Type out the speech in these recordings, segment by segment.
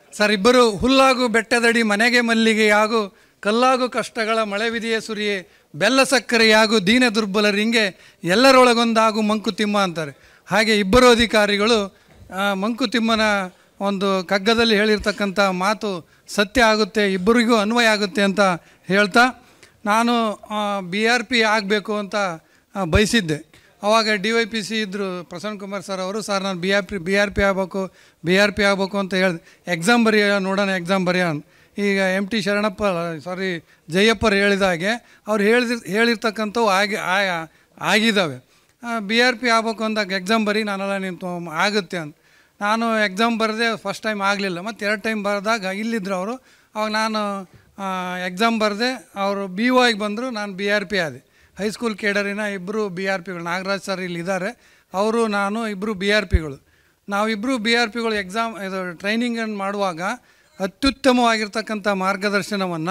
Sir, ಇಬ್ಬರು ಹುಲ್ಲಾಗು ಬೆಟ್ಟದಡಿ ಮನೆಗೆ ಮಲ್ಲಿಗೆಯಾಗು ಕಲ್ಲಾಗು ಕಷ್ಟಗಳ ಮಳೆ ವಿಧಿಯೇ ಸುರಿಯೇ ಬೆಲ್ಲ ಸಕ್ಕರೆಯಾಗು ದೀನ ದುರ್ಬಲರಿಂಗೆ ಎಲ್ಲರೊಳಗೊಂದಾಗು ಮಂಕುತಿಮ್ಮ ಅಂತಾರೆ. ಹಾಗೆ ಇಬ್ಬರು ಅಧಿಕಾರಿಗಳು ಮಂಕುತಿಮ್ಮನ ಒಂದು ಕಗ್ಗದಲ್ಲಿ ಹೇಳಿರ್ತಕ್ಕಂಥ ಮಾತು ಸತ್ಯ ಆಗುತ್ತೆ, ಇಬ್ಬರಿಗೂ ಅನ್ವಯ ಆಗುತ್ತೆ ಅಂತ ಹೇಳ್ತಾ, ನಾನು BRP ಆಗಬೇಕು ಅಂತ ಬಯಸಿದ್ದೆ. ಆವಾಗ DYPC ಇದ್ದರು ಪ್ರಸನ್ನ ಕುಮಾರ್ ಸರ್ ಅವರು. ಸರ್, ನಾನು BRP ಆಗಬೇಕು ಅಂತ ಹೇಳಿದೆ. ಎಕ್ಸಾಮ್ ನೋಡೋಣ ಎಕ್ಸಾಮ್ ಬರೆಯೋಣ. ಈಗ MT ಶರಣಪ್ಪ ಜಯಪ್ಪರು ಹೇಳಿದ ಹಾಗೆ ಅವ್ರು ಹೇಳಿರ್ತಕ್ಕಂಥವು ಆಗಿದ್ದಾವೆ. BRP ಆಗಬೇಕು ಅಂದಾಗ ಎಕ್ಸಾಮ್ ಬರೀ, ನಾನೆಲ್ಲ ನೀನು ಆಗುತ್ತೆ ಅಂತ. ನಾನು ಎಕ್ಸಾಮ್ ಬರೆದೆ, ಫಸ್ಟ್ ಟೈಮ್ ಆಗಲಿಲ್ಲ. ಮತ್ತು 2 ಟೈಮ್ ಬರೆದಾಗ ಇಲ್ಲಿದ್ದರು ಅವರು. ಅವಾಗ ನಾನು ಎಕ್ಸಾಮ್ ಬರೆದೆ, ಅವರು BO ಆಗಿ ಬಂದರು, ನಾನು BRP ಆದೆ. ಹೈಸ್ಕೂಲ್ ಕೇಡರಿನ ಇಬ್ಬರು BRPಗಳು, ನಾಗರಾಜ್ ಸರ್ ಇಲ್ಲಿದ್ದಾರೆ, ಅವರು ನಾನು ಇಬ್ಬರು BRPಗಳು. ನಾವಿಬ್ಬರು BRPಗಳು ಇದು ಟ್ರೈನಿಂಗನ್ನು ಮಾಡುವಾಗ ಅತ್ಯುತ್ತಮವಾಗಿರ್ತಕ್ಕಂಥ ಮಾರ್ಗದರ್ಶನವನ್ನು,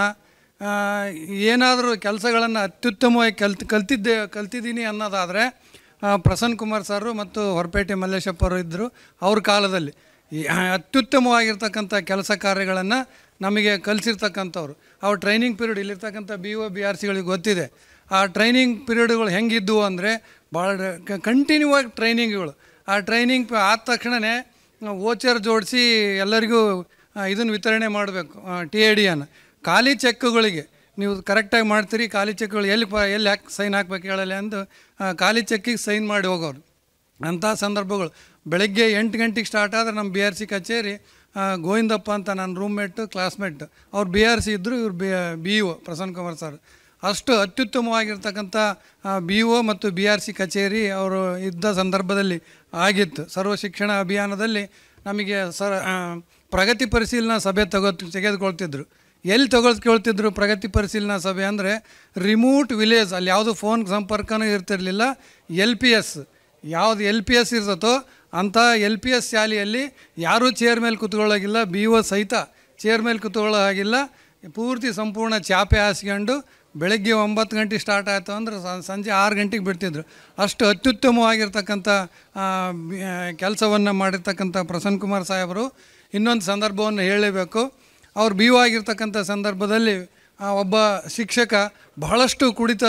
ಏನಾದರೂ ಕೆಲಸಗಳನ್ನು ಅತ್ಯುತ್ತಮವಾಗಿ ಕಲ್ತಿದ್ದೀನಿ ಅನ್ನೋದಾದರೆ ಪ್ರಸನ್ನ ಕುಮಾರ್ ಸರು ಮತ್ತು ಹೊರಪೇಟೆ ಮಲ್ಲೇಶಪ್ಪರು ಇದ್ದರು. ಅವ್ರ ಕಾಲದಲ್ಲಿ ಅತ್ಯುತ್ತಮವಾಗಿರ್ತಕ್ಕಂಥ ಕೆಲಸ ಕಾರ್ಯಗಳನ್ನು ನಮಗೆ ಕಲಿಸಿರ್ತಕ್ಕಂಥವ್ರು. ಅವ್ರ ಟ್ರೈನಿಂಗ್ ಪೀರಿಯಡ್ ಇಲ್ಲಿರ್ತಕ್ಕಂಥ BO BRCಗಳಿಗೆ ಗೊತ್ತಿದೆ. ಆ ಟ್ರೈನಿಂಗ್ ಪೀರಿಯಡ್ಗಳು ಹೆಂಗಿದ್ದವು ಅಂದರೆ ಭಾಳ ಕಂಟಿನ್ಯೂ ಆಗಿ ಟ್ರೈನಿಂಗ್ಗಳು. ಆ ಟ್ರೈನಿಂಗ್ ಆದ ತಕ್ಷಣವೇ ವೋಚರ್ ಜೋಡಿಸಿ ಎಲ್ಲರಿಗೂ ಇದನ್ನು ವಿತರಣೆ ಮಾಡಬೇಕು, TADಯನ್ನು. ಖಾಲಿ ಚೆಕ್ಗಳಿಗೆ ನೀವು ಕರೆಕ್ಟಾಗಿ ಮಾಡ್ತೀರಿ, ಖಾಲಿ ಚೆಕ್ಗಳು ಎಲ್ಲಿ ಸೈನ್ ಹಾಕ್ಬೇಕು ಹೇಳಲ್ಲ ಅಂದು ಖಾಲಿ ಚೆಕ್ಕಿಗೆ ಸೈನ್ ಮಾಡಿ ಹೋಗೋರು. ಅಂಥ ಸಂದರ್ಭಗಳು ಬೆಳಗ್ಗೆ 8 ಗಂಟೆಗೆ ಸ್ಟಾರ್ಟ್ ಆದರೆ ನಮ್ಮ BRC ಕಚೇರಿ ಗೋವಿಂದಪ್ಪ ಅಂತ ನನ್ನ ರೂಮ್ಮೇಟು ಕ್ಲಾಸ್ಮೇಟ್, ಅವ್ರು BRC ಇದ್ದರು, ಇವ್ರು BO ಪ್ರಸನ್ನ ಕುಮಾರ್ ಸರ್. ಅಷ್ಟು ಅತ್ಯುತ್ತಮವಾಗಿರ್ತಕ್ಕಂಥ BO ಮತ್ತು BRC ಕಚೇರಿ ಅವರು ಇದ್ದ ಸಂದರ್ಭದಲ್ಲಿ ಆಗಿತ್ತು. ಸರ್ವ ಶಿಕ್ಷಣ ಅಭಿಯಾನದಲ್ಲಿ ನಮಗೆ ಪ್ರಗತಿ ಪರಿಶೀಲನಾ ಸಭೆ ತೆಗೆದುಕೊಳ್ತಿದ್ರು. ಎಲ್ಲಿ ತೆಗೆದುಕೊಳ್ತಿದ್ರು ಪ್ರಗತಿ ಪರಿಶೀಲನಾ ಸಭೆ ಅಂದರೆ ರಿಮೋಟ್ ವಿಲೇಜ್, ಅಲ್ಲಿ ಯಾವುದು ಫೋನ್ ಸಂಪರ್ಕನೂ ಇರ್ತಿರಲಿಲ್ಲ. LPS ಯಾವುದು LPS ಇರ್ತತೋ ಅಂಥ LPS ಶಾಲೆಯಲ್ಲಿ ಯಾರೂ ಚೇರ್ ಮೇಲೆ ಕೂತ್ಕೊಳ್ಳೋಗಿಲ್ಲ, BO ಸಹಿತ ಚೇರ್ ಮೇಲೆ ಕೂತ್ಕೊಳ್ಳೋ ಹಾಗಿಲ್ಲ. ಪೂರ್ತಿ ಸಂಪೂರ್ಣ ಚಾಪೆ ಹಾಸ್ಕೊಂಡು ಬೆಳಗ್ಗೆ 9 ಗಂಟೆಗೆ ಸ್ಟಾರ್ಟ್ ಆಯಿತು ಅಂದರೆ ಸಂಜೆ 6 ಗಂಟೆಗೆ ಬಿಡ್ತಿದ್ರು. ಅಷ್ಟು ಅತ್ಯುತ್ತಮವಾಗಿರ್ತಕ್ಕಂಥ ಕೆಲಸವನ್ನು ಮಾಡಿರ್ತಕ್ಕಂಥ ಪ್ರಸನ್ನ ಕುಮಾರ್ ಸಾಹೇಬರು. ಇನ್ನೊಂದು ಸಂದರ್ಭವನ್ನು ಹೇಳಲೇಬೇಕು. ಅವ್ರು BO ಆಗಿರ್ತಕ್ಕಂಥ ಸಂದರ್ಭದಲ್ಲಿ ಒಬ್ಬ ಶಿಕ್ಷಕ ಬಹಳಷ್ಟು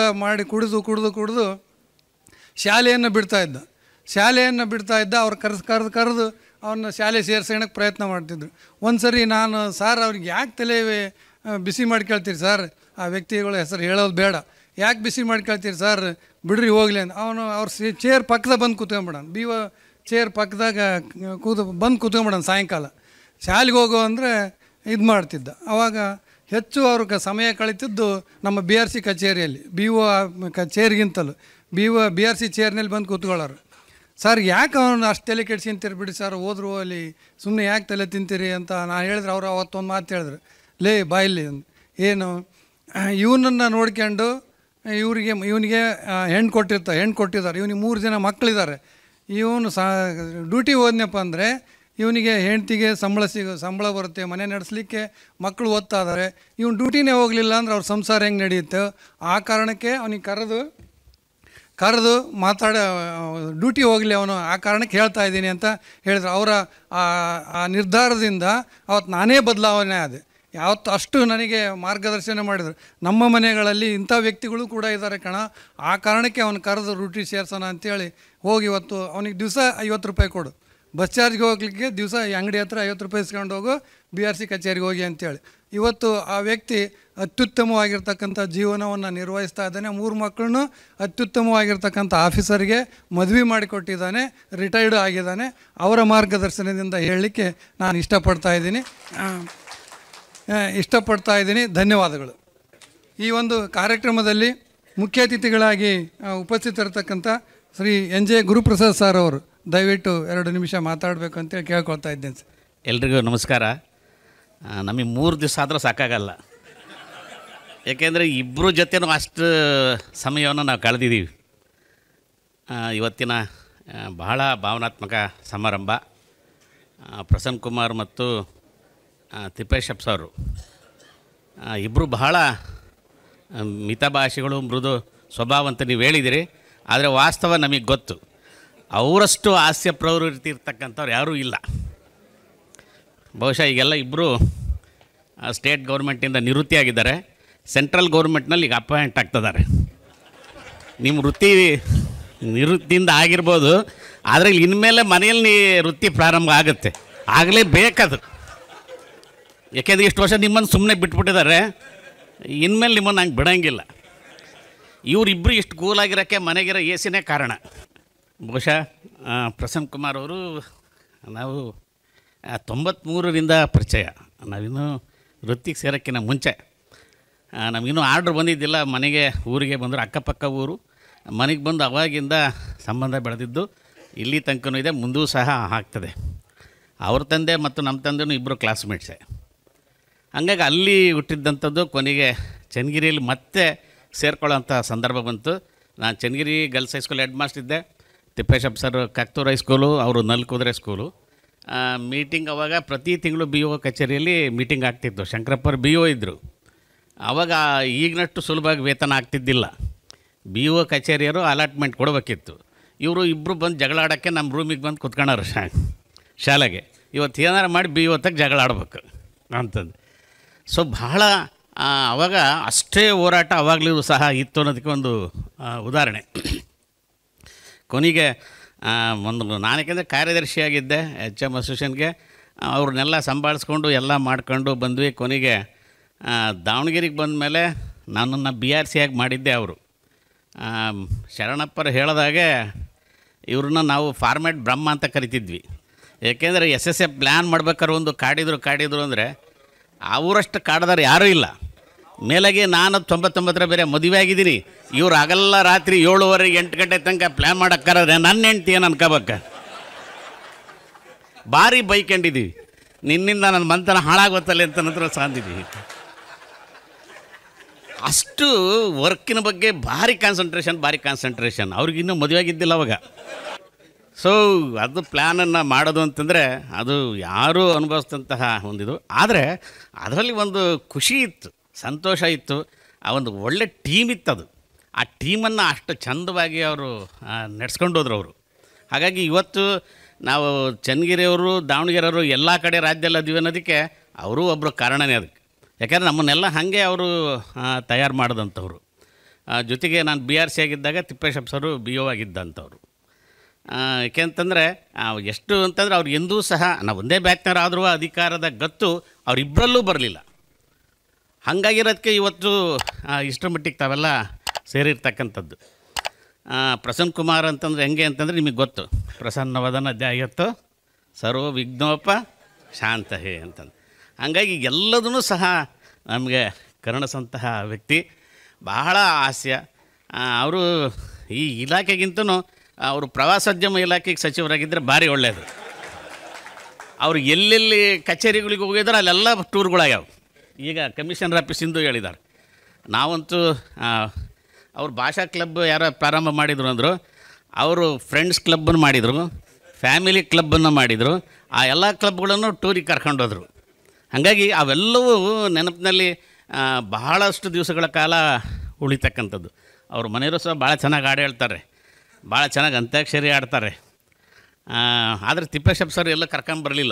ಕುಡಿದು ಶಾಲೆಯನ್ನು ಬಿಡ್ತಾಯಿದ್ದ. ಅವ್ರು ಕರೆದು ಅವನ್ನ ಶಾಲೆ ಸೇರಿಸೋಣಕ್ಕೆ ಪ್ರಯತ್ನ ಮಾಡ್ತಿದ್ರು. ಒಂದು ಸರಿ ನಾನು, ಸರ್ ಅವ್ರಿಗೆ ಯಾಕೆ ತಲೆ ಬಿಸಿ ಮಾಡಿ ಕೇಳ್ತೀರಿ ಸರ್, ಆ ವ್ಯಕ್ತಿಗಳ ಹೆಸರು ಹೇಳೋದು ಬೇಡ, ಯಾಕೆ ಬಿಸಿ ಮಾಡಿ ಕೇಳ್ತೀರಿ ಸರ್, ಬಿಡ್ರಿ ಹೋಗ್ಲಿ ಅಂತ. ಅವ್ರ ಚೇರ್ ಪಕ್ಕದಾಗ ಬಂದು ಕೂತ್ಕೊಂಬಿಡೋಣ, BO ಚೇರ್ ಪಕ್ಕದಾಗ ಬಂದು ಕೂತ್ಕೊಂಬಿಡೋಣ. ಸಾಯಂಕಾಲ ಶಾಲೆಗೆ ಹೋಗೋ ಅಂದರೆ ಇದು ಮಾಡ್ತಿದ್ದ. ಆವಾಗ ಹೆಚ್ಚು ಅವ್ರಿಗೆ ಸಮಯ ಕಳೀತಿದ್ದು ನಮ್ಮ BRC ಕಚೇರಿಯಲ್ಲಿ, BO ಚೇರ್ಗಿಂತಲೂ BRC ಚೇರ್ನಲ್ಲಿ ಬಂದು ಕೂತ್ಕೊಳ್ಳೋರು. ಸರ್, ಯಾಕೆ ಅವನು ಅಷ್ಟು ತಲೆ ಕೆಡ್ಸಿಂತೀರಿ ಬಿಡಿ ಸರ್, ಹೋದ್ರು ಅಲ್ಲಿ ಸುಮ್ಮನೆ ಯಾಕೆ ತಲೆ ತಿಂತೀರಿ ಅಂತ ನಾನು ಹೇಳಿದ್ರೆ, ಅವರು ಅವತ್ತೊಂದು ಮಾತು ಹೇಳಿದ್ರು, ಲೇ ಬಾಯಿಲಿ ಏನು ಇವನನ್ನು ನೋಡ್ಕೊಂಡು ಇವನಿಗೆ ಹೆಣ್ಣು ಕೊಟ್ಟಿದ್ದಾರೆ, ಇವನಿಗೆ 3 ಜನ ಮಕ್ಕಳಿದ್ದಾರೆ, ಇವನು ಡ್ಯೂಟಿ ಹೋದ್ನಪ್ಪ ಅಂದರೆ ಇವನಿಗೆ ಹೆಂಡ್ತಿಗೆ ಸಂಬಳ ಬರುತ್ತೆ, ಮನೆ ನಡೆಸಲಿಕ್ಕೆ ಮಕ್ಕಳು ಓದ್ತಾ ಇದ್ದಾರೆ, ಇವನು ಡ್ಯೂಟಿನೇ ಹೋಗಲಿಲ್ಲ ಅಂದ್ರೆ ಅವ್ರ ಸಂಸಾರ ಹೆಂಗೆ ನಡೆಯುತ್ತೆ. ಆ ಕಾರಣಕ್ಕೆ ಅವನಿಗೆ ಕರೆದು ಡ್ಯೂಟಿ ಹೋಗಲಿ ಅವನು, ಆ ಕಾರಣಕ್ಕೆ ಹೇಳ್ತಾ ಇದ್ದೀನಿ ಅಂತ ಹೇಳಿದ್ರು. ಅವರ ಆ ನಿರ್ಧಾರದಿಂದ ಅವತ್ತು ನಾನೇ ಬದಲಾವಣೆ ಆದೆ. ಯಾವತ್ತು ಅಷ್ಟು ನನಗೆ ಮಾರ್ಗದರ್ಶನ ಮಾಡಿದರು. ನಮ್ಮ ಮನೆಗಳಲ್ಲಿ ಇಂಥ ವ್ಯಕ್ತಿಗಳು ಕೂಡ ಇದ್ದಾರೆ ಕಣ, ಆ ಕಾರಣಕ್ಕೆ ಅವನು ಕರೆದು ಡ್ಯೂಟಿ ಸೇರ್ಸೋಣ ಅಂಥೇಳಿ ಹೋಗಿ ಇವತ್ತು ಅವನಿಗೆ ದಿವಸ 50 ರೂಪಾಯಿ ಕೊಡು, ಬಸ್ ಚಾರ್ಜ್ಗೆ ಹೋಗ್ಲಿಕ್ಕೆ ದಿವಸ ಅಂಗಡಿ ಹತ್ರ 50 ರೂಪಾಯಿ ಇಸ್ಕೊಂಡು ಹೋಗು, BRC ಕಚೇರಿಗೆ ಹೋಗಿ ಅಂತೇಳಿ. ಇವತ್ತು ಆ ವ್ಯಕ್ತಿ ಅತ್ಯುತ್ತಮವಾಗಿರ್ತಕ್ಕಂಥ ಜೀವನವನ್ನು ನಿರ್ವಹಿಸ್ತಾ ಇದ್ದಾನೆ. 3 ಮಕ್ಕಳನ್ನು ಅತ್ಯುತ್ತಮವಾಗಿರ್ತಕ್ಕಂಥ ಆಫೀಸರ್ಗೆ ಮದುವೆ ಮಾಡಿಕೊಟ್ಟಿದ್ದಾನೆ, ರಿಟೈರ್ಡ್ ಆಗಿದ್ದಾನೆ. ಅವರ ಮಾರ್ಗದರ್ಶನದಿಂದ ಹೇಳಲಿಕ್ಕೆ ನಾನು ಇಷ್ಟಪಡ್ತಾ ಇದ್ದೀನಿ. ಧನ್ಯವಾದಗಳು. ಈ ಒಂದು ಕಾರ್ಯಕ್ರಮದಲ್ಲಿ ಮುಖ್ಯ ಅತಿಥಿಗಳಾಗಿ ಉಪಸ್ಥಿತರಿರ್ತಕ್ಕಂಥ ಶ್ರೀ NJ ಗುರುಪ್ರಸಾದ್ ಸರ್ ಅವರು ದಯವಿಟ್ಟು 2 ನಿಮಿಷ ಮಾತಾಡಬೇಕು ಅಂತೇಳಿ ಕೇಳ್ಕೊಳ್ತಾ ಇದ್ದೇನೆ ಸರ್. ಎಲ್ರಿಗೂ ನಮಸ್ಕಾರ. ನಮಗೆ 3 ದಿವಸ ಆದರೂ ಸಾಕಾಗಲ್ಲ, ಏಕೆಂದರೆ ಇಬ್ಬರು ಜೊತೆನೂ ಅಷ್ಟು ಸಮಯವನ್ನು ನಾವು ಕಳೆದಿದ್ದೀವಿ. ಇವತ್ತಿನ ಬಹಳ ಭಾವನಾತ್ಮಕ ಸಮಾರಂಭ. ಪ್ರಸನ್ನ ಕುಮಾರ್ ಮತ್ತು ತಿಪ್ಪೇಶಪ್ಪ ಸರು ಇಬ್ಬರು ಬಹಳ ಮಿತಭಾಷಿಗಳು, ಮೃದು ಸ್ವಭಾವ ಅಂತ ನೀವು ಹೇಳಿದಿರಿ. ಆದರೆ ವಾಸ್ತವ ನಮಗೆ ಗೊತ್ತು, ಅವರಷ್ಟು ಹಾಸ್ಯ ಪ್ರವೃತ್ತಿ ಇರ್ತಕ್ಕಂಥವ್ರು ಯಾರೂ ಇಲ್ಲ. ಬಹುಶಃ ಈಗೆಲ್ಲ ಇಬ್ಬರು ಸ್ಟೇಟ್ ಗೌರ್ಮೆಂಟಿಂದ ನಿವೃತ್ತಿಯಾಗಿದ್ದಾರೆ. ಸೆಂಟ್ರಲ್ ಗೌರ್ಮೆಂಟ್ನಲ್ಲಿ ಈಗ ಅಪಾಯಿಂಟ್ ಆಗ್ತಿದ್ದಾರೆ. ನಿಮ್ಮ ವೃತ್ತಿ ನಿವೃತ್ತಿಯಿಂದ ಆಗಿರ್ಬೋದು, ಆದರೆ ಇನ್ಮೇಲೆ ಮನೆಯಲ್ಲಿ ವೃತ್ತಿ ಪ್ರಾರಂಭ ಆಗುತ್ತೆ, ಆಗಲೇ ಬೇಕದು. ಯಾಕೆಂದರೆ ಇಷ್ಟು ವರ್ಷ ನಿಮ್ಮನ್ನು ಸುಮ್ಮನೆ ಬಿಟ್ಬಿಟ್ಟಿದ್ದಾರೆ, ಇನ್ಮೇಲೆ ನಿಮ್ಮನ್ನು ಹಂಗೆ ಬಿಡೋಂಗಿಲ್ಲ. ಇವರಿಬ್ಬರು ಇಷ್ಟು ಕೂಲಾಗಿರೋಕ್ಕೆ ಮನೆಗಿರೋ ಎ ಸಿನೇ ಕಾರಣ. ಬಹುಶಃ ಪ್ರಸನ್ನ ಕುಮಾರ್ ಅವರು ನಾವು 93ರಿಂದ ಪರಿಚಯ. ನಾವಿನ್ನೂ ವೃತ್ತಿಗೆ ಸೇರೋಕ್ಕಿಂತ ಮುಂಚೆ ನಮಗಿನ್ನೂ ಆರ್ಡ್ರ್ ಬಂದಿದ್ದಿಲ್ಲ. ಮನೆಗೆ ಊರಿಗೆ ಬಂದರು, ಅಕ್ಕಪಕ್ಕ ಊರು, ಮನೆಗೆ ಬಂದು ಅವಾಗಿಂದ ಸಂಬಂಧ ಬೆಳೆದಿದ್ದು ಇಲ್ಲಿ ತನಕನೂ ಇದೆ, ಮುಂದೂ ಸಹ ಆಗ್ತದೆ. ಅವ್ರ ತಂದೆ ಮತ್ತು ನಮ್ಮ ತಂದೆನೂ ಇಬ್ಬರು ಕ್ಲಾಸ್ಮೇಟ್ಸೇ. ಹಂಗಾಗಿ ಅಲ್ಲಿ ಹುಟ್ಟಿದ್ದಂಥದ್ದು ಕೊನೆಗೆ ಚನ್ನಗಿರಿಯಲ್ಲಿ ಮತ್ತೆ ಸೇರ್ಕೊಳ್ಳೋಂಥ ಸಂದರ್ಭ ಬಂತು. ನಾನು Channagiri girls high school head master ಇದ್ದೆ, ತಿಪ್ಪೇಶಪ್ಪ ಸರ್ ಕಕ್ತೂರು ಹೈಸ್ಕೂಲು, ಅವರು ನಲ್ಕುದ್ರೆ ಸ್ಕೂಲು. ಮೀಟಿಂಗ್ ಅವಾಗ ಪ್ರತಿ ತಿಂಗಳು ಬಿ ಒ ಕಚೇರಿಯಲ್ಲಿ ಮೀಟಿಂಗ್ ಆಗ್ತಿತ್ತು. ಶಂಕರಪ್ಪರು ಬಿ ಒ ಇದ್ದರು. ಆವಾಗ ಈಗಿನಷ್ಟು ಸುಲಭವಾಗಿ ವೇತನ ಆಗ್ತಿದ್ದಿಲ್ಲ. ಬಿ ಒ ಕಚೇರಿಯರು ಅಲಾಟ್ಮೆಂಟ್ ಕೊಡಬೇಕಿತ್ತು. ಇವರು ಇಬ್ಬರು ಬಂದು ಜಗಳ ಆಡೋಕ್ಕೆ ನಮ್ಮ ರೂಮಿಗೆ ಬಂದು ಕುತ್ಕೊಳ್ಳೋರು ಶಾಲೆಗೆ. ಇವತ್ತು ಏನಾರು ಮಾಡಿ ಬಿ ಒ ತಕ್ಕ ಜಗಳ ಆಡ್ಬೇಕು ಅಂತಂದು. ಸೊ ಭಾಳ ಆವಾಗ ಅಷ್ಟೇ ಹೋರಾಟ ಅವಾಗಲೂ ಸಹ ಇತ್ತು ಅನ್ನೋದಕ್ಕೆ ಒಂದು ಉದಾಹರಣೆ. ಕೊನೆಗೆ ನಾನು ಯಾಕೆಂದರೆ ಕಾರ್ಯದರ್ಶಿಯಾಗಿದ್ದೆ ಎಚ್ ಎಮ್ ಅಸೋಸಿಯೇಷನ್ಗೆ. ಅವ್ರನ್ನೆಲ್ಲ ಸಂಭಾಳಿಸ್ಕೊಂಡು ಎಲ್ಲ ಮಾಡ್ಕೊಂಡು ಬಂದ್ವಿ. ಕೊನೆಗೆ ದಾವಣಗೆರೆಗೆ ಬಂದ ಮೇಲೆ ನನ್ನನ್ನು ಬಿ ಆರ್ ಸಿ ಆಗಿ ಮಾಡಿದ್ದೆ ಅವರು. ಶರಣಪ್ಪರು ಹೇಳಿದಾಗೆ ಇವ್ರನ್ನ ನಾವು ಫಾರ್ಮ್ಯಾಟ್ ಬ್ರಹ್ಮ ಅಂತ ಕರಿತಿದ್ವಿ. ಏಕೆಂದರೆ ಎಸ್ ಎ ಪ್ಲ್ಯಾನ್ ಮಾಡ್ಬೇಕಾದ್ರೆ ಒಂದು ಕಾಡಿದ್ರು ಅಂದರೆ ಅವರಷ್ಟು ಕಾಡ್ದಾರೆ ಯಾರೂ ಇಲ್ಲ. ಮೇಲಾಗಿ ನಾನು 99 ಬೇರೆ ಮದುವೆ ಆಗಿದ್ದೀನಿ. ಇವ್ರು ಆಗಲ್ಲ ರಾತ್ರಿ 7:30 8 ಗಂಟೆ ತನಕ ಪ್ಲ್ಯಾನ್ ಮಾಡೋಕ್ಕಾರೆ ನನ್ನ ಹೆಂಡ್ತಿ ಏನು ಅನ್ಕೋಬೇಕ. ಭಾರಿ ಬೈಕೊಂಡಿದ್ದೀವಿ. ನಿನ್ನಿಂದ ನನ್ನ ಮಂತನ ಹಾಳಾಗೋತ್ತಲ್ಲ ಅಂತ ನಂತರ ಸಾಂದಿದ್ದೀವಿ. ಅಷ್ಟು ವರ್ಕಿನ ಬಗ್ಗೆ ಭಾರಿ ಕಾನ್ಸಂಟ್ರೇಷನ್. ಅವ್ರಿಗಿನ್ನೂ ಮದುವೆ ಆಗಿದ್ದಿಲ್ಲ ಅವಾಗ. ಸೊ ಅದು ಪ್ಲ್ಯಾನನ್ನು ಮಾಡೋದು ಅಂತಂದರೆ ಅದು ಯಾರೂ ಅನುಭವಿಸಿದಂತಹ ಒಂದಿದು. ಆದರೆ ಅದರಲ್ಲಿ ಒಂದು ಖುಷಿ ಇತ್ತು, ಸಂತೋಷ ಇತ್ತು, ಆ ಒಂದು ಒಳ್ಳೆ ಟೀಮ್ ಇತ್ತದು. ಆ ಟೀಮನ್ನು ಅಷ್ಟು ಚಂದವಾಗಿ ಅವರು ನಡೆಸ್ಕೊಂಡು ಹೋದ್ರು ಅವರು. ಹಾಗಾಗಿ ಇವತ್ತು ನಾವು ಚನ್ನಗಿರಿಯವರು, ದಾವಣಗೆರೆಯವರು ಎಲ್ಲ ಕಡೆ ರಾಜ್ಯದಲ್ಲಿ ಅದೀವಿ ಅನ್ನೋದಕ್ಕೆ ಅವರು ಒಬ್ಬರು ಕಾರಣನೇ ಅದಕ್ಕೆ. ಯಾಕಂದರೆ ನಮ್ಮನ್ನೆಲ್ಲ ಹಾಗೆ ಅವರು ತಯಾರು ಮಾಡಿದಂಥವ್ರು. ಜೊತೆಗೆ ನಾನು ಬಿ ಆರ್ ಸಿ ಆಗಿದ್ದಾಗ ತಿಪ್ಪೇಶಪ್ಪ ಸರು ಬಿ ಒ ಆಗಿದ್ದಂಥವ್ರು. ಏಕೆಂತಂದರೆ ಎಷ್ಟು ಅಂತಂದರೆ ಅವ್ರು ಎಂದೂ ಸಹ ನಾವು ಒಂದೇ ಬ್ಯಾಚ್ನವರಾದರೂ ಅಧಿಕಾರದ ಗತ್ತು ಅವರಿಬ್ಬರಲ್ಲೂ ಬರಲಿಲ್ಲ. ಹಾಗಾಗಿರೋದಕ್ಕೆ ಇವತ್ತು ಇಷ್ಟರ ಮಟ್ಟಿಗೆ ತಾವೆಲ್ಲ ಸೇರಿರ್ತಕ್ಕಂಥದ್ದು. ಪ್ರಸನ್ನ ಕುಮಾರ್ ಅಂತಂದರೆ ಹೆಂಗೆ ಅಂತಂದರೆ ನಿಮಗೆ ಗೊತ್ತು, ಪ್ರಸನ್ನವದನ ಧ್ಯಾಯತ್ತು ಸರ್ವ ವಿಘ್ನೋಪ ಶಾಂತಹೇ ಅಂತಂದು. ಹಾಗಾಗಿ ಎಲ್ಲದೂ ಸಹ ನಮಗೆ ಕರುಣಿಸಂತಹ ವ್ಯಕ್ತಿ. ಬಹಳ ಹಾಸ್ಯ. ಅವರು ಈ ಇಲಾಖೆಗಿಂತನೂ ಅವರು ಪ್ರವಾಸೋದ್ಯಮ ಇಲಾಖೆಗೆ ಸಚಿವರಾಗಿದ್ದರೆ ಭಾರಿ ಒಳ್ಳೆಯದು. ಅವರು ಎಲ್ಲೆಲ್ಲಿ ಕಚೇರಿಗಳಿಗೆ ಹೋಗಿದ್ದಾರೆ ಅಲ್ಲೆಲ್ಲ ಟೂರ್ಗಳಾಗ್ಯಾವ. ಈಗ ಕಮಿಷನರ್ ಆಫೀಸಿಂದು ಹೇಳಿದ್ದಾರೆ. ನಾವಂತೂ ಅವ್ರು ಭಾಷಾ ಕ್ಲಬ್ ಯಾರೋ ಪ್ರಾರಂಭ ಮಾಡಿದರು ಅಂದರು, ಅವರು ಫ್ರೆಂಡ್ಸ್ ಕ್ಲಬ್ಬನ್ನು ಮಾಡಿದರು, ಫ್ಯಾಮಿಲಿ ಕ್ಲಬ್ಬನ್ನು ಮಾಡಿದರು. ಆ ಎಲ್ಲ ಕ್ಲಬ್ಗಳನ್ನು ಟೂರಿಗೆ ಕರ್ಕೊಂಡೋದ್ರು. ಹಾಗಾಗಿ ಅವೆಲ್ಲವೂ ನೆನಪಿನಲ್ಲಿ ಬಹಳಷ್ಟು ದಿವಸಗಳ ಕಾಲ ಉಳಿತಕ್ಕಂಥದ್ದು. ಅವ್ರ ಮನೆಯವರು ಸಹ ಭಾಳ ಚೆನ್ನಾಗಿ ಹಾಡು ಹೇಳ್ತಾರೆ, ಭಾಳ ಚೆನ್ನಾಗಿ ಅಂತ್ಯಾಕ್ಷರಿ ಆಡ್ತಾರೆ. ಆದರೆ ತಿಪ್ಪೇಶಪ್ಪ ಸರ್ ಎಲ್ಲ ಕರ್ಕೊಂಬರಲಿಲ್ಲ.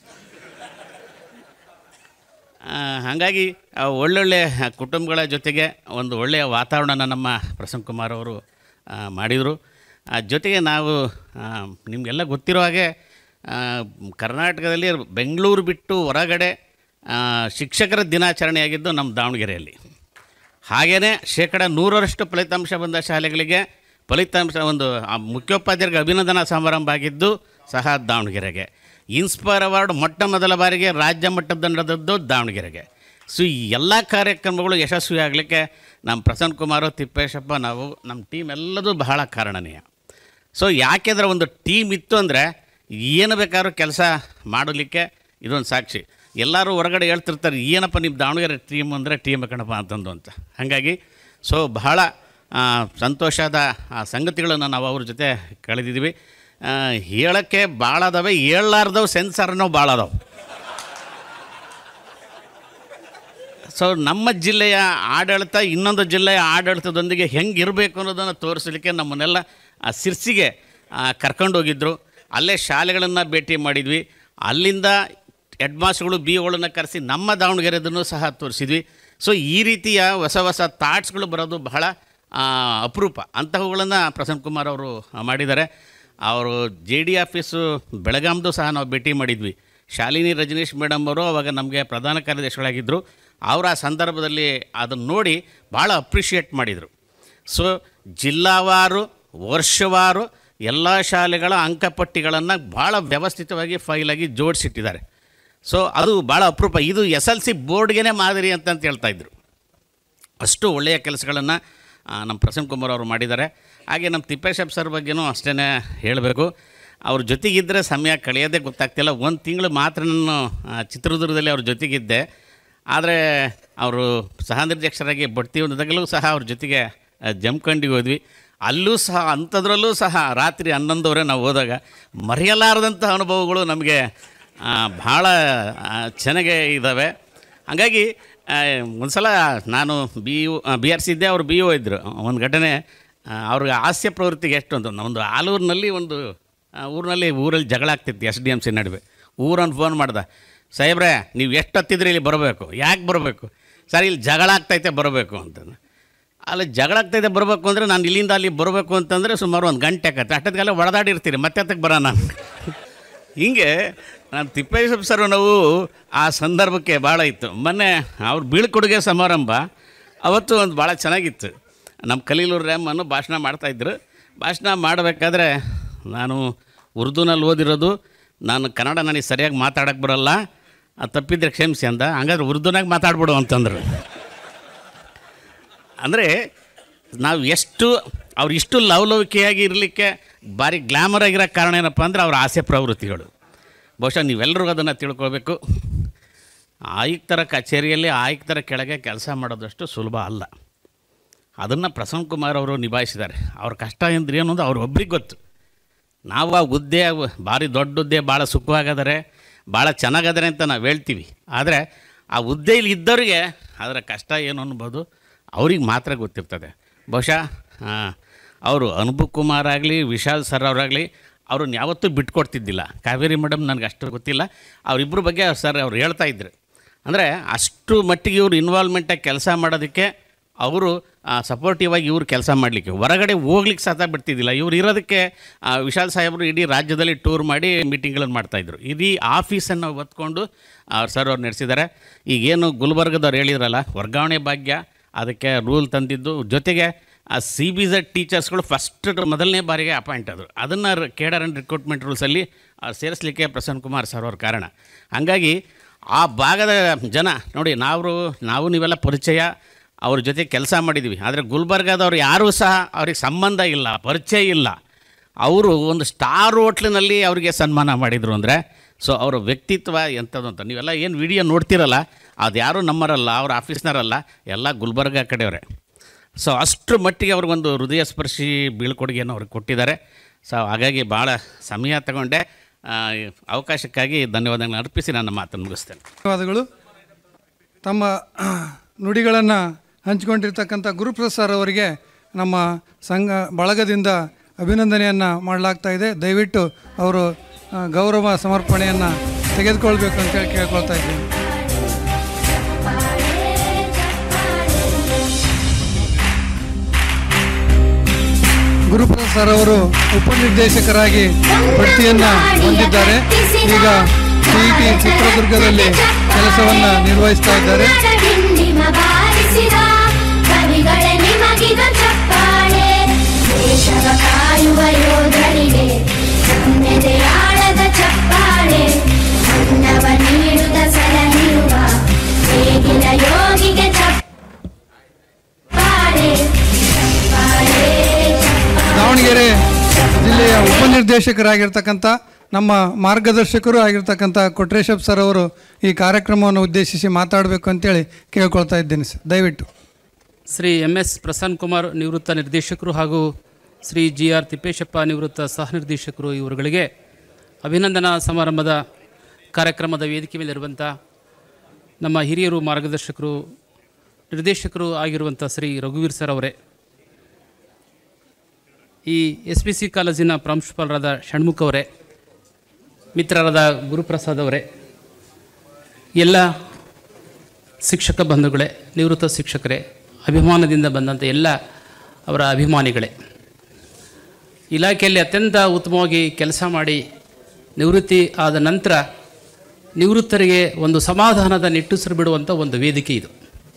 ಹಾಗಾಗಿ ಒಳ್ಳೊಳ್ಳೆ ಕುಟುಂಬಗಳ ಜೊತೆಗೆ ಒಂದು ಒಳ್ಳೆಯ ವಾತಾವರಣನ ನಮ್ಮ ಪ್ರಸನ್ನ ಕುಮಾರ್ ಅವರು ಮಾಡಿದರು. ಜೊತೆಗೆ ನಾವು ನಿಮಗೆಲ್ಲ ಗೊತ್ತಿರೋ ಹಾಗೆ ಕರ್ನಾಟಕದಲ್ಲಿ ಬೆಂಗಳೂರು ಬಿಟ್ಟು ಹೊರಗಡೆ ಶಿಕ್ಷಕರ ದಿನಾಚರಣೆಯಾಗಿದ್ದು ನಮ್ಮ ದಾವಣಗೆರೆಯಲ್ಲಿ. ಹಾಗೆಯೇ 100% ಫಲಿತಾಂಶ ಬಂದ ಶಾಲೆಗಳಿಗೆ ಒಂದು ಮುಖ್ಯೋಪಾಧ್ಯಾಯರಿಗೆ ಅಭಿನಂದನಾ ಸಮಾರಂಭ ಆಗಿದ್ದು ಸಹ ದಾವಣಗೆರೆಗೆ. ಇನ್ಸ್ಪೈರ್ ಅವಾರ್ಡ್ ಮೊಟ್ಟ ಮೊದಲ ಬಾರಿಗೆ ರಾಜ್ಯ ಮಟ್ಟದ ನಡೆದದ್ದು ದಾವಣಗೆರೆಗೆ. ಸೊ ಈ ಎಲ್ಲ ಕಾರ್ಯಕ್ರಮಗಳು ಯಶಸ್ವಿ ಆಗಲಿಕ್ಕೆ ನಮ್ಮ ಪ್ರಸನ್ನ ಕುಮಾರ್, ತಿಪ್ಪೇಶಪ್ಪ, ನಾವು ನಮ್ಮ ಟೀಮ್ ಎಲ್ಲದೂ ಬಹಳ ಕಾರಣನೀಯ. ಸೊ ಯಾಕೆಂದರೆ ಒಂದು ಟೀಮ್ ಇತ್ತು ಅಂದರೆ ಏನು ಬೇಕಾದ್ರೂ ಕೆಲಸ ಮಾಡಲಿಕ್ಕೆ ಇದೊಂದು ಸಾಕ್ಷಿ. ಎಲ್ಲರೂ ಹೊರಗಡೆ ಹೇಳ್ತಿರ್ತಾರೆ, ಏನಪ್ಪ ನಿಮ್ಮ ದಾವಣಗೆರೆ ಟೀಮ್ ಅಂದರೆ ಟೀಮ್ ಕಣಪ್ಪ ಅಂತಂದು ಅಂತ. ಹಾಗಾಗಿ ಸೊ ಬಹಳ ಸಂತೋಷದ ಸಂಗತಿಗಳನ್ನು ನಾವು ಅವ್ರ ಜೊತೆ ಕಳೆದಿದ್ದೀವಿ. ಹೇಳೋಕ್ಕೆ ಭಾಳ ಅದಾವೆ, ಹೇಳಲಾರ್ದವು ಸೆನ್ಸರ್ನೂ ಭಾಳ ಅದಾವೆ. ಸೊ ನಮ್ಮ ಜಿಲ್ಲೆಯ ಆಡಳಿತ ಇನ್ನೊಂದು ಜಿಲ್ಲೆಯ ಆಡಳಿತದೊಂದಿಗೆ ಹೆಂಗೆ ಇರಬೇಕು ಅನ್ನೋದನ್ನು ತೋರಿಸಲಿಕ್ಕೆ ನಮ್ಮನ್ನೆಲ್ಲ ಸಿರ್ಸಿಗೆ ಕರ್ಕೊಂಡೋಗಿದ್ದರು. ಅಲ್ಲೇ ಶಾಲೆಗಳನ್ನು ಭೇಟಿ ಮಾಡಿದ್ವಿ. ಅಲ್ಲಿಂದ ಹೆಡ್ ಮಾಸ್ಟರ್ಗಳು ಬಿ ಒಗಳನ್ನ ಕರೆಸಿ ನಮ್ಮ ದಾವಣಗೆರೆದನ್ನು ಸಹ ತೋರಿಸಿದ್ವಿ. ಸೊ ಈ ರೀತಿಯ ಹೊಸ ಹೊಸ ಥಾಟ್ಸ್ಗಳು ಬರೋದು ಬಹಳ ಅಪರೂಪ. ಅಂತಹವುಗಳನ್ನು ಪ್ರಸನ್ನ ಕುಮಾರ್ ಅವರು ಮಾಡಿದ್ದಾರೆ. ಅವರು ಜೆ ಡಿ ಆಫೀಸು ಬೆಳಗಾಂದು ಸಹ ನಾವು ಭೇಟಿ ಮಾಡಿದ್ವಿ. ಶಾಲಿನಿ ರಜನೀಶ್ ಮೇಡಮ್ ಅವರು ಅವಾಗ ನಮಗೆ ಪ್ರಧಾನ ಕಾರ್ಯದರ್ಶಿಗಳಾಗಿದ್ದರು. ಅವರು ಆ ಸಂದರ್ಭದಲ್ಲಿ ಅದನ್ನು ನೋಡಿ ಭಾಳ ಅಪ್ರಿಷಿಯೇಟ್ ಮಾಡಿದರು. ಸೊ ಜಿಲ್ಲಾವಾರು ವರ್ಷವಾರು ಎಲ್ಲ ಶಾಲೆಗಳ ಅಂಕಪಟ್ಟಿಗಳನ್ನು ಭಾಳ ವ್ಯವಸ್ಥಿತವಾಗಿ ಫೈಲಾಗಿ ಜೋಡಿಸಿಟ್ಟಿದ್ದಾರೆ. ಸೊ ಅದು ಭಾಳ ಅಪರೂಪ. ಇದು SLC ಬೋರ್ಡ್ಗೆ ಮಾದರಿ ಅಂತ ಹೇಳ್ತಾಯಿದ್ರು. ಅಷ್ಟು ಒಳ್ಳೆಯ ಕೆಲಸಗಳನ್ನು ನಮ್ಮ ಪ್ರಸನ್ನ ಕುಮಾರ್ ಅವರು ಮಾಡಿದ್ದಾರೆ. ಹಾಗೆ ನಮ್ಮ ತಿಪ್ಪೇಶಪ್ಪ ಸರ್ ಬಗ್ಗೆನೂ ಅಷ್ಟೇ ಹೇಳಬೇಕು. ಅವ್ರ ಜೊತೆಗಿದ್ದರೆ ಸಮಯ ಕಳೆಯೋದೇ ಗೊತ್ತಾಗ್ತಿಲ್ಲ. ಒಂದು ತಿಂಗಳು ಮಾತ್ರ ನಾನು ಚಿತ್ರದುರ್ಗದಲ್ಲಿ ಅವ್ರ ಜೊತೆಗಿದ್ದೆ. ಆದರೆ ಅವರು ಸಹ ನಿರ್ದೇಶಕರಾಗಿ ಬಡ್ತಿ ಹೊಂದಿದಾಗಲೂ ಸಹ ಅವ್ರ ಜೊತೆಗೆ ಜಮ್ಕಂಡಿಗೆ ಹೋದ್ವಿ. ಅಲ್ಲೂ ಸಹ ಅಂಥದ್ರಲ್ಲೂ ಸಹ ರಾತ್ರಿ 11 ನಾವು ಹೋದಾಗ ಮರೆಯಲಾರದಂಥ ಅನುಭವಗಳು ನಮಗೆ ಭಾಳ ಚೆನ್ನಾಗೇ ಇದ್ದಾವೆ. ಹಾಗಾಗಿ ಒಂದು ಸಲ ನಾನು BRC ಇದ್ದೆ, ಅವರು BO ಇದ್ದರು. ಒಂದು ಘಟನೆ, ಅವ್ರಿಗೆ ಹಾಸ್ಯ ಪ್ರವೃತ್ತಿಗೆ ಎಷ್ಟು ಅಂತ ಒಂದು ಆಲೂರಿನಲ್ಲಿ ಒಂದು ಊರಲ್ಲಿ ಜಗಳ ಆಗ್ತಿತ್ತು SDMC ನಡುವೆ. ಊರನ್ನು ಫೋನ್ ಮಾಡ್ದೆ, ಸಾಹೇಬ್ರೆ ನೀವು ಎಷ್ಟು ಹತ್ತಿದ್ರಿ ಇಲ್ಲಿ ಬರಬೇಕು, ಯಾಕೆ ಬರಬೇಕು ಸರ್, ಇಲ್ಲಿ ಜಗಳ ಆಗ್ತೈತೆ ಬರಬೇಕು ಅಂತ. ಅಲ್ಲಿ ಜಗಳ ಆಗ್ತೈತೆ ಬರಬೇಕು ಅಂದರೆ ನಾನು ಇಲ್ಲಿಂದ ಅಲ್ಲಿ ಬರಬೇಕು ಅಂತಂದರೆ ಸುಮಾರು 1 ಗಂಟೆ ಆಕತ್ತೆ. ಅಷ್ಟೊತ್ತಿಗೆಲ್ಲ ಹೊಡೆದಾಡಿರ್ತೀರಿ, ಮತ್ತೆ ಅದಕ್ಕೆ ಬರೋಣ. ಹೀಗೆ ನಾನು ತಿಪ್ಪೇಶಪ್ಪ ಸರ್ ನಾವು ಆ ಸಂದರ್ಭಕ್ಕೆ ಭಾಳ ಇತ್ತು. ಮೊನ್ನೆ ಅವ್ರ ಬೀಳ್ಕೊಡುಗೆ ಸಮಾರಂಭ ಅವತ್ತು ಒಂದು ಭಾಳ ಚೆನ್ನಾಗಿತ್ತು. ನಮ್ಮ ಖಲೀಲುರ್ ರೆಹಮಾನ್ ಭಾಷಣ ಮಾಡ್ತಾಯಿದ್ರು. ಭಾಷಣ ಮಾಡಬೇಕಾದ್ರೆ ನಾನು ಉರ್ದುನಲ್ಲಿ ಓದಿರೋದು, ನಾನು ಕನ್ನಡ ನನಗೆ ಸರಿಯಾಗಿ ಮಾತಾಡೋಕ್ಕೆ ಬರೋಲ್ಲ, ಅದು ತಪ್ಪಿದ್ರೆ ಕ್ಷಮಿಸಿ ಅಂದ. ಹಂಗಾದ್ರೆ ಉರ್ದುನಾಗ ಮಾತಾಡ್ಬಿಡು ಅಂತಂದರು. ಅಂದರೆ ನಾವು ಅವ್ರು ಇಷ್ಟು ಲವಲವಿಕೆಯಾಗಿ ಇರಲಿಕ್ಕೆ ಭಾರಿ ಗ್ಲಾಮರ್ ಆಗಿರೋ ಕಾರಣ ಏನಪ್ಪ ಅಂದರೆ ಅವ್ರ ಆಸೆ ಪ್ರವೃತ್ತಿಗಳು. ಬಹುಶಃ ನೀವೆಲ್ಲರೂ ಅದನ್ನು ತಿಳ್ಕೊಳ್ಬೇಕು. ಆಯುಕ್ತರ ಕಚೇರಿಯಲ್ಲಿ ಆಯುಕ್ತರ ಕೆಳಗೆ ಕೆಲಸ ಮಾಡೋದಷ್ಟು ಸುಲಭ ಅಲ್ಲ. ಅದನ್ನು ಪ್ರಸನ್ನ ಕುಮಾರ್ ಅವರು ನಿಭಾಯಿಸಿದ್ದಾರೆ. ಅವ್ರ ಕಷ್ಟ ಅಂದ್ರೆ ಏನು ಅಂತ ಅವ್ರೊಬ್ರಿಗೆ ಗೊತ್ತು. ನಾವು ಆ ಹುದ್ದೆ ಭಾರಿ ದೊಡ್ಡ ಹುದ್ದೆ, ಭಾಳ ಸುಖವಾಗದರೆ, ಭಾಳ ಚೆನ್ನಾಗದರೆ ಅಂತ ನಾವು ಹೇಳ್ತೀವಿ. ಆದರೆ ಆ ಹುದ್ದೆಯಲ್ಲಿ ಇದ್ದವರಿಗೆ ಅದರ ಕಷ್ಟ ಏನು ಅನ್ಬೋದು ಅವ್ರಿಗೆ ಮಾತ್ರ ಗೊತ್ತಿರ್ತದೆ. ಬಹುಶಃ ಅವರು ಅನುಭವ್ ಕುಮಾರ್ ಆಗಲಿ, ವಿಶಾಲ್ ಸರ್ ಅವರಾಗಲಿ ಅವ್ರನ್ನ ಯಾವತ್ತೂ ಬಿಟ್ಕೊಡ್ತಿದ್ದಿಲ್ಲ. ಕಾವೇರಿ ಮೇಡಮ್ ನನಗೆ ಅಷ್ಟು ಗೊತ್ತಿಲ್ಲ, ಅವರಿಬ್ಬರ ಬಗ್ಗೆ ಸರ್ ಅವ್ರು ಹೇಳ್ತಾಯಿದ್ರು. ಅಂದರೆ ಅಷ್ಟು ಮಟ್ಟಿಗೆ ಇವರು ಇನ್ವಾಲ್ವ್ಮೆಂಟಾಗಿ ಕೆಲಸ ಮಾಡೋದಕ್ಕೆ ಅವರು ಸಪೋರ್ಟಿವ್ ಆಗಿ ಇವ್ರು ಕೆಲಸ ಮಾಡಲಿಕ್ಕೆ, ಹೊರಗಡೆ ಹೋಗ್ಲಿಕ್ಕೆ ಸಹ ಬಿಡ್ತಿದ್ದಿಲ್ಲ. ಇವ್ರು ಇರೋದಕ್ಕೆ ವಿಶಾಲ್ ಸಾಹೇಬರು ಇಡೀ ರಾಜ್ಯದಲ್ಲಿ ಟೂರ್ ಮಾಡಿ ಮೀಟಿಂಗ್ಗಳನ್ನು ಮಾಡ್ತಾಯಿದ್ರು. ಇಡೀ ಆಫೀಸನ್ನು ಹೊತ್ಕೊಂಡು ಸರ್ ಅವ್ರು ನಡೆಸಿದ್ದಾರೆ. ಈಗೇನು ಗುಲ್ಬರ್ಗದವ್ರು ಹೇಳಿದ್ರಲ್ಲ ವರ್ಗಾವಣೆ ಭಾಗ್ಯ, ಅದಕ್ಕೆ ರೂಲ್ ತಂದಿದ್ದು, ಜೊತೆಗೆ CBZ ಟೀಚರ್ಸ್ಗಳು ಮೊದಲನೇ ಬಾರಿಗೆ ಅಪಾಯಿಂಟ್ ಆದರು. ಅದನ್ನು ಕೇಡರ್ ಆ್ಯಂಡ್ ರಿಕ್ರೂಟ್ಮೆಂಟ್ ರೂಲ್ಸಲ್ಲಿ ಸೇರಿಸಲಿಕ್ಕೆ ಪ್ರಸನ್ನ ಕುಮಾರ್ ಸರ್ ಅವ್ರ ಕಾರಣ. ಹಾಗಾಗಿ ಆ ಭಾಗದ ಜನ ನೋಡಿ, ನಾವು ನೀವೆಲ್ಲ ಪರಿಚಯ, ಅವ್ರ ಜೊತೆ ಕೆಲಸ ಮಾಡಿದ್ವಿ. ಆದರೆ ಗುಲ್ಬರ್ಗಾದವ್ರು ಯಾರೂ ಸಹ ಅವ್ರಿಗೆ ಸಂಬಂಧ ಇಲ್ಲ, ಪರಿಚಯ ಇಲ್ಲ. ಅವರು ಒಂದು ಸ್ಟಾರ್ ಹೋಟ್ಲಿನಲ್ಲಿ ಅವರಿಗೆ ಸನ್ಮಾನ ಮಾಡಿದರು ಅಂದರೆ ಸೊ ಅವರ ವ್ಯಕ್ತಿತ್ವ ಎಂಥದ್ದು ಅಂತ ನೀವೆಲ್ಲ ಏನು ವಿಡಿಯೋ ನೋಡ್ತಿರಲ್ಲ, ಅದು ಯಾರೂ ನಮ್ಮರಲ್ಲ, ಅವ್ರ ಆಫೀಸ್ನರಲ್ಲ, ಎಲ್ಲ ಗುಲ್ಬರ್ಗ ಕಡೆಯವರೇ. ಸೊ ಅಷ್ಟರ ಮಟ್ಟಿಗೆ ಅವ್ರಿಗೊಂದು ಹೃದಯ ಸ್ಪರ್ಶಿ ಬೀಳ್ಕೊಡುಗೆಯನ್ನು ಅವ್ರಿಗೆ ಕೊಟ್ಟಿದ್ದಾರೆ. ಸೊ ಹಾಗಾಗಿ ಭಾಳ ಸಮಯ ತಗೊಂಡೆ. ಅವಕಾಶಕ್ಕಾಗಿ ಧನ್ಯವಾದಗಳನ್ನು ಅರ್ಪಿಸಿ ನನ್ನ ಮಾತನ್ನು ಮುಗಿಸ್ತೇನೆ. ಧನ್ಯವಾದಗಳು. ತಮ್ಮ ನುಡಿಗಳನ್ನು ಹಂಚಿಕೊಂಡಿರ್ತಕ್ಕಂಥ ಗುರುಪ್ರಸಾದ್ ಅವರಿಗೆ ನಮ್ಮ ಸಂಘ ಬಳಗದಿಂದ ಅಭಿನಂದನೆಯನ್ನು ಮಾಡಲಾಗ್ತಾ ಇದೆ. ದಯವಿಟ್ಟು ಅವರು ಗೌರವ ಸಮರ್ಪಣೆಯನ್ನು ತೆಗೆದುಕೊಳ್ಬೇಕು ಅಂತೇಳಿ ಕೇಳ್ಕೊಳ್ತಾ ಇದ್ದೀನಿ. ಗುರುಪ್ರಸಾದ್ ಸರ್ ಅವರು ಉಪನಿರ್ದೇಶಕರಾಗಿ ಬಡ್ತಿಯನ್ನು ಹೊಂದಿದ್ದಾರೆ. ಈಗ CET ಚಿತ್ರದುರ್ಗದಲ್ಲಿ ಕೆಲಸವನ್ನು ನಿರ್ವಹಿಸ್ತಾ ಇದ್ದಾರೆ. ದಾವಣಗೆರೆ ಜಿಲ್ಲೆಯ ಉಪನಿರ್ದೇಶಕರಾಗಿರ್ತಕ್ಕಂಥ ನಮ್ಮ ಮಾರ್ಗದರ್ಶಕರು ಆಗಿರ್ತಕ್ಕಂಥ ಕೊಟ್ರೇಶಪ್ಪ ಸರ್ ಅವರು ಈ ಕಾರ್ಯಕ್ರಮವನ್ನು ಉದ್ದೇಶಿಸಿ ಮಾತಾಡಬೇಕು ಅಂತೇಳಿ ಕೇಳ್ಕೊಳ್ತಾ ಇದ್ದೇನೆ ಸರ್, ದಯವಿಟ್ಟು. ಶ್ರೀ MS ಪ್ರಸನ್ನ ಕುಮಾರ್ ನಿವೃತ್ತ ನಿರ್ದೇಶಕರು ಹಾಗೂ ಶ್ರೀ GR ತಿಪ್ಪೇಶಪ್ಪ ನಿವೃತ್ತ ಸಹ ನಿರ್ದೇಶಕರು ಇವರುಗಳಿಗೆ ಅಭಿನಂದನಾ ಸಮಾರಂಭದ ಕಾರ್ಯಕ್ರಮದ ವೇದಿಕೆ ಮೇಲಿರುವಂಥ ನಮ್ಮ ಹಿರಿಯರು, ಮಾರ್ಗದರ್ಶಕರು, ನಿರ್ದೇಶಕರು ಆಗಿರುವಂಥ ಶ್ರೀ ರಘುವೀರ್ ಸರ್ ಅವರೇ, ಈ SPC ಕಾಲೇಜಿನ ಪ್ರಾಂಶುಪಾಲರಾದ ಷಣ್ಮುಖ ಅವರೇ, ಮಿತ್ರರಾದ ಗುರುಪ್ರಸಾದ್ ಅವರೇ, ಎಲ್ಲ ಶಿಕ್ಷಕ ಬಂಧುಗಳೇ, ನಿವೃತ್ತ ಶಿಕ್ಷಕರೇ, ಅಭಿಮಾನದಿಂದ ಬಂದಂಥ ಎಲ್ಲ ಅವರ ಅಭಿಮಾನಿಗಳೇ, ಇಲಾಖೆಯಲ್ಲಿ ಅತ್ಯಂತ ಉತ್ತಮವಾಗಿ ಕೆಲಸ ಮಾಡಿ ನಿವೃತ್ತಿ ಆದ ನಂತರ ನಿವೃತ್ತರಿಗೆ ಒಂದು ಸಮಾಧಾನದ ನಿಟ್ಟುಸಿರು ಬಿಡುವಂಥ ಒಂದು ವೇದಿಕೆ ಇದು.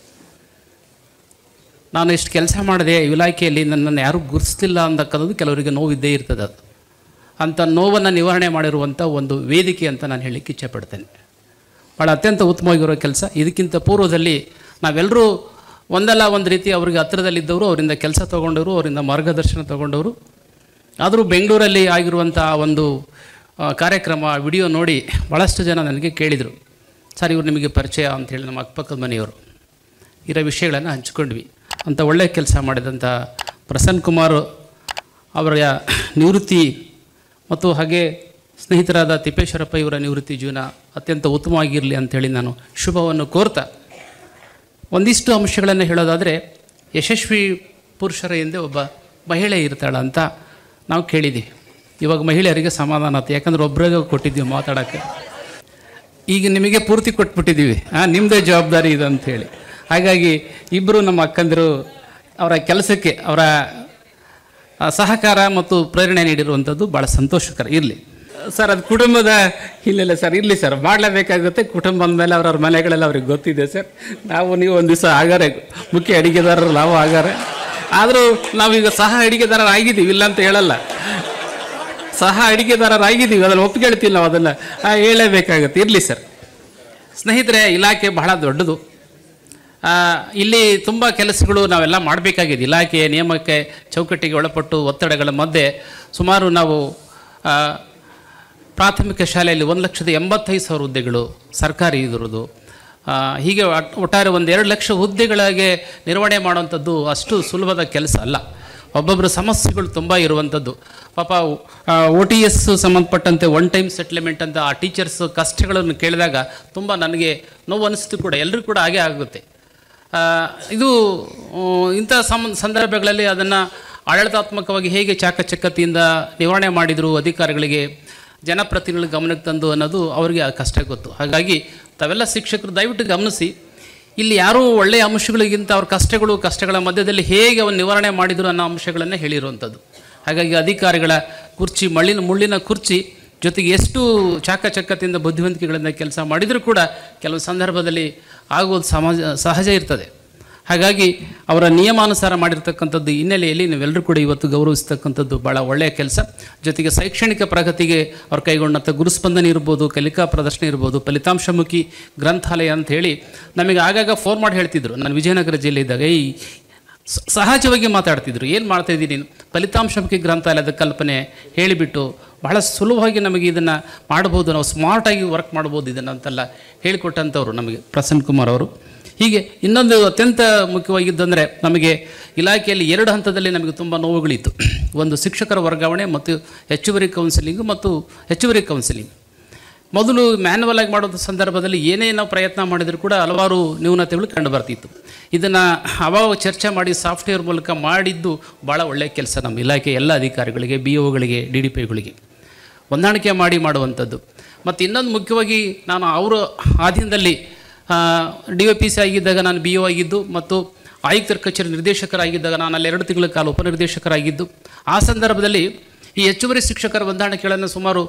ನಾನು ಇಷ್ಟು ಕೆಲಸ ಮಾಡಿದೆ ಇಲಾಖೆಯಲ್ಲಿ, ನನ್ನನ್ನು ಯಾರೂ ಗುರುತಿಸ್ತಿಲ್ಲ ಅಂತಕ್ಕಂಥದ್ದು ಕೆಲವರಿಗೆ ನೋವಿದ್ದೇ ಇರ್ತದೆ. ಅದು ಅಂಥ ನೋವನ್ನು ನಿವಾರಣೆ ಮಾಡಿರುವಂಥ ಒಂದು ವೇದಿಕೆ ಅಂತ ನಾನು ಹೇಳಲಿಕ್ಕೆ ಇಚ್ಛೆಪಡ್ತೇನೆ. ಭಾಳ ಅತ್ಯಂತ ಉತ್ತಮವಾಗಿರೋ ಕೆಲಸ. ಇದಕ್ಕಿಂತ ಪೂರ್ವದಲ್ಲಿ ನಾವೆಲ್ಲರೂ ಒಂದಲ್ಲ ಒಂದು ರೀತಿ ಅವರಿಗೆ ಹತ್ತಿರದಲ್ಲಿದ್ದವರು, ಅವರಿಂದ ಕೆಲಸ ತೊಗೊಂಡವರು, ಅವರಿಂದ ಮಾರ್ಗದರ್ಶನ ತೊಗೊಂಡವರು. ಆದರೂ ಬೆಂಗಳೂರಲ್ಲಿ ಆಗಿರುವಂಥ ಒಂದು ಕಾರ್ಯಕ್ರಮ ವಿಡಿಯೋ ನೋಡಿ ಭಾಳಷ್ಟು ಜನ ನನಗೆ ಕೇಳಿದರು, ಸರ್ ಇವರು ನಿಮಗೆ ಪರಿಚಯ ಅಂಥೇಳಿ ನಮ್ಮ ಅಕ್ಕಪಕ್ಕದ ಮನೆಯವರು. ಇರೋ ವಿಷಯಗಳನ್ನು ಹಂಚ್ಕೊಂಡ್ವಿ. ಅಂಥ ಒಳ್ಳೆಯ ಕೆಲಸ ಮಾಡಿದಂಥ ಪ್ರಸನ್ನ ಕುಮಾರ್ ಅವರ ನಿವೃತ್ತಿ ಮತ್ತು ಹಾಗೆ ಸ್ನೇಹಿತರಾದ ತಿಪ್ಪೇಶ್ವರಪ್ಪ ಇವರ ನಿವೃತ್ತಿ ಜೀವನ ಅತ್ಯಂತ ಉತ್ತಮವಾಗಿರಲಿ ಅಂಥೇಳಿ ನಾನು ಶುಭವನ್ನು ಕೋರ್ತಾ ಒಂದಿಷ್ಟು ಅಂಶಗಳನ್ನು ಹೇಳೋದಾದರೆ, ಯಶಸ್ವಿ ಪುರುಷರ ಹಿಂದೆ ಒಬ್ಬ ಮಹಿಳೆ ಇರ್ತಾಳೆ ಅಂತ ನಾವು ಕೇಳಿದ್ದೀವಿ. ಇವಾಗ ಮಹಿಳೆಯರಿಗೆ ಸಮಾಧಾನ ಆಯ್ತು, ಯಾಕಂದ್ರೆ ಒಬ್ಬರಿಗೆ ಕೊಟ್ಟಿದ್ದೀವಿ ಮಾತಾಡೋಕ್ಕೆ. ಈಗ ನಿಮಗೆ ಪೂರ್ತಿ ಕೊಟ್ಬಿಟ್ಟಿದ್ದೀವಿ, ನಿಮ್ಮದೇ ಜವಾಬ್ದಾರಿ ಇದು ಅಂಥೇಳಿ. ಹಾಗಾಗಿ ಇಬ್ಬರು ನಮ್ಮ ಅಕ್ಕಂದಿರು ಅವರ ಕೆಲಸಕ್ಕೆ ಅವರ ಸಹಕಾರ ಮತ್ತು ಪ್ರೇರಣೆ ನೀಡಿರುವಂಥದ್ದು ಭಾಳ ಸಂತೋಷಕರ. ಇರಲಿ ಸರ್, ಅದು ಕುಟುಂಬದ ಇಲ್ಲ ಸರ್, ಇರಲಿ ಸರ್, ಮಾಡಲೇಬೇಕಾಗುತ್ತೆ. ಕುಟುಂಬ ಅಂದಮೇಲೆ ಅವ್ರವ್ರ ಮನೆಗಳೆಲ್ಲ ಅವ್ರಿಗೆ ಗೊತ್ತಿದೆ ಸರ್. ನಾವು ನೀವು ಒಂದು ದಿವಸ ಆಗಾರೆ ಮುಖ್ಯ ಅಡುಗೆದಾರರು ನಾವು ಆಗಾರೆ. ಆದರೂ ನಾವೀಗ ಸಹ ಅಡುಗೆದಾರರಾಗಿದ್ದೀವಿ, ಇಲ್ಲ ಅಂತ ಹೇಳಲ್ಲ, ಸಹ ಅಡುಗೆದಾರರಾಗಿದ್ದೀವಿ, ಅದನ್ನು ಒಪ್ಪಿಗೆಳ್ತೀವಿ ನಾವು, ಅದನ್ನು ಹೇಳಲೇಬೇಕಾಗುತ್ತೆ. ಇರಲಿ ಸರ್. ಸ್ನೇಹಿತರೆ, ಇಲಾಖೆ ಬಹಳ ದೊಡ್ಡದು. ಇಲ್ಲಿ ತುಂಬ ಕೆಲಸಗಳು ನಾವೆಲ್ಲ ಮಾಡಬೇಕಾಗಿದೆ. ಇಲಾಖೆಯ ನಿಯಮಕ್ಕೆ ಚೌಕಟ್ಟಿಗೆ ಒಳಪಟ್ಟು ಒತ್ತಡಗಳ ಮಧ್ಯೆ ಸುಮಾರು ನಾವು ಪ್ರಾಥಮಿಕ ಶಾಲೆಯಲ್ಲಿ 1,85,000 ಹುದ್ದೆಗಳು ಸರ್ಕಾರಿ ಇದ್ರದ್ದು, ಹೀಗೆ ಒಟ್ಟಾರೆ 1-2 ಲಕ್ಷ ಹುದ್ದೆಗಳಿಗೆ ನಿರ್ವಹಣೆ ಮಾಡುವಂಥದ್ದು ಅಷ್ಟು ಸುಲಭದ ಕೆಲಸ ಅಲ್ಲ. ಒಬ್ಬೊಬ್ಬರ ಸಮಸ್ಯೆಗಳು ತುಂಬ ಇರುವಂಥದ್ದು. ಪಾಪ OTS ಸಂಬಂಧಪಟ್ಟಂತೆ ಒನ್ ಟೈಮ್ ಸೆಟ್ಲ್ಮೆಂಟ್ ಅಂತ ಆ ಟೀಚರ್ಸ್ ಕಷ್ಟಗಳನ್ನು ಕೇಳಿದಾಗ ತುಂಬ ನನಗೆ ನೋವು ಅನಿಸ್ತು ಕೂಡ, ಎಲ್ಲರೂ ಕೂಡ ಹಾಗೆ ಆಗುತ್ತೆ. ಇದು ಇಂಥ ಸಂದರ್ಭಗಳಲ್ಲಿ ಅದನ್ನು ಆಡಳಿತಾತ್ಮಕವಾಗಿ ಹೇಗೆ ಚಾಕಚಕ್ಯತೆಯಿಂದ ನಿವಾರಣೆ ಮಾಡಿದರು ಅಧಿಕಾರಿಗಳಿಗೆ, ಜನಪ್ರತಿನಿಧಿಗಳ ಗಮನಕ್ಕೆ ತಂದು ಅನ್ನೋದು ಅವರಿಗೆ ಕಷ್ಟ ಗೊತ್ತು. ಹಾಗಾಗಿ ತಾವೆಲ್ಲ ಶಿಕ್ಷಕರು ದಯವಿಟ್ಟು ಗಮನಿಸಿ, ಇಲ್ಲಿ ಯಾರೂ ಒಳ್ಳೆಯ ಅಂಶಗಳಿಗಿಂತ ಅವ್ರ ಕಷ್ಟಗಳ ಮಧ್ಯದಲ್ಲಿ ಹೇಗೆ ಅವನು ನಿವಾರಣೆ ಮಾಡಿದರು ಅನ್ನೋ ಅಂಶಗಳನ್ನೇ ಹೇಳಿರುವಂಥದ್ದು. ಹಾಗಾಗಿ ಅಧಿಕಾರಿಗಳ ಕುರ್ಚಿ ಮುಳ್ಳಿನ ಕುರ್ಚಿ ಜೊತೆಗೆ ಎಷ್ಟು ಚಾಕಚಕ್ಯತೆಯಿಂದ ಬುದ್ಧಿವಂತಿಕೆಗಳಿಂದ ಕೆಲಸ ಮಾಡಿದರೂ ಕೂಡ ಕೆಲವು ಸಂದರ್ಭದಲ್ಲಿ ಆಗುವುದು ಸಹಜ ಇರ್ತದೆ. ಹಾಗಾಗಿ ಅವರ ನಿಯಮಾನುಸಾರ ಮಾಡಿರ್ತಕ್ಕಂಥದ್ದು ಹಿನ್ನೆಲೆಯಲ್ಲಿ ನಾವೆಲ್ಲರೂ ಕೂಡ ಇವತ್ತು ಗೌರವಿಸ್ತಕ್ಕಂಥದ್ದು ಭಾಳ ಒಳ್ಳೆಯ ಕೆಲಸ. ಜೊತೆಗೆ ಶೈಕ್ಷಣಿಕ ಪ್ರಗತಿಗೆ ಅವ್ರು ಕೈಗೊಂಡಂಥ ಗುರುಸ್ಪಂದನೆ ಇರ್ಬೋದು, ಕಲಿಕಾ ಪ್ರದರ್ಶನ ಇರ್ಬೋದು, ಫಲಿತಾಂಶಮುಖಿ ಗ್ರಂಥಾಲಯ ಅಂತ ಹೇಳಿ ನಮಗೆ ಆಗಾಗ ಫೋನ್ ಮಾಡಿ ಹೇಳ್ತಿದ್ರು. ನಾನು ವಿಜಯನಗರ ಜಿಲ್ಲೆ ಇದ್ದಾಗ ಸಹಜವಾಗಿ ಮಾತಾಡ್ತಿದ್ರು, ಏನು ಮಾಡ್ತಾಯಿದ್ದೀನಿ ನೀನು, ಫಲಿತಾಂಶಮುಖಿ ಗ್ರಂಥಾಲಯದ ಕಲ್ಪನೆ ಹೇಳಿಬಿಟ್ಟು ಬಹಳ ಸುಲಭವಾಗಿ ನಮಗೆ ಇದನ್ನು ಮಾಡ್ಬೋದು, ನಾವು ಸ್ಮಾರ್ಟಾಗಿ ವರ್ಕ್ ಮಾಡ್ಬೋದು ಇದನ್ನು ಅಂತೆಲ್ಲ ಹೇಳಿಕೊಟ್ಟಂಥವ್ರು ನಮಗೆ ಪ್ರಸನ್ನ ಕುಮಾರ್ ಅವರು. ಹೀಗೆ ಇನ್ನೊಂದು ಅತ್ಯಂತ ಮುಖ್ಯವಾಗಿದ್ದಂದರೆ, ನಮಗೆ ಇಲಾಖೆಯಲ್ಲಿ 2 ಹಂತದಲ್ಲಿ ನಮಗೆ ತುಂಬ ನೋವುಗಳಿತ್ತು. ಒಂದು ಶಿಕ್ಷಕರ ವರ್ಗಾವಣೆ ಮತ್ತು ಹೆಚ್ಚುವರಿ ಕೌನ್ಸಿಲಿಂಗ್. ಮೊದಲು ಮ್ಯಾನ್ಯಲ್ ಆಗಿ ಮಾಡೋದು ಸಂದರ್ಭದಲ್ಲಿ ಏನೇ ನಾವು ಪ್ರಯತ್ನ ಮಾಡಿದರೂ ಕೂಡ ಹಲವಾರು ನ್ಯೂನತೆಗಳು ಕಂಡು ಬರ್ತಿತ್ತು. ಇದನ್ನು ಅವಾಗ ಚರ್ಚೆ ಮಾಡಿ ಸಾಫ್ಟ್ವೇರ್ ಮೂಲಕ ಮಾಡಿದ್ದು ಭಾಳ ಒಳ್ಳೆಯ ಕೆಲಸ. ನಮ್ಮ ಇಲಾಖೆ ಎಲ್ಲ ಅಧಿಕಾರಿಗಳಿಗೆ, BOಗಳಿಗೆ, DDPಗಳಿಗೆ ಹೊಂದಾಣಿಕೆ ಮಾಡುವಂಥದ್ದು. ಮತ್ತು ಇನ್ನೊಂದು ಮುಖ್ಯವಾಗಿ, ನಾನು ಅವರ ಆಧೀನದಲ್ಲಿ DOPC ಆಗಿದ್ದಾಗ ನಾನು BO ಆಗಿದ್ದು, ಮತ್ತು ಆಯುಕ್ತರ ಕಚೇರಿ ನಿರ್ದೇಶಕರಾಗಿದ್ದಾಗ ನಾನು ಅಲ್ಲಿ 2 ತಿಂಗಳ ಕಾಲ ಉಪನಿರ್ದೇಶಕರಾಗಿದ್ದು. ಆ ಸಂದರ್ಭದಲ್ಲಿ ಈ ಹೆಚ್ಚುವರಿ ಶಿಕ್ಷಕರ ಹೊಂದಾಣಿಕೆಗಳನ್ನು ಸುಮಾರು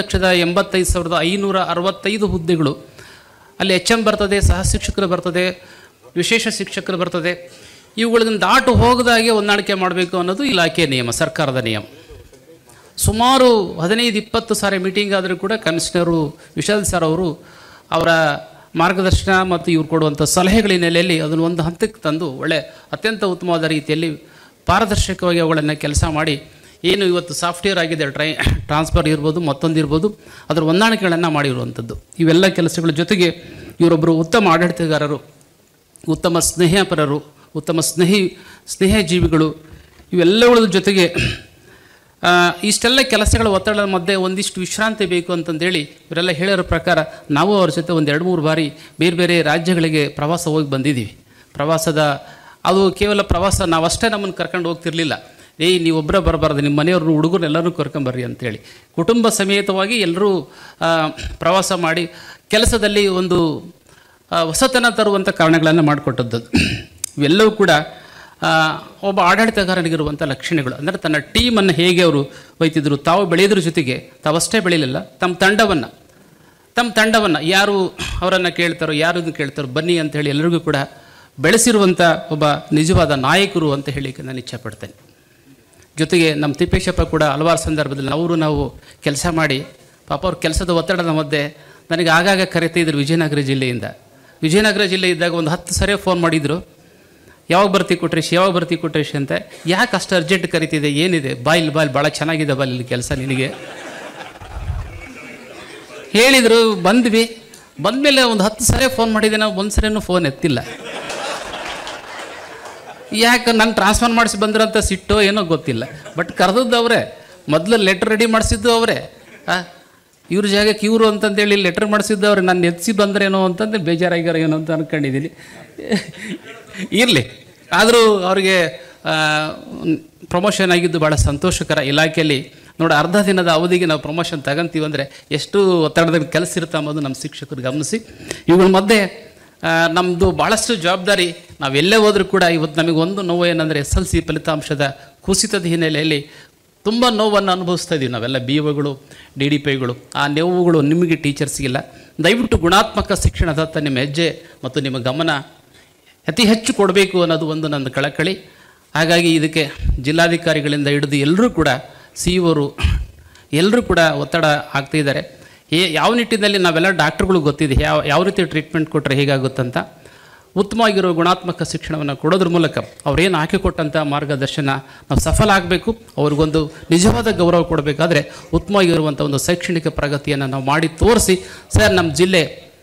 1,85,565 ಹುದ್ದೆಗಳು, ಅಲ್ಲಿ HM ಬರ್ತದೆ, ಸಹ ಶಿಕ್ಷಕರು ಬರ್ತದೆ, ವಿಶೇಷ ಶಿಕ್ಷಕರು ಬರ್ತದೆ, ಇವುಗಳನ್ನು ದಾಟು ಹೋಗದಾಗೆ ಹೊಂದಾಣಿಕೆ ಮಾಡಬೇಕು ಅನ್ನೋದು ಇಲಾಖೆಯ ನಿಯಮ, ಸರ್ಕಾರದ ನಿಯಮ. ಸುಮಾರು 15-20 ಸಾರಿ ಮೀಟಿಂಗ್ ಆದರೂ ಕೂಡ ಕಮಿಷನರು ವಿಶಾಲ್ ಸರ್ ಅವರು ಅವರ ಮಾರ್ಗದರ್ಶನ ಮತ್ತು ಇವ್ರು ಕೊಡುವಂಥ ಸಲಹೆಗಳ ಹಿನ್ನೆಲೆಯಲ್ಲಿ ಅದನ್ನು ಒಂದು ಹಂತಕ್ಕೆ ತಂದು ಅತ್ಯಂತ ಉತ್ತಮವಾದ ರೀತಿಯಲ್ಲಿ ಪಾರದರ್ಶಕವಾಗಿ ಅವುಗಳನ್ನು ಕೆಲಸ ಮಾಡಿ, ಏನು ಇವತ್ತು ಸಾಫ್ಟ್ವೇರ್ ಆಗಿದೆ, ಟ್ರಾನ್ಸ್ಫರ್ ಇರ್ಬೋದು, ಮತ್ತೊಂದು ಇರ್ಬೋದು, ಅದರ ಹೊಂದಾಣಿಕೆಗಳನ್ನು ಮಾಡಿರುವಂಥದ್ದು. ಇವೆಲ್ಲ ಕೆಲಸಗಳ ಜೊತೆಗೆ ಇವರೊಬ್ಬರು ಉತ್ತಮ ಆಡಳಿತಗಾರರು, ಉತ್ತಮ ಸ್ನೇಹಪರರು, ಉತ್ತಮ ಸ್ನೇಹಜೀವಿಗಳು. ಇವೆಲ್ಲಗಳ ಜೊತೆಗೆ ಇಷ್ಟೆಲ್ಲ ಕೆಲಸಗಳ ಒತ್ತಡದ ಮಧ್ಯೆ ಒಂದಿಷ್ಟು ವಿಶ್ರಾಂತಿ ಬೇಕು ಅಂತಂದೇಳಿ ಇವರೆಲ್ಲ ಹೇಳಿರೋ ಪ್ರಕಾರ ನಾವು ಅವ್ರ ಜೊತೆ 1-2-3 ಬಾರಿ ಬೇರೆ ಬೇರೆ ರಾಜ್ಯಗಳಿಗೆ ಪ್ರವಾಸ ಹೋಗಿ ಬಂದಿದ್ದೀವಿ. ಅದು ಕೇವಲ ಪ್ರವಾಸ, ನಾವಷ್ಟೇ ನಮ್ಮನ್ನು ಕರ್ಕೊಂಡು ಹೋಗ್ತಿರ್ಲಿಲ್ಲ. ನೀವು ಒಬ್ಬರೇ ಬರಬಾರ್ದು, ನಿಮ್ಮ ಮನೆಯವ್ರನ್ನ, ಹುಡುಗರನ್ನೆಲ್ಲರೂ ಕರ್ಕೊಂಬರ್ರಿ ಅಂತೇಳಿ ಕುಟುಂಬ ಸಮೇತವಾಗಿ ಎಲ್ಲರೂ ಪ್ರವಾಸ ಮಾಡಿ ಕೆಲಸದಲ್ಲಿ ಒಂದು ಹೊಸತನ ತರುವಂಥ ಕಾರಣಗಳನ್ನು ಮಾಡಿಕೊಟ್ಟದ್ದು. ಇವೆಲ್ಲವೂ ಕೂಡ ಒಬ್ಬ ಆಡಳಿತಗಾರನಿಗಿರುವಂಥ ಲಕ್ಷಣಗಳು. ಅಂದರೆ ತನ್ನ ಟೀಮನ್ನು ಹೇಗೆ ಅವರು ಒಯ್ತಿದ್ರು, ತಾವು ಬೆಳೆಯೋದ್ರ ಜೊತೆಗೆ ತಾವಷ್ಟೇ ಬೆಳೀಲಿಲ್ಲ, ತಮ್ಮ ತಂಡವನ್ನು ಯಾರು ಅವರನ್ನು ಕೇಳ್ತಾರೋ, ಯಾರನ್ನು ಕೇಳ್ತಾರೋ ಬನ್ನಿ ಅಂಥೇಳಿ ಎಲ್ಲರಿಗೂ ಕೂಡ ಬೆಳೆಸಿರುವಂಥ ಒಬ್ಬ ನಿಜವಾದ ನಾಯಕರು ಅಂತ ಹೇಳಿಕ್ಕೆ ನಾನು ಇಚ್ಛೆಪಡ್ತೇನೆ. ಜೊತೆಗೆ ನಮ್ಮ ತಿಪ್ಪೇಶಪ್ಪ ಕೂಡ ಹಲವಾರು ಸಂದರ್ಭದಲ್ಲಿ ನಾವು ಕೆಲಸ ಮಾಡಿ ಪಾಪ ಅವ್ರ ಕೆಲಸದ ಒತ್ತಡದ ಮಧ್ಯೆ ನನಗೆ ಆಗಾಗ ಕರೆತಿದ್ರು ವಿಜಯನಗರ ಜಿಲ್ಲೆ ಇದ್ದಾಗ ಒಂದು 10 ಸರಿ ಫೋನ್ ಮಾಡಿದರು, ಯಾವಾಗ ಬರ್ತಿ ಕೊಟ್ರೇಶ್ ಅಂತ. ಯಾಕೆ ಅಷ್ಟು ಅರ್ಜೆಂಟ್ ಕರಿತಿದೆ, ಏನಿದೆ, ಬಾಯಿಲ್ ಭಾಳ ಚೆನ್ನಾಗಿದೆ ಇಲ್ಲಿ ಕೆಲಸ ನಿನಗೆ ಹೇಳಿದರು. ಬಂದಮೇಲೆ ಒಂದು 10 ಸರಿ ಫೋನ್ ಮಾಡಿದೆ, ನಾವು ಒಂದು ಸರಿನೂ ಫೋನ್ ಎತ್ತಿಲ್ಲ. ಯಾಕೆ ನಾನು ಟ್ರಾನ್ಸ್ಫರ್ ಮಾಡಿಸಿ ಬಂದ್ರಂತ ಸಿಟ್ಟೋ ಏನೋ ಗೊತ್ತಿಲ್ಲ. ಬಟ್ ಕರೆದದ್ದು ಅವರೇ, ಮೊದಲು ಲೆಟ್ರ್ ರೆಡಿ ಮಾಡಿಸಿದ್ದು ಅವರೇ, ಇವ್ರ ಜಾಗಕ್ಕೆ ಇವರು ಅಂತಂದೇಳಿ ಲೆಟ್ರ್ ಮಾಡಿಸಿದ್ದು ಅವ್ರೆ. ನಾನು ಎತ್ಸಿ ಬಂದ್ರೇನೋ ಅಂತಂದು ಬೇಜಾರಾಗ್ಯಾರ ಏನೋ ಅಂತ ಅಂದ್ಕೊಂಡಿದ್ದೀನಿ. ಇರಲಿ, ಆದರೂ ಅವ್ರಿಗೆ ಪ್ರಮೋಷನ್ ಆಗಿದ್ದು ಭಾಳ ಸಂತೋಷಕರ. ಇಲಾಖೆಯಲ್ಲಿ ನೋಡಿ, ಅರ್ಧ ದಿನದ ಅವಧಿಗೆ ನಾವು ಪ್ರಮೋಷನ್ ತಗೊಂತೀವಿ ಅಂದರೆ ಎಷ್ಟು ಒತ್ತಡದಲ್ಲಿ ಕೆಲಸ ಇರುತ್ತೆ ಅನ್ನೋದು ನಮ್ಮ ಶಿಕ್ಷಕರು ಗಮನಿಸಿ. ಇವುಗಳ ಮಧ್ಯೆ ನಮ್ಮದು ಭಾಳಷ್ಟು ಜವಾಬ್ದಾರಿ. ನಾವೆಲ್ಲೇ ಹೋದರೂ ಕೂಡ ಇವತ್ತು ನಮಗೆ ಒಂದು ನೋವು ಏನಂದರೆ SLC ಫಲಿತಾಂಶದ ಕುಸಿತದ ಹಿನ್ನೆಲೆಯಲ್ಲಿ ತುಂಬ ನೋವನ್ನು ಅನುಭವಿಸ್ತಾ ಇದ್ದೀವಿ ನಾವೆಲ್ಲ BOಗಳು DDPಗಳು. ಆ ನೋವುಗಳು ನಿಮಗೆ ಟೀಚರ್ಸ್ಗಿಲ್ಲ. ದಯವಿಟ್ಟು ಗುಣಾತ್ಮಕ ಶಿಕ್ಷಣದತ್ತ ನಿಮ್ಮ ಹೆಜ್ಜೆ ಮತ್ತು ನಿಮ್ಮ ಗಮನ ಅತಿ ಹೆಚ್ಚು ಕೊಡಬೇಕು ಅನ್ನೋದು ಒಂದು ನನ್ನ ಕಳಕಳಿ. ಹಾಗಾಗಿ ಇದಕ್ಕೆ ಜಿಲ್ಲಾಧಿಕಾರಿಗಳಿಂದ ಹಿಡಿದು ಎಲ್ಲರೂ ಕೂಡ CEOರು ಎಲ್ಲರೂ ಕೂಡ ಒತ್ತಡ ಆಗ್ತಾಯಿದ್ದಾರೆ. ಯಾವ ನಿಟ್ಟಿನಲ್ಲಿ ನಾವೆಲ್ಲ ಡಾಕ್ಟ್ರುಗಳು ಗೊತ್ತಿದೆ ಯಾವ ರೀತಿ ಟ್ರೀಟ್ಮೆಂಟ್ ಕೊಟ್ಟರೆ ಹೇಗಾಗುತ್ತಂತ. ಉತ್ತಮವಾಗಿರೋ ಗುಣಾತ್ಮಕ ಶಿಕ್ಷಣವನ್ನು ಕೊಡೋದ್ರ ಮೂಲಕ ಅವ್ರೇನು ಹಾಕಿಕೊಟ್ಟಂಥ ಮಾರ್ಗದರ್ಶನ ನಾವು ಸಫಲ ಆಗಬೇಕು. ಅವ್ರಿಗೊಂದು ನಿಜವಾದ ಗೌರವ ಕೊಡಬೇಕಾದ್ರೆ ಉತ್ತಮವಾಗಿರುವಂಥ ಒಂದು ಶೈಕ್ಷಣಿಕ ಪ್ರಗತಿಯನ್ನು ನಾವು ಮಾಡಿ ತೋರಿಸಿ, ಸರ್ ನಮ್ಮ ಜಿಲ್ಲೆ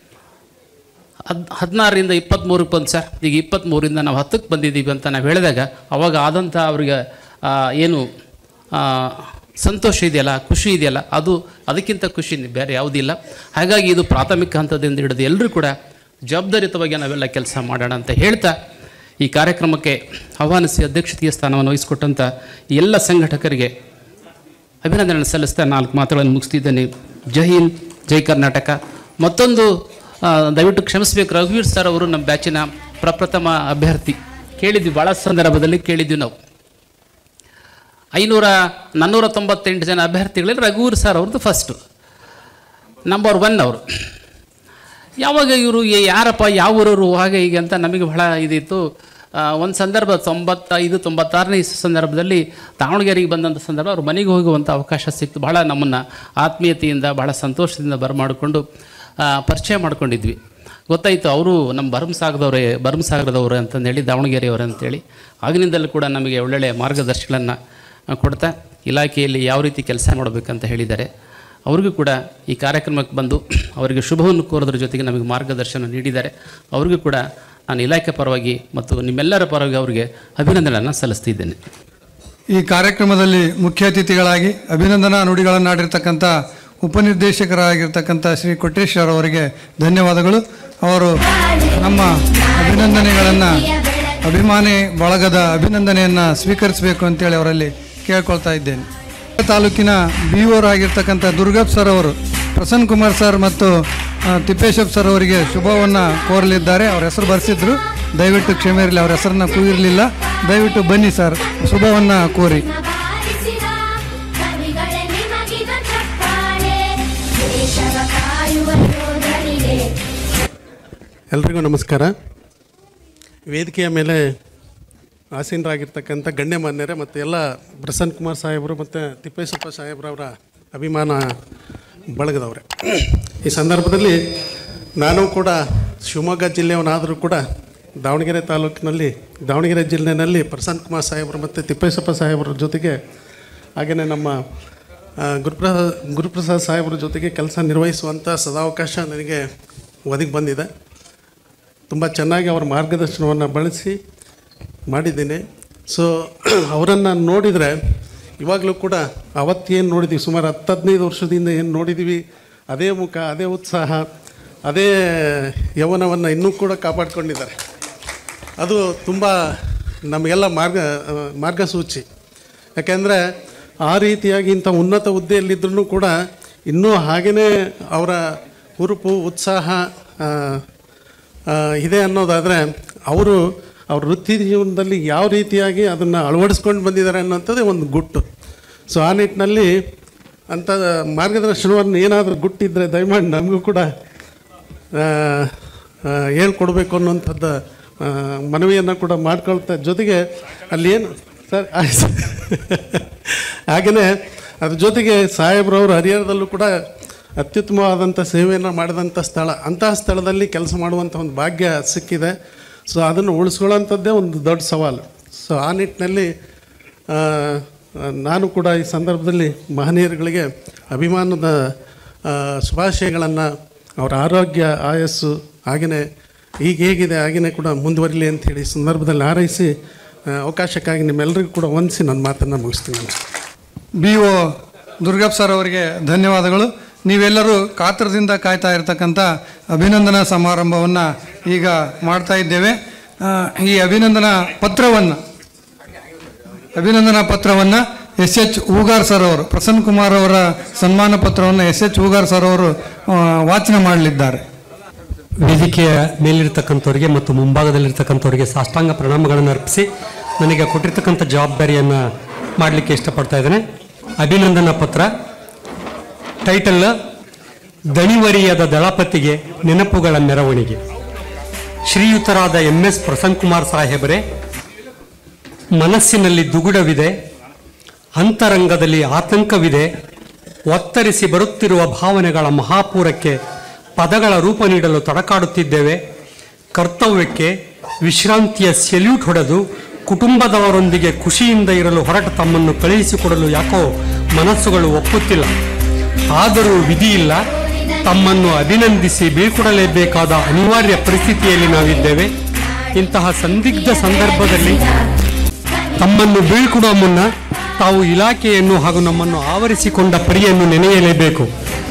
16ರಿಂದ 23ಕ್ಕೆ ಬಂದು ಸರ್, ಈಗ 23ರಿಂದ ನಾವು 10ಕ್ಕೆ ಬಂದಿದ್ದೀವಿ ಅಂತ ನಾವು ಹೇಳಿದಾಗ ಅವಾಗ ಆದಂಥ ಅವ್ರಿಗೆ ಏನು ಸಂತೋಷ ಇದೆಯಲ್ಲ, ಖುಷಿ ಇದೆಯಲ್ಲ, ಅದಕ್ಕಿಂತ ಖುಷಿ ಬೇರೆ ಯಾವುದಿಲ್ಲ. ಹಾಗಾಗಿ ಇದು ಪ್ರಾಥಮಿಕ ಹಂತದಿಂದ ಹಿಡಿದು ಎಲ್ಲರೂ ಕೂಡ ಜವಾಬ್ದಾರಿಯುತವಾಗಿ ನಾವೆಲ್ಲ ಕೆಲಸ ಮಾಡೋಣ ಅಂತ ಹೇಳ್ತಾ, ಈ ಕಾರ್ಯಕ್ರಮಕ್ಕೆ ಆಹ್ವಾನಿಸಿ ಅಧ್ಯಕ್ಷತೆಯ ಸ್ಥಾನವನ್ನು ವಹಿಸಿಕೊಟ್ಟಂಥ ಎಲ್ಲ ಸಂಘಟಕರಿಗೆ ಅಭಿನಂದನೆ ಸಲ್ಲಿಸ್ತಾ 4 ಮಾತುಗಳನ್ನು ಮುಗಿಸ್ತಿದ್ದೇನೆ. ಜೈ ಹಿಂದ್, ಜೈ ಕರ್ನಾಟಕ. ಮತ್ತೊಂದು ದಯವಿಟ್ಟು ಕ್ಷಮಿಸಬೇಕು, ರಘುವೀರ್ ಸರ್ ಅವರು ನಮ್ಮ ಬ್ಯಾಚಿನ ಪ್ರಪ್ರಥಮ ಅಭ್ಯರ್ಥಿ. ಕೇಳಿದ್ವಿ, ಭಾಳ ಸಂದರ್ಭದಲ್ಲಿ ಕೇಳಿದ್ವಿ ನಾವು. 498 ಜನ ಅಭ್ಯರ್ಥಿಗಳಲ್ಲಿ ರಘುವೀರ್ ಸರ್ ಅವ್ರದ್ದು ಫಸ್ಟು, ನಂಬರ್ 1 ಅವರು. ಯಾವಾಗ ಇವರು ಯಾರಪ್ಪ, ಯಾವ ಊರವರು, ಹಾಗೆ ಹೀಗೆ ಅಂತ ನಮಗೆ ಬಹಳ ಇದಿತ್ತು. ಒಂದು ಸಂದರ್ಭ 95-96ನೇ ಸಂದರ್ಭದಲ್ಲಿ ದಾವಣಗೆರೆಗೆ ಬಂದಂಥ ಸಂದರ್ಭ ಅವ್ರ ಮನೆಗೆ ಹೋಗುವಂಥ ಅವಕಾಶ ಸಿಕ್ತು. ಭಾಳ ನಮ್ಮನ್ನು ಆತ್ಮೀಯತೆಯಿಂದ ಭಾಳ ಸಂತೋಷದಿಂದ ಬರಮಾಡಿಕೊಂಡು ಪರಿಚಯ ಮಾಡ್ಕೊಂಡಿದ್ವಿ. ಗೊತ್ತಾಯಿತು ಅವರು ನಮ್ಮ ಭರಮಸಾಗರದವ್ರೆ ಅಂತಂದೇಳಿ, ದಾವಣಗೆರೆಯವ್ರೆ ಅಂತೇಳಿ. ಆಗಿನಿಂದಲೂ ಕೂಡ ನಮಗೆ ಒಳ್ಳೊಳ್ಳೆಯ ಮಾರ್ಗದರ್ಶನಗಳನ್ನು ಕೊಡ್ತಾ ಇಲಾಖೆಯಲ್ಲಿ ಯಾವ ರೀತಿ ಕೆಲಸ ಮಾಡಬೇಕಂತ ಹೇಳಿದ್ದಾರೆ. ಅವ್ರಿಗೂ ಕೂಡ ಈ ಕಾರ್ಯಕ್ರಮಕ್ಕೆ ಬಂದು ಅವರಿಗೆ ಶುಭವನ್ನು ಕೋರೋದ್ರ ಜೊತೆಗೆ ನಮಗೆ ಮಾರ್ಗದರ್ಶನ ನೀಡಿದ್ದಾರೆ. ಅವ್ರಿಗೂ ಕೂಡ ನಾನು ಇಲಾಖೆ ಪರವಾಗಿ ಮತ್ತು ನಿಮ್ಮೆಲ್ಲರ ಪರವಾಗಿ ಅವರಿಗೆ ಅಭಿನಂದನೆಯನ್ನು ಸಲ್ಲಿಸ್ತಿದ್ದೇನೆ. ಈ ಕಾರ್ಯಕ್ರಮದಲ್ಲಿ ಮುಖ್ಯ ಅತಿಥಿಗಳಾಗಿ ಅಭಿನಂದನಾ ನುಡಿಗಳನ್ನು ಆಡಿರ್ತಕ್ಕಂಥ ಉಪನಿರ್ದೇಶಕರಾಗಿರ್ತಕ್ಕಂಥ ಶ್ರೀ ಕೊಟ್ರೇಶ್ವರ್ ಅವರಿಗೆ ಧನ್ಯವಾದಗಳು. ಅವರು ನಮ್ಮ ಅಭಿನಂದನೆಗಳನ್ನು, ಅಭಿಮಾನಿ ಬಳಗದ ಅಭಿನಂದನೆಯನ್ನು ಸ್ವೀಕರಿಸಬೇಕು ಅಂತೇಳಿ ಅವರಲ್ಲಿ ಕೇಳ್ಕೊಳ್ತಾ ಇದ್ದೇನೆ. ತಾಲೂಕಿನ BO ಆಗಿರ್ತಕ್ಕಂಥ ದುರ್ಗಪ್ಪ ಸರ್ ಅವರು ಪ್ರಸನ್ನ ಕುಮಾರ್ ಸರ್ ಮತ್ತು ತಿಪ್ಪೇಶಪ್ಪ ಸರ್ ಅವರಿಗೆ ಶುಭವನ್ನು ಕೋರಲಿದ್ದಾರೆ. ಅವ್ರ ಹೆಸರು ಬರೆಸಿದ್ರು, ದಯವಿಟ್ಟು ಕ್ಷಮೆ ಇರಲಿ, ಅವ್ರ ಹೆಸರನ್ನ ಕೂಗಿರಲಿಲ್ಲ. ದಯವಿಟ್ಟು ಬನ್ನಿ ಸರ್, ಶುಭವನ್ನು ಕೋರಿ. ಎಲ್ರಿಗೂ ನಮಸ್ಕಾರ. ವೇದಿಕೆಯ ಮೇಲೆ ಆಸೀನರಾಗಿರ್ತಕ್ಕಂಥ ಗಣ್ಯಮಾನ್ಯರೇ ಮತ್ತು ಎಲ್ಲ ಪ್ರಸನ್ನ ಕುಮಾರ್ ಸಾಹೇಬರು ಮತ್ತು ತಿಪ್ಪೇಶಪ್ಪ ಸಾಹೇಬ್ರವರ ಅಭಿಮಾನ ಬಳಗದವ್ರೆ, ಈ ಸಂದರ್ಭದಲ್ಲಿ ನಾನು ಕೂಡ ಶಿವಮೊಗ್ಗ ಜಿಲ್ಲೆಯವನಾದರೂ ಕೂಡ ದಾವಣಗೆರೆ ತಾಲೂಕಿನಲ್ಲಿ, ದಾವಣಗೆರೆ ಜಿಲ್ಲೆಯಲ್ಲಿ ಪ್ರಸನ್ನ ಕುಮಾರ್ ಸಾಹೇಬರು ಮತ್ತು ತಿಪ್ಪೇಶಪ್ಪ ಸಾಹೇಬ್ರ ಜೊತೆಗೆ, ಹಾಗೆಯೇ ನಮ್ಮ ಗುರುಪ್ರಸಾದ್ ಸಾಹೇಬ್ರ ಜೊತೆಗೆ ಕೆಲಸ ನಿರ್ವಹಿಸುವಂಥ ಸದಾವಕಾಶ ನನಗೆ ಒದಗಿ ಬಂದಿದೆ. ತುಂಬ ಚೆನ್ನಾಗಿ ಅವರ ಮಾರ್ಗದರ್ಶನವನ್ನು ಬಳಸಿ ಮಾಡಿದ್ದೀನಿ. ಸೊ ಅವರನ್ನು ನೋಡಿದರೆ ಇವಾಗಲೂ ಕೂಡ ಅವತ್ತೇನು ನೋಡಿದ್ದೀವಿ, ಸುಮಾರು 10-15 ವರ್ಷದಿಂದ ಏನು ನೋಡಿದ್ದೀವಿ, ಅದೇ ಮುಖ, ಅದೇ ಉತ್ಸಾಹ, ಅದೇ ಯೌವನವನ್ನು ಇನ್ನೂ ಕೂಡ ಕಾಪಾಡಿಕೊಂಡಿದ್ದಾರೆ. ಅದು ತುಂಬ ನಮಗೆಲ್ಲ ಮಾರ್ಗಸೂಚಿ. ಯಾಕೆಂದರೆ ಆ ರೀತಿಯಾಗಿ ಇಂಥ ಉನ್ನತ ಹುದ್ದೆಯಲ್ಲಿದ್ದರೂ ಕೂಡ ಇನ್ನೂ ಹಾಗೆಯೇ ಅವರ ಹುರುಪು, ಉತ್ಸಾಹ ಇದೆ ಅನ್ನೋದಾದರೆ ಅವರು ಅವ್ರ ವೃತ್ತಿ ಜೀವನದಲ್ಲಿ ಯಾವ ರೀತಿಯಾಗಿ ಅದನ್ನು ಅಳವಡಿಸ್ಕೊಂಡು ಬಂದಿದ್ದಾರೆ ಅನ್ನೋಂಥದ್ದೇ ಒಂದು ಗುಟ್ಟು. ಸೊ ಆ ನಿಟ್ಟಿನಲ್ಲಿ ಅಂಥ ಮಾರ್ಗದರ್ಶನವನ್ನು ಏನಾದರೂ ಗುಟ್ಟಿದ್ದರೆ ದಯಮಾಡಿ ನಮಗೂ ಕೂಡ ಹೇಳ್ಕೊಡ್ಬೇಕು ಅನ್ನೋಂಥದ್ದು ಮನವಿಯನ್ನು ಕೂಡ ಮಾಡ್ಕೊಳ್ತಾ, ಜೊತೆಗೆ ಅಲ್ಲಿ ಏನು ಸರ್ ಹಾಗೆಯೇ ಅದ್ರ ಜೊತೆಗೆ ಸಾಹೇಬ್ರವರು ಹರಿಹರದಲ್ಲೂ ಕೂಡ ಅತ್ಯುತ್ತಮವಾದಂಥ ಸೇವೆಯನ್ನು ಮಾಡಿದಂಥ ಸ್ಥಳ, ಅಂತಹ ಸ್ಥಳದಲ್ಲಿ ಕೆಲಸ ಮಾಡುವಂಥ ಒಂದು ಭಾಗ್ಯ ಸಿಕ್ಕಿದೆ. ಸೊ ಅದನ್ನು ಉಳಿಸ್ಕೊಳ್ಳೋಂಥದ್ದೇ ಒಂದು ದೊಡ್ಡ ಸವಾಲು. ಸೊ ಆ ನಿಟ್ಟಿನಲ್ಲಿ ನಾನು ಕೂಡ ಈ ಸಂದರ್ಭದಲ್ಲಿ ಮಹನೀಯರುಗಳಿಗೆ ಅಭಿಮಾನದ ಶುಭಾಶಯಗಳನ್ನು, ಅವರ ಆರೋಗ್ಯ ಆಯಸ್ಸು ಹಾಗೆಯೇ ಈಗ ಹೇಗಿದೆ ಹಾಗೆಯೇ ಕೂಡ ಮುಂದುವರಿಲಿ ಅಂಥೇಳಿ ಸಂದರ್ಭದಲ್ಲಿ ಹಾರೈಸಿ ಅವಕಾಶಕ್ಕಾಗಿ ನಿಮ್ಮೆಲ್ಲರಿಗೂ ಕೂಡ ವಂದಿಸಿ ನನ್ನ ಮಾತನ್ನು ಮುಗಿಸ್ತೀನಿ. BO ದುರ್ಗಪ್ಪ ಸರ್ ಅವರಿಗೆ ಧನ್ಯವಾದಗಳು. ನೀವೆಲ್ಲರೂ ಕಾತರದಿಂದ ಕಾಯ್ತಾ ಇರತಕ್ಕಂಥ ಅಭಿನಂದನಾ ಸಮಾರಂಭವನ್ನು ಈಗ ಮಾಡ್ತಾ ಇದ್ದೇವೆ. ಈ ಅಭಿನಂದನಾ ಪತ್ರವನ್ನು SH ಹೂಗಾರ್ ಸರ್ ಅವರು, ಪ್ರಸನ್ನ ಕುಮಾರ್ ಅವರ ಸನ್ಮಾನ ಪತ್ರವನ್ನು SH ಹೂಗಾರ್ ಸರ್ ಅವರು ವಾಚನ ಮಾಡಲಿದ್ದಾರೆ. ವೇದಿಕೆಯ ಮೇಲಿರ್ತಕ್ಕಂಥವ್ರಿಗೆ ಮತ್ತು ಮುಂಭಾಗದಲ್ಲಿರ್ತಕ್ಕಂಥವ್ರಿಗೆ ಸಾಷ್ಟಾಂಗ ಪ್ರಣಾಮಗಳನ್ನು ಅರ್ಪಿಸಿ ನನಗೆ ಕೊಟ್ಟಿರ್ತಕ್ಕಂಥ ಜವಾಬ್ದಾರಿಯನ್ನು ಮಾಡಲಿಕ್ಕೆ ಇಷ್ಟಪಡ್ತಾ ಇದ್ದೇನೆ. ಅಭಿನಂದನಾ ಪತ್ರ, ಟೈಟಲ್ ದಣಿವರಿಯದ ದಳಪತಿಗೆ ನೆನಪುಗಳ ಮೆರವಣಿಗೆ. ಶ್ರೀಯುತರಾದ MS ಪ್ರಸನ್ನ ಕುಮಾರ್ ಸಾಹೇಬರೇ, ಮನಸ್ಸಿನಲ್ಲಿ ದುಗುಡವಿದೆ, ಅಂತರಂಗದಲ್ಲಿ ಆತಂಕವಿದೆ. ಒತ್ತರಿಸಿ ಬರುತ್ತಿರುವ ಭಾವನೆಗಳ ಮಹಾಪೂರಕ್ಕೆ ಪದಗಳ ರೂಪ ನೀಡಲು ತಡಕಾಡುತ್ತಿದ್ದೇವೆ. ಕರ್ತವ್ಯಕ್ಕೆ ವಿಶ್ರಾಂತಿಯ ಸೆಲ್ಯೂಟ್ ಹೊಡೆದು ಕುಟುಂಬದವರೊಂದಿಗೆ ಖುಷಿಯಿಂದ ಇರಲು ಹೊರಟ ತಮ್ಮನ್ನು ಕಳುಹಿಸಿಕೊಡಲು ಯಾಕೋ ಮನಸ್ಸುಗಳು ಒಪ್ಪುತ್ತಿಲ್ಲ. ಆದರೂ ವಿಧಿಯಿಲ್ಲ, ತಮ್ಮನ್ನು ಅಭಿನಂದಿಸಿ ಬೀಳ್ಕೊಡಲೇಬೇಕಾದ ಅನಿವಾರ್ಯ ಪರಿಸ್ಥಿತಿಯಲ್ಲಿ ನಾವಿದ್ದೇವೆ. ಇಂತಹ ಸಂದಿಗ್ಧ ಸಂದರ್ಭದಲ್ಲಿ ತಮ್ಮನ್ನು ಬೀಳ್ಕೊಡುವ ಮುನ್ನ ತಾವು ಇಲಾಖೆಯನ್ನು ಹಾಗೂ ನಮ್ಮನ್ನು ಆವರಿಸಿಕೊಂಡ ಪರಿಯನ್ನು ನೆನೆಯಲೇಬೇಕು.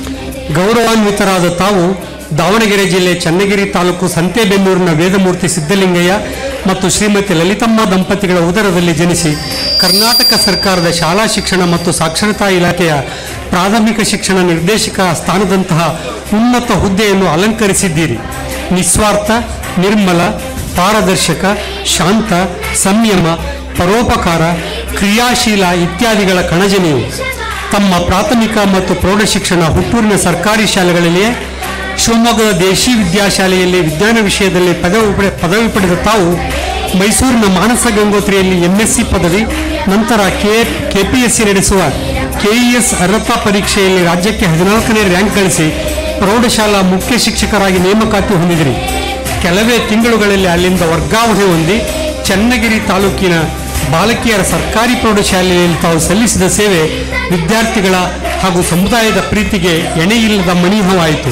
ಗೌರವಾನ್ವಿತರಾದ ತಾವು ದಾವಣಗೆರೆ ಜಿಲ್ಲೆ ಚನ್ನಗಿರಿ ತಾಲೂಕು ಸಂತೆಬೆನ್ನೂರಿನ ವೇದಮೂರ್ತಿ ಸಿದ್ದಲಿಂಗಯ್ಯ ಮತ್ತು ಶ್ರೀಮತಿ ಲಲಿತಮ್ಮ ದಂಪತಿಗಳ ಉದರದಲ್ಲಿ ಜನಿಸಿ ಕರ್ನಾಟಕ ಸರ್ಕಾರದ ಶಾಲಾ ಶಿಕ್ಷಣ ಮತ್ತು ಸಾಕ್ಷರತಾ ಇಲಾಖೆಯ ಪ್ರಾಥಮಿಕ ಶಿಕ್ಷಣ ನಿರ್ದೇಶಕ ಸ್ಥಾನದಂತಹ ಉನ್ನತ ಹುದ್ದೆಯನ್ನು ಅಲಂಕರಿಸಿದ್ದೀರಿ. ನಿಸ್ವಾರ್ಥ, ನಿರ್ಮಲ, ಪಾರದರ್ಶಕ, ಶಾಂತ, ಸಂಯಮ, ಪರೋಪಕಾರ, ಕ್ರಿಯಾಶೀಲ ಇತ್ಯಾದಿಗಳ ಕಣಜನೆಯು. ತಮ್ಮ ಪ್ರಾಥಮಿಕ ಮತ್ತು ಪ್ರೌಢಶಿಕ್ಷಣ ಹುಟ್ಟೂರಿನ ಸರ್ಕಾರಿ ಶಾಲೆಗಳಲ್ಲಿಯೇ, ಶಿವಮೊಗ್ಗದ ದೇಶಿ ವಿದ್ಯಾಶಾಲೆಯಲ್ಲಿ ವಿಜ್ಞಾನ ವಿಷಯದಲ್ಲಿ ಪದವಿ ಪಡೆದ ತಾವು ಮೈಸೂರಿನ ಮಾನಸ ಗಂಗೋತ್ರಿಯಲ್ಲಿ MSc ಪದವಿ, ನಂತರ KPSC ನಡೆಸುವ KES ಅರ್ಹತಾ ಪರೀಕ್ಷೆಯಲ್ಲಿ ರಾಜ್ಯಕ್ಕೆ 14ನೇ ರ್ಯಾಂಕ್ ಗಳಿಸಿ ಪ್ರೌಢಶಾಲಾ ಮುಖ್ಯ ಶಿಕ್ಷಕರಾಗಿ ನೇಮಕಾತಿ ಹೊಂದಿದಿರಿ. ಕೆಲವೇ ತಿಂಗಳುಗಳಲ್ಲಿ ಅಲ್ಲಿಂದ ವರ್ಗಾವಣೆ ಹೊಂದಿ ಚನ್ನಗಿರಿ ತಾಲೂಕಿನ ಬಾಲಕಿಯರ ಸರ್ಕಾರಿ ಪ್ರೌಢಶಾಲೆಯಲ್ಲಿ ತಾವು ಸಲ್ಲಿಸಿದ ಸೇವೆ ವಿದ್ಯಾರ್ಥಿಗಳ ಹಾಗೂ ಸಮುದಾಯದ ಪ್ರೀತಿಗೆ ಎಣೆಯಿಲ್ಲದ ಮಣಿಹವಾಯಿತು.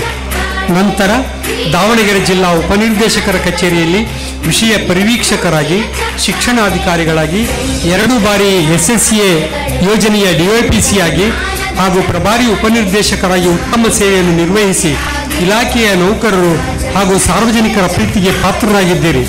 ನಂತರ ದಾವಣಗೆರೆ ಜಿಲ್ಲಾ ಉಪನಿರ್ದೇಶಕರ ಕಚೇರಿಯಲ್ಲಿ ವಿಷಯ ಪರಿವೀಕ್ಷಕರಾಗಿ, ಶಿಕ್ಷಣಾಧಿಕಾರಿಗಳಾಗಿ, 2 ಬಾರಿ SSA ಯೋಜನೆಯ DYPC ಆಗಿ ಹಾಗೂ ಪ್ರಭಾರಿ ಉಪನಿರ್ದೇಶಕರಾಗಿ ಉತ್ತಮ ಸೇವೆಯನ್ನು ನಿರ್ವಹಿಸಿ ಇಲಾಖೆಯ ನೌಕರರು ಹಾಗೂ ಸಾರ್ವಜನಿಕರ ಪ್ರೀತಿಗೆ ಪಾತ್ರರಾಗಿದ್ದೀರಿ.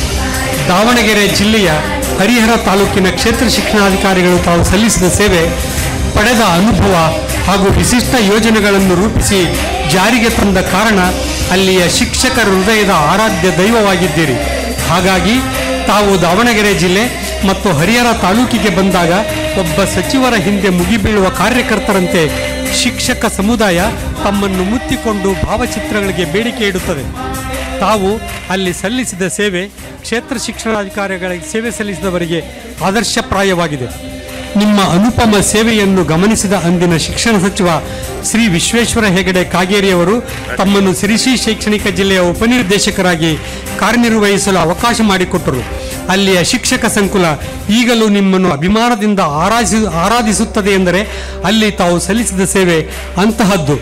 ದಾವಣಗೆರೆ ಜಿಲ್ಲೆಯ ಹರಿಹರ ತಾಲೂಕಿನ ಕ್ಷೇತ್ರ ಶಿಕ್ಷಣಾಧಿಕಾರಿಗಳು ತಾವು ಸಲ್ಲಿಸಿದ ಸೇವೆ, ಪಡೆದ ಅನುಭವ ಹಾಗೂ ವಿಶಿಷ್ಟ ಯೋಜನೆಗಳನ್ನು ರೂಪಿಸಿ ಜಾರಿಗೆ ತಂದ ಕಾರಣ ಅಲ್ಲಿಯ ಶಿಕ್ಷಕರ ಹೃದಯದ ಆರಾಧ್ಯ ದೈವವಾಗಿದ್ದೀರಿ. ಹಾಗಾಗಿ ತಾವು ದಾವಣಗೆರೆ ಜಿಲ್ಲೆ ಮತ್ತು ಹರಿಹರ ತಾಲೂಕಿಗೆ ಬಂದಾಗ ಒಬ್ಬ ಸಚಿವರ ಹಿಂದೆ ಮುಗಿಬೀಳುವ ಕಾರ್ಯಕರ್ತರಂತೆ ಶಿಕ್ಷಕ ಸಮುದಾಯ ತಮ್ಮನ್ನು ಮುತ್ತಿಕೊಂಡು ಭಾವಚಿತ್ರಗಳಿಗೆ ಬೇಡಿಕೆ ಇಡುತ್ತದೆ. ತಾವು ಅಲ್ಲಿ ಸಲ್ಲಿಸಿದ ಸೇವೆ ಕ್ಷೇತ್ರ ಶಿಕ್ಷಣಾಧಿಕಾರಿಗಳಿಗೆ ಸೇವೆ ಸಲ್ಲಿಸಿದವರಿಗೆ ಆದರ್ಶಪ್ರಾಯವಾಗಿದೆ. ನಿಮ್ಮ ಅನುಪಮ ಸೇವೆಯನ್ನು ಗಮನಿಸಿದ ಅಂದಿನ ಶಿಕ್ಷಣ ಸಚಿವ ಶ್ರೀ ವಿಶ್ವೇಶ್ವರ ಹೆಗಡೆ ಕಾಗೇರಿಯವರು ತಮ್ಮನ್ನು ಸಿರಿಸಿ ಶೈಕ್ಷಣಿಕ ಜಿಲ್ಲೆಯ ಉಪನಿರ್ದೇಶಕರಾಗಿ ಕಾರ್ಯನಿರ್ವಹಿಸಲು ಅವಕಾಶ ಮಾಡಿಕೊಟ್ಟರು. ಅಲ್ಲಿಯ ಶಿಕ್ಷಕ ಸಂಕುಲ ಈಗಲೂ ನಿಮ್ಮನ್ನು ಅಭಿಮಾನದಿಂದ ಆರಾಧಿಸುತ್ತದೆ ಎಂದರೆ ಅಲ್ಲಿ ತಾವು ಸಲ್ಲಿಸಿದ ಸೇವೆ ಅಂತಹದ್ದು.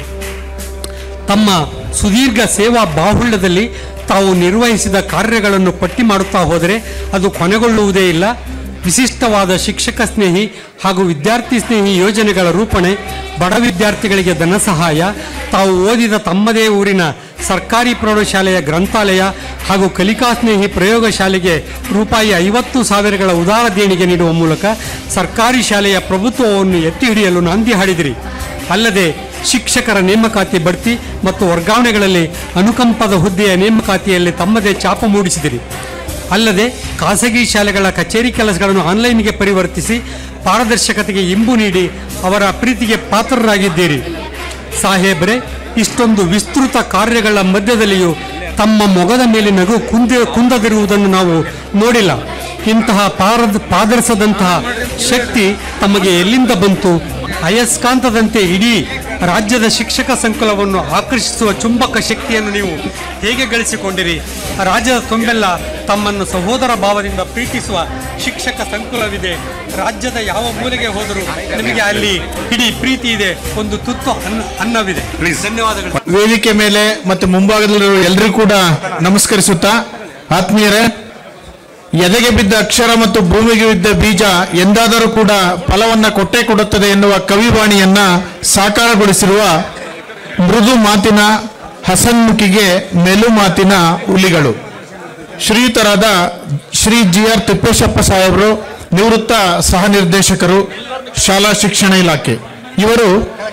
ತಮ್ಮ ಸುದೀರ್ಘ ಸೇವಾ ಬಾಹುಳ್ಯದಲ್ಲಿ ತಾವು ನಿರ್ವಹಿಸಿದ ಕಾರ್ಯಗಳನ್ನು ಪಟ್ಟಿ ಮಾಡುತ್ತಾ ಹೋದರೆ ಅದು ಕೊನೆಗೊಳ್ಳುವುದೇ ಇಲ್ಲ. ವಿಶಿಷ್ಟವಾದ ಶಿಕ್ಷಕ ಸ್ನೇಹಿ ಹಾಗೂ ವಿದ್ಯಾರ್ಥಿ ಸ್ನೇಹಿ ಯೋಜನೆಗಳ ರೂಪಣೆ, ಬಡ ವಿದ್ಯಾರ್ಥಿಗಳಿಗೆ ಧನ ಸಹಾಯ, ತಾವು ಓದಿದ ತಮ್ಮದೇ ಊರಿನ ಸರ್ಕಾರಿ ಪ್ರೌಢಶಾಲೆಯ ಗ್ರಂಥಾಲಯ ಹಾಗೂ ಕಲಿಕಾ ಸ್ನೇಹಿ ಪ್ರಯೋಗಶಾಲೆಗೆ ರೂಪಾಯಿ 50,000ಗಳ ಉದಾರ ದೇಣಿಗೆ ನೀಡುವ ಮೂಲಕ ಸರ್ಕಾರಿ ಶಾಲೆಯ ಪ್ರಭುತ್ವವನ್ನು ಎತ್ತಿ ಹಿಡಿಯಲು ನಾಂದಿ ಹಾಡಿದಿರಿ. ಅಲ್ಲದೆ ಶಿಕ್ಷಕರ ನೇಮಕಾತಿ ಬಡ್ತಿ ಮತ್ತು ವರ್ಗಾವಣೆಗಳಲ್ಲಿ ಅನುಕಂಪದ ಹುದ್ದೆಯ ನೇಮಕಾತಿಯಲ್ಲಿ ತಮ್ಮದೇ ಛಾಪು ಮೂಡಿಸಿದಿರಿ. ಅಲ್ಲದೆ ಖಾಸಗಿ ಶಾಲೆಗಳ ಕಚೇರಿ ಕೆಲಸಗಳನ್ನು ಆನ್ಲೈನ್ಗೆ ಪರಿವರ್ತಿಸಿ ಪಾರದರ್ಶಕತೆಗೆ ಇಂಬು ನೀಡಿ ಅವರ ಪ್ರೀತಿಗೆ ಪಾತ್ರರಾಗಿದ್ದೀರಿ. ಸಾಹೇಬರೇ, ಇಷ್ಟೊಂದು ವಿಸ್ತೃತ ಕಾರ್ಯಗಳ ಮಧ್ಯದಲ್ಲಿಯೂ ತಮ್ಮ ಮೊಗದ ಮೇಲೆ ನಗು ಕುಂದದಿರುವುದನ್ನು ನಾವು ನೋಡಿಲ್ಲ. ಇಂತಹ ಪಾದರಸದಂತಹ ಶಕ್ತಿ ತಮಗೆ ಎಲ್ಲಿಂದ ಬಂತು? ಅಯಸ್ಕಾಂತದಂತೆ ಇಡೀ ರಾಜ್ಯದ ಶಿಕ್ಷಕ ಸಂಕುಲವನ್ನು ಆಕರ್ಷಿಸುವ ಚುಂಬಕ ಶಕ್ತಿಯನ್ನು ನೀವು ಹೇಗೆ ಗಳಿಸಿಕೊಂಡಿರಿ? ರಾಜ್ಯದ ತುಂಬೆಲ್ಲ ತಮ್ಮನ್ನು ಸಹೋದರ ಭಾವದಿಂದ ಪ್ರೀತಿಸುವ ಶಿಕ್ಷಕ ಸಂಕುಲವಿದೆ. ರಾಜ್ಯದ ಯಾವ ಮೂಲೆಗೆ ಹೋದರೂ ನಿಮಗೆ ಅಲ್ಲಿ ಇಡೀ ಪ್ರೀತಿ ಇದೆ, ಒಂದು ತುತ್ತು ಅನ್ನವಿದೆ. ಧನ್ಯವಾದಗಳು. ವೇದಿಕೆ ಮೇಲೆ ಮತ್ತು ಮುಂಭಾಗದಲ್ಲಿರುವ ಎಲ್ಲರೂ ಕೂಡ ನಮಸ್ಕರಿಸುತ್ತಾ, ಆತ್ಮೀಯರೇ, ಎದೆಗೆ ಬಿದ್ದ ಅಕ್ಷರ ಮತ್ತು ಭೂಮಿಗೆ ಬಿದ್ದ ಬೀಜ ಎಂದಾದರೂ ಕೂಡ ಫಲವನ್ನ ಕೊಟ್ಟೇ ಕೊಡುತ್ತದೆ ಎನ್ನುವ ಕವಿವಾಣಿಯನ್ನ ಸಾಕಾರಗೊಳಿಸಿರುವ ಮೃದು ಮಾತಿನ ಹಸನ್ಮುಖಿಗೆ ಮೆಲು ಮಾತಿನ ಹುಲಿಗಳು ಶ್ರೀಯುತರಾದ ಶ್ರೀ GR ತಿಪ್ಪೇಶಪ್ಪ ಸಾಹೇಬರು, ನಿವೃತ್ತ ಸಹ ನಿರ್ದೇಶಕರು, ಶಾಲಾ ಶಿಕ್ಷಣ ಇಲಾಖೆ. ಇವರು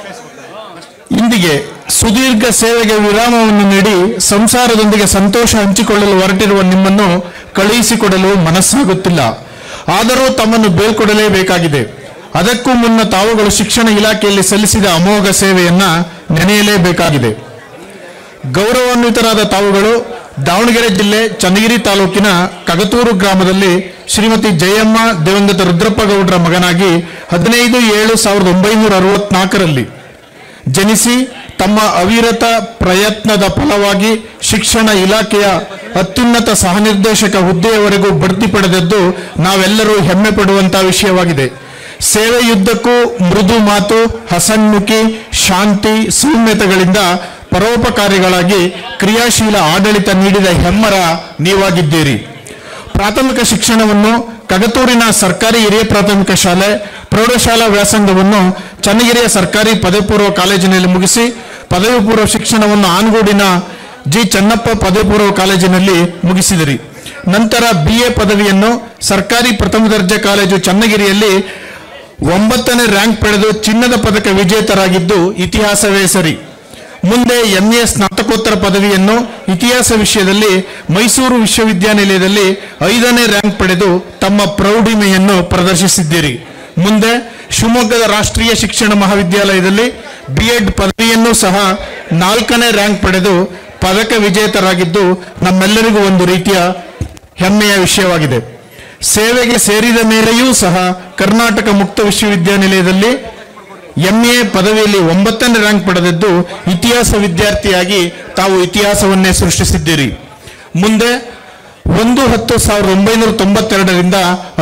ಇಂದಿಗೆ ಸುದೀರ್ಘ ಸೇವೆಗೆ ವಿರಾಮವನ್ನು ನೀಡಿ ಸಂಸಾರದೊಂದಿಗೆ ಸಂತೋಷ ಹಂಚಿಕೊಳ್ಳಲು ಹೊರಟಿರುವ ನಿಮ್ಮನ್ನು ಕಳುಹಿಸಿಕೊಡಲು ಮನಸ್ಸಾಗುತ್ತಿಲ್ಲ. ಆದರೂ ತಮ್ಮನ್ನು ಬೀಳ್ಕೊಡಲೇಬೇಕಾಗಿದೆ. ಅದಕ್ಕೂ ಮುನ್ನ ತಾವುಗಳು ಶಿಕ್ಷಣ ಇಲಾಖೆಯಲ್ಲಿ ಸಲ್ಲಿಸಿದ ಅಮೋಘ ಸೇವೆಯನ್ನ ನೆನೆಯಲೇಬೇಕಾಗಿದೆ. ಗೌರವಾನ್ವಿತರಾದ ತಾವುಗಳು ದಾವಣಗೆರೆ ಜಿಲ್ಲೆ ಚನ್ನಗಿರಿ ತಾಲೂಕಿನ ಕಗತೂರು ಗ್ರಾಮದಲ್ಲಿ ಶ್ರೀಮತಿ ಜಯಮ್ಮ ದಿವಂಗತ ರುದ್ರಪ್ಪ ಗೌಡರ ಮಗನಾಗಿ 15/7/1964ರಲ್ಲಿ ಜನಿಸಿ ತಮ್ಮ ಅವಿರತ ಪ್ರಯತ್ನದ ಫಲವಾಗಿ ಶಿಕ್ಷಣ ಇಲಾಖೆಯ ಅತ್ಯುನ್ನತ ಸಹ ನಿರ್ದೇಶಕ ಹುದ್ದೆಯವರೆಗೂ ಬಡ್ತಿ ಪಡೆದದ್ದು ನಾವೆಲ್ಲರೂ ಹೆಮ್ಮೆ ಪಡುವಂತಹ ವಿಷಯವಾಗಿದೆ. ಸೇವೆಯುದ್ದಕ್ಕೂ ಮೃದು ಮಾತು, ಹಸನ್ಮುಖಿ, ಶಾಂತಿ, ಸೌಮ್ಯತೆಗಳಿಂದ ಪರೋಪಕಾರಿಗಳಾಗಿ ಕ್ರಿಯಾಶೀಲ ಆಡಳಿತ ನೀಡಿದ ಹೆಮ್ಮರ ನೀವಾಗಿದ್ದೀರಿ. ಪ್ರಾಥಮಿಕ ಶಿಕ್ಷಣವನ್ನು ಕಗತೂರಿನ ಸರ್ಕಾರಿ ಹಿರಿಯ ಪ್ರಾಥಮಿಕ ಶಾಲೆ, ಪ್ರೌಢಶಾಲಾ ವ್ಯಾಸಂಗವನ್ನು ಚನ್ನಗಿರಿಯ ಸರ್ಕಾರಿ ಪದವಿ ಪೂರ್ವ ಕಾಲೇಜಿನಲ್ಲಿ ಮುಗಿಸಿ ಪದವಿ ಪೂರ್ವ ಶಿಕ್ಷಣವನ್ನು ಆನಗೋಡಿನ ಜಿ ಚನ್ನಪ್ಪ ಪದವಿ ಪೂರ್ವ ಕಾಲೇಜಿನಲ್ಲಿ ಮುಗಿಸಿದಿರಿ. ನಂತರ BA ಪದವಿಯನ್ನು ಸರ್ಕಾರಿ ಪ್ರಥಮ ದರ್ಜೆ ಕಾಲೇಜು ಚನ್ನಗಿರಿಯಲ್ಲಿ 9ನೇ ರ್ಯಾಂಕ್ ಪಡೆದು ಚಿನ್ನದ ಪದಕ ವಿಜೇತರಾಗಿದ್ದು ಇತಿಹಾಸವೇ ಸರಿ. ಮುಂದೆ MA ಸ್ನಾತಕೋತ್ತರ ಪದವಿಯನ್ನು ಇತಿಹಾಸ ವಿಷಯದಲ್ಲಿ ಮೈಸೂರು ವಿಶ್ವವಿದ್ಯಾನಿಲಯದಲ್ಲಿ 5ನೇ ರ್ಯಾಂಕ್ ಪಡೆದು ತಮ್ಮ ಪ್ರೌಢಿಮೆಯನ್ನು ಪ್ರದರ್ಶಿಸಿದ್ದೀರಿ. ಮುಂದೆ ಶಿವಮೊಗ್ಗದ ರಾಷ್ಟ್ರೀಯ ಶಿಕ್ಷಣ ಮಹಾವಿದ್ಯಾಲಯದಲ್ಲಿ B.Ed ಪದವಿಯನ್ನು ಸಹ 4ನೇ ರ್ಯಾಂಕ್ ಪಡೆದು ಪದಕ ವಿಜೇತರಾಗಿದ್ದು ನಮ್ಮೆಲ್ಲರಿಗೂ ಒಂದು ರೀತಿಯ ಹೆಮ್ಮೆಯ ವಿಷಯವಾಗಿದೆ. ಸೇವೆಗೆ ಸೇರಿದ ಮೇಲೆಯೂ ಸಹ ಕರ್ನಾಟಕ ಮುಕ್ತ ವಿಶ್ವವಿದ್ಯಾನಿಲಯದಲ್ಲಿ MA ಪದವಿಯಲ್ಲಿ 9ನೇ ರ್ಯಾಂಕ್ ಪಡೆದಿದ್ದು ಇತಿಹಾಸ ವಿದ್ಯಾರ್ಥಿಯಾಗಿ ತಾವು ಇತಿಹಾಸವನ್ನೇ ಸೃಷ್ಟಿಸಿದ್ದೀರಿ. ಮುಂದೆ 1/10/1992ರಿಂದ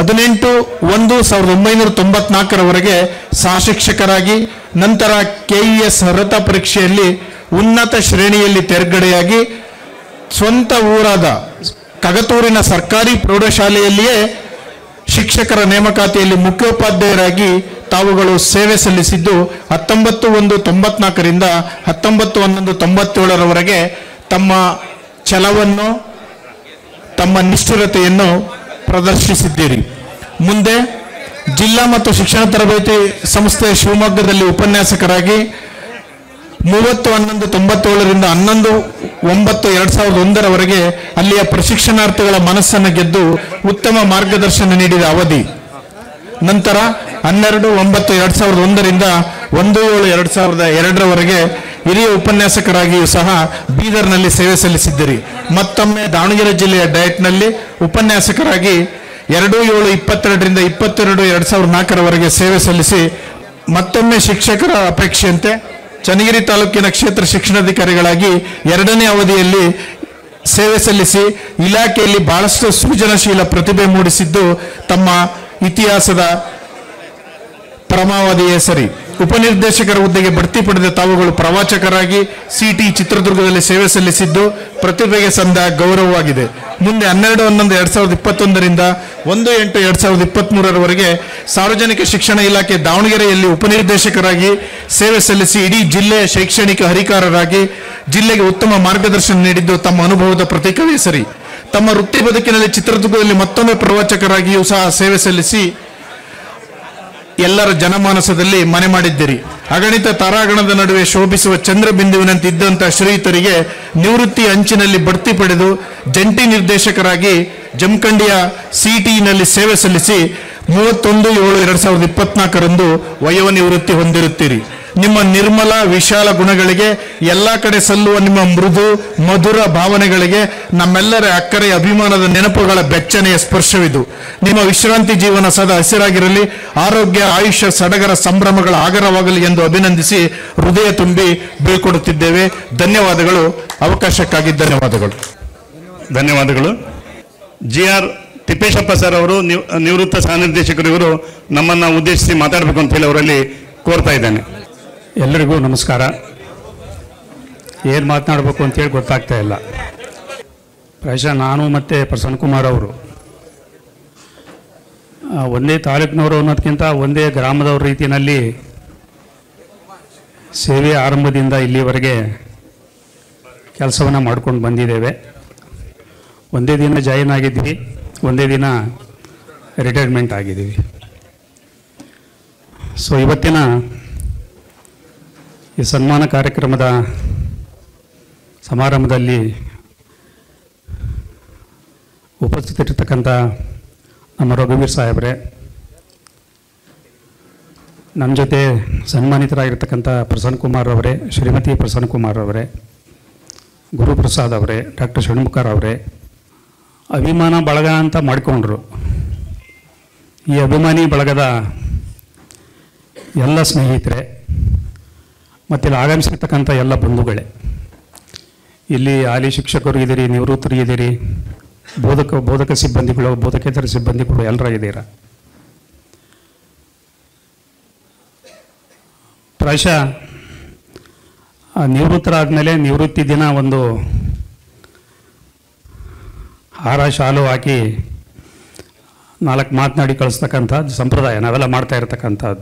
18/1/1994ರವರೆಗೆ ಸಹ ಶಿಕ್ಷಕರಾಗಿ, ನಂತರ KES ಅರ್ಹತಾ ಪರೀಕ್ಷೆಯಲ್ಲಿ ಉನ್ನತ ಶ್ರೇಣಿಯಲ್ಲಿ ತೇರ್ಗಡೆಯಾಗಿ ಸ್ವಂತ ಊರಾದ ಕಗತೂರಿನ ಸರ್ಕಾರಿ ಪ್ರೌಢಶಾಲೆಯಲ್ಲಿಯೇ ಶಿಕ್ಷಕರ ನೇಮಕಾತಿಯಲ್ಲಿ ಮುಖ್ಯೋಪಾಧ್ಯಾಯರಾಗಿ ತಾವುಗಳು ಸೇವೆ ಸಲ್ಲಿಸಿದ್ದು 19/1/94ರಿಂದ 19/11/97ರವರೆಗೆ ತಮ್ಮ ಛಲವನ್ನು, ತಮ್ಮ ನಿಷ್ಠುರತೆಯನ್ನು ಪ್ರದರ್ಶಿಸಿದ್ದೀರಿ. ಮುಂದೆ ಜಿಲ್ಲಾ ಮತ್ತು ಶಿಕ್ಷಣ ತರಬೇತಿ ಸಂಸ್ಥೆ ಶಿವಮೊಗ್ಗದಲ್ಲಿ ಉಪನ್ಯಾಸಕರಾಗಿ 30/11/97ರಿಂದ 11/9/2001ರವರೆಗೆ ಅಲ್ಲಿಯ ಪ್ರಶಿಕ್ಷಣಾರ್ಥಿಗಳ ಮನಸ್ಸನ್ನು ಗೆದ್ದು ಉತ್ತಮ ಮಾರ್ಗದರ್ಶನ ನೀಡಿದ ಅವಧಿ. ನಂತರ 12/9/2001ರಿಂದ 1/7/2002ರವರೆಗೆ ಹಿರಿಯ ಉಪನ್ಯಾಸಕರಾಗಿಯೂ ಸಹ ಬೀದರ್ನಲ್ಲಿ ಸೇವೆ ಸಲ್ಲಿಸಿದ್ದೀರಿ. ಮತ್ತೊಮ್ಮೆ ದಾವಣಗೆರೆ ಜಿಲ್ಲೆಯ ಡಯಟ್ನಲ್ಲಿ ಉಪನ್ಯಾಸಕರಾಗಿ 2/7/22ರಿಂದ 22/2004ರವರೆಗೆ ಸೇವೆ ಸಲ್ಲಿಸಿ ಮತ್ತೊಮ್ಮೆ ಶಿಕ್ಷಕರ ಅಪೇಕ್ಷೆಯಂತೆ ಚನ್ನಗಿರಿ ತಾಲೂಕಿನ ಕ್ಷೇತ್ರ ಶಿಕ್ಷಣಾಧಿಕಾರಿಗಳಾಗಿ 2ನೇ ಅವಧಿಯಲ್ಲಿ ಸೇವೆ ಸಲ್ಲಿಸಿ ಇಲಾಖೆಯಲ್ಲಿ ಬಹಳಷ್ಟು ಸೃಜನಶೀಲ ಪ್ರತಿಭೆ ಮೂಡಿಸಿದ್ದು ತಮ್ಮ ಇತಿಹಾಸದ ಪರಮಾವಧಿಯೇ ಸರಿ. ಉಪನಿರ್ದೇಶಕರ ಹುದ್ದೆಗೆ ಬಡ್ತಿ ಪಡೆದ ತಾವುಗಳು ಪ್ರವಾಚಕರಾಗಿ CT ಚಿತ್ರದುರ್ಗದಲ್ಲಿ ಸೇವೆ ಸಲ್ಲಿಸಿದ್ದು ಪ್ರತಿಭೆಗೆ ಸಂದ ಗೌರವವಾಗಿದೆ. ಮುಂದೆ 12/11/2021ರಿಂದ 1/8/2023ರವರೆಗೆ ಸಾರ್ವಜನಿಕ ಶಿಕ್ಷಣ ಇಲಾಖೆ ದಾವಣಗೆರೆಯಲ್ಲಿ ಉಪನಿರ್ದೇಶಕರಾಗಿ ಸೇವೆ ಸಲ್ಲಿಸಿ ಇಡೀ ಜಿಲ್ಲೆಯ ಶೈಕ್ಷಣಿಕ ಹರಿಕಾರರಾಗಿ ಜಿಲ್ಲೆಗೆ ಉತ್ತಮ ಮಾರ್ಗದರ್ಶನ ನೀಡಿದ್ದು ತಮ್ಮ ಅನುಭವದ ಪ್ರತೀಕವೇ ಸರಿ. ತಮ್ಮ ವೃತ್ತಿ ಬದುಕಿನಲ್ಲಿ ಚಿತ್ರದುರ್ಗದಲ್ಲಿ ಮತ್ತೊಮ್ಮೆ ಪ್ರವಾಚಕರಾಗಿಯೂ ಸಹ ಸೇವೆ ಸಲ್ಲಿಸಿ ಎಲ್ಲರ ಜನಮಾನಸದಲ್ಲಿ ಮನೆ ಮಾಡಿದ್ದೀರಿ. ಅಗಣಿತ ತಾರಾಗಣದ ನಡುವೆ ಶೋಭಿಸುವ ಚಂದ್ರಬಿಂದುವಿನಂತೆ ಇದ್ದಂಥ ಶ್ರೀಯುತರಿಗೆ ನಿವೃತ್ತಿ ಅಂಚಿನಲ್ಲಿ ಬಡ್ತಿ ಪಡೆದು ಜಂಟಿ ನಿರ್ದೇಶಕರಾಗಿ ಜಮಖಂಡಿಯ ಸಿಟಿನಲ್ಲಿ ಸೇವೆ ಸಲ್ಲಿಸಿ 31/7/2024 ವಯೋನಿವೃತ್ತಿ ಹೊಂದಿರುತ್ತೀರಿ. ನಿಮ್ಮ ನಿರ್ಮಲ ವಿಶಾಲ ಗುಣಗಳಿಗೆ, ಎಲ್ಲ ಕಡೆ ಸಲ್ಲುವ ನಿಮ್ಮ ಮೃದು ಮಧುರ ಭಾವನೆಗಳಿಗೆ ನಮ್ಮೆಲ್ಲರ ಅಕ್ಕರೆಯ ಅಭಿಮಾನದ ನೆನಪುಗಳ ಬೆಚ್ಚನೆಯ ಸ್ಪರ್ಶವಿದು. ನಿಮ್ಮ ವಿಶ್ರಾಂತಿ ಜೀವನ ಸದಾ ಹಸಿರಾಗಿರಲಿ, ಆರೋಗ್ಯ ಆಯುಷ್ಯ ಸಡಗರ ಸಂಭ್ರಮಗಳ ಆಗರವಾಗಲಿ ಎಂದು ಅಭಿನಂದಿಸಿ ಹೃದಯ ತುಂಬಿ ಬೀಳ್ಕೊಡುತ್ತಿದ್ದೇವೆ. ಧನ್ಯವಾದಗಳು. ಅವಕಾಶಕ್ಕಾಗಿ ಧನ್ಯವಾದಗಳು. ಧನ್ಯವಾದಗಳು. GR ತಿಪ್ಪೇಶಪ್ಪ ಸರ್ ಅವರು ನಿವೃತ್ತ ಸಹನಿರ್ದೇಶಕರು, ಇವರು ನಮ್ಮನ್ನು ಉದ್ದೇಶಿಸಿ ಮಾತಾಡಬೇಕು ಅಂತ ಹೇಳಿ ಅವರಲ್ಲಿ ಕೋರ್ತಾ ಇದ್ದೇನೆ. ಎಲ್ಲರಿಗೂ ನಮಸ್ಕಾರ. ಏನು ಮಾತನಾಡಬೇಕು ಅಂತೇಳಿ ಗೊತ್ತಾಗ್ತಾ ಇಲ್ಲ. ಪ್ರಾಯಶಃ ನಾನು ಮತ್ತು ಪ್ರಸನ್ನ ಕುಮಾರ್ ಅವರು ಒಂದೇ ತಾಲೂಕಿನವರು ಅನ್ನೋದಕ್ಕಿಂತ ಒಂದೇ ಗ್ರಾಮದವ್ರ ರೀತಿಯಲ್ಲಿ ಸೇವೆ ಆರಂಭದಿಂದ ಇಲ್ಲಿವರೆಗೆ ಕೆಲಸವನ್ನು ಮಾಡ್ಕೊಂಡು ಬಂದಿದ್ದೇವೆ. ಒಂದೇ ದಿನ ಜಾಯಿನ್ ಆಗಿದ್ವಿ, ಒಂದೇ ದಿನ ರಿಟೈರ್ಮೆಂಟ್ ಆಗಿದ್ದೀವಿ. ಸೊ ಇವತ್ತಿನ ಈ ಸನ್ಮಾನ ಕಾರ್ಯಕ್ರಮದ ಸಮಾರಂಭದಲ್ಲಿ ಉಪಸ್ಥಿತರಿರ್ತಕ್ಕಂಥ ನಮ್ಮ ರಘುವೀರ್ ಸಾಹೇಬ್ರೆ, ನಮ್ಮ ಜೊತೆ ಸನ್ಮಾನಿತರಾಗಿರ್ತಕ್ಕಂಥ ಪ್ರಸನ್ನ ಕುಮಾರ್ ಅವರೇ, ಶ್ರೀಮತಿ ಪ್ರಸನ್ನ ಕುಮಾರ್ ಅವರೇ, ಗುರುಪ್ರಸಾದ್ ಅವರೇ, ಡಾಕ್ಟರ್ ಷಣ್ಮುಖರ್ ಅವರೇ, ಅಭಿಮಾನ ಬಳಗ ಅಂತ ಮಾಡಿಕೊಂಡ್ರು. ಈ ಅಭಿಮಾನಿ ಬಳಗದ ಎಲ್ಲ ಸ್ನೇಹಿತರೆ ಮತ್ತು ಇಲ್ಲಿ ಆಗಮಿಸಿರ್ತಕ್ಕಂಥ ಎಲ್ಲ ಬಂಧುಗಳೇ, ಇಲ್ಲಿ ಹಾಲಿ ಶಿಕ್ಷಕರು ಇದ್ದೀರಿ, ನಿವೃತ್ತರು ಇದ್ದೀರಿ, ಬೋಧಕ ಸಿಬ್ಬಂದಿಗಳು, ಬೋಧಕೇತರ ಸಿಬ್ಬಂದಿಗಳು ಎಲ್ಲರ ಇದ್ದೀರಾ. ಪ್ರಾಯಶಃ ನಿವೃತ್ತರಾದಮೇಲೆ ನಿವೃತ್ತಿ ದಿನ ಒಂದು ಹಾರ ಶಾಲು ಹಾಕಿ 4 ಮಾತನಾಡಿ ಕಳಿಸ್ತಕ್ಕಂಥದ್ದು ಸಂಪ್ರದಾಯ ನಾವೆಲ್ಲ ಮಾಡ್ತಾ ಇರ್ತಕ್ಕಂಥದ್ದು.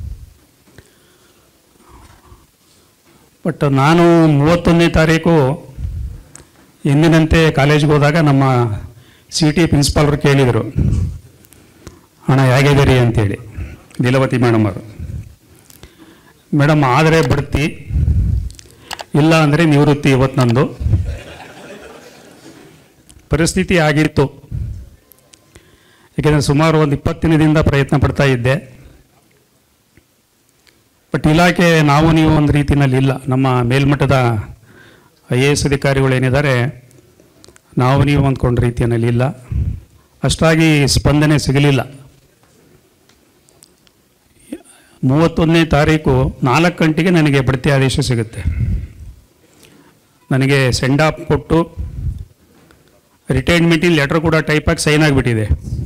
ಬಟ್ ನಾನು 31ನೇ ತಾರೀಕು ಎಂದಿನಂತೆ ಕಾಲೇಜಿಗೆ ಹೋದಾಗ ನಮ್ಮ CT ಪ್ರಿನ್ಸಿಪಾಲ್ರು ಕೇಳಿದರು, ಅಣ್ಣ ಹೇಗಿದ್ದೀರಿ ಅಂತೇಳಿ. ಲೀಲಾವತಿ ಮೇಡಮ್ ಅವರು, ಮೇಡಮ್ ಆದರೆ ಬಡ್ತಿ, ಇಲ್ಲ ಅಂದರೆ ನಿವೃತ್ತಿ. ಇವತ್ತು ನಂದು ಪರಿಸ್ಥಿತಿ ಆಗಿತ್ತು. ಏಕೆಂದರೆ ಸುಮಾರು ಒಂದು 20 ದಿನದಿಂದ ಪ್ರಯತ್ನ ಪಡ್ತಾ ಇದ್ದೆ. ಬಟ್ ಇಲಾಖೆ ನಾವು ನೀವು ಒಂದು ರೀತಿಯಲ್ಲಿ ಇಲ್ಲ. ನಮ್ಮ ಮೇಲ್ಮಟ್ಟದ IAS ಅಧಿಕಾರಿಗಳು ಏನಿದ್ದಾರೆ, ನಾವು ನೀವು ಅಂದ್ಕೊಂಡ ರೀತಿಯಲ್ಲಿ ಇಲ್ಲ. ಅಷ್ಟಾಗಿ ಸ್ಪಂದನೆ ಸಿಗಲಿಲ್ಲ. 31ನೇ ತಾರೀಕು 4 ಗಂಟೆಗೆ ನನಗೆ ಬಡ್ತಿ ಆದೇಶ ಸಿಗುತ್ತೆ. ನನಗೆ ಸೆಂಡ್ ಆಫ್ ಕೊಟ್ಟು ರಿಟೈರ್ಮೆಂಟಿನ ಲೆಟ್ರ್ ಕೂಡ ಟೈಪಾಗಿ ಸೈನ್ ಆಗಿಬಿಟ್ಟಿದೆ.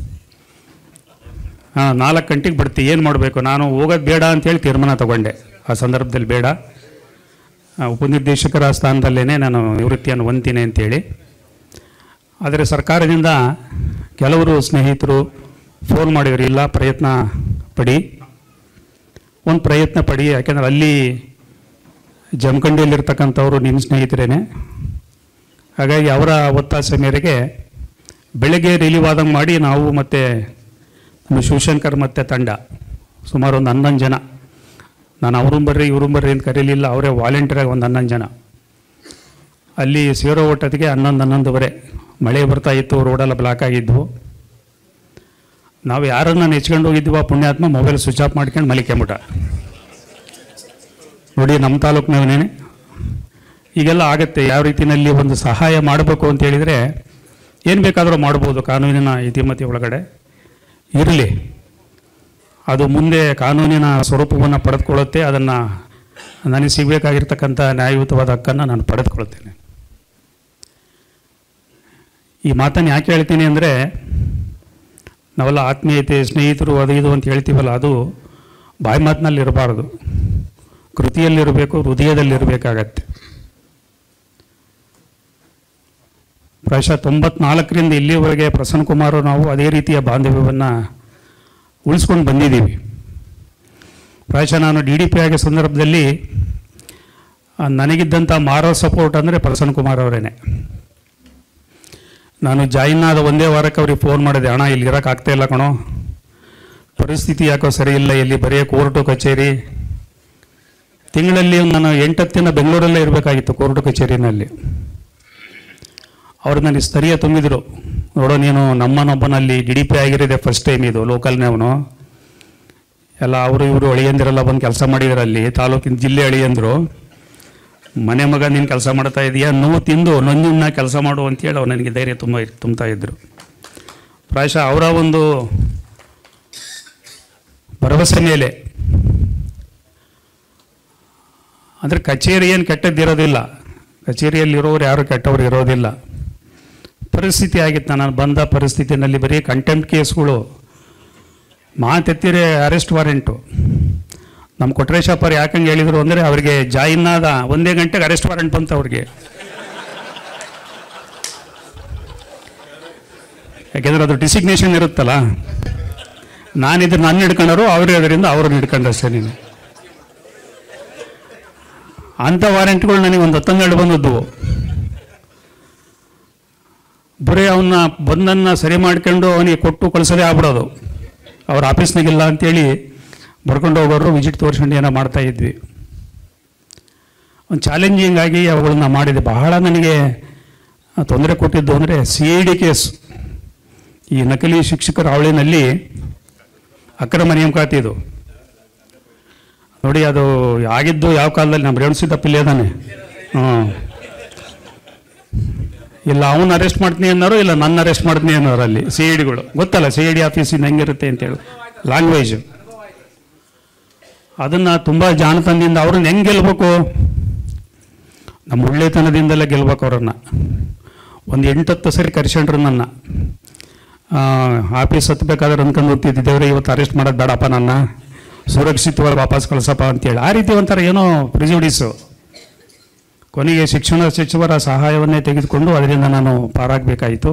4 ಗಂಟೆಗೆ ಬಡ್ತಿ. ಏನು ಮಾಡಬೇಕು, ನಾನು ಹೋಗೋದು ಬೇಡ ಅಂಥೇಳಿ ತೀರ್ಮಾನ ತಗೊಂಡೆ. ಆ ಸಂದರ್ಭದಲ್ಲಿ ಬೇಡ, ಉಪನಿರ್ದೇಶಕರ ಸ್ಥಾನದಲ್ಲೇ ನಾನು ನಿವೃತ್ತಿಯನ್ನು ಹೊಂದ್ತೀನಿ ಅಂತೇಳಿ. ಆದರೆ ಸರ್ಕಾರದಿಂದ ಕೆಲವರು ಸ್ನೇಹಿತರು ಫೋನ್ ಮಾಡಿದ್ರು, ಇಲ್ಲ ಪ್ರಯತ್ನ ಪಡಿ, ಒಂದು ಪ್ರಯತ್ನ ಪಡಿ. ಯಾಕೆಂದರೆ ಅಲ್ಲಿ ಜಮಖಂಡಿಯಲ್ಲಿರ್ತಕ್ಕಂಥವ್ರು ನಿಮ್ಮ ಸ್ನೇಹಿತರೇನೆ. ಹಾಗಾಗಿ ಅವರ ಒತ್ತಾಸೆ ಮೇರೆಗೆ ಬೆಳಗ್ಗೆ ರಿಲೀವ್ ಆದಂಗೆ ಮಾಡಿ ನಾವು ಮತ್ತು ನಮ್ಮ ಶಿವಶಂಕರ್ ಮತ್ತು ತಂಡ ಸುಮಾರು ಒಂದು 11 ಜನ, ನಾನು ಅವರು ಬರ್ರಿ ಇವರು ಬರ್ರಿ ಅಂತ ಕರೀಲಿಲ್ಲ, ಅವರೇ ವಾಲಂಟಿಯರಾಗಿ ಒಂದು 11 ಜನ ಅಲ್ಲಿ ಸೇರೋ ಒಟ್ಟೊತ್ತಿಗೆ 11:11 ಮಳೆ ಬರ್ತಾಯಿತ್ತು, ರೋಡೆಲ್ಲ ಬ್ಲಾಕ್ ಆಗಿದ್ವು. ನಾವು ಯಾರನ್ನು ನೆಚ್ಕೊಂಡು ಹೋಗಿದ್ವಿ, ಆ ಪುಣ್ಯಾತ್ಮ ಮೊಬೈಲ್ ಸ್ವಿಚ್ ಆಫ್ ಮಾಡ್ಕೊಂಡು ಮಲಿಕೆಂಬಿಟ್ಟ. ನೋಡಿ, ನಮ್ಮ ತಾಲೂಕಿನವನೇ ಈಗೆಲ್ಲ ಆಗುತ್ತೆ. ಯಾವ ರೀತಿಯಲ್ಲಿ ಒಂದು ಸಹಾಯ ಮಾಡಬೇಕು ಅಂತ ಹೇಳಿದರೆ ಏನು ಬೇಕಾದರೂ ಮಾಡ್ಬೋದು ಕಾನೂನಿನ ಇತಿಮಿತಿ ಒಳಗಡೆ ಇರಲಿ. ಅದು ಮುಂದೆ ಕಾನೂನಿನ ಸ್ವರೂಪವನ್ನು ಪಡೆದುಕೊಳ್ಳುತ್ತೆ. ಅದನ್ನು ನನಗೆ ಸಿಗಬೇಕಾಗಿರ್ತಕ್ಕಂಥ ನ್ಯಾಯಯುತವಾದ ಹಕ್ಕನ್ನು ನಾನು ಪಡೆದುಕೊಳ್ತೇನೆ. ಈ ಮಾತನ್ನು ಯಾಕೆ ಹೇಳ್ತೀನಿ ಅಂದರೆ, ನಾವೆಲ್ಲ ಆತ್ಮೀಯತೆ, ಸ್ನೇಹಿತರು, ಅದು ಇದು ಅಂತ ಹೇಳ್ತೀವಲ್ಲ, ಅದು ಬಾಯಿ ಮಾತಿನಲ್ಲಿ ಇರಬಾರ್ದು, ಕೃತಿಯಲ್ಲಿರಬೇಕು, ಹೃದಯದಲ್ಲಿರಬೇಕಾಗತ್ತೆ. ಪ್ರಾಯಶಃ 94ರಿಂದ ಇಲ್ಲಿವರೆಗೆ ಪ್ರಸನ್ನ ಕುಮಾರ್ ನಾವು ಅದೇ ರೀತಿಯ ಬಾಂಧವ್ಯವನ್ನು ಉಳಿಸ್ಕೊಂಡು ಬಂದಿದ್ದೀವಿ. ಪ್ರಾಯಶಃ ನಾನು DDP ಆಗೋ ಸಂದರ್ಭದಲ್ಲಿ ನನಗಿದ್ದಂಥ ಮಾರಲ್ ಸಪೋರ್ಟ್ ಅಂದರೆ ಪ್ರಸನ್ನ ಕುಮಾರ್ ಅವರೇನೆ. ನಾನು ಜಾಯಿನ್ ಆದ ಒಂದೇ ವಾರಕ್ಕೆ ಅವ್ರಿಗೆ ಫೋನ್ ಮಾಡಿದೆ, ಅಣ್ಣ ಇಲ್ಲಿ ಇರೋಕ್ಕಾಗ್ತಾಯಿಲ್ಲ ಕಣೋ, ಪರಿಸ್ಥಿತಿ ಯಾಕೋ ಸರಿ ಇಲ್ಲ, ಇಲ್ಲಿ ಬರೀ ಕೋರ್ಟು ಕಚೇರಿ. ತಿಂಗಳಲ್ಲಿ ನಾನು 8-10 ದಿನ ಬೆಂಗಳೂರಲ್ಲೇ ಇರಬೇಕಾಗಿತ್ತು ಕೋರ್ಟು ಕಚೇರಿನಲ್ಲಿ. ಅವ್ರು ನನಗೆ ಸ್ತರೀಯ ತುಂಬಿದರು, ನೋಡೋ ನೀನು ನಮ್ಮನೊಬ್ಬನಲ್ಲಿ DDP ಆಗಿರೋದೆ ಫಸ್ಟ್ ಟೈಮ್, ಇದು ಲೋಕಲ್ನವನು ಎಲ್ಲ ಅವರು ಇವರು ಅಳಿಯಂದಿರೆಲ್ಲ ಬಂದು ಕೆಲಸ ಮಾಡಿದ್ರಲ್ಲಿ, ತಾಲೂಕಿನ ಜಿಲ್ಲೆ ಅಳಿಯಂದರು. ಮನೆ ಮಗ ನೀನು ಕೆಲಸ ಮಾಡ್ತಾ ಇದೆಯಾ, ನೋವು ತಿಂದು ನೊಂದಿನ ಕೆಲಸ ಮಾಡು ಅಂತೇಳಿ ಅವ್ರು ನನಗೆ ಧೈರ್ಯ ತುಂಬ್ತಾ ಇದ್ದರು. ಪ್ರಾಯಶಃ ಅವರ ಒಂದು ಭರವಸೆ ಮೇಲೆ, ಅಂದರೆ ಕಚೇರಿ ಏನು ಕೆಟ್ಟದ್ದಿರೋದಿಲ್ಲ, ಕಚೇರಿಯಲ್ಲಿರೋರು ಯಾರು ಕೆಟ್ಟವ್ರು ಇರೋದಿಲ್ಲ. ಪರಿಸ್ಥಿತಿ ಆಗಿತ್ತು, ನಾನು ಬಂದ ಪರಿಸ್ಥಿತಿನಲ್ಲಿ ಬರೀ ಕಂಟೆಂಪ್ಟ್ ಕೇಸ್ಗಳು, ಮಾತೆತ್ತಿರೆ ಅರೆಸ್ಟ್ ವಾರೆಂಟು. ನಮ್ಮ ಕೊಟ್ರೇಶಪ್ಪರು ಯಾಕಂಗೆ ಹೇಳಿದರು ಅಂದರೆ, ಅವರಿಗೆ ಜಾಯಿನ್ ಆದ 1 ಗಂಟೆಗೆ ಅರೆಸ್ಟ್ ವಾರೆಂಟ್ ಬಂತು ಅವ್ರಿಗೆ. ಯಾಕೆಂದರೆ ಅದು ಡಿಸಿಗ್ನೇಷನ್ ಇರುತ್ತಲ್ಲ, ನಾನಿದ್ರೆ ನನ್ನ ಹಿಡ್ಕೊಂಡರು, ಅವರೇ ಅದರಿಂದ ಅವ್ರನ್ನ ಹಿಡ್ಕೊಂಡಷ್ಟೇ. ನೀನು ಅಂಥ ವಾರೆಂಟ್ಗಳು ನನಗೆ ಒಂದು 10-12 ಬಂದದ್ದು. ಬರೀ ಅವನ್ನ ಬಂದನ್ನು ಸರಿ ಮಾಡ್ಕೊಂಡು ಅವನಿಗೆ ಕೊಟ್ಟು ಕಳಿಸೋದೇ ಆಗ್ಬಿಡೋದು. ಅವ್ರ ಆಫೀಸ್ನಾಗಿಲ್ಲ ಅಂತೇಳಿ ಬರ್ಕೊಂಡು ಹೋಗೋರು, ವಿಸಿಟ್ ತೋರಿಸ್ಕೊಂಡು ಏನೋ ಮಾಡ್ತಾಯಿದ್ವಿ. ಒಂದು ಚಾಲೆಂಜಿಂಗ್ ಆಗಿ ಅವುಗಳನ್ನ ಮಾಡಿದೆ. ಬಹಳ ನನಗೆ ತೊಂದರೆ ಕೊಟ್ಟಿದ್ದು ಅಂದರೆ CID ಕೇಸ್, ಈ ನಕಲಿ ಶಿಕ್ಷಕರ ಹಾವಳಿನಲ್ಲಿ ಅಕ್ರಮ ನೇಮಕಾತಿ. ಇದು ನೋಡಿ, ಅದು ಆಗಿದ್ದು ಯಾವ ಕಾಲದಲ್ಲಿ, ನಮ್ಮ ರೇಣುಸಿದ್ದಪ್ಪ ಇದ್ದಾನೆ. ಇಲ್ಲ ಅವನು ಅರೆಸ್ಟ್ ಮಾಡ್ತೀನಿ ಅನ್ನೋರು, ಇಲ್ಲ ನನ್ನ ಅರೆಸ್ಟ್ ಮಾಡ್ತೀನಿ ಅನ್ನೋರು. ಅಲ್ಲಿ CIDಗಳು ಗೊತ್ತಲ್ಲ, CID ಆಫೀಸಿಂದ ಹೆಂಗಿರುತ್ತೆ ಅಂತೇಳಿ ಲ್ಯಾಂಗ್ವೇಜ್. ಅದನ್ನು ತುಂಬ ಜಾಣತನದಿಂದ ಅವ್ರನ್ನ ಹೆಂಗೆ ಗೆಲ್ಬೇಕು, ನಮ್ಮ ಒಳ್ಳೆತನದಿಂದಲೇ ಗೆಲ್ಬೇಕು ಅವ್ರನ್ನು. ಒಂದು 8-10 ಸರಿ ಕರ್ಸ್ಕೊಂಡ್ರು ನನ್ನ ಆಫೀಸ್ ಹತ್ತಬೇಕಾದ್ರೆ ಅಂದ್ಕೊಂಡು ಹೋಗ್ತಿದ್ದೇವ್ರೆ, ಇವತ್ತು ಅರೆಸ್ಟ್ ಮಾಡೋದು ಬೇಡಪ್ಪ, ನನ್ನ ಸುರಕ್ಷಿತವಾಗಿ ವಾಪಸ್ ಕಳಿಸಪ್ಪ ಅಂತೇಳಿ. ಆ ರೀತಿ ಒಂಥರ ಏನೋ ಪ್ರಿಜುಡಿಸು. ಕೊನೆಗೆ ಶಿಕ್ಷಣ ಸಚಿವರ ಸಹಾಯವನ್ನೇ ತೆಗೆದುಕೊಂಡು ಅದರಿಂದ ನಾನು ಪಾರಾಗಬೇಕಾಯಿತು.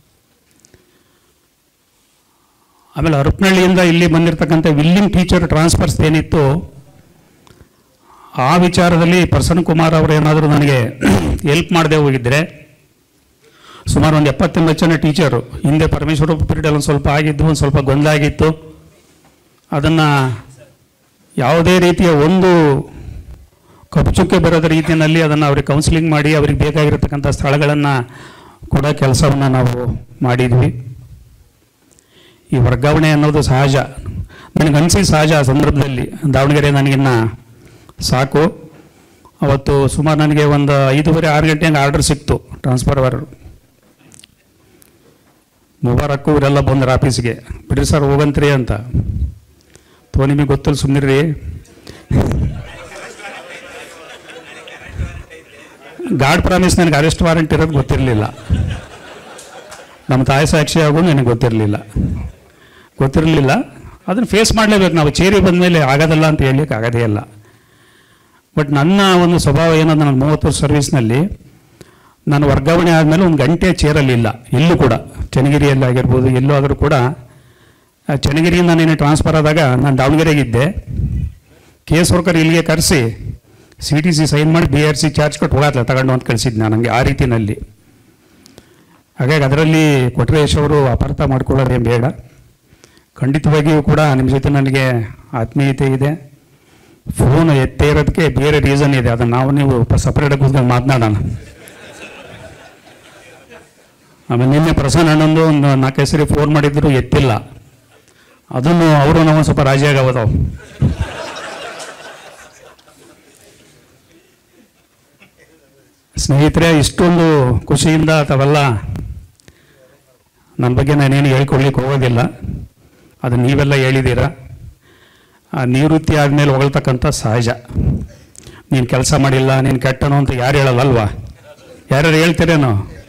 ಆಮೇಲೆ ಹರಪನಹಳ್ಳಿಯಿಂದ ಇಲ್ಲಿ ಬಂದಿರತಕ್ಕಂಥ ವಿಲ್ಲಿಂಗ್ ಟೀಚರ್ ಟ್ರಾನ್ಸ್ಫರ್ಸ್ ಏನಿತ್ತು, ಆ ವಿಚಾರದಲ್ಲಿ ಪ್ರಸನ್ನ ಕುಮಾರ್ ಅವರು ಏನಾದರೂ ನನಗೆ ಹೆಲ್ಪ್ ಮಾಡದೆ ಹೋಗಿದ್ದರೆ, ಸುಮಾರು ಒಂದು 70-80 ಜನ ಟೀಚರು, ಹಿಂದೆ ಪರಮೇಶ್ವರ ಪೀರಿಯಡಲ್ಲಿ ಒಂದು ಸ್ವಲ್ಪ ಆಗಿದ್ದು, ಒಂದು ಸ್ವಲ್ಪ ಗೊಂದಲ ಆಗಿತ್ತು. ಅದನ್ನು ಯಾವುದೇ ರೀತಿಯ ಒಂದು ಕಪ್ಪುಚುಕ್ಕೆ ಬರೋದ ರೀತಿಯಲ್ಲಿ ಅದನ್ನು ಅವ್ರಿಗೆ ಕೌನ್ಸಿಲಿಂಗ್ ಮಾಡಿ ಅವ್ರಿಗೆ ಬೇಕಾಗಿರತಕ್ಕಂಥ ಸ್ಥಳಗಳನ್ನು ಕೊಡೋ ಕೆಲಸವನ್ನು ನಾವು ಮಾಡಿದ್ವಿ. ಈ ವರ್ಗಾವಣೆ ಅನ್ನೋದು ಸಹಜ, ನನಗನ್ಸಿ ಸಹಜ. ಆ ಸಂದರ್ಭದಲ್ಲಿ ದಾವಣಗೆರೆ ನನಗಿನ್ನ ಸಾಕು. ಅವತ್ತು ಸುಮಾರು ನನಗೆ ಒಂದು 5:30-6 ಗಂಟೆ ಹಂಗೆ ಆರ್ಡರ್ ಸಿಕ್ತು ಟ್ರಾನ್ಸ್ಫರ್ ಆರ್ಡರ್. ಮುಬಾರಕ್ಕು ಇವರೆಲ್ಲ ಬಂದರು ಆಫೀಸ್ಗೆ, ಬಿಡ್ರಿ ಸರ್ ಹೋಗಂತ್ರಿ ಅಂತ. ನಿಮಗೆ ಗೊತ್ತಲ್ಲ, ಸುಮ್ಮನಿರ್ರಿ. ಗಾರ್ಡ್ ಪ್ರಾಮಿಸ್ ನನಗೆ ಅರೆಸ್ಟ್ ವಾರೆಂಟ್ ಇರೋದು ಗೊತ್ತಿರಲಿಲ್ಲ. ನಮ್ಮ ತಾಯಿ ಸಾಕ್ಷಿ ಆಗೋದು ನನಗೆ ಗೊತ್ತಿರಲಿಲ್ಲ. ಅದನ್ನು ಫೇಸ್ ಮಾಡಲೇಬೇಕು ನಾವು. ಚೇರಿ ಬಂದ ಮೇಲೆ ಆಗೋದಲ್ಲ ಅಂತ ಹೇಳಲಿಕ್ಕೆ ಆಗೋದೇ ಇಲ್ಲ. ಬಟ್ ನನ್ನ ಒಂದು ಸ್ವಭಾವ ಏನಂದ್ರೆ, ನಾನು 30 ವರ್ಷ ಸರ್ವಿಸ್ನಲ್ಲಿ ನಾನು ವರ್ಗಾವಣೆ ಆದಮೇಲೆ 1 ಗಂಟೆ ಚೇರಲ್ಲಿಲ್ಲ ಎಲ್ಲೂ ಕೂಡ. ಚನ್ನಗಿರಿಯಲ್ಲಿ ಆಗಿರ್ಬೋದು, ಎಲ್ಲೂ ಆದರೂ ಕೂಡ. ಚನ್ನಗಿರಿಯಿಂದ ನಾನು ಟ್ರಾನ್ಸ್ಫರ್ ಆದಾಗ ನಾನು ದಾವಣಗೆರೆಗಿದ್ದೆ. ಕೇಸ್ ವರ್ಕರ್ ಇಲ್ಲಿಗೆ ಕರೆಸಿ CTC ಸೈನ್ ಮಾಡಿ BRC ಚಾರ್ಜ್ ಕೊಟ್ಟು ಹೋಗತ್ತಲ್ಲ ತಗೊಂಡು ಅಂತ ಕಳಿಸಿದ್ದು ನಾನು. ನನಗೆ ಆ ರೀತಿಯಲ್ಲಿ. ಹಾಗಾಗಿ ಅದರಲ್ಲಿ ಕೊಟ್ರೇಶ್ ಅವರು ಅಪಾರ್ಥ ಮಾಡ್ಕೊಳ್ಳೋದೇನು ಬೇಡ. ಖಂಡಿತವಾಗಿಯೂ ಕೂಡ ನಿಮ್ಮ ಜೊತೆ ನನಗೆ ಆತ್ಮೀಯತೆ ಇದೆ. ಫೋನ್ ಎತ್ತೇ ಇರೋದಕ್ಕೆ ಬೇರೆ ರೀಸನ್ ಇದೆ, ಅದನ್ನು ನಾವು ನೀವು ಸಪ್ರೇಟಾಗಿ ಕೂತ್ಕೊಂಡು ಮಾತನಾಡೋಣ. ಆಮೇಲೆ ನಿನ್ನೆ ಪ್ರಸನ್ನ ಅಣ್ಣಂದು ಒಂದು 4-5 ಸರಿ ಫೋನ್ ಮಾಡಿದ್ರು, ಎತ್ತಿಲ್ಲ. ಅದನ್ನು ಅವರು ನಾವು ಸ್ವಲ್ಪ ರಾಜಿ ಆಗೋದಾವು. ಸ್ನೇಹಿತರೆ, ಇಷ್ಟೊಂದು ಖುಷಿಯಿಂದ ತಾವೆಲ್ಲ ನನ್ನ ಬಗ್ಗೆ ನಾನೇನು ಹೇಳ್ಕೊಡ್ಲಿಕ್ಕೆ ಹೋಗೋದಿಲ್ಲ, ಅದು ನೀವೆಲ್ಲ ಹೇಳಿದ್ದೀರ. ನಿವೃತ್ತಿ ಆದಮೇಲೆ ಹೊಗಳ್ತಕ್ಕಂಥ ಸಹಜ. ನೀನು ಕೆಲಸ ಮಾಡಿಲ್ಲ, ನೀನು ಕೆಟ್ಟನು ಅಂತ ಯಾರು ಹೇಳಲ್ಲಲ್ವಾ? ಯಾರ್ಯಾರು ಹೇಳ್ತೀರೇನೋ?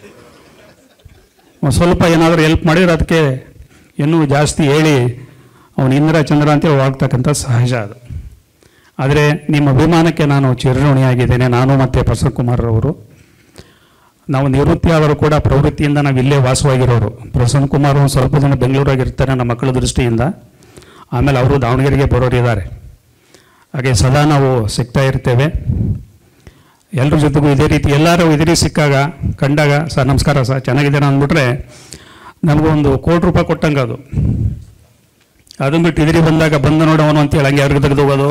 ಒಂದು ಸ್ವಲ್ಪ ಏನಾದರೂ ಹೆಲ್ಪ್ ಮಾಡಿದ್ರೆ ಅದಕ್ಕೆ ಇನ್ನೂ ಜಾಸ್ತಿ ಹೇಳಿ ಅವನು ಇಂದ್ರ ಚಂದ್ರ ಅಂತೇಳಿ ಹೋಗ್ತಕ್ಕಂಥ ಸಹಜ ಅದು. ಆದರೆ ನಿಮ್ಮ ಅಭಿಮಾನಕ್ಕೆ ನಾನು ಚಿರಋಣಿಯಾಗಿದ್ದೇನೆ. ನಾನು ಮತ್ತು ಪ್ರಸನ್ನ ಕುಮಾರ್ ಅವರು ನಾವು ನಿವೃತ್ತಿ ಆದರೂ ಕೂಡ ಪ್ರವೃತ್ತಿಯಿಂದ ನಾವು ಇಲ್ಲೇ ವಾಸವಾಗಿರೋರು. ಪ್ರಸನ್ನ ಕುಮಾರ್ ಸ್ವಲ್ಪ ಜನ ಬೆಂಗಳೂರಾಗಿರ್ತಾರೆ ನಮ್ಮ ಮಕ್ಕಳ ದೃಷ್ಟಿಯಿಂದ. ಆಮೇಲೆ ಅವರು ದಾವಣಗೆರೆಗೆ ಬರೋರಿದ್ದಾರೆ. ಹಾಗೆ ಸದಾ ನಾವು ಸಿಗ್ತಾ ಇರ್ತೇವೆ. ಎಲ್ಲರ ಜೊತೆಗೂ ಇದೇ ರೀತಿ ಎಲ್ಲರೂ ಇದೇ ರೀತಿ ಸಿಕ್ಕಾಗ ಕಂಡಾಗ, ಸರ್ ನಮಸ್ಕಾರ ಸರ್ ಚೆನ್ನಾಗಿದ್ದೇನೆ ಅಂದ್ಬಿಟ್ರೆ ನಮಗೊಂದು ₹1 ಕೋಟಿ ಕೊಟ್ಟಂಗೆ ಅದು. ಅದನ್ನು ಬಿಟ್ಟು ಇದ್ರಿ ಬಂದಾಗ ಬಂದು ನೋಡೋನು ಅಂತೇಳಿ ಹಂಗೆ ಅವ್ರಿಗೆ ತೆಗೆದು ಹೋಗೋದು.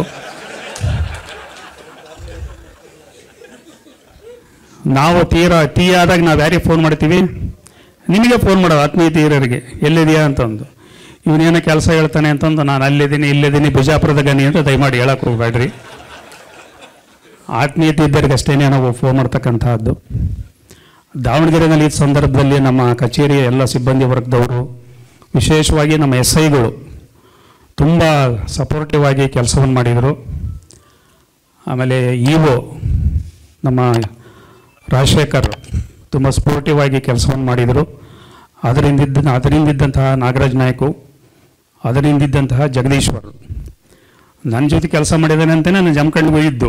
ನಾವು ಟೀ ಆದಾಗ ನಾವು ಯಾರಿಗೆ ಫೋನ್ ಮಾಡ್ತೀವಿ? ನಿಮಗೆ ಫೋನ್ ಮಾಡೋದು ಆತ್ಮೀಯತೆ ಇರೋರಿಗೆ, ಎಲ್ಲಿದೆಯಾ ಅಂತಂದು. ಇವನೇನೋ ಕೆಲಸ ಹೇಳ್ತಾನೆ ಅಂತಂದು ನಾನು ಅಲ್ಲಿದ್ದೀನಿ ಇಲ್ಲಿದ್ದೀನಿ ಬಿಜಾಪುರದ ಗನಿ ಅಂತ ದಯಮಾಡಿ ಹೇಳಕ್ಕೆ ಹೋಗ್ಬೇಡ್ರಿ. ಆತ್ಮೀಯತೆ ಇದ್ದರಿಗೆ ಅಷ್ಟೇ ನಾವು ಫೋನ್ ಮಾಡ್ತಕ್ಕಂಥದ್ದು. ದಾವಣಗೆರೆಯಲ್ಲಿ ಈ ಸಂದರ್ಭದಲ್ಲಿ ನಮ್ಮ ಕಚೇರಿಯ ಎಲ್ಲ ಸಿಬ್ಬಂದಿ ವರ್ಗದವರು, ವಿಶೇಷವಾಗಿ ನಮ್ಮ SIಗಳು ತುಂಬ ಸಪೋರ್ಟಿವ್ ಆಗಿ ಕೆಲಸವನ್ನು ಮಾಡಿದರು. ಆಮೇಲೆ EO ನಮ್ಮ ರಾಜಶೇಖರ್ ತುಂಬ ಸ್ಪೋರ್ಟಿವ್ ಆಗಿ ಕೆಲಸವನ್ನು ಮಾಡಿದರು. ಅದರಿಂದಿದ್ದಂತಹ ನಾಗರಾಜ್ ನಾಯ್ಕು, ಅದರಿಂದಿದ್ದಂತಹ ಜಗದೀಶ್ವರ್ ನನ್ನ ಜೊತೆ ಕೆಲಸ ಮಾಡಿದ್ದಾನೆ ಅಂತಲೇ ನಾನು ಜಮ್ಕಂಡು ಹೋಗಿದ್ದು.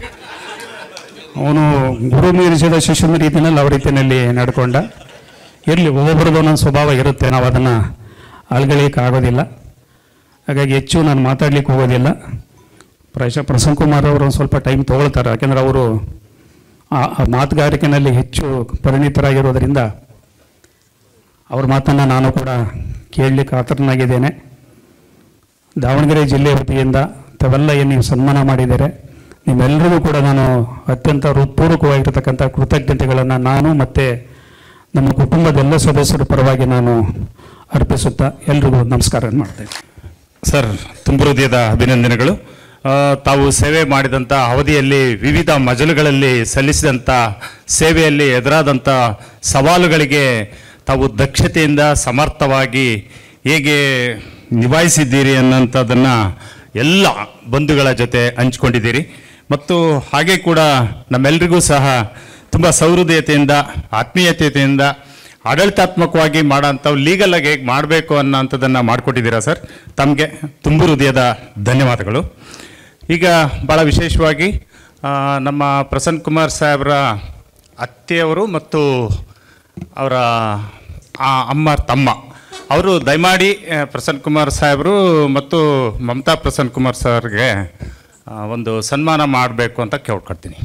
ಅವನು ಗುರು ಮೀರಿಸಿದ ಶಿಷ್ಯನ ರೀತಿಯಲ್ಲಿ ಅವ್ರ ರೀತಿಯಲ್ಲಿ ನಡ್ಕೊಂಡ. ಇರಲಿ, ಒಬ್ಬೊಬ್ಬರದ್ದು ಒಂದೊಂದು ಸ್ವಭಾವ ಇರುತ್ತೆ, ನಾವು ಅದನ್ನು ಅಲ್ಗಳಿಕ್ಕೆ ಆಗೋದಿಲ್ಲ. ಹಾಗಾಗಿ ಹೆಚ್ಚು ನಾನು ಮಾತಾಡ್ಲಿಕ್ಕೆ ಹೋಗೋದಿಲ್ಲ. ಪ್ರಸನ್ನ ಕುಮಾರ್ ಅವರು ಒಂದು ಸ್ವಲ್ಪ ಟೈಮ್ ತೊಗೊಳ್ತಾರೆ, ಯಾಕೆಂದರೆ ಅವರು ಆ ಮಾತುಗಾರಿಕೆಯಲ್ಲಿ ಹೆಚ್ಚು ಪರಿಣಿತರಾಗಿರೋದರಿಂದ ಅವ್ರ ಮಾತನ್ನು ನಾನು ಕೂಡ ಕೇಳಲಿಕ್ಕೆ ಆತರನಾಗಿದ್ದೇನೆ. ದಾವಣಗೆರೆ ಜಿಲ್ಲೆ ವತಿಯಿಂದ ತಾವೆಲ್ಲ ಏನು ನೀವು ಸನ್ಮಾನ ಮಾಡಿದ್ದಾರೆ, ನಿಮ್ಮೆಲ್ಲರಿಗೂ ಕೂಡ ನಾನು ಅತ್ಯಂತ ಹೃತ್ಪೂರ್ವಕವಾಗಿರ್ತಕ್ಕಂಥ ಕೃತಜ್ಞತೆಗಳನ್ನು ನಾನು ಮತ್ತು ನಮ್ಮ ಕುಟುಂಬದ ಎಲ್ಲ ಸದಸ್ಯರ ಪರವಾಗಿ ನಾನು ಅರ್ಪಿಸುತ್ತಾ ಎಲ್ರಿಗೂ ನಮಸ್ಕಾರ ಮಾಡ್ತೇನೆ. ಸರ್, ತುಂಬ ಹೃದಯದ ಅಭಿನಂದನೆಗಳು. ತಾವು ಸೇವೆ ಮಾಡಿದಂಥ ಅವಧಿಯಲ್ಲಿ ವಿವಿಧ ಮಜಲುಗಳಲ್ಲಿ ಸಲ್ಲಿಸಿದಂಥ ಸೇವೆಯಲ್ಲಿ ಎದುರಾದಂಥ ಸವಾಲುಗಳಿಗೆ ತಾವು ದಕ್ಷತೆಯಿಂದ ಸಮರ್ಥವಾಗಿ ಹೇಗೆ ನಿಭಾಯಿಸಿದ್ದೀರಿ ಅನ್ನೋಂಥದ್ದನ್ನು ಎಲ್ಲ ಬಂಧುಗಳ ಜೊತೆ ಹಂಚ್ಕೊಂಡಿದ್ದೀರಿ. ಮತ್ತು ಹಾಗೆ ಕೂಡ ನಮ್ಮೆಲ್ಲರಿಗೂ ಸಹ ತುಂಬ ಸಹೃದಯತೆಯಿಂದ ಆತ್ಮೀಯತೆಯಿಂದ ಆಡಳಿತಾತ್ಮಕವಾಗಿ ಮಾಡೋಂಥವು ಲೀಗಲಾಗಿ ಹೇಗೆ ಮಾಡಬೇಕು ಅನ್ನೋಂಥದ್ದನ್ನು ಮಾಡಿಕೊಟ್ಟಿದ್ದೀರಾ ಸರ್. ತಮಗೆ ತುಂಬ ಹೃದಯದ ಧನ್ಯವಾದಗಳು. ಈಗ ಭಾಳ ವಿಶೇಷವಾಗಿ ನಮ್ಮ ಪ್ರಸನ್ನ ಕುಮಾರ್ ಸಾಹೇಬ್ರ ಅತ್ತೆಯವರು ಮತ್ತು ಅವರ ಅಮ್ಮ ತಮ್ಮ ಅವರು ದಯಮಾಡಿ ಪ್ರಸನ್ನ ಕುಮಾರ್ ಸಾಹೇಬರು ಮತ್ತು ಮಮತಾ ಪ್ರಸನ್ನ ಕುಮಾರ್ ಸರ್ಗೆ ಒಂದು ಸನ್ಮಾನ ಮಾಡಬೇಕು ಅಂತ ಕೇಳ್ಕೊಳ್ತೀನಿ.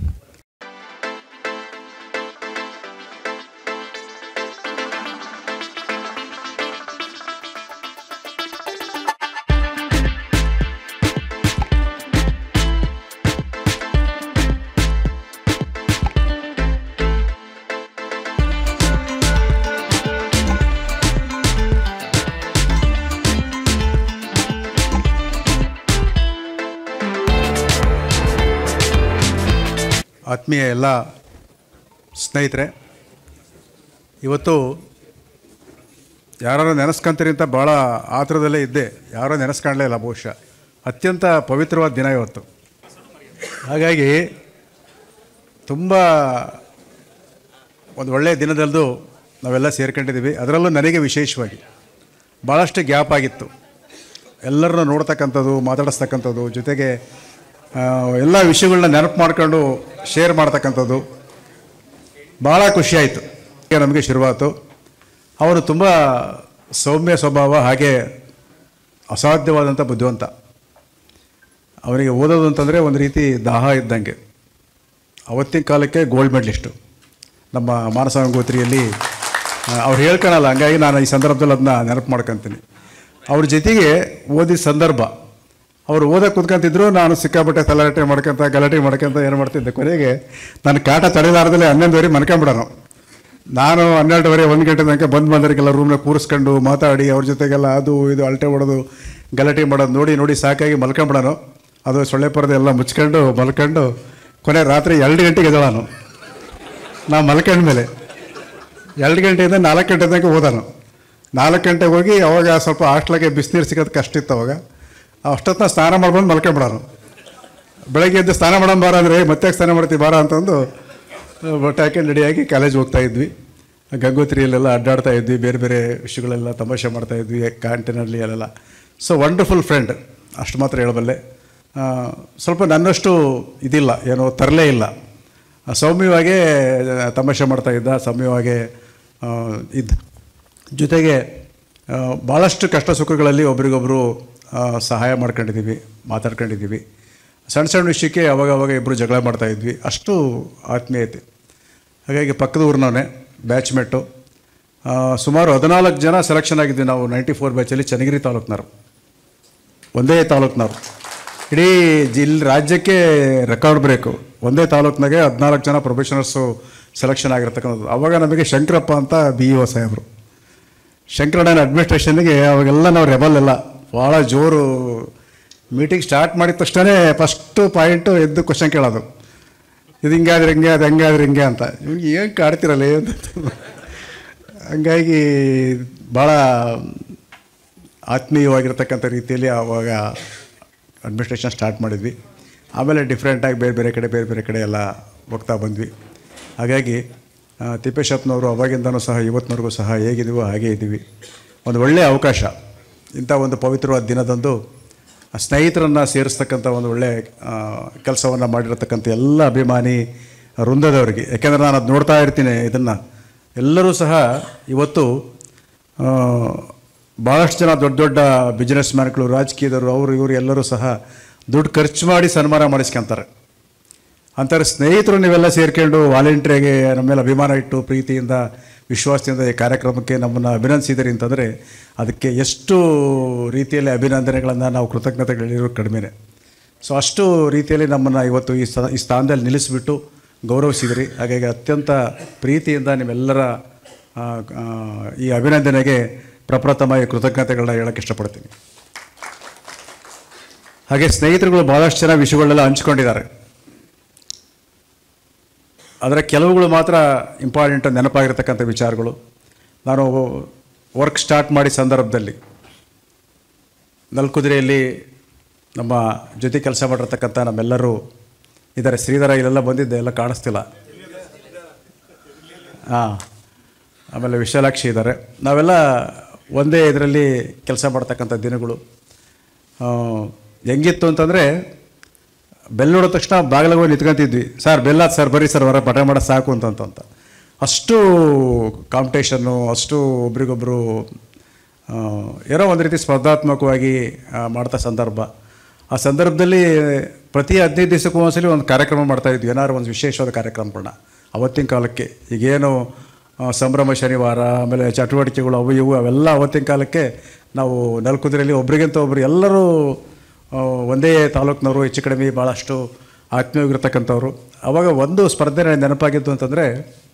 ಆತ್ಮೀಯ ಎಲ್ಲ ಸ್ನೇಹಿತರೆ, ಇವತ್ತು ಯಾರು ನೆನೆಸ್ಕೊಂತೀರಿ ಅಂತ ಭಾಳ ಆತುರದಲ್ಲೇ ಇದ್ದೆ, ಯಾರೋ ನೆನೆಸ್ಕೊಳ್ಳೇ ಇಲ್ಲ. ಬಹುಶಃ ಅತ್ಯಂತ ಪವಿತ್ರವಾದ ದಿನ ಇವತ್ತು. ಹಾಗಾಗಿ ತುಂಬ ಒಂದು ಒಳ್ಳೆಯ ದಿನದಲ್ಲೂ ನಾವೆಲ್ಲ ಸೇರ್ಕೊಂಡಿದ್ದೀವಿ. ಅದರಲ್ಲೂ ನನಗೆ ವಿಶೇಷವಾಗಿ ಭಾಳಷ್ಟು ಗ್ಯಾಪ್ ಆಗಿತ್ತು, ಎಲ್ಲರನ್ನೂ ನೋಡ್ತಕ್ಕಂಥದ್ದು, ಮಾತಾಡಿಸ್ತಕ್ಕಂಥದ್ದು, ಜೊತೆಗೆ ಎಲ್ಲ ವಿಷಯಗಳನ್ನ ನೆನಪು ಮಾಡ್ಕೊಂಡು ಶೇರ್ ಮಾಡ್ತಕ್ಕಂಥದ್ದು ಭಾಳ ಖುಷಿಯಾಯಿತು. ನಮಗೆ ಶುರುವಾಯಿತು. ಅವನು ತುಂಬ ಸೌಮ್ಯ ಸ್ವಭಾವ, ಹಾಗೆ ಅಸಾಧ್ಯವಾದಂಥ ಬುದ್ಧಿವಂತ. ಅವನಿಗೆ ಓದೋದು ಅಂತಂದರೆ ಒಂದು ರೀತಿ ದಾಹ ಇದ್ದಂಗೆ. ಅವತ್ತಿನ ಕಾಲಕ್ಕೆ ಗೋಲ್ಡ್ ಮೆಡಲಿಸ್ಟು ನಮ್ಮ ಮಾನಸ ಗಂಗೋತ್ರಿಯಲ್ಲಿ. ಅವ್ರು ಹೇಳ್ಕೊಳಲ್ಲ, ಹಂಗಾಗಿ ನಾನು ಈ ಸಂದರ್ಭದಲ್ಲಿ ಅದನ್ನ ನೆನಪು ಮಾಡ್ಕೊತೀನಿ. ಅವ್ರ ಜೊತೆಗೆ ಓದಿದ ಸಂದರ್ಭ, ಅವರು ಓದಕ್ಕೆ ಕುತ್ಕೊಂತಿದ್ರು, ನಾನು ಸಿಕ್ಕಾಪಟ್ಟೆ ತಲಾಟೆ ಗಲಾಟೆ ಮಾಡ್ಕೊಂತ ಏನು ಮಾಡ್ತಿದ್ದೆ. ಕೊನೆಗೆ ನನ್ನ ಕಾಟ ತಡೆಲಾರದಲ್ಲೇ 11:30 ಮನ್ಕೊಂಬಿಡೋನು. ನಾನು 12:30 1 ಗಂಟೆ ತನಕ ಬಂದವರಿಗೆಲ್ಲ ರೂಮ್ನಾಗ ಕೂರಿಸ್ಕೊಂಡು ಮಾತಾಡಿ ಅವ್ರ ಜೊತೆಗೆಲ್ಲ ಅದು ಇದು ಅಲ್ಟೆ ಹೊಡೋದು ಗಲಾಟೆ ಮಾಡೋದು ನೋಡಿ ಸಾಕಾಗಿ ಮಲ್ಕೊಂಬಿಡೋನು. ಅದು ಸೊಳ್ಳೆ ಪರದೆ ಎಲ್ಲ ಮುಚ್ಕೊಂಡು ಮಲ್ಕೊಂಡು ಕೊನೆ ರಾತ್ರಿ 2 ಗಂಟೆಗೆ ಎದ್ದಳಾನು. ನಾವು ಮಲ್ಕೊಂಡ್ಮೇಲೆ 2 ಗಂಟೆಯಿಂದ 4 ಗಂಟೆ ತನಕ ಓದಾನು. 4 ಗಂಟೆಗೆ ಹೋಗಿ ಅವಾಗ ಸ್ವಲ್ಪ ಹಾಸ್ಟ್ಲಾಗೆ ಬಿಸಿನೀರು ಸಿಗೋದು ಕಷ್ಟ ಇತ್ತು. ಅವಾಗ ಅಷ್ಟೊತ್ತಿನ ಸ್ನಾನ ಮಾಡ್ಬಂದು ಮಲ್ಕೊಂಬಿಡೋನು. ಬೆಳಗ್ಗೆ ಎದ್ದು ಸ್ನಾನ ಮಾಡೋಣ ಬಾರ ಅಂದರೆ ಮತ್ತೆ ಸ್ನಾನ ಮಾಡ್ತೀವಿ ಬಾರ ಅಂತಂದು ಬಟ್ಟೆ ಹಾಕಿ ರೆಡಿಯಾಗಿ ಕಾಲೇಜ್ ಹೋಗ್ತಾಯಿದ್ವಿ. ಗಂಗೋತ್ರಿಯಲ್ಲೆಲ್ಲ ಅಡ್ಡಾಡ್ತಾ ಇದ್ವಿ, ಬೇರೆ ಬೇರೆ ವಿಷಯಗಳೆಲ್ಲ ತಮಾಷೆ ಮಾಡ್ತಾಯಿದ್ವಿ ಕ್ಯಾಂಟೀನಲ್ಲಿ ಅಲ್ಲೆಲ್ಲ. ಸೊ ವಂಡರ್ಫುಲ್ ಫ್ರೆಂಡ್, ಅಷ್ಟು ಮಾತ್ರ ಹೇಳಬಲ್ಲೆ. ಸ್ವಲ್ಪ ನನ್ನಷ್ಟು ಇದಿಲ್ಲ, ಏನೋ ತರಲೇ ಇಲ್ಲ. ಸೌಮ್ಯವಾಗೇ ತಮಾಷೆ ಮಾಡ್ತಾಯಿದ್ದ, ಸೌಮ್ಯವಾಗೇ ಇದ್ದ. ಜೊತೆಗೆ ಭಾಳಷ್ಟು ಕಷ್ಟ ಸುಖಗಳಲ್ಲಿ ಒಬ್ರಿಗೊಬ್ಬರು ಸಹಾಯ ಮಾಡ್ಕೊಂಡಿದ್ದೀವಿ, ಮಾತಾಡ್ಕೊಂಡಿದ್ದೀವಿ. ಸಣ್ಣ ಸಣ್ಣ ವಿಷಯಕ್ಕೆ ಅವಾಗವಾಗ ಇಬ್ಬರು ಜಗಳ ಮಾಡ್ತಾಯಿದ್ವಿ, ಅಷ್ಟು ಆತ್ಮೀಯತೆ. ಹಾಗಾಗಿ ಪಕ್ಕದ ಊರಿನವನೇ, ಬ್ಯಾಚ್ಮೇಟು. ಸುಮಾರು 14 ಜನ ಸೆಲೆಕ್ಷನ್ ಆಗಿದ್ವಿ ನಾವು 94 ಬ್ಯಾಚಲ್ಲಿ, ಚನ್ನಗಿರಿ ತಾಲೂಕಿನವರು. ಒಂದೇ ತಾಲೂಕಿನವ್ರು. ಇಡೀ ರಾಜ್ಯಕ್ಕೆ ರೆಕಾರ್ಡ್ ಬ್ರೇಕು. ಒಂದೇ ತಾಲೂಕಿನಾಗೆ 14 ಜನ ಪ್ರೊಫೆಷನಲ್ಸು ಸೆಲೆಕ್ಷನ್ ಆಗಿರ್ತಕ್ಕಂಥದ್ದು. ಆವಾಗ ನಮಗೆ ಶಂಕರಪ್ಪ ಅಂತ BEO ಸಾಹೇಬರು. ಶಂಕರಣ್ಣನ ಅಡ್ಮಿನಿಸ್ಟ್ರೇಷನ್ಗೆ ಅವಾಗೆಲ್ಲ ನಾವು ರೆಬಲ್ ಎಲ್ಲ ಭಾಳ ಜೋರು. ಮೀಟಿಂಗ್ ಸ್ಟಾರ್ಟ್ ಮಾಡಿದ ತಕ್ಷಣ ಫಸ್ಟು ಪಾಯಿಂಟು ಎದ್ದು ಕ್ವಶನ್ ಕೇಳೋದು, ಇದು ಹಿಂಗಾದ್ರೆ ಹಿಂಗೆ, ಅದು ಹೆಂಗಾದ್ರೆ ಹಿಂಗೆ ಅಂತ. ಇವ್ನಿಗೆ ಏನು ಕಾಡ್ತಿರಲ್ಲ ಅಂತ. ಹಂಗಾಗಿ ಭಾಳ ಆತ್ಮೀಯವಾಗಿರ್ತಕ್ಕಂಥ ರೀತಿಯಲ್ಲಿ ಆವಾಗ ಅಡ್ಮಿನಿಸ್ಟ್ರೇಷನ್ ಸ್ಟಾರ್ಟ್ ಮಾಡಿದ್ವಿ. ಆಮೇಲೆ ಡಿಫ್ರೆಂಟಾಗಿ ಬೇರೆ ಬೇರೆ ಕಡೆ ಎಲ್ಲ ಹೋಗ್ತಾ ಬಂದ್ವಿ. ಹಾಗಾಗಿ ತಿಪ್ಪೇಶಪ್ಪನವರು ಅವಾಗಿಂದನೂ ಸಹ ಇವತ್ತಿನವರೆಗೂ ಸಹ ಹೇಗಿದ್ದೀವೋ ಹಾಗೇ ಇದ್ದೀವಿ. ಒಂದು ಒಳ್ಳೆಯ ಅವಕಾಶ ಇಂಥ ಒಂದು ಪವಿತ್ರವಾದ ದಿನದಂದು ಸ್ನೇಹಿತರನ್ನು ಸೇರಿಸ್ತಕ್ಕಂಥ ಒಂದು ಒಳ್ಳೆಯ ಕೆಲಸವನ್ನು ಮಾಡಿರತಕ್ಕಂಥ ಎಲ್ಲ ಅಭಿಮಾನಿ ವೃಂದದವರಿಗೆ, ಯಾಕೆಂದರೆ ನಾನು ಅದು ನೋಡ್ತಾ ಇರ್ತೀನಿ, ಇದನ್ನು ಎಲ್ಲರೂ ಸಹ ಇವತ್ತು ಭಾಳಷ್ಟು ಜನ ದೊಡ್ಡ ದೊಡ್ಡ ಬಿಸ್ನೆಸ್ ಮ್ಯಾನ್ಗಳು, ರಾಜಕೀಯದವರು, ಅವರು ಇವರು ಎಲ್ಲರೂ ಸಹ ದುಡ್ಡು ಖರ್ಚು ಮಾಡಿ ಸನ್ಮಾನ ಮಾಡಿಸ್ಕೊಂತಾರೆ. ಅಂತಾರೆ ಸ್ನೇಹಿತರು ನೀವೆಲ್ಲ ಸೇರ್ಕೊಂಡು ವಾಲಂಟ್ರಿಯಾಗಿ ನಮ್ಮ ಮೇಲೆ ಅಭಿಮಾನ ಇಟ್ಟು ಪ್ರೀತಿಯಿಂದ ವಿಶ್ವಾಸದಿಂದ ಈ ಕಾರ್ಯಕ್ರಮಕ್ಕೆ ನಮ್ಮನ್ನು ಅಭಿನಂದಿಸಿದಿರಿ ಅಂತಂದರೆ ಅದಕ್ಕೆ ಎಷ್ಟು ರೀತಿಯಲ್ಲಿ ಅಭಿನಂದನೆಗಳನ್ನು ನಾವು ಕೃತಜ್ಞತೆಗಳಿರೋ ಕಡಿಮೆನೆ. ಸೊ ಅಷ್ಟು ರೀತಿಯಲ್ಲಿ ನಮ್ಮನ್ನು ಇವತ್ತು ಈ ಸ್ಥಾನದಲ್ಲಿ ನಿಲ್ಲಿಸಿಬಿಟ್ಟು ಗೌರವಿಸಿದಿರಿ. ಹಾಗಾಗಿ ಅತ್ಯಂತ ಪ್ರೀತಿಯಿಂದ ನಿಮ್ಮೆಲ್ಲರ ಈ ಅಭಿನಂದನೆಗೆ ಪ್ರಪ್ರಥಮ ಕೃತಜ್ಞತೆಗಳನ್ನ ಹೇಳೋಕ್ಕೆ ಇಷ್ಟಪಡ್ತೀನಿ. ಹಾಗೆ ಸ್ನೇಹಿತರುಗಳು ಭಾಳಷ್ಟು ಜನ ವಿಷಯಗಳೆಲ್ಲ ಹಂಚ್ಕೊಂಡಿದ್ದಾರೆ. ಅದರ ಕೆಲವುಗಳು ಮಾತ್ರ ಇಂಪಾರ್ಟೆಂಟ್ ನೆನಪಾಗಿರ್ತಕ್ಕಂಥ ವಿಚಾರಗಳು. ನಾನು ವರ್ಕ್ ಸ್ಟಾರ್ಟ್ ಮಾಡಿ ಸಂದರ್ಭದಲ್ಲಿ ನಲ್ಕುದುರೆಯಲ್ಲಿ ನಮ್ಮ ಜೊತೆ ಕೆಲಸ ಮಾಡಿರ್ತಕ್ಕಂಥ ನಮ್ಮೆಲ್ಲರೂ ಇದ್ದಾರೆ. ಶ್ರೀಧರ ಇಲ್ಲೆಲ್ಲ ಬಂದಿದ್ದೆ, ಎಲ್ಲ ಕಾಣಿಸ್ತಿಲ್ಲ. ಆಮೇಲೆ ವಿಶಾಲಾಕ್ಷಿ ಇದ್ದಾರೆ. ನಾವೆಲ್ಲ ಒಂದೇ ಇದರಲ್ಲಿ ಕೆಲಸ ಮಾಡ್ತಕ್ಕಂಥ ದಿನಗಳು. ಹೆಂಗಿತ್ತು ಅಂತಂದರೆ ಬೆಲ್ ನೋಡಿದ ತಕ್ಷಣ ಬಾಗಿಲಾಗ ನಿಂತ್ಕೊಂತಿದ್ವಿ. ಸರ್ ಬೆಲ್ಲಾದ ಸರ್ ಬರ್ರಿ ಸರ್ ಹೊರ ಪಟ ಮಾಡೋದು ಸಾಕು ಅಂತ. ಅಷ್ಟು ಕಾಂಪಿಟೇಷನ್ನು, ಅಷ್ಟು ಒಬ್ರಿಗೊಬ್ಬರು ಏನೋ ಒಂದು ರೀತಿ ಸ್ಪರ್ಧಾತ್ಮಕವಾಗಿ ಮಾಡ್ತಾ ಸಂದರ್ಭ. ಆ ಸಂದರ್ಭದಲ್ಲಿ ಪ್ರತಿ 15 ದಿವಸಕ್ಕೂ ಒಂದ್ಸಲಿ ಒಂದು ಕಾರ್ಯಕ್ರಮ ಮಾಡ್ತಾಯಿದ್ವಿ, ಏನಾದ್ರು ಒಂದು ವಿಶೇಷವಾದ ಕಾರ್ಯಕ್ರಮಗಳನ್ನ. ಅವತ್ತಿನ ಕಾಲಕ್ಕೆ ಈಗೇನು ಸಂಭ್ರಮ ಶನಿವಾರ, ಆಮೇಲೆ ಚಟುವಟಿಕೆಗಳು ಅವು ಇವು ಅವೆಲ್ಲ ಅವತ್ತಿನ ಕಾಲಕ್ಕೆ ನಾವು ನಲ್ಕುದುರೆಯಲ್ಲಿ ಒಬ್ರಿಗಿಂತ ಒಬ್ರು ಎಲ್ಲರೂ ಒಂದೇ ತಾಲೂಕಿನವರು, ಹೆಚ್ಚು ಕಡಿಮೆ ಭಾಳಷ್ಟು ಆತ್ಮೀಯವಾಗಿರ್ತಕ್ಕಂಥವ್ರು. ಆವಾಗ ಒಂದು ಸ್ಪರ್ಧೆ ನೆನಪಾಗಿದ್ದು ಅಂತಂದರೆ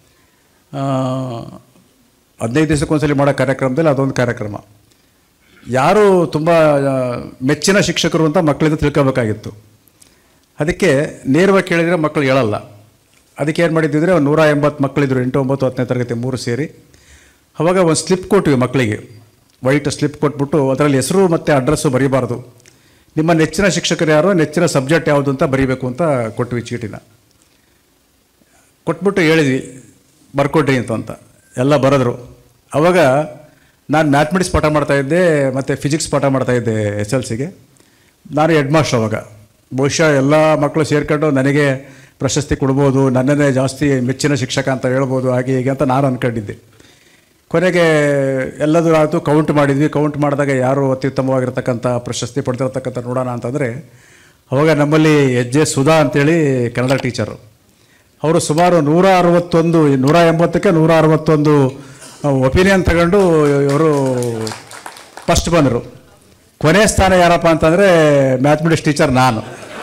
15 ದಿವಸಕ್ಕೊಂದ್ಸಲಿ ಮಾಡೋ ಕಾರ್ಯಕ್ರಮದಲ್ಲಿ ಅದೊಂದು ಕಾರ್ಯಕ್ರಮ. ಯಾರು ತುಂಬ ಮೆಚ್ಚಿನ ಶಿಕ್ಷಕರು ಅಂತ ಮಕ್ಕಳಿಂದ ತಿಳ್ಕೋಬೇಕಾಗಿತ್ತು. ಅದಕ್ಕೆ ನೇರವಾಗಿ ಕೇಳಿದರೆ ಮಕ್ಕಳು ಹೇಳಲ್ಲ. ಅದಕ್ಕೆ ಏನು ಮಾಡಿದ್ದಿದ್ರೆ 180 ಮಕ್ಕಳಿದ್ರು, 8, 9, 10ನೇ ತರಗತಿ 3 ಸೇರಿ. ಆವಾಗ ಒಂದು ಸ್ಲಿಪ್ ಕೊಟ್ವಿ ಮಕ್ಕಳಿಗೆ, ವೈಟ್ ಸ್ಲಿಪ್ ಕೊಟ್ಬಿಟ್ಟು ಅದರಲ್ಲಿ ಹೆಸರು ಮತ್ತು ಅಡ್ರೆಸ್ಸು ಬರೀಬಾರ್ದು. ನಿಮ್ಮ ನೆಚ್ಚಿನ ಶಿಕ್ಷಕರು ಯಾರೋ, ನೆಚ್ಚಿನ ಸಬ್ಜೆಕ್ಟ್ ಯಾವುದು ಅಂತ ಬರೀಬೇಕು ಅಂತ ಕೊಟ್ವಿ ಚೀಟಿನ. ಕೊಟ್ಬಿಟ್ಟು ಹೇಳಿದ್ವಿ ಬರ್ಕೊಡ್ರಿ ಅಂತ. ಎಲ್ಲ ಬರೆದ್ರು. ಆವಾಗ ನಾನು ಮ್ಯಾಥಮೆಟಿಕ್ಸ್ ಪಾಠ ಮಾಡ್ತಾಯಿದ್ದೆ ಮತ್ತು ಫಿಸಿಕ್ಸ್ ಪಾಠ ಮಾಡ್ತಾಯಿದ್ದೆ SLCಗೆ. ನಾನು ಹೆಡ್ ಮಾಸ್ಟರ್. ಅವಾಗ ಬಹುಶಃ ಎಲ್ಲ ಮಕ್ಕಳು ಸೇರ್ಕೊಂಡು ನನಗೆ ಪ್ರಶಸ್ತಿ ಕೊಡ್ಬೋದು, ನನ್ನನ್ನೇ ಜಾಸ್ತಿ ಮೆಚ್ಚಿನ ಶಿಕ್ಷಕ ಅಂತ ಹೇಳ್ಬೋದು, ಹಾಗೆ ಹೀಗೆ ಅಂತ ನಾನು ಅಂದ್ಕೊಂಡಿದ್ದೆ. ಕೊನೆಗೆ ಎಲ್ಲದೂ ಆಯಿತು, ಕೌಂಟ್ ಮಾಡಿದ್ವಿ. ಕೌಂಟ್ ಮಾಡಿದಾಗ ಯಾರು ಅತ್ಯುತ್ತಮವಾಗಿರ್ತಕ್ಕಂಥ ಪ್ರಶಸ್ತಿ ಪಡೆದಿರ್ತಕ್ಕಂಥ ನೋಡೋಣ ಅಂತಂದರೆ ಅವಾಗ ನಮ್ಮಲ್ಲಿ HJ ಸುಧಾ ಅಂತೇಳಿ ಕನ್ನಡ ಟೀಚರು. ಅವರು ಸುಮಾರು 180ಕ್ಕೆ 161 ಒಪಿನಿಯನ್ ತಗೊಂಡು ಇವರು ಫಸ್ಟ್ ಬಂದರು. ಕೊನೆ ಸ್ಥಾನ ಯಾರಪ್ಪ ಅಂತಂದರೆ ಮ್ಯಾಥಮೆಟಿಕ್ಸ್ ಟೀಚರ್ ನಾನು.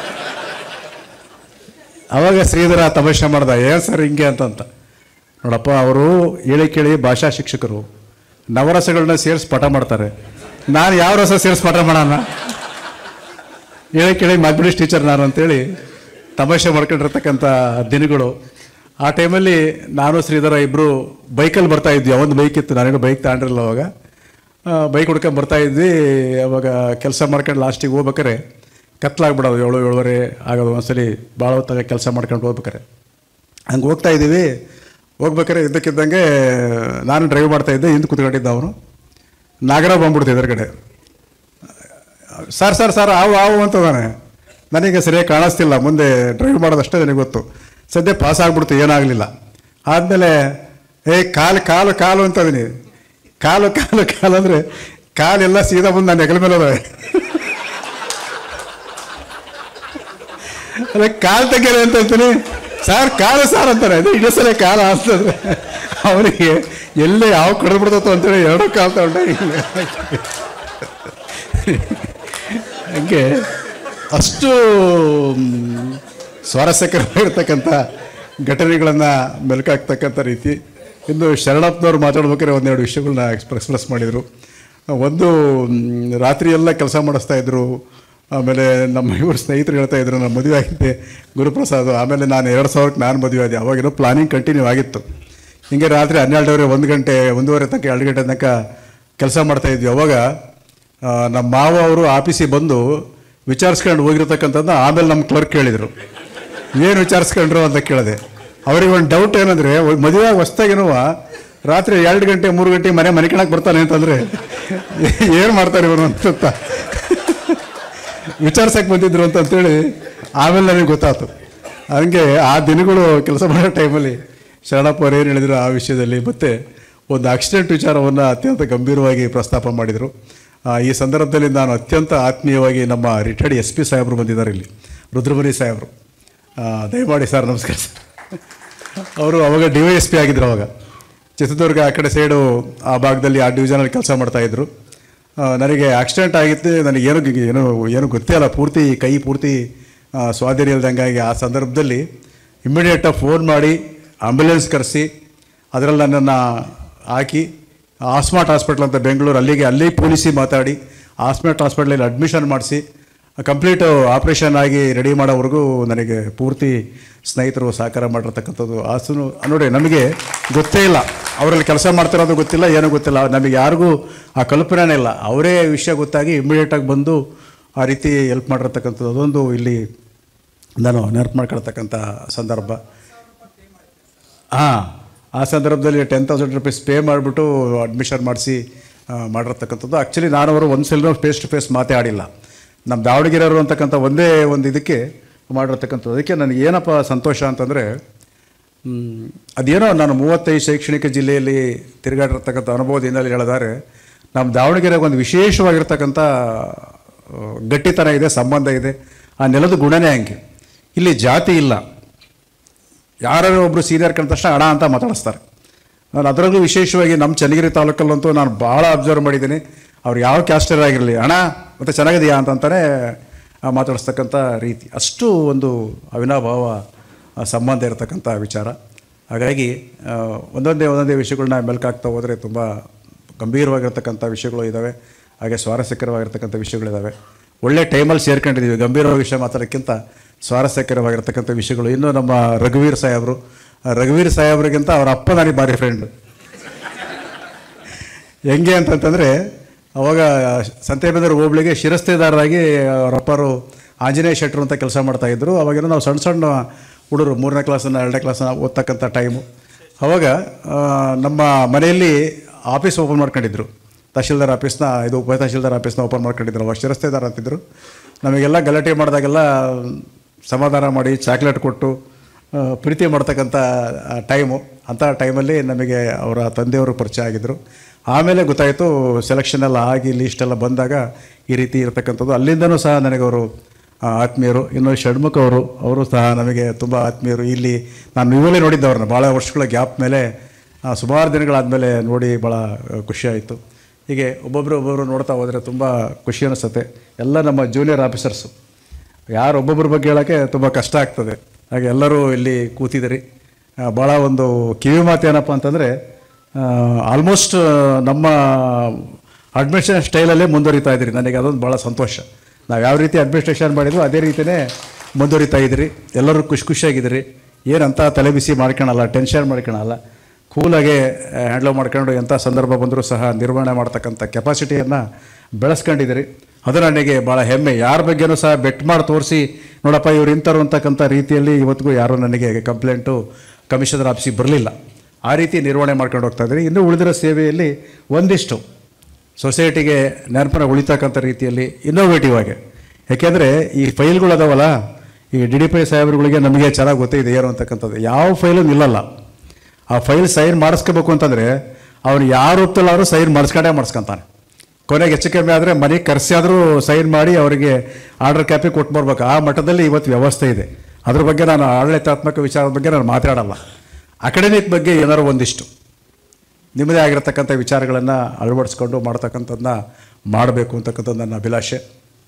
ಆವಾಗ ಶ್ರೀಧರ ತಮಾಷೆ ಮಾಡ್ದ, ಏನು ಸರ್ ಹಿಂಗೆ ಅಂತ. ನೋಡಪ್ಪ, ಅವರು ಕೇಳಿ ಭಾಷಾ ಶಿಕ್ಷಕರು ನವರಸಗಳನ್ನ ಸೇರಿಸಿ ಪಾಠ ಮಾಡ್ತಾರೆ. ನಾನು ಯಾವ ರಸ ಸೇರಿಸಿ ಪಾಠ ಮಾಡೋಣ? ಕೇಳಿ ಮ್ಯಾಥಮೆಟಿಕ್ಸ್ ಟೀಚರ್ ನಾನು ಅಂತೇಳಿ ತಮಾಷೆ ಮಾಡ್ಕೊಂಡಿರ್ತಕ್ಕಂಥ ದಿನಗಳು. ಆ ಟೈಮಲ್ಲಿ ನಾನು ಶ್ರೀಧರ ಇಬ್ಬರು ಬೈಕಲ್ಲಿ ಬರ್ತಾಯಿದ್ವಿ. ಒಂದು ಬೈಕ್ ಇತ್ತು, ನಾನೇನು ಬೈಕ್ ತಗೊಂಡಿರಲಿಲ್ಲ ಅವಾಗ. ಬೈಕ್ ಹುಡ್ಕೊಂಡು ಬರ್ತಾಯಿದ್ವಿ. ಅವಾಗ ಕೆಲಸ ಮಾಡ್ಕೊಂಡು ಲಾಸ್ಟಿಗೆ ಹೋಗ್ಬೇಕಾರೆ ಕತ್ಲಾಗ್ಬಿಡೋದು, 7, 7:30 ಆಗೋದು. ಒಂದ್ಸಲಿ ಭಾಳ ಹೊತ್ತಾಗ ಕೆಲಸ ಮಾಡ್ಕೊಂಡು ಹೋಗ್ಬೇಕಾರೆ ಹಂಗೆ ಹೋಗ್ತಾಯಿದ್ದೀವಿ. ಹೋಗ್ಬೇಕಾರೆ ಇದ್ದಕ್ಕಿದ್ದಂಗೆ ನಾನು ಡ್ರೈವ್ ಮಾಡ್ತಾಯಿದ್ದೆ, ಹಿಂದೆ ಕೂತ್ಕೊಂಡಿದ್ದ ಅವನು. ನಾಗರಾವ್ ಬಂದ್ಬಿಡ್ತು ಎದುರುಗಡೆ. ಸರ್ ಆವು ಅಂತದಾನೆ. ನನಗೆ ಸರಿಯಾಗಿ ಕಾಣಿಸ್ತಿಲ್ಲ, ಮುಂದೆ ಡ್ರೈವ್ ಮಾಡೋದಷ್ಟೇ ನನಗೆ ಗೊತ್ತು. ಸದ್ಯ ಪಾಸ್ ಆಗಿಬಿಡ್ತು, ಏನಾಗಲಿಲ್ಲ. ಆದಮೇಲೆ ಕಾಲು ಅಂತದೀನಿ. ಕಾಲು ಅಂದರೆ ಕಾಲೆಲ್ಲ ಸೀದಾ ಬಂದು ನಾನು ಹೆಗಲ ಮೇಲೆ ಅದಾವೆ. ಅಲ್ಲ, ಕಾಲು ತೆಗ್ಯಾರೆ ಅಂತ ಅಂತೀನಿ. ಕಾಲು ಸಾರ್ ಅಂತಾರೆ. ಅದು ಇಡೀ ಸಲ ಕಾಲು ಅಂತಂದ್ರೆ ಅವನಿಗೆ ಎಲ್ಲೇ ಯಾವ ಕಡ್ದು ಬಿಡ್ತೋ ಅಂತೇಳಿ 2 ಕಾಲು ತಗೊಂಡೆ. ಹಂಗೆ ಅಷ್ಟು ಸ್ವಾರಸ್ಯಕರವಾಗಿರ್ತಕ್ಕಂಥ ಘಟನೆಗಳನ್ನು ಮೆಲುಕಾಗ್ತಕ್ಕಂಥ ರೀತಿ. ಇನ್ನು ಶರಣಪ್ಪನವ್ರು ಮಾತಾಡ್ಬೇಕಾದ್ರೆ ಒಂದೆರಡು ವಿಷಯಗಳನ್ನ ಎಕ್ಸ್ಪ್ರೆಸ್ ಮಾಡಿದರು. ಒಂದು, ರಾತ್ರಿ ಎಲ್ಲ ಕೆಲಸ ಮಾಡಿಸ್ತಾಯಿದ್ರು. ಆಮೇಲೆ ನಮ್ಮ ಇವರು ಸ್ನೇಹಿತರು ಹೇಳ್ತಾಯಿದ್ರು, ನಾನು ಮದುವೆ ಆಗಿದ್ದೆ ಗುರುಪ್ರಸಾದ್, ಆಮೇಲೆ ನಾನು 2000ಕ್ಕೆ ನಾನು ಮದುವೆ ಆದೆ. ಅವಾಗೇನೋ ಪ್ಲಾನಿಂಗ್ ಕಂಟಿನ್ಯೂ ಆಗಿತ್ತು. ಹಿಂಗೆ ರಾತ್ರಿ 12 1 ಗಂಟೆ 1:30 ತನಕ 2 ಗಂಟೆ ತನಕ ಕೆಲಸ ಮಾಡ್ತಾಯಿದ್ವಿ. ಅವಾಗ ನಮ್ಮ ಮಾವ ಅವರು ಆಫೀಸಿಗೆ ಬಂದು ವಿಚಾರಿಸ್ಕೊಂಡು ಹೋಗಿರ್ತಕ್ಕಂಥದ್ದು ಆಮೇಲೆ ನಮ್ಮ ಕ್ಲರ್ಕ್ ಕೇಳಿದರು, ಏನು ವಿಚಾರಿಸ್ಕೊಂಡ್ರು ಅಂತ ಕೇಳಿದೆ. ಅವ್ರಿಗೆ ಒಂದು ಡೌಟ್ ಏನಂದರೆ, ಮದುವೆ ಹೊಸ್ದಾಗೇನೋ ರಾತ್ರಿ 2 ಗಂಟೆ 3 ಗಂಟೆ ಮನೆ ಕಣಕ್ಕೆ ಬರ್ತಾನೆ ಅಂತಂದರೆ ಏನು ಮಾಡ್ತಾರೆ ಇವರು ಅಂತ ವಿಚಾರಿಸಕ್ಕೆ ಬಂದಿದ್ರು ಅಂತೇಳಿ ಆಮೇಲೆ ನನಗೆ ಗೊತ್ತಾಯ್ತು. ಹಂಗೆ ಆ ದಿನಗಳು ಕೆಲಸ ಮಾಡೋ ಟೈಮಲ್ಲಿ ಶರಣಪ್ಪ ಅವ್ರು ಏನು ಹೇಳಿದರು ಆ ವಿಷಯದಲ್ಲಿ. ಮತ್ತು ಒಂದು ಆಕ್ಸಿಡೆಂಟ್ ವಿಚಾರವನ್ನು ಅತ್ಯಂತ ಗಂಭೀರವಾಗಿ ಪ್ರಸ್ತಾಪ ಮಾಡಿದರು. ಈ ಸಂದರ್ಭದಲ್ಲಿ ನಾನು ಅತ್ಯಂತ ಆತ್ಮೀಯವಾಗಿ ನಮ್ಮ ರಿಟೈರ್ಡ್ SP ಸಾಹೇಬರು ಬಂದಿದ್ದಾರೆ ಇಲ್ಲಿ, ರುದ್ರಮುನಿ ಸಾಹೇಬರು. ದಯಮಾಡಿ ಸರ್, ನಮಸ್ಕಾರ ಸರ್. ಅವರು ಅವಾಗ DYSP ಆಗಿದ್ದರು. ಅವಾಗ ಚಿತ್ರದುರ್ಗ ಆ ಕಡೆ ಸೈಡು ಆ ಭಾಗದಲ್ಲಿ ಆ ಡಿವಿಷನಲ್ಲಿ ಕೆಲಸ ಮಾಡ್ತಾಯಿದ್ರು. ನನಗೆ ಆಕ್ಸಿಡೆಂಟ್ ಆಗಿತ್ತು. ನನಗೇನು ಗೊತ್ತೇ ಅಲ್ಲ, ಕೈ ಪೂರ್ತಿ ಸ್ವಾಧೀನ ಇಲ್ದಂಗಾಗಿ ಆ ಸಂದರ್ಭದಲ್ಲಿ ಇಮ್ಮಿಡಿಯೇಟಾಗಿ ಫೋನ್ ಮಾಡಿ ಆಂಬ್ಯುಲೆನ್ಸ್ ಕರೆಸಿ ಅದರಲ್ಲಿ ನನ್ನನ್ನು ಹಾಕಿ ಆಸ್ಮಾರ್ಟ್ ಹಾಸ್ಪಿಟ್ಲ್ ಅಂತ ಬೆಂಗಳೂರು, ಅಲ್ಲಿ ಪೊಲೀಸಿಗೆ ಮಾತಾಡಿ ಆಸ್ಮಾರ್ಟ್ ಹಾಸ್ಪಿಟ್ಲಲ್ಲಿ ಅಡ್ಮಿಷನ್ ಮಾಡಿಸಿ ಕಂಪ್ಲೀಟು ಆಪ್ರೇಷನ್ ಆಗಿ ರೆಡಿ ಮಾಡೋವರೆಗೂ ನನಗೆ ಪೂರ್ತಿ ಸ್ನೇಹಿತರು ಸಹಕಾರ ಮಾಡಿರ್ತಕ್ಕಂಥದ್ದು. ನೋಡಿ, ನಮಗೆ ಗೊತ್ತೇ ಇಲ್ಲ, ಅವರಲ್ಲಿ ಕೆಲಸ ಮಾಡ್ತಿರೋದು ಗೊತ್ತಿಲ್ಲ, ಏನೂ ಗೊತ್ತಿಲ್ಲ, ನಮಗೆ ಯಾರಿಗೂ ಆ ಕಲ್ಪನೆನೇ ಇಲ್ಲ. ಅವರೇ ವಿಷಯ ಗೊತ್ತಾಗಿ ಇಮ್ಮಿಡಿಯೇಟಾಗಿ ಬಂದು ಆ ರೀತಿ ಹೆಲ್ಪ್ ಮಾಡಿರ್ತಕ್ಕಂಥದ್ದು ಅದೊಂದು ಇಲ್ಲಿ ನಾನು ನೆನಪು ಮಾಡ್ಕೊಳ್ತಕ್ಕಂಥ ಸಂದರ್ಭ. ಆ ಸಂದರ್ಭದಲ್ಲಿ 10,000 ರೂಪೀಸ್ ಪೇ ಮಾಡಿಬಿಟ್ಟು ಅಡ್ಮಿಷನ್ ಮಾಡಿಸಿ ಮಾಡಿರ್ತಕ್ಕಂಥದ್ದು. ಆ್ಯಕ್ಚುಲಿ ನಾನು ಅವರು ಒಂದು ಸಲ ಫೇಸ್ ಟು ಫೇಸ್ ಮಾತೇ ಆಡಿಲ್ಲ. ನಮ್ಮ ದಾವಣಗೆರೆಯವರು ಅಂತಕ್ಕಂಥ ಒಂದೇ ಒಂದು ಇದಕ್ಕೆ ಮಾಡಿರ್ತಕ್ಕಂಥದ್ದು. ಅದಕ್ಕೆ ನನಗೆ ಏನಪ್ಪ ಸಂತೋಷ ಅಂತಂದರೆ, ಅದೇನೋ ನಾನು 35 ಶೈಕ್ಷಣಿಕ ಜಿಲ್ಲೆಯಲ್ಲಿ ತಿರುಗಾಡಿರ್ತಕ್ಕಂಥ ಅನುಭವದ ಹಿನ್ನೆಲೆ ಹೇಳಿದರೆ, ನಮ್ಮ ದಾವಣಗೆರೆಗೆ ಒಂದು ವಿಶೇಷವಾಗಿರ್ತಕ್ಕಂಥ ಗಟ್ಟಿತನ ಇದೆ, ಸಂಬಂಧ ಇದೆ. ಆ ನೆಲದ ಗುಣನೇ ಹಂಗೆ. ಇಲ್ಲಿ ಜಾತಿ ಇಲ್ಲ. ಯಾರು ಒಬ್ಬರು ಸೀನಿಯರ್ ಕಂಡ ತಕ್ಷಣ ಅಣ್ಣ ಅಂತ ಮಾತಾಡಿಸ್ತಾರೆ. ನಾನು ಅದರಲ್ಲೂ ವಿಶೇಷವಾಗಿ ನಮ್ಮ ಚನ್ನಗಿರಿ ತಾಲೂಕಲ್ಲಂತೂ ನಾನು ಭಾಳ ಅಬ್ಸರ್ವ್ ಮಾಡಿದ್ದೀನಿ. ಅವ್ರು ಯಾವ ಕ್ಯಾಸ್ಟರ್ ಆಗಿರಲಿ, ಅಣ್ಣ ಮತ್ತು ಚೆನ್ನಾಗಿದೆಯಾ ಅಂತಂತಾನೆ ಮಾತಾಡಿಸ್ತಕ್ಕಂಥ ರೀತಿ. ಅಷ್ಟು ಒಂದು ಅವಿನಾಭಾವ ಸಂಬಂಧ ಇರತಕ್ಕಂಥ ವಿಚಾರ. ಹಾಗಾಗಿ ಒಂದೊಂದೇ ವಿಷಯಗಳನ್ನ ಮೆಲ್ಕಾಗ್ತಾ ಹೋದರೆ ತುಂಬ ಗಂಭೀರವಾಗಿರ್ತಕ್ಕಂಥ ವಿಷಯಗಳು ಇದ್ದಾವೆ, ಹಾಗೆ ಸ್ವಾರಸ್ಯಕರವಾಗಿರ್ತಕ್ಕಂಥ ವಿಷಯಗಳಿದ್ದಾವೆ. ಒಳ್ಳೆ ಟೈಮಲ್ಲಿ ಸೇರ್ಕೊಂಡಿದ್ದೀವಿ. ಗಂಭೀರವಾದ ವಿಷಯ ಮಾತಾಡೋಕ್ಕಿಂತ ಸ್ವಾರಸ್ಯಕರವಾಗಿರ್ತಕ್ಕಂಥ ವಿಷಯಗಳು. ಇನ್ನು ನಮ್ಮ ರಘುವೀರ್ ಸಾಹೇಬ್ರಿಗಿಂತ ಅವ್ರ ಅಪ್ಪ ನನಗೆ ಭಾರಿ ಫ್ರೆಂಡು. ಹೆಂಗೆ ಅಂತಂತಂದರೆ, ಅವಾಗ ಸಂತೆಬೆನ್ನೂರು ಹೋಬಳಿಗೆ ಶಿರಸ್ತೇದಾರರಾಗಿ ಅವರಪ್ಪರು ಆಂಜನೇಯ ಶೆಟ್ಟರು ಅಂತ ಕೆಲಸ ಮಾಡ್ತಾಯಿದ್ರು. ಅವಾಗೇನೋ ನಾವು ಸಣ್ಣ ಹುಡುಗರು 3ನೇ ಕ್ಲಾಸನ್ನು 2ನೇ ಕ್ಲಾಸನ್ನು ಓದ್ತಕ್ಕಂಥ ಟೈಮು. ಅವಾಗ ನಮ್ಮ ಮನೆಯಲ್ಲಿ ಆಫೀಸ್ ಓಪನ್ ಮಾಡ್ಕೊಂಡಿದ್ರು, ತಹಶೀಲ್ದಾರ್ ಆಫೀಸ್ನ, ಇದು ಉಪ ತಹಶೀಲ್ದಾರ್ ಆಫೀಸ್ನ ಓಪನ್ ಮಾಡ್ಕೊಂಡಿದ್ರು. ಅವಾಗ ಶಿರಸ್ತೇದಾರ ಅಂತಿದ್ರು. ನಮಗೆಲ್ಲ ಗಲಾಟೆ ಮಾಡಿದಾಗೆಲ್ಲ ಸಮಾಧಾನ ಮಾಡಿ ಚಾಕ್ಲೇಟ್ ಕೊಟ್ಟು ಪ್ರೀತಿ ಮಾಡ್ತಕ್ಕಂಥ ಟೈಮು. ಅಂಥ ಟೈಮಲ್ಲಿ ನಮಗೆ ಅವರ ತಂದೆಯವರು ಪರಿಚಯ ಆಗಿದ್ದರು. ಆಮೇಲೆ ಗೊತ್ತಾಯಿತು, ಸೆಲೆಕ್ಷನೆಲ್ಲ ಆಗಿ ಲೀಸ್ಟೆಲ್ಲ ಬಂದಾಗ ಈ ರೀತಿ ಇರತಕ್ಕಂಥದ್ದು. ಅಲ್ಲಿಂದನೂ ಸಹ ನನಗವರು ಆತ್ಮೀಯರು. ಇನ್ನು ಷಣ್ಮುಖ ಅವರು ಸಹ ನಮಗೆ ತುಂಬ ಆತ್ಮೀಯರು. ಇಲ್ಲಿ ನಾನು ನೀವಲ್ಲೇ ನೋಡಿದ್ದವ್ರನ್ನ ಭಾಳ ವರ್ಷಗಳ ಗ್ಯಾಪ್ ಮೇಲೆ, ಸುಮಾರು ದಿನಗಳಾದಮೇಲೆ ನೋಡಿ ಭಾಳ ಖುಷಿಯಾಯಿತು. ಹೀಗೆ ಒಬ್ಬೊಬ್ಬರು ನೋಡ್ತಾ ಹೋದರೆ ತುಂಬ ಖುಷಿ ಅನಿಸುತ್ತೆ. ಎಲ್ಲ ನಮ್ಮ ಜೂನಿಯರ್ ಆಫೀಸರ್ಸು, ಯಾರು ಒಬ್ಬೊಬ್ಬರ ಬಗ್ಗೆ ಹೇಳೋಕ್ಕೆ ತುಂಬ ಕಷ್ಟ ಆಗ್ತದೆ. ಹಾಗೆ ಎಲ್ಲರೂ ಇಲ್ಲಿ ಕೂತಿದ್ದೀರಿ. ಭಾಳ ಒಂದು ಕಿವಿ ಮಾತು ಏನಪ್ಪ ಅಂತಂದರೆ, ಆಲ್ಮೋಸ್ಟ್ ನಮ್ಮ ಅಡ್ಮಿನಿಸ್ಟ್ರೇಷನ್ ಸ್ಟೈಲಲ್ಲೇ ಮುಂದುವರಿತಾ ಇದ್ದೀರಿ. ನನಗೆ ಅದೊಂದು ಭಾಳ ಸಂತೋಷ. ನಾವು ಯಾವ ರೀತಿ ಅಡ್ಮಿನಿಸ್ಟ್ರೇಷನ್ ಮಾಡಿದ್ವು ಅದೇ ರೀತಿಯೇ ಮುಂದುವರಿತಾ ಇದ್ದೀರಿ. ಎಲ್ಲರೂ ಖುಷಿಯಾಗಿದ್ದೀರಿ. ಏನಂತ ತಲೆ ಬಿಸಿ ಮಾಡ್ಕೊಳಲ್ಲ, ಟೆನ್ಷನ್ ಮಾಡ್ಕೊಳಲ್ಲ, ಕೂಲಾಗೆ ಹ್ಯಾಂಡ್ಲ್ ಮಾಡ್ಕೊಂಡು ಎಂಥ ಸಂದರ್ಭ ಬಂದರೂ ಸಹ ನಿರ್ವಹಣೆ ಮಾಡ್ತಕ್ಕಂಥ ಕೆಪಾಸಿಟಿಯನ್ನು ಬೆಳೆಸ್ಕೊಂಡಿದ್ದೀರಿ. ಅದು ನನಗೆ ಭಾಳ ಹೆಮ್ಮೆ. ಯಾರ ಬಗ್ಗೆನೂ ಸಹ ಬೆಟ್ ಮಾಡಿ ತೋರಿಸಿ ನೋಡಪ್ಪ ಇವ್ರು ಇಂಥವ್ರು ಅಂತಕ್ಕಂಥ ರೀತಿಯಲ್ಲಿ ಇವತ್ತಿಗೂ ಯಾರೂ ನನಗೆ ಕಂಪ್ಲೇಂಟು ಕಮಿಷನರ್ ಆಫೀಸಿಗೆ ಬರಲಿಲ್ಲ. ಆ ರೀತಿ ನಿರ್ವಹಣೆ ಮಾಡ್ಕೊಂಡು ಹೋಗ್ತಾ ಇದ್ದೀರಿ. ಇನ್ನೂ ಉಳಿದಿರೋ ಸೇವೆಯಲ್ಲಿ ಒಂದಿಷ್ಟು ಸೊಸೈಟಿಗೆ ನೆನಪನ್ನು ಉಳಿತಕ್ಕಂಥ ರೀತಿಯಲ್ಲಿ ಇನ್ನೋವೇಟಿವ್ ಆಗಿ, ಯಾಕೆಂದರೆ ಈ ಫೈಲ್ಗಳು ಅದಾವಲ್ಲ, ಈ DDP ಸಾಹೇಬ್ರುಗಳಿಗೆ ನಮಗೆ ಚೆನ್ನಾಗಿ ಗೊತ್ತಿದೆ ಏನು ಅಂತಕ್ಕಂಥದ್ದು. ಯಾವ ಫೈಲು ನಿಲ್ಲಲ್ಲ. ಆ ಫೈಲ್ ಸೈನ್ ಮಾಡಿಸ್ಕೋಬೇಕು ಅಂತಂದರೆ ಅವ್ನು ಯಾರು ಒಪ್ತಲ್ಲಾದ್ರೂ ಸೈನ್ ಮಾಡಿಸ್ಕೊಂತಾನೆ. ಕೊನೆಗೆ ಹೆಚ್ಚು ಕಮ್ಮಿ ಆದರೆ ಮನೆಗೆ ಕರೆಸಿಯಾದರೂ ಸೈನ್ ಮಾಡಿ ಅವರಿಗೆ ಆರ್ಡರ್ ಕಾಪಿ ಕೊಟ್ಟು ಬರ್ಬೇಕು. ಆ ಮಟ್ಟದಲ್ಲಿ ಇವತ್ತು ವ್ಯವಸ್ಥೆ ಇದೆ. ಅದ್ರ ಬಗ್ಗೆ ನಾನು ಆಡಳಿತಾತ್ಮಕ ವಿಚಾರದ ಬಗ್ಗೆ ನಾನು ಮಾತಾಡಲ್ಲ. ಅಕಾಡೆಮಿಕ್ ಬಗ್ಗೆ ಏನಾದ್ರು ಒಂದಿಷ್ಟು ನಿಮ್ಮದೇ ಆಗಿರತಕ್ಕಂಥ ವಿಚಾರಗಳನ್ನು ಅಳವಡಿಸ್ಕೊಂಡು ಮಾಡ್ತಕ್ಕಂಥದ್ದನ್ನ ಮಾಡಬೇಕು ಅಂತಕ್ಕಂಥದ್ದು ನನ್ನ ಅಭಿಲಾಷೆ.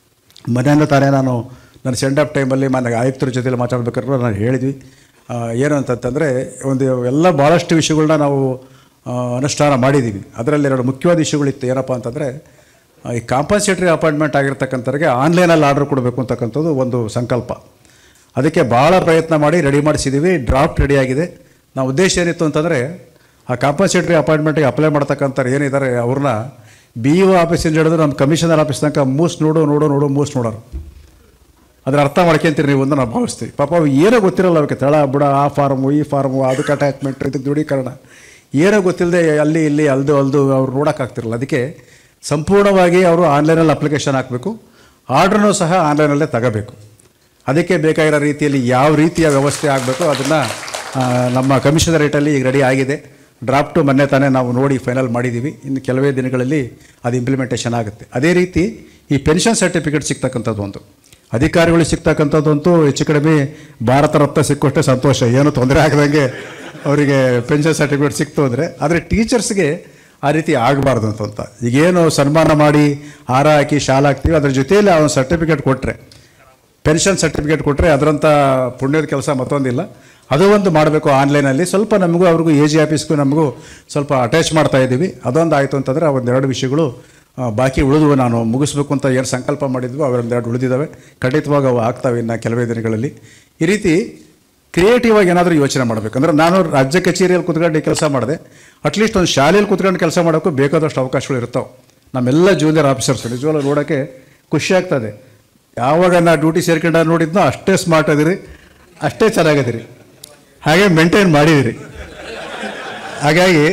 ಮನೆಯಿಂದ ತಾನೇ ನಾನು ನನ್ನ ಸೆಂಡ್ ಆಫ್ ಟೈಮಲ್ಲಿ ಮನೆಗೆ ಆಯುಕ್ತರ ಜೊತೆಲಿ ಮಾತಾಡ್ಬೇಕಾದ್ರೆ ನಾನು ಹೇಳಿದ್ವಿ ಏನು ಅಂತಂತಂದರೆ ಎಲ್ಲ ಭಾಳಷ್ಟು ವಿಷಯಗಳನ್ನ ನಾವು ಅನುಷ್ಠಾನ ಮಾಡಿದ್ದೀವಿ. ಅದರಲ್ಲಿ 2 ಮುಖ್ಯವಾದ ವಿಷಯಗಳಿತ್ತು. ಏನಪ್ಪ ಅಂತಂದರೆ ಈ ಕಾಂಪನ್ಸೇಟರಿ ಅಪಾಯಿಂಟ್ಮೆಂಟ್ ಆಗಿರ್ತಕ್ಕಂಥವ್ರಿಗೆ ಆನ್ಲೈನಲ್ಲಿ ಆರ್ಡರ್ ಕೊಡಬೇಕು ಅಂತಕ್ಕಂಥದ್ದು ಒಂದು ಸಂಕಲ್ಪ. ಅದಕ್ಕೆ ಭಾಳ ಪ್ರಯತ್ನ ಮಾಡಿ ರೆಡಿ ಮಾಡಿಸಿದ್ದೀವಿ. ಡ್ರಾಫ್ಟ್ ರೆಡಿಯಾಗಿದೆ. ನಾವು ಉದ್ದೇಶ ಏನಿತ್ತು ಅಂತಂದರೆ ಆ ಕಾಂಪನ್ಸೇಟರಿ ಅಪಾಯಿಂಟ್ಮೆಂಟ್ಗೆ ಅಪ್ಲೈ ಮಾಡ್ತಕ್ಕಂಥವ್ರು ಏನಿದ್ದಾರೆ ಅವ್ರನ್ನ BO ಆಫೀಸಿಂದ ಹಿಡಿದು ನಮ್ಮ ಕಮಿಷನರ್ ಆಫೀಸ್ ತನಕ ಮೂಸ್ ನೋಡೋರು. ಅದರ ಅರ್ಥ ಮಾಡ್ಕೊಂತೀರಿ ನೀವು ಅಂತ ನಾವು ಭಾವಿಸ್ತೀವಿ. ಪಾಪ ಅವು ಏನೋ ಗೊತ್ತಿರಲ್ಲ, ಅವಕ್ಕೆ ತಳ ಬುಡ, ಆ ಫಾರ್ಮು ಈ ಫಾರ್ಮು, ಅದಕ್ಕೆ ಅಟ್ಯಾಚ್ಮೆಂಟ್, ಇದಕ್ಕೆ ದೃಢೀಕರಣ ಏನೋ ಗೊತ್ತಿಲ್ಲದೆ ಅಲ್ಲಿ ಇಲ್ಲಿ ಅಲ್ದು ಅವ್ರು ನೋಡೋಕ್ಕಾಗ್ತಿರಲ್ಲ. ಅದಕ್ಕೆ ಸಂಪೂರ್ಣವಾಗಿ ಅವರು ಆನ್ಲೈನಲ್ಲಿ ಅಪ್ಲಿಕೇಶನ್ ಹಾಕಬೇಕು. ಆರ್ಡ್ರನ್ನೂ ಸಹ ಆನ್ಲೈನಲ್ಲೇ ತಗೋಬೇಕು. ಅದಕ್ಕೆ ಬೇಕಾಗಿರೋ ರೀತಿಯಲ್ಲಿ ಯಾವ ರೀತಿಯ ವ್ಯವಸ್ಥೆ ಆಗಬೇಕು ಅದನ್ನು ನಮ್ಮ ಕಮಿಷನರೇಟಲ್ಲಿ ಈಗ ರೆಡಿ ಆಗಿದೆ. ಡ್ರಾಫ್ಟು ಮೊನ್ನೆ ತಾನೇ ನಾವು ನೋಡಿ ಫೈನಲ್ ಮಾಡಿದ್ದೀವಿ. ಇನ್ನು ಕೆಲವೇ ದಿನಗಳಲ್ಲಿ ಅದು ಇಂಪ್ಲಿಮೆಂಟೇಷನ್ ಆಗುತ್ತೆ. ಅದೇ ರೀತಿ ಈ ಪೆನ್ಷನ್ ಸರ್ಟಿಫಿಕೇಟ್ ಸಿಗ್ತಕ್ಕಂಥದ್ದು ಒಂದು ಅಧಿಕಾರಿಗಳಿಗೆ ಸಿಗ್ತಕ್ಕಂಥದ್ದಂತೂ ಹೆಚ್ಚು ಕಡಿಮೆ ಭಾರತ ರತ್ನ ಸಿಕ್ಕುವಷ್ಟೇ ಸಂತೋಷ. ಏನೂ ತೊಂದರೆ ಆಗದಂಗೆ ಅವರಿಗೆ ಪೆನ್ಷನ್ ಸರ್ಟಿಫಿಕೇಟ್ ಸಿಕ್ತು ಆದರೆ ಟೀಚರ್ಸ್ಗೆ ಆ ರೀತಿ ಆಗಬಾರ್ದು ಅಂತ. ಈಗೇನು ಸನ್ಮಾನ ಮಾಡಿ ಹಾರ ಹಾಕಿ ಶಾಲೆ ಹಾಕ್ತೀವಿ, ಅದ್ರ ಜೊತೆಯಲ್ಲಿ ಆ ಒಂದು ಸರ್ಟಿಫಿಕೇಟ್ ಕೊಟ್ಟರೆ, ಪೆನ್ಷನ್ ಸರ್ಟಿಫಿಕೇಟ್ ಕೊಟ್ಟರೆ ಅದರಂಥ ಪುಣ್ಯದ ಕೆಲಸ ಮತ್ತೊಂದಿಲ್ಲ. ಅದು ಒಂದು ಮಾಡಬೇಕು ಆನ್ಲೈನಲ್ಲಿ. ಸ್ವಲ್ಪ ನಮಗೂ ಅವ್ರಿಗೂ AG ಆಫೀಸ್ಗೂ ನಮಗೂ ಸ್ವಲ್ಪ ಅಟ್ಯಾಚ್ ಮಾಡ್ತಾ ಇದ್ದೀವಿ. ಅದೊಂದು ಆಯಿತು ಅಂತಂದರೆ ಒಂದೆರಡು ವಿಷಯಗಳು ಬಾಕಿ ಉಳಿದು ನಾನು ಮುಗಿಸ್ಬೇಕು ಅಂತ ಏನು ಸಂಕಲ್ಪ ಮಾಡಿದ್ವು ಅವೆರಡು ಉಳಿದಿದ್ದಾವೆ. ಖಂಡಿತವಾಗಿ ಅವು ಆಗ್ತವೆ ಇನ್ನು ಕೆಲವೇ ದಿನಗಳಲ್ಲಿ. ಈ ರೀತಿ ಕ್ರಿಯೇಟಿವ್ ಆಗಿ ಏನಾದರೂ ಯೋಚನೆ ಮಾಡಬೇಕಂದ್ರೆ ನಾನು ರಾಜ್ಯ ಕಚೇರಿಯಲ್ಲಿ ಕೂತ್ಕೊಂಡು ಕೆಲಸ ಮಾಡಿದೆ. ಅಟ್ಲೀಸ್ಟ್ ಒಂದು ಶಾಲೆಯಲ್ಲಿ ಕೂತ್ಕೊಂಡು ಕೆಲಸ ಮಾಡೋಕ್ಕೂ ಬೇಕಾದಷ್ಟು ಅವಕಾಶಗಳು ಇರ್ತಾವೆ. ನಮ್ಮೆಲ್ಲ ಜೂನಿಯರ್ ಆಫೀಸರ್ಸ್ ನಿಜವಾಗ್ಲೂ ನೋಡೋಕ್ಕೆ ಖುಷಿ ಆಗ್ತದೆ. ಯಾವಾಗ ನಾನು ಡ್ಯೂಟಿ ಸೇರ್ಕೊಂಡು ನೋಡಿದ್ನೋ ಅಷ್ಟೇ ಸ್ಮಾರ್ಟ್ ಅದಿರಿ, ಅಷ್ಟೇ ಚೆನ್ನಾಗದಿರಿ, ಹಾಗೆ ಮೇಂಟೈನ್ ಮಾಡಿದಿರಿ. ಹಾಗೆ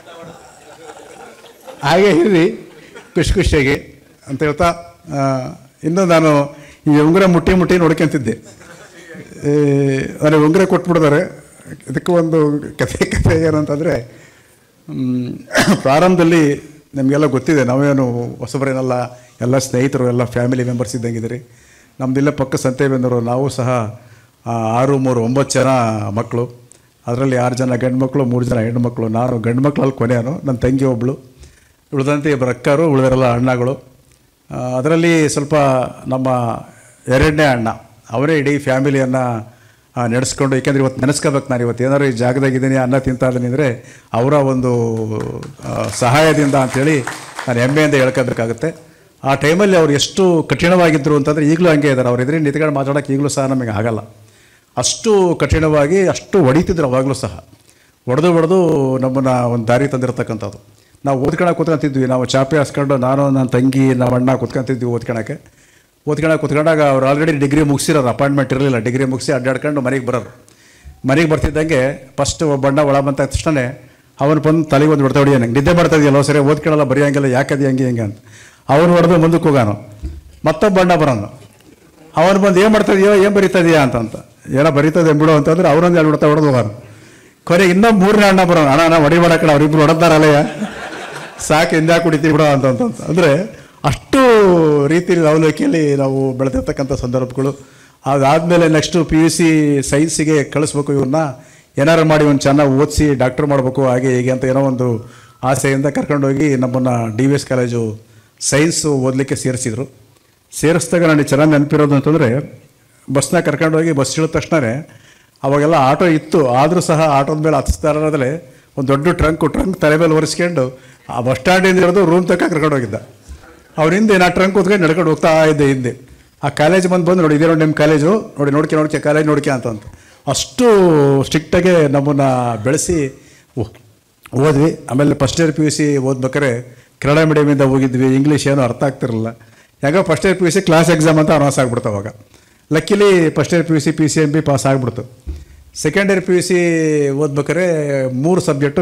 ಇರ್ರಿ ಖುಷಿಯಾಗಿ ಅಂತ ಹೇಳ್ತಾ ಇನ್ನೂ ನಾನು ಈ ಉಂಗುರ ಮುಟ್ಟಿ ನೋಡ್ಕೊಂತಿದ್ದೆ. ನನಗೆ ಉಂಗುರ ಕೊಟ್ಬಿಡ್ತಾರೆ. ಇದಕ್ಕೆ ಒಂದು ಕಥೆ ಏನಂತಂದರೆ, ಪ್ರಾರಂಭದಲ್ಲಿ ನಮಗೆಲ್ಲ ಗೊತ್ತಿದೆ, ನಾವೇನು ಹೊಸಬರೇನಲ್ಲ, ಎಲ್ಲ ಸ್ನೇಹಿತರು, ಎಲ್ಲ ಫ್ಯಾಮಿಲಿ ಮೆಂಬರ್ಸ್ ಇದ್ದಂಗಿದ್ದೀರಿ. ನಮ್ಮದಿಲ್ಲ ಪಕ್ಕ ಸಂತೆ ಬಂದರು. ನಾವು ಸಹ 6, 3, 9 ಜನ ಮಕ್ಕಳು. ಅದರಲ್ಲಿ 6 ಜನ ಗಂಡು ಮಕ್ಕಳು, 3 ಜನ ಹೆಣ್ಣು ಮಕ್ಕಳು. ನಾನು ಗಂಡು ಮಕ್ಕಳಲ್ಲಿ ಕೊನೆಯನು, ನನ್ನ ತಂಗಿ ಒಬ್ಬಳು, ಉಳಿದಂತೆ ಇಬ್ಬರು ಅಕ್ಕರು, ಉಳಿದರೆಲ್ಲ ಅಣ್ಣಗಳು. ಅದರಲ್ಲಿ ಸ್ವಲ್ಪ ನಮ್ಮ 2ನೇ ಅಣ್ಣ ಅವರೇ ಇಡೀ ಫ್ಯಾಮಿಲಿಯನ್ನು ನಡೆಸ್ಕೊಂಡು, ಏಕೆಂದರೆ ಇವತ್ತು ನೆನೆಸ್ಕೋಬೇಕು. ನಾನು ಇವತ್ತು ಏನಾದ್ರು ಈ ಜಾಗದಾಗಿದ್ದೀನಿ, ಅನ್ನ ತಿಂತಾ ಇದ್ದೀನಿ ಅಂದರೆ ಅವರ ಒಂದು ಸಹಾಯದಿಂದ ಅಂಥೇಳಿ ನಾನು ಹೆಮ್ಮೆಯಿಂದ ಹೇಳ್ಕೋಬೇಕಾಗುತ್ತೆ. ಆ ಟೈಮಲ್ಲಿ ಅವ್ರು ಎಷ್ಟು ಕಠಿಣವಾಗಿದ್ದರು ಅಂತಂದರೆ ಈಗಲೂ ಹಂಗೆ ಇದ್ದಾರೆ. ಅವ್ರು ಎದುರಿಗೆ ನಿಂತ್ಕೊಂಡು ಮಾತಾಡೋಕ್ಕೆ ಈಗಲೂ ಸಹ ನಮಗೆ ಆಗಲ್ಲ. ಅಷ್ಟು ಕಠಿಣವಾಗಿ ಅಷ್ಟು ಹೊಡಿತಿದ್ರು. ಅವಾಗಲೂ ಸಹ ಹೊಡೆದು ನಮ್ಮನ್ನು ಒಂದು ದಾರಿ ತಂದಿರತಕ್ಕಂಥದ್ದು. ನಾವು ಕೂತ್ಕೊಂತಿದ್ವಿ. ನಾವು ಚಾಪೆ ಹಾಸ್ಕೊಂಡು ನಾನು, ನನ್ನ ತಂಗಿ, ನಮ್ಮ ಅಣ್ಣ ಕೂತ್ಕೊಂತಿದ್ವಿ ಕೂತ್ಕೊಂಡಾಗ ಅವ್ರು ಆಲ್ರೆಡಿ ಡಿಗ್ರಿ ಮುಗಿಸಿರೋರು. ಅಪಾಯಿಂಟ್ಮೆಂಟ್ ಇರಲಿಲ್ಲ. ಡಿಗ್ರಿ ಮುಗಿಸಿ ಅಡ್ಡಾಡ್ಕೊಂಡು ಮನೆಗೆ ಬರ್ತಿದ್ದಂಗೆ ಫಸ್ಟ್ ಒಬ್ಬ ಒಳ ಬಂದ ತಕ್ಷಣ ಅವನು ಬಂದು ತಲೆಗೆ ಒಂದು ಹೊಡೆತ ಹೊಡಿಯ, ನಂಗೆ ನಿದ್ದೆ ಮಾಡ್ತಾ ಇದೆಯಲ್ಲ ಸರಿ, ಓದ್ಕೊಳ್ಳಲ್ಲ, ಬರೆಯೋಂಗಿಲ್ಲ, ಯಾಕದು ಹಂಗೆ ಅಂತ ಅವನು ಹೊಡೆದು ಮುಂದಕ್ಕೆ ಹೋಗಾನು. ಮತ್ತೊಬ್ಬ ಬಣ್ಣ ಬರೋನು. ಅವನು ಬಂದು ಏನು ಮಾಡ್ತಾಯಿದೆಯೋ, ಏನು ಬರೀತಾಇದೆಯಾ ಅಂತ, ಏನೋ ಬರೀತದೆ ಬಿಡು ಅಂತಂದ್ರೆ ಅವರೊಂದು 2 ಹೊಡೆತ ಹೊಡೆದು ಹೋಗಾನು. ಕೊನೆಗೆ ಇನ್ನೊಬ್ಬ 3ನೇ ಅಣ್ಣ ಬರೋನು. ಅಣ್ಣ ಹೊಡಿಬೇಡ ಕಡೆ, ಅವರಿಬ್ಬರು ಹೊಡೆದಾರಲ್ಲಯ್ಯ, ಸಾಕು ಹಿಂದೆ ಕುಡಿತೀವಿ ಬಿಡೋ ಅಂತ. ಅಂದರೆ ಅಷ್ಟು ರೀತಿ ಅವಲೋಕಿಯಲ್ಲಿ ನಾವು ಬೆಳೆದಿರ್ತಕ್ಕಂಥ ಸಂದರ್ಭಗಳು. ಅದಾದಮೇಲೆ ನೆಕ್ಸ್ಟು PUC ಸೈನ್ಸಿಗೆ ಕಳಿಸ್ಬೇಕು, ಇವ್ರನ್ನ ಏನಾರು ಮಾಡಿ ಒಂದು ಚೆನ್ನಾಗಿ ಓದಿಸಿ ಡಾಕ್ಟರ್ ಮಾಡಬೇಕು, ಹಾಗೆ ಹೀಗೆ ಅಂತ ಏನೋ ಒಂದು ಆಸೆಯಿಂದ ಕರ್ಕೊಂಡೋಗಿ ನಮ್ಮನ್ನು DVS ಕಾಲೇಜು ಸೈನ್ಸು ಓದಲಿಕ್ಕೆ ಸೇರಿಸಿದಾಗ ನನಗೆ ಚೆನ್ನಾಗಿ ನೆನಪಿರೋದು ಅಂತಂದರೆ, ಬಸ್ನ ಕರ್ಕೊಂಡೋಗಿ ಬಸ್ ಇಳಿದ ತಕ್ಷಣ ಅವಾಗೆಲ್ಲ ಆಟೋ ಇತ್ತು. ಆದರೂ ಸಹ ಆಟೋದ ಮೇಲೆ ಹತ್ತಿಸ್ತಾರಲ್ಲೇ ಒಂದು ದೊಡ್ಡ ಟ್ರಂಕ್ ತಲೆ ಮೇಲೆ ಒರೆಸ್ಕೊಂಡು ಆ ಬಸ್ ಸ್ಟ್ಯಾಂಡಿಂದ ಹಿಡಿದು ರೂಮ್ ತನಕ ಕರ್ಕೊಂಡು ಹೋಗಿದ್ದ. ಅವ್ರ ಹಿಂದೆ ನಾ ಟ್ರಂಕ್ ಕೂತ್ಕೊಂಡು ನಡ್ಕೊಂಡು ಹೋಗ್ತಾ ಇದ್ದೆ ಹಿಂದೆ. ಆ ಕಾಲೇಜ್ ಬಂದು ನೋಡಿ, ಇದೇ ನೋಡಿ ನಿಮ್ಮ ಕಾಲೇಜು, ನೋಡ್ಕೆ ಕಾಲೇಜ್ ಅಂತ ಅಷ್ಟು ಸ್ಟ್ರಿಕ್ಟಾಗೆ ನಮ್ಮನ್ನು ಬೆಳೆಸಿ ಓದ್ವಿ. ಆಮೇಲೆ ಫಸ್ಟ್ ಇಯರ್ PUC ಓದ್ಬೇಕಾರೆ ಕನ್ನಡ ಮೀಡಿಯಮಿಂದ ಹೋಗಿದ್ವಿ. ಇಂಗ್ಲೀಷ್ ಏನೂ ಅರ್ಥ ಆಗ್ತಿರಲಿಲ್ಲ. ಯಾಕೋ first year PUC class exam ಅಂತ ಅನೌನ್ಸ್ ಆಗ್ಬಿಡ್ತು. ಅವಾಗ luckily first year PUC PCMB pass ಆಗಿಬಿಡ್ತು. ಸೆಕೆಂಡ್ ಇಯರ್ PUC ಓದ್ಬೇಕಾರೆ 3 ಸಬ್ಜೆಕ್ಟು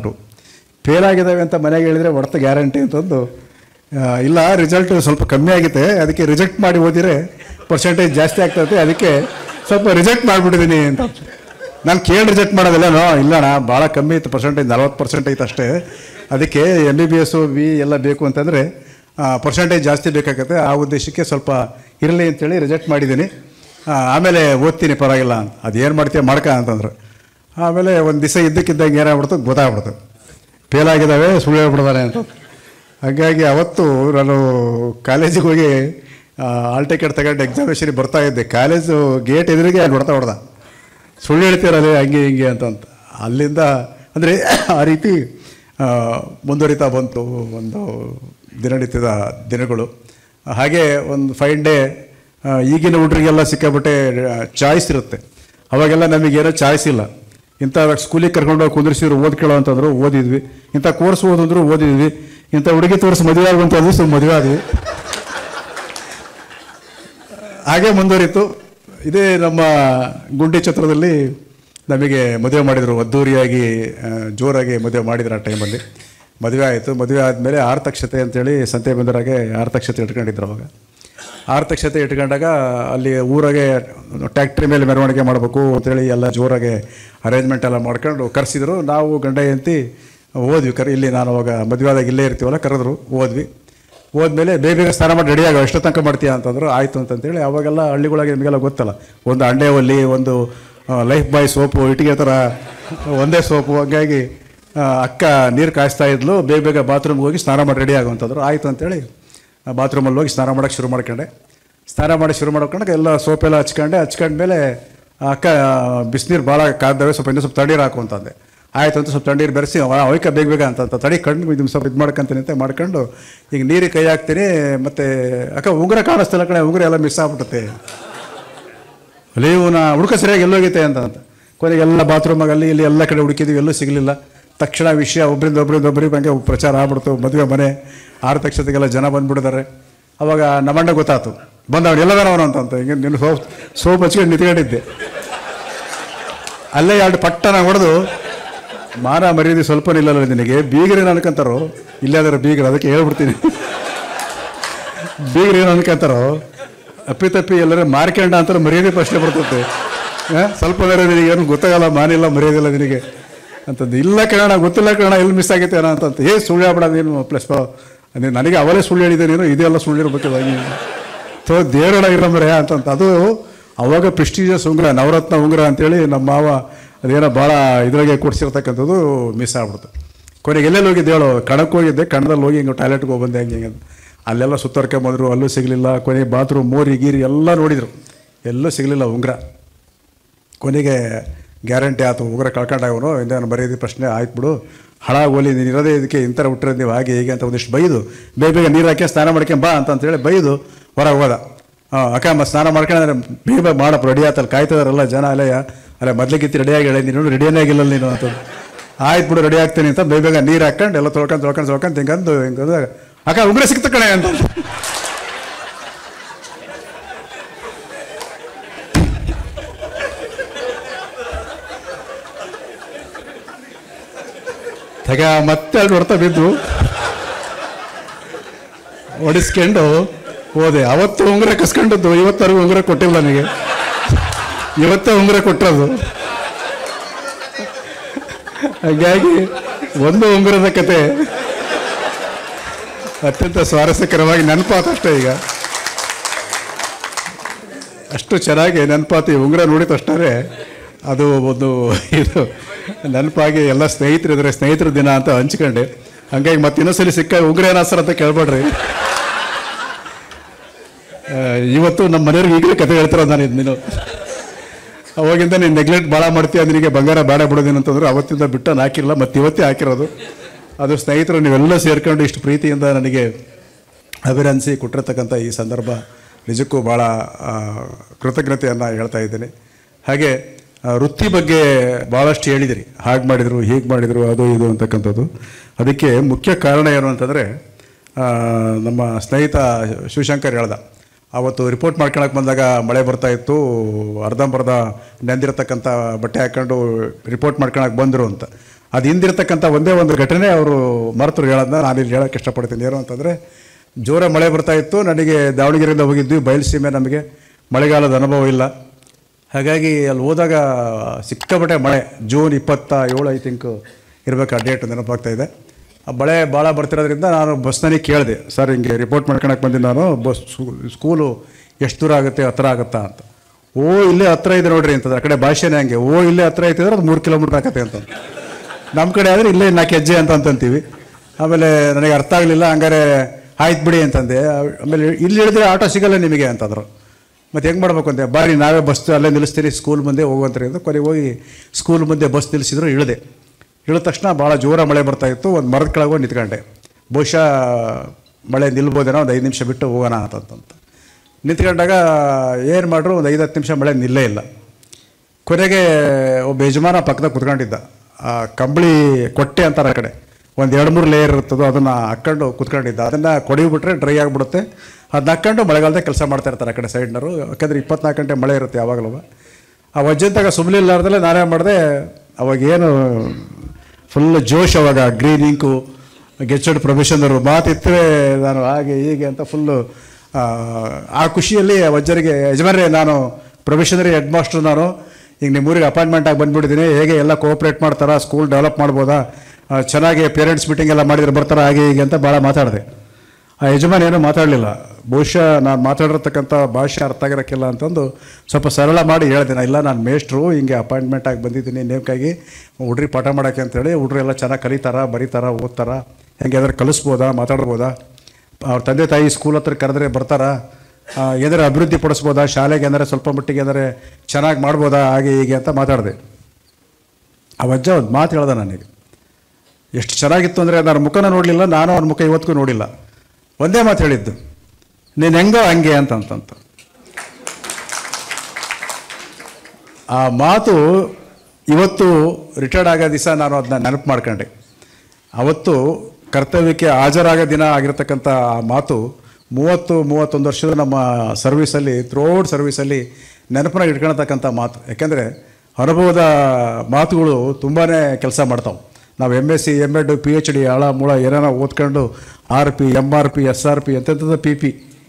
ಫೇಲ್ ಆಗಿದ್ದಾವೆ ಅಂತ ಮನೆಗೆ ಹೇಳಿದರೆ ಹೊಡೆತ ಗ್ಯಾರಂಟಿ ಅಂತಂದು, ಇಲ್ಲ ರಿಸಲ್ಟು ಸ್ವಲ್ಪ ಕಮ್ಮಿ ಆಗಿದೆ, ಅದಕ್ಕೆ ರಿಜೆಕ್ಟ್ ಮಾಡಿ ಓದಿದರೆ ಪರ್ಸೆಂಟೇಜ್ ಜಾಸ್ತಿ ಆಗ್ತದೆ, ಅದಕ್ಕೆ ಸ್ವಲ್ಪ ರಿಜೆಕ್ಟ್ ಮಾಡಿಬಿಟ್ಟಿದ್ದೀನಿ ಅಂತ. ನಾನು ರಿಜೆಕ್ಟ್ ಮಾಡೋದಿಲ್ಲ. ಇಲ್ಲಣ್ಣ, ಭಾಳ ಕಮ್ಮಿ ಇತ್ತು ಪರ್ಸೆಂಟೇಜ್, 40% ಐತೆ ಅಷ್ಟೇ. ಅದಕ್ಕೆ MBBS B ಎಲ್ಲ ಬೇಕು ಅಂತಂದರೆ ಪರ್ಸೆಂಟೇಜ್ ಜಾಸ್ತಿ ಬೇಕಾಗುತ್ತೆ. ಆ ಉದ್ದೇಶಕ್ಕೆ ಸ್ವಲ್ಪ ಇರಲಿ ಅಂತೇಳಿ ರಿಜೆಕ್ಟ್ ಮಾಡಿದ್ದೀನಿ. ಆಮೇಲೆ ಓದ್ತೀನಿ ಪರವಾಗಿಲ್ಲ ಅಂತ. ಅದೇನು ಮಾಡ್ತೀಯ ಅಂತಂದ್ರೆ, ಆಮೇಲೆ ಒಂದು ದಿವಸ ಇದ್ದಕ್ಕಿದ್ದಂಗೆ ಏನಾಗ್ಬಿಡ್ತು ಗೊತ್ತಾಗ್ಬಿಡ್ತು, ಫೇಲ್ ಆಗಿದ್ದಾವೆ, ಸುಳ್ಳು ಹೇಳ್ಬಿಡ್ತಾರೆ ಅಂತ. ಹಾಗಾಗಿ ಅವತ್ತು ನಾನು ಕಾಲೇಜಿಗೆ ಹೋಗಿ ಆಲ್ ಟಿಕೆಟ್ ತಗೊಂಡು ಎಕ್ಸಾಮಿನೇಷನ್ಗೆ ಬರ್ತಾ ಇದ್ದೆ. ಕಾಲೇಜು ಗೇಟ್ ಎದುರಿಗೆ ಹೊಡ್ದ ಸುಳ್ಳು ಹೇಳ್ತೀರಲ್ಲೇ ಹಂಗೆ ಹಿಂಗೆ ಅಂತ ಅಲ್ಲಿಂದ ಅಂದರೆ ಆ ರೀತಿ ಮುಂದುವರಿತಾ ಬಂತು ಒಂದು ದಿನನಿತ್ಯದ ದಿನಗಳು. ಹಾಗೆ ಒಂದು ಫೈನ್ ಡೇ ಈಗಿನ ಹುಡುಗರಿಗೆಲ್ಲ ಸಿಕ್ಕಾಬಿಟ್ಟೆ ಚಾಯ್ಸ್ ಇರುತ್ತೆ. ಅವಾಗೆಲ್ಲ ನಮಗೇನೋ ಚಾಯ್ಸ್ ಇಲ್ಲ. ಇಂಥ ಸ್ಕೂಲಿಗೆ ಕರ್ಕೊಂಡೋಗಿ ಕುಂದಿರಿಸಿದ್ರು ಓದ್ಕೊಳ್ಳೋ ಅಂತಂದ್ರು ಓದಿದ್ವಿ, ಇಂಥ ಕೋರ್ಸ್ ಓದಿದ್ರು ಓದಿದ್ವಿ, ಇಂಥ ಹುಡುಗಿ ತೋರಿಸಿ ಮದುವೆ ಆಗುವಂಥದ್ದು ಸೊ ಮದುವೆ ಆದ್ವಿ. ಹಾಗೆ ಮುಂದುವರಿತು. ಇದೇ ನಮ್ಮ ಗುಂಡಿ ಛತ್ರದಲ್ಲಿ ನಮಗೆ ಮದುವೆ ಮಾಡಿದರು. ಅದ್ದೂರಿಯಾಗಿ ಜೋರಾಗಿ ಮದುವೆ ಮಾಡಿದ್ರು. ಆ ಟೈಮಲ್ಲಿ ಮದುವೆ ಆಯಿತು. ಮದುವೆ ಆದಮೇಲೆ ಆರ್ತಕ್ಷತೆ ಅಂತೇಳಿ ಸಂತೆ ಬಂದರಾಗೆ ಆರ್ತಕ್ಷತೆ ಇಟ್ಕೊಂಡಿದ್ರು. ಅವಾಗ ಆರ್ತಕ್ಷತೆ ಇಟ್ಕೊಂಡಾಗ ಅಲ್ಲಿ ಊರಾಗೆ ಟ್ಯಾಕ್ಟ್ರಿ ಮೇಲೆ ಮೆರವಣಿಗೆ ಮಾಡಬೇಕು ಅಂತೇಳಿ ಎಲ್ಲ ಜೋರಾಗೆ ಅರೇಂಜ್ಮೆಂಟ್ ಎಲ್ಲ ಮಾಡ್ಕೊಂಡು ಕರೆಸಿದ್ರು. ನಾವು ಗಂಡ ಹೆಂಡತಿ ಓದ್ವಿ. ಇಲ್ಲಿ ನಾನು ಅವಾಗ ಮದುವೆ ಆದಾಗ ಇಲ್ಲೇ ಇರ್ತೀವಲ್ಲ, ಕರೆದ್ರು, ಓದ್ವಿ. ಹೋದ್ಮೇಲೆ ಬೇಗ ಸ್ನಾನ ಮಾಡಿ ರೆಡಿ ಆಗೋ ಎಷ್ಟು ತನಕ ಮಾಡ್ತೀಯ ಅಂತಂದ್ರು. ಆಯಿತು ಅಂತಂತೇಳಿ ಅವಾಗೆಲ್ಲ ಹಳ್ಳಿಗಳಾಗೆ ನಿಮಗೆಲ್ಲ ಗೊತ್ತಲ್ಲ, ಒಂದು ಅಂಡೆ ಒಲ್ಲಿ, ಒಂದು ಲೈಫ್ ಬಾಯ್ ಸೋಪು, ಇಟ್ಟಿಗೆ ಥರ ಒಂದೇ ಸೋಪು. ಹಾಗಾಗಿ ಅಕ್ಕ ನೀರು ಕಾಯಿಸ್ತಾ ಇದ್ಲು, ಬೇಗ ಬಾತ್ರೂಮ್ಗೆ ಹೋಗಿ ಸ್ನಾನ ಮಾಡಿ ರೆಡಿ ಆಗುವಂಥದ್ರು. ಆಯಿತು ಅಂತೇಳಿ ಬಾತ್ರೂಮಲ್ಲಿ ಹೋಗಿ ಸ್ನಾನ ಮಾಡೋಕ್ಕೆ ಶುರು ಮಾಡ್ಕೊಂಡೆ. ಸ್ನಾನ ಮಾಡಿ ಶುರು ಮಾಡ್ಕೊಂಡಾಗ ಎಲ್ಲ ಸೋಪೆಲ್ಲ ಹಚ್ಕೊಂಡ್ಮೇಲೆ ಅಕ್ಕ ಬಿಸಿನೀರು ಭಾಳ ಕಾದ್ದವೆ, ಇನ್ನೂ ಸ್ವಲ್ಪ ತಣ್ಣೀರು ಹಾಕು ಅಂತಂದೆ. ಆಯಿತು ಅಂತ ಸ್ವಲ್ಪ ತಣ್ಣೀರು ಬೆರೆಸಿ ಅವಯ್ಕ ಬೇಗ ಅಂತ ತಡಿ ಕಣ್ಣು ಇದು ಸ್ವಲ್ಪ ಇದು ಮಾಡ್ಕೊಂತೀನಿ ಅಂತ ಮಾಡ್ಕೊಂಡು ಈಗ ನೀರಿಗೆ ಕೈ ಹಾಕ್ತೀನಿ. ಮತ್ತು ಅಕ್ಕ ಉಂಗುರ ಕಾಣಿಸ್ತಿಲ್ಲ ಕಡೆ, ಉಂಗುರ ಎಲ್ಲ ಮಿಸ್ ಆಗ್ಬಿಡುತ್ತೆ, ಅಲ್ಲಿ ಇವನ ಹುಡುಕ ಸರಿಯಾಗಿ ಎಲ್ಲೋಗೈತೆ ಅಂತ ಕೊನೆಗೆ ಎಲ್ಲ ಬಾತ್ರೂಮಾಗ ಅಲ್ಲಿ ಇಲ್ಲಿ ಎಲ್ಲ ಕಡೆ ಹುಡುಕಿದ್ವಿ, ಎಲ್ಲೂ ಸಿಗಲಿಲ್ಲ. ತಕ್ಷಣ ವಿಷಯ ಒಬ್ಬರಿಗೆ ಹಂಗೆ ಪ್ರಚಾರ ಆಗ್ಬಿಡ್ತು. ಮದುವೆ ಮನೆ ಆರ್ತಕ್ಷತೆಗೆಲ್ಲ ಜನ ಬಂದುಬಿಟ್ಟಿದ್ದಾರೆ. ಅವಾಗ ನಮ್ಮಣ್ಣ ಗೊತ್ತಾಯ್ತು, ಬಂದವನು ಎಲ್ಲದನವನು ಅಂತ ಹಿಂಗೆ ನೀನು ಸೋಪ್ ಹಚ್ಕೊಂಡು ನಿಂತ್ಕೊಂಡಿದ್ದೆ. ಅಲ್ಲೇ ಎರಡು ಪಟ್ಟನ ಹೊಡೆದು, ಮಾನ ಮರ್ಯಾದೆ ಸ್ವಲ್ಪ ನಿಲ್ಲಲ್ಲ ನಿನಗೆ, ಬೀಗರೇನು ಅನ್ಕೊಂತಾರೋ, ಇಲ್ಲಾದ್ರೆ ಬೀಗರು, ಅದಕ್ಕೆ ಹೇಳ್ಬಿಡ್ತೀನಿ, ಬೀಗರೇನು ಅನ್ಕೊಂತಾರೋ ಅಪ್ಪಿತಪ್ಪಿ ಎಲ್ಲರೂ ಮಾರ್ಕೊಂಡ ಅಂತಾರೆ ಮರ್ಯಾದೆ ಪ್ರಶ್ನೆ ಬರ್ತದೆ. ಸ್ವಲ್ಪ ನಿನಗೆ ಏನು ಗೊತ್ತಾಗಲ್ಲ, ಮಾನಿಲ್ಲ ಮರ್ಯಾದಿಲ್ಲ ನಿನಗೆ ಅಂತಂದು. ಇಲ್ಲ ಕಣ ಗೊತ್ತಿಲ್ಲ ಕಣ, ಎಲ್ಲಿ ಮಿಸ್ ಆಗೈತೆ ಏನೋ ಅಂತಂತ. ಸುಳ್ಳು ಹೇಳ್ಬೇಡ ನೀನು, ಪ್ಲಸ್ ನನಗೆ ಅವಲೇ ಸುಳ್ಳು ಹೇಳಿದೆ ನೀನು, ಇದೆಲ್ಲ ಸುಳ್ಳು ಇರ್ಬೇಕು ದೇವರೊಳ ಇರಮರೆ ಅಂತಂತ. ಅದು ಅವಾಗ ಪ್ರೆಸ್ಟೀಜಿಯಸ್ ಉಂಗುರ, ನವರತ್ನ ಉಂಗುರ ಅಂತೇಳಿ ನಮ್ಮ ಮಾವ ಅದೇನೋ ಭಾಳ ಇದ್ರಾಗೆ ಕೊಡಿಸಿರ್ತಕ್ಕಂಥದ್ದು ಮಿಸ್ ಆಗ್ಬಿಡ್ತು. ಕೊನೆಗೆ ಎಲ್ಲೆಲ್ಲಿ ಹೋಗಿದ್ದೆ ಹೇಳೋ, ಕಣಕ್ಕೆ ಹೋಗಿದ್ದೆ, ಕಣದಲ್ಲಿ ಹೋಗಿ ಹಿಂಗೆ ಟಾಯ್ಲೆಟ್ಗೆ ಹೋಗಿ ಬಂದೆ ಹಿಂಗೆ ಅಲ್ಲೆಲ್ಲ ಸುತ್ತರ್ಕೊಂಬಂದರು, ಅಲ್ಲೂ ಸಿಗಲಿಲ್ಲ. ಕೊನೆಗೆ ಬಾತ್ರೂಮ್ ಮೋರಿ ಗೀರಿ ಎಲ್ಲ ನೋಡಿದರು, ಎಲ್ಲೂ ಸಿಗಲಿಲ್ಲ ಉಂಗುರ. ಕೊನೆಗೆ ಗ್ಯಾರಂಟಿ ಆಯ್ತು, ಉಂಗುರ ಕಳ್ಕೊಂಡಾಗವನು, ಇಂದೇನು ಬರೀದಿ ಪ್ರಶ್ನೆ ಆಯ್ತು ಬಿಡು, ಹಾಳಾಗೋಲಿ, ನೀನು ಇರೋದೇ ಇದಕ್ಕೆ ಇಂಥರ ಹುಟ್ಟಿರೋದು ನೀವು ಹಾಗೆ ಹೀಗೆ ಅಂತ ಒಂದಿಷ್ಟು ಬೈದು ಬೇಗ ನೀರು ಹಾಕಿ ಸ್ನಾನ ಮಾಡ್ಕೊಂಡು ಬಾ ಅಂತಂತೇಳಿ ಬೈದು ಹೊರಗೆ ಹೋದ. ಅಕ್ಕ ಸ್ನಾನ ಮಾಡ್ಕೊಂಡ್ರೆ ಬೇಗ ಮಾಡಪ್ಪ, ರೆಡಿ ಆತಲ್ಲಿ ಕಾಯ್ತಿದಾರಲ್ಲ ಜನ, ಅಲ್ಲೇ ಮೊದಲಿಗಿತ್ತು ರೆಡಿಯಾಗಿ ಹೇಳಿ, ನೀನು ರೆಡಿಯೇ ಆಗಿಲ್ಲ ನೀನು ಅಂತ. ಆಯ್ತು ಬಿಡು ರೆಡಿ ಆಗ್ತೀನಿ ಅಂತ ಬೇಗ ನೀರು ಹಾಕ್ಕೊಂಡು ಎಲ್ಲ ತೊಳ್ಕೊಂಡು ಹಿಂಗಂದು ಅಕ್ಕ ಉಂಗುರ ಸಿಕ್ತ ಕಣೆ ಅಂತ. ಮತ್ತೆ ಅಲ್ಲಿ ಹೊಡ್ತಾ ಬಿದ್ದು ಹೊಡಿಸ್ಕೊಂಡು ಹೋದೆ. ಅವತ್ತು ಉಂಗುರ ಕಸ್ಕೊಂಡದ್ದು, ಇವತ್ತವರೆಗೂ ಉಂಗುರ ಕೊಟ್ಟಿಲ್ಲ ನನಗೆ, ಇವತ್ತೇ ಉಂಗುರ ಕೊಟ್ಟದ್ದು. ಹಾಗಾಗಿ ಒಂದು ಉಂಗುರದ ಕತೆ ಅತ್ಯಂತ ಸ್ವಾರಸ್ಯಕರವಾಗಿ ನೆನಪಾತಷ್ಟೇ. ಈಗ ಅಷ್ಟು ಚೆನ್ನಾಗಿ ನೆನಪಾತು. ಈ ಉಂಗುರ ನೋಡಿದ ತಕ್ಷಣ ಅದು ಒಂದು ಇದು ನೆನಪಾಗಿ ಎಲ್ಲ ಸ್ನೇಹಿತರಿದ್ರೆ ಸ್ನೇಹಿತರ ದಿನ ಅಂತ ಹಂಚ್ಕೊಂಡೆ. ಹಂಗಾಗಿ ಮತ್ತೆ ಇನ್ನೊಂದ್ಸಲಿ ಸಿಕ್ಕ ಉಂಗುರ ಏನಾಸ್ತಾರ ಅಂತ ಕೇಳ್ಬೇಡ್ರಿ. ಇವತ್ತು ನಮ್ಮ ಮನೆಯವ್ರಿಗೆ ಈಗಲೇ ಕತೆ ಹೇಳ್ತಿರೋದು ನಾನು. ನೀನು ಅವಾಗಿಂದ ನೀನು ನೆಗ್ಲೆಕ್ಟ್ ಭಾಳ ಮಾಡ್ತೀಯ, ನಿನಗೆ ಬಂಗಾರ ಬೇಡ ಬಿಡೋದೇನು ಅಂತಂದ್ರೆ ಅವತ್ತಿಂದ ಬಿಟ್ಟು ನಾನು ಹಾಕಿರಲ್ಲ, ಮತ್ತು ಇವತ್ತೇ ಹಾಕಿರೋದು. ಅದು ಸ್ನೇಹಿತರು ನೀವೆಲ್ಲ ಸೇರ್ಕೊಂಡು ಇಷ್ಟು ಪ್ರೀತಿಯಿಂದ ನನಗೆ ಅಭಿನಂದಿಸಿ ಕೊಟ್ಟಿರ್ತಕ್ಕಂಥ ಈ ಸಂದರ್ಭ ನಿಜಕ್ಕೂ ಭಾಳ ಕೃತಜ್ಞತೆಯನ್ನು ಹೇಳ್ತಾ ಇದ್ದೀನಿ. ಹಾಗೆ ವೃತ್ತಿ ಬಗ್ಗೆ ಭಾಳಷ್ಟು ಹೇಳಿದಿರಿ, ಹಾಗೆ ಮಾಡಿದರು ಹೀಗೆ ಮಾಡಿದರು ಅದು ಇದು ಅಂತಕ್ಕಂಥದ್ದು. ಅದಕ್ಕೆ ಮುಖ್ಯ ಕಾರಣ ಏನು ಅಂತಂದರೆ, ನಮ್ಮ ಸ್ನೇಹಿತ ಶಿವಶಂಕರ್ ಹೇಳ್ದ, ಆವತ್ತು ರಿಪೋರ್ಟ್ ಮಾಡ್ಕೊಳಕ್ಕೆ ಬಂದಾಗ ಮಳೆ ಬರ್ತಾಯಿತ್ತು, ಅರ್ಧಂಬರ್ಧ ನೆಂದಿರತಕ್ಕಂಥ ಬಟ್ಟೆ ಹಾಕ್ಕೊಂಡು ರಿಪೋರ್ಟ್ ಮಾಡ್ಕೊಳಕ್ಕೆ ಬಂದರು ಅಂತ. ಅದು ಹಿಂದಿರ್ತಕ್ಕಂಥ ಒಂದೇ ಒಂದು ಘಟನೆ ಅವರು ಮರೆತರು ಹೇಳೋದನ್ನ ನಾನು ಇಲ್ಲಿ ಹೇಳೋಕ್ಕೆ ಇಷ್ಟಪಡ್ತೀನಿ. ಏನು ಅಂತಂದರೆ, ಜೋರ ಮಳೆ ಬರ್ತಾಯಿತ್ತು, ನನಗೆ ದಾವಣಗೆರೆಯಿಂದ ಹೋಗಿದ್ವಿ, ಬಯಲುಸೀಮೆ, ನಮಗೆ ಮಳೆಗಾಲದ ಅನುಭವ ಇಲ್ಲ. ಹಾಗಾಗಿ ಅಲ್ಲಿ ಹೋದಾಗ ಸಿಕ್ಕಾಪಟ್ಟೆ ಮಳೆ, ಜೂನ್ 27 ಐ ಥಿಂಕ್ ಇರಬೇಕು, ಆ ಡೇಟ್ ನೆನಪಾಗ್ತಾಯಿದೆ. ಆ ಮಳೆ ಭಾಳ ಬರ್ತಿರೋದ್ರಿಂದ ನಾನು ಬಸ್ನಲ್ಲಿ ಕೇಳಿದೆ, ಸರ್ ಹಿಂಗೆ ರಿಪೋರ್ಟ್ ಮಾಡ್ಕೊಳಕ್ಕೆ ಬಂದಿದ್ದು ನಾನು, ಸ್ಕೂಲು ಎಷ್ಟು ದೂರ ಆಗುತ್ತೆ, ಹತ್ರ ಆಗುತ್ತಾ ಅಂತ. ಇಲ್ಲೇ ಹತ್ರ ಇದೆ ನೋಡ್ರಿ ಅಂತಂದ್ರೆ, ಆ ಕಡೆ ಭಾಷೆನೇ ಹಂಗೆ, ಇಲ್ಲೇ ಹತ್ರ ಐತಿದ್ರೆ ಅದು 3 ಕಿಲೋಮೀಟ್ರ್ ಆಕತ್ತೆ ಅಂತ. ನಮ್ಮ ಕಡೆ ಆದರೆ ಇಲ್ಲೇ 4 ಹೆಜ್ಜೆ ಅಂತೀವಿ. ಆಮೇಲೆ ನನಗೆ ಅರ್ಥ ಆಗಲಿಲ್ಲ, ಹಂಗಾರೆ ಆಯ್ತು ಬಿಡಿ ಅಂತಂದೆ. ಆಮೇಲೆ ಇಲ್ಲಿ ಇಳಿದ್ರೆ ಆಟೋ ಸಿಗಲ್ಲ ನಿಮಗೆ ಅಂತಂದರು. ಮತ್ತು ಹೆಂಗೆ ಮಾಡ್ಬೇಕು ಅಂತೆ, ಬಾರಿ ನಾವೇ ಬಸ್ ಅಲ್ಲೇ ನಿಲ್ಲಿಸ್ತೀರಿ ಸ್ಕೂಲ್ ಮುಂದೆ ಹೋಗುವಂತಾರೆ ಅಂತ. ಕೊನೆಗೆ ಹೋಗಿ ಸ್ಕೂಲ್ ಮುಂದೆ ಬಸ್ ನಿಲ್ಲಿಸಿದ್ರು. ಇಳಿದ ತಕ್ಷಣ ಭಾಳ ಜೋರ ಮಳೆ ಬರ್ತಾಯಿತ್ತು. ಒಂದು ಮರದ ಕೆಳಗೆ ಹೋಗಿ ನಿಂತ್ಕೊಂಡೆ. ಬಹುಶಃ ಮಳೆ ನಿಲ್ಬೋದೇನೋ, ಒಂದು 5 ನಿಮಿಷ ಬಿಟ್ಟು ಹೋಗೋಣ ಅಂತಂತ ನಿಂತ್ಕೊಂಡಾಗ ಏನು ಮಾಡ್ರು, ಒಂದು 5-10 ನಿಮಿಷ ಮಳೆ ನಿಲ್ಲೇ ಇಲ್ಲ. ಕೊನೆಗೆ ಒಬ್ಬ ಯಜಮಾನ ಪಕ್ಕದಾಗ ಕುತ್ಕೊಂಡಿದ್ದ. ಆ ಕಂಬಳಿ ಕೊಟ್ಟೆ ಅಂತಾರೆ ಆ ಕಡೆ, ಒಂದು 2-3 ಲೇಯರ್ ಇರ್ತದೋ ಅದನ್ನು ಹಾಕ್ಕೊಂಡು ಕುತ್ಕೊಂಡಿದ್ದ. ಅದನ್ನು ಕೊಡಿಬಿಟ್ರೆ ಡ್ರೈ ಆಗಿಬಿಡುತ್ತೆ. ಅದನ್ನ ಹಾಕ್ಕೊಂಡು ಮಳೆಗಾಲದಾಗ ಕೆಲಸ ಮಾಡ್ತಾ ಇರ್ತಾರೆ ಆ ಕಡೆ ಸೈಡ್ನವರು. ಯಾಕಂದರೆ 24 ಗಂಟೆ ಮಳೆ ಇರುತ್ತೆ ಯಾವಾಗಲೂ. ಆ ವಜ್ಜಂತಾಗ ಸುಮ್ಮನೆ ಇಲ್ಲಾರ್ದಲ್ಲೇ ನಾನೇ ಮಾಡಿದೆ. ಅವಾಗೇನು ಫುಲ್ ಜೋಶ್, ಅವಾಗ ಗ್ರೀನ್ ಇಂಕು ಗೆಚ್ಚಡ್ ಪ್ರೊಫೆಷನರು ಮಾತಿತ್ತರೆ ನಾನು ಹಾಗೆ ಹೀಗೆ ಅಂತ ಫುಲ್ಲು ಆ ಖುಷಿಯಲ್ಲಿ ವಜ್ಜರಿಗೆ, ಯಜಮಾನ್ರೆ ನಾನು ಪ್ರೊಫೆಷನರಿ ಹೆಡ್ ಮಾಸ್ಟರ್, ನಾನು ಈಗ ನಿಮ್ಮೂರಿಗೆ ಅಪಾಯಿಂಟ್ಮೆಂಟ್ ಆಗಿ ಬಂದುಬಿಟ್ಟಿದ್ದೀನಿ, ಹೇಗೆ ಎಲ್ಲ ಕೋಆಪ್ರೇಟ್ ಮಾಡ್ತಾರಾ, ಸ್ಕೂಲ್ ಡೆವಲಪ್ ಮಾಡ್ಬೋದಾ, ಚೆನ್ನಾಗಿ ಪೇರೆಂಟ್ಸ್ ಮೀಟಿಂಗ್ ಎಲ್ಲ ಮಾಡಿದ್ರೆ ಬರ್ತಾರಾ, ಹಾಗೆ ಹೀಗೆ ಅಂತ ಭಾಳ ಮಾತಾಡಿದೆ. ಆ ಯಜಮಾನ ಏನೂ ಮಾತಾಡಲಿಲ್ಲ. ಬಹುಶಃ ನಾನು ಮಾತಾಡಿರ್ತಕ್ಕಂಥ ಭಾಷೆ ಅರ್ಥ ಆಗಿರೋಕ್ಕಿಲ್ಲ ಅಂತಂದು ಸ್ವಲ್ಪ ಸರಳ ಮಾಡಿ ಹೇಳಿದೆ, ಇಲ್ಲ ನಾನು ಮೇಷ್ಟ್ರು, ಹಿಂಗೆ ಅಪಾಯಿಂಟ್ಮೆಂಟ್ ಆಗಿ ಬಂದಿದ್ದೀನಿ ನೇಮಕಾಗಿ ಹುಡ್ರಿಗೆ ಪಾಠ ಮಾಡೋಕ್ಕೆ ಅಂತೇಳಿ. ಹುಡ್ರು ಎಲ್ಲ ಚೆನ್ನಾಗಿ ಕಲಿತಾರ, ಬರೀತಾರ, ಓದ್ತಾರ, ಹೆಂಗೆ ಏನಾದ್ರು ಕಲಿಸ್ಬೋದಾ, ಮಾತಾಡ್ಬೋದಾ, ಅವ್ರ ತಂದೆ ತಾಯಿ ಸ್ಕೂಲ್ ಹತ್ರ ಕರೆದ್ರೆ ಬರ್ತಾರಾ, ಏನಾರು ಅಭಿವೃದ್ಧಿ ಪಡಿಸ್ಬೋದಾ, ಶಾಲೆಗೆ ಏನಾರು ಸ್ವಲ್ಪ ಮಟ್ಟಿಗೆ ಏನಾರು ಚೆನ್ನಾಗಿ ಮಾಡ್ಬೋದಾ, ಹಾಗೆ ಹೀಗೆ ಅಂತ ಮಾತಾಡಿದೆ. ಆ ವಜ್ಜ ಒಂದು ಮಾತು ಹೇಳ್ದೆ ನನಗೆ. ಎಷ್ಟು ಚೆನ್ನಾಗಿತ್ತು ಅಂದರೆ ನಾನು ಮುಖನ ನೋಡಲಿಲ್ಲ, ನಾನು ಅವ್ನ ಮುಖ ಇವತ್ತಿಗೂ ನೋಡಿಲ್ಲ. ಒಂದೇ ಮಾತು ಹೇಳಿದ್ದು, ನೀನು ಹೆಂಗೋ ಹಂಗೆ ಅಂತಂತ. ಆ ಮಾತು ಇವತ್ತು ರಿಟೈರ್ಡ್ ಆಗೋ ದಿವಸ ನಾನು ಅದನ್ನ ನೆನಪು ಮಾಡ್ಕೊಂಡೆ. ಅವತ್ತು ಕರ್ತವ್ಯಕ್ಕೆ ಹಾಜರಾಗೋ ದಿನ ಆಗಿರ್ತಕ್ಕಂಥ ಆ ಮಾತು 30-31 ವರ್ಷದ ನಮ್ಮ ಸರ್ವೀಸಲ್ಲಿ, ಥ್ರೂಔಟ್ ಸರ್ವೀಸಲ್ಲಿ ನೆನಪನಾಗಿ ಇಟ್ಕೊಳ್ತಕ್ಕಂಥ ಮಾತು. ಯಾಕೆಂದರೆ ಅನುಭವದ ಮಾತುಗಳು ತುಂಬಾ ಕೆಲಸ ಮಾಡ್ತಾವೆ. ನಾವು MSc, M.Ed, PhD ಆಳ ಮೂಳ ಏನೇನೋ ಓದ್ಕೊಂಡು RP, MRP, SRP ಎಂತೆಂಥದ್ದು PP,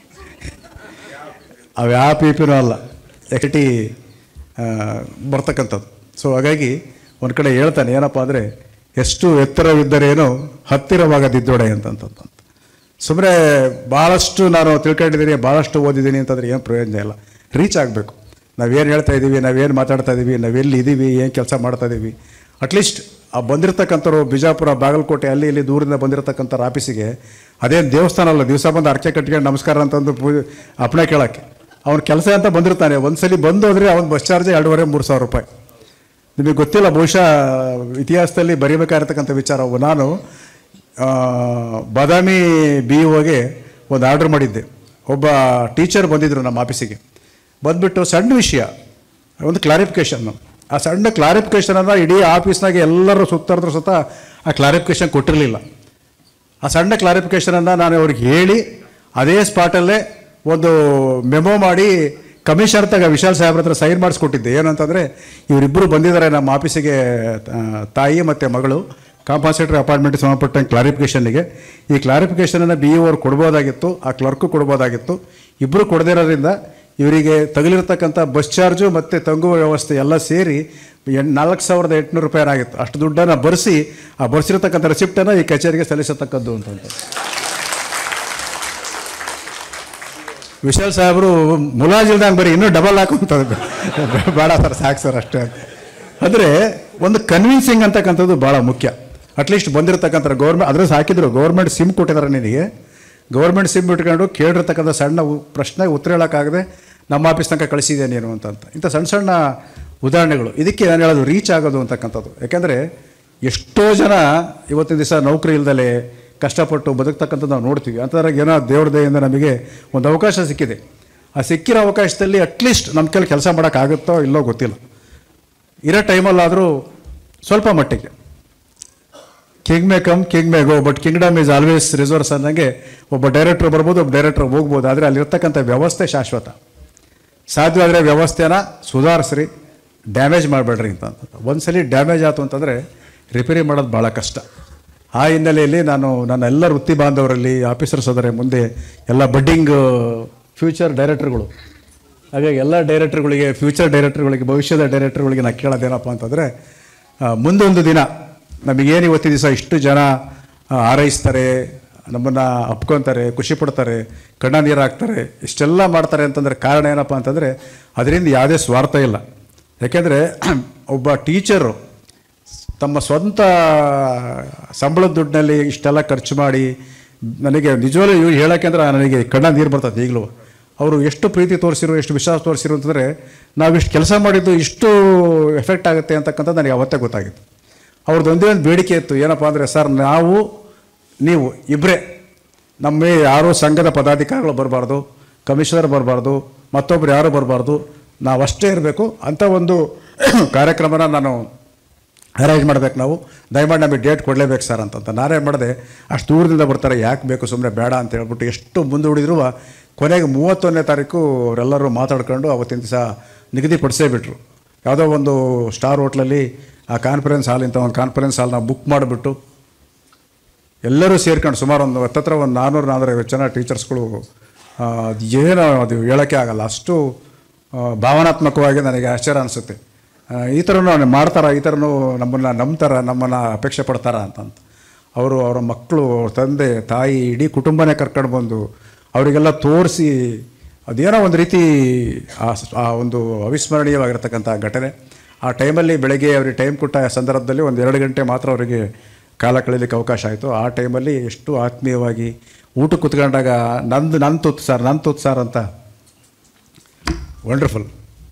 ಅವು ಯಾವ PP-ನೂ ಅಲ್ಲ, ಎಕ್ಟಿ ಬರ್ತಕ್ಕಂಥದ್ದು. ಸೊ ಹಾಗಾಗಿ ಒಂದು ಕಡೆ ಹೇಳ್ತಾನೆ ಏನಪ್ಪ ಅಂದರೆ, ಎಷ್ಟು ಎತ್ತರವಿದ್ದರೇನು ಹತ್ತಿರವಾಗದಿದ್ದೊಡೆ ಅಂತಂತ. ಸುಮ್ಮನೆ ಭಾಳಷ್ಟು ನಾನು ತಿಳ್ಕೊಂಡಿದ್ದೀನಿ, ಭಾಳಷ್ಟು ಓದಿದ್ದೀನಿ ಅಂತಂದರೆ ಏನು ಪ್ರಯೋಜನ ಇಲ್ಲ. ರೀಚ್ ಆಗಬೇಕು. ನಾವೇನು ಹೇಳ್ತಾ ಇದ್ದೀವಿ, ನಾವೇನು ಮಾತಾಡ್ತಾ ಇದ್ದೀವಿ, ನಾವೆಲ್ಲಿ ಇದ್ದೀವಿ, ಏನು ಕೆಲಸ ಮಾಡ್ತಾ ಇದ್ದೀವಿ. ಅಟ್ಲೀಸ್ಟ್ ಆ ಬಂದಿರತಕ್ಕಂಥವ್ರು ಬಿಜಾಪುರ, ಬಾಗಲಕೋಟೆ ಅಲ್ಲಿ ಇಲ್ಲಿ ದೂರಿಂದ ಬಂದಿರತಕ್ಕಂಥವ್ರ ಆಫೀಸಿಗೆ ಅದೇನು ದೇವಸ್ಥಾನ ಅಲ್ಲ, ದಿವಸ ಬಂದು ಅರ್ಕೆ ಕಟ್ಕೊಂಡು ನಮಸ್ಕಾರ ಅಂತಂದು ಅಪ್ಪಣೆ ಕೇಳೋಕ್ಕೆ. ಅವ್ನ ಕೆಲಸ ಅಂತ ಬಂದಿರ್ತಾನೆ. ಒಂದ್ಸಲಿ ಬಂದು ಹೋದರೆ ಅವ್ನ ಬಸ್ ಚಾರ್ಜ್ 2,500-3 ಸಾವಿರ ರೂಪಾಯಿ. ನಿಮಗೆ ಗೊತ್ತಿಲ್ಲ, ಬಹುಶಃ ಇತಿಹಾಸದಲ್ಲಿ ಬರೀಬೇಕಾಗಿರ್ತಕ್ಕಂಥ ವಿಚಾರ. ನಾನು ಬಾದಾಮಿ BOಗೆ ಒಂದು ಆರ್ಡ್ರ್ ಮಾಡಿದ್ದೆ. ಒಬ್ಬ ಟೀಚರ್ ಬಂದಿದ್ದರು ನಮ್ಮ ಆಫೀಸಿಗೆ. ಬಂದುಬಿಟ್ಟು ಸಣ್ಣ ವಿಷಯ, ಒಂದು ಕ್ಲಾರಿಫಿಕೇಷನ್ನು. ಆ ಸಣ್ಣ ಕ್ಲಾರಿಫಿಕೇಷನನ್ನು ಇಡೀ ಆಫೀಸ್ನಾಗೆ ಎಲ್ಲರೂ ಸುತ್ತಾಡಿದ್ರು ಸತ ಆ ಕ್ಲಾರಿಫಿಕೇಷನ್ ಕೊಟ್ಟಿರಲಿಲ್ಲ. ಆ ಸಣ್ಣ ಕ್ಲಾರಿಫಿಕೇಷನನ್ನು ನಾನು ಅವ್ರಿಗೆ ಹೇಳಿ ಅದೇ ಸ್ಪಾಟಲ್ಲೇ ಒಂದು ಮೆಮೊ ಮಾಡಿ ಕಮಿಷನರ್ ತಗ ವಿಶಾಲ್ ಸಾಹೇಬ್ರ ಹತ್ರ ಸೈನ್ ಮಾಡಿಸ್ಕೊಟ್ಟಿದ್ದೆ. ಏನಂತಂದರೆ, ಇವರಿಬ್ಬರು ಬಂದಿದ್ದಾರೆ ನಮ್ಮ ಆಫೀಸಿಗೆ, ತಾಯಿ ಮತ್ತು ಮಗಳು, ಕಾಂಪನ್ಸೇಟರಿ ಅಪಾಯಿಂಟ್ಮೆಂಟ್ಗೆ ಸಂಬಂಧಪಟ್ಟಂಗೆ ಕ್ಲಾರಿಫಿಕೇಷನ್ನಿಗೆ. ಈ ಕ್ಲಾರಿಫಿಕೇಷನನ್ನು BO ಅವ್ರು ಕೊಡ್ಬೋದಾಗಿತ್ತು, ಆ ಕ್ಲರ್ಕು ಕೊಡ್ಬೋದಾಗಿತ್ತು. ಇಬ್ಬರು ಕೊಡದಿರೋದ್ರಿಂದ ಇವರಿಗೆ ತಗಲಿರ್ತಕ್ಕಂಥ ಬಸ್ ಚಾರ್ಜು ಮತ್ತು ತಂಗುವ ವ್ಯವಸ್ಥೆ ಎಲ್ಲ ಸೇರಿ 4,800 ರೂಪಾಯಿ ಆಗಿತ್ತು. ಅಷ್ಟು ದುಡ್ಡನ್ನು ಬರೆಸಿ ಆ ಬರೆಸಿರ್ತಕ್ಕಂಥ ರೆಸಿಪ್ಟನ್ನು ಈ ಕಚೇರಿಗೆ ಸಲ್ಲಿಸತಕ್ಕದ್ದು ಅಂತಂತ. ವಿಶಾಲ್ ಸಾಹೇಬರು ಮುಲಾಜಿಲ್ದಂಗೆ ಬರೀ ಇನ್ನೂ ಡಬಲ್ ಹಾಕುವಂಥದ್ದು, ಬೇಡ ಸರ್, ಸಾಕು ಸರ್ ಅಷ್ಟೇ ಅಂತ. ಅಂದರೆ ಒಂದು ಕನ್ವಿನ್ಸಿಂಗ್ ಅಂತಕ್ಕಂಥದ್ದು ಭಾಳ ಮುಖ್ಯ. ಅಟ್ಲೀಸ್ಟ್ ಬಂದಿರತಕ್ಕಂಥ ಗೌರ್ಮೆಂಟ್ ಅಡ್ರೆಸ್ ಹಾಕಿದ್ರು, ಗೌರ್ಮೆಂಟ್ ಸಿಮ್ ಕೊಟ್ಟಿದ್ದಾರೆ ನಿನಗೆ, ಗೌರ್ಮೆಂಟ್ ಸಿಮ್ ಇಟ್ಕೊಂಡು ಕೇಳಿರ್ತಕ್ಕಂಥ ಸಣ್ಣ ಪ್ರಶ್ನೆಗೆ ಉತ್ತರ ಹೇಳೋಕ್ಕಾಗದೆ ನಮ್ಮ ಆಫೀಸ್ ತನಕ ಕಳಿಸಿದೆ ನೀನು ಅಂತಂತ. ಇಂಥ ಸಣ್ಣ ಸಣ್ಣ ಉದಾಹರಣೆಗಳು. ಇದಕ್ಕೆ ನಾನು ಹೇಳೋದು ರೀಚ್ ಆಗೋದು ಅಂತಕ್ಕಂಥದ್ದು. ಯಾಕೆಂದರೆ ಎಷ್ಟೋ ಜನ ಇವತ್ತಿನ ದಿವಸ ನೌಕರಿ ಇಲ್ದಲೆ ಕಷ್ಟಪಟ್ಟು ಬದುಕ್ತಕ್ಕಂಥದ್ದು ನಾವು ನೋಡ್ತೀವಿ. ಅಂಥದ್ರಾಗ ಏನೋ ದೇವ್ರ ದಯೆಯಿಂದ ನಮಗೆ ಒಂದು ಅವಕಾಶ ಸಿಕ್ಕಿದೆ. ಆ ಸಿಕ್ಕಿರೋ ಅವಕಾಶದಲ್ಲಿ ಅಟ್ಲೀಸ್ಟ್ ನಮ್ಮ ಕೈಲಿ ಕೆಲಸ ಮಾಡೋಕ್ಕಾಗುತ್ತೋ ಇಲ್ಲೋ ಗೊತ್ತಿಲ್ಲ. ಇರೋ ಟೈಮಲ್ಲಾದರೂ ಸ್ವಲ್ಪ ಮಟ್ಟಿಗೆ king may come king may go, but kingdom is always reserves ಅನ್ನಂಗೆ ಒಬ್ಬ ಡೈರೆಕ್ಟ್ರ್ ಬರ್ಬೋದು, ಒಬ್ಬ ಡೈರೆಕ್ಟ್ರ್ ಹೋಗ್ಬೋದು. ಆದರೆ ಅಲ್ಲಿರ್ತಕ್ಕಂಥ ವ್ಯವಸ್ಥೆ ಶಾಶ್ವತ. ಸಾಧ್ಯವಾದರೆ ವ್ಯವಸ್ಥೆನ ಸುಧಾರಿಸ್ರಿ, ಡ್ಯಾಮೇಜ್ ಮಾಡಬೇಡ್ರಿ ಅಂತ. ಒಂದ್ಸಲಿ ಡ್ಯಾಮೇಜ್ ಆಯಿತು ಅಂತಂದರೆ ರಿಪೇರಿ ಮಾಡೋದು ಭಾಳ ಕಷ್ಟ. ಆ ಹಿನ್ನೆಲೆಯಲ್ಲಿ ನಾನು ನನ್ನ ಎಲ್ಲ ವೃತ್ತಿ ಬಾಂಧವರಲ್ಲಿ, ಆಫೀಸರ್ಸ್ ಅದರ ಮುಂದೆ ಎಲ್ಲ ಬಡ್ಡಿಂಗ್ ಫ್ಯೂಚರ್ ಡೈರೆಕ್ಟರ್ಗಳು, ಹಾಗಾಗಿ ಎಲ್ಲ ಡೈರೆಕ್ಟರ್ಗಳಿಗೆ, ಫ್ಯೂಚರ್ ಡೈರೆಕ್ಟರ್ಗಳಿಗೆ, ಭವಿಷ್ಯದ ಡೈರೆಕ್ಟರ್ಗಳಿಗೆ ನಾನು ಕೇಳೋದೇನಪ್ಪ ಅಂತಂದರೆ, ಮುಂದೊಂದು ದಿನ ನಮಗೇನು ಇವತ್ತಿನ ದಿವಸ ಇಷ್ಟು ಜನ ಹಾರೈಸ್ತಾರೆ, ನಮ್ಮನ್ನು ಅಪ್ಕೊತಾರೆ, ಖುಷಿ ಪಡ್ತಾರೆ, ಕಣ್ಣ ನೀರು ಹಾಕ್ತಾರೆ, ಇಷ್ಟೆಲ್ಲ ಮಾಡ್ತಾರೆ ಅಂತಂದರೆ ಕಾರಣ ಏನಪ್ಪ ಅಂತಂದರೆ ಅದರಿಂದ ಯಾವುದೇ ಸ್ವಾರ್ಥ ಇಲ್ಲ. ಯಾಕೆಂದರೆ ಒಬ್ಬ ಟೀಚರು ತಮ್ಮ ಸ್ವಂತ ಸಂಬಳದ ದುಡ್ಡಿನಲ್ಲಿ ಇಷ್ಟೆಲ್ಲ ಖರ್ಚು ಮಾಡಿ ನನಗೆ ನಿಜವಾಗ್ಲೂ ಇವ್ರು ಹೇಳೋಕ್ಕೆಂದ್ರೆ ನನಗೆ ಕಣ್ಣ ನೀರು ಬರ್ತದೆ ಈಗಲೂ. ಅವರು ಎಷ್ಟು ಪ್ರೀತಿ ತೋರಿಸಿರು, ಎಷ್ಟು ವಿಶ್ವಾಸ ತೋರಿಸಿರು ಅಂತಂದರೆ ನಾವಿಷ್ಟು ಕೆಲಸ ಮಾಡಿದ್ದು ಇಷ್ಟು ಎಫೆಕ್ಟ್ ಆಗುತ್ತೆ ಅಂತಕ್ಕಂಥದ್ದು ನನಗೆ ಅವತ್ತೇ ಗೊತ್ತಾಗಿತ್ತು. ಅವ್ರದ್ದು ಒಂದೇ ಒಂದು ಬೇಡಿಕೆ ಇತ್ತು, ಏನಪ್ಪ ಅಂದರೆ ಸರ್ ನಾವು ನೀವು ಇಬ್ಬರೇ, ನಮ್ಮ ಯಾರೂ ಸಂಘದ ಪದಾಧಿಕಾರಿಗಳು ಬರಬಾರ್ದು, ಕಮಿಷನರ್ ಬರಬಾರ್ದು, ಮತ್ತೊಬ್ಬರು ಯಾರೂ ಬರಬಾರ್ದು, ನಾವಷ್ಟೇ ಇರಬೇಕು ಅಂತ ಒಂದು ಕಾರ್ಯಕ್ರಮನ ನಾನು ಅರೇಂಜ್ ಮಾಡಬೇಕು. ನಾವು ದಯಮಾಡಿ ನಮಗೆ ಡೇಟ್ ಕೊಡಲೇಬೇಕು ಸರ್ ಅಂತಂತ ನಾನೇನು ಮಾಡಿದೆ, ಅಷ್ಟು ದೂರದಿಂದ ಬರ್ತಾರೆ ಯಾಕೆ ಬೇಕು ಸುಮ್ಮನೆ ಬೇಡ ಅಂತ ಹೇಳ್ಬಿಟ್ಟು ಎಷ್ಟು ಮುಂದೂಡಿದ್ರು ಕೊನೆಗೆ 31ನೇ ತಾರೀಕು ಅವರೆಲ್ಲರೂ ಮಾತಾಡ್ಕೊಂಡು ಅವತ್ತಿನ ದಿವಸ ನಿಗದಿಪಡಿಸೇ ಬಿಟ್ರು. ಯಾವುದೋ ಒಂದು ಸ್ಟಾರ್ ಹೋಟ್ಲಲ್ಲಿ ಆ ಕಾನ್ಫರೆನ್ಸ್ ಹಾಲ್ ಇಂಥ ಒಂದು ಕಾನ್ಫರೆನ್ಸ್ ಹಾಲ್ನ ಬುಕ್ ಮಾಡಿಬಿಟ್ಟು ಎಲ್ಲರೂ ಸೇರ್ಕೊಂಡು ಸುಮಾರು ಒಂದು ಹತ್ತತ್ರ ಒಂದು 400-450 ಜನ ಟೀಚರ್ಸ್ಗಳು, ಏನೋ ಅದು ಹೇಳೋಕ್ಕೆ ಆಗಲ್ಲ, ಅಷ್ಟು ಭಾವನಾತ್ಮಕವಾಗಿ ನನಗೆ ಆಶ್ಚರ್ಯ ಅನಿಸುತ್ತೆ. ಈ ಥರನೂ ಮಾಡ್ತಾರ, ಈ ಥರನೂ ನಮ್ಮನ್ನು ನಂಬ್ತಾರ, ನಮ್ಮನ್ನು ಅಪೇಕ್ಷೆ ಪಡ್ತಾರ ಅಂತಂತ. ಅವರ ಮಕ್ಕಳು, ತಂದೆ ತಾಯಿ ಇಡೀ ಕುಟುಂಬನೇ ಕರ್ಕೊಂಡು ಬಂದು ಅವರಿಗೆಲ್ಲ ತೋರಿಸಿ ಅದೇನೋ ಒಂದು ರೀತಿ ಆ ಒಂದು ಅವಿಸ್ಮರಣೀಯವಾಗಿರ್ತಕ್ಕಂಥ ಘಟನೆ. ಆ ಟೈಮಲ್ಲಿ ಬೆಳಗ್ಗೆ ಅವ್ರಿಗೆ ಟೈಮ್ ಕೊಟ್ಟ ಸಂದರ್ಭದಲ್ಲಿ ಒಂದು 2 ಗಂಟೆ ಮಾತ್ರ ಅವರಿಗೆ ಕಾಲ ಕಳೀಲಿಕ್ಕೆ ಅವಕಾಶ ಆಯಿತು. ಆ ಟೈಮಲ್ಲಿ ಎಷ್ಟು ಆತ್ಮೀಯವಾಗಿ ಊಟಕ್ಕೆ ಕುತ್ಕೊಂಡಾಗ ನನ್ನ ತುತ್ತು ಸಾರ್ ಅಂತ ವಂಡರ್ಫುಲ್.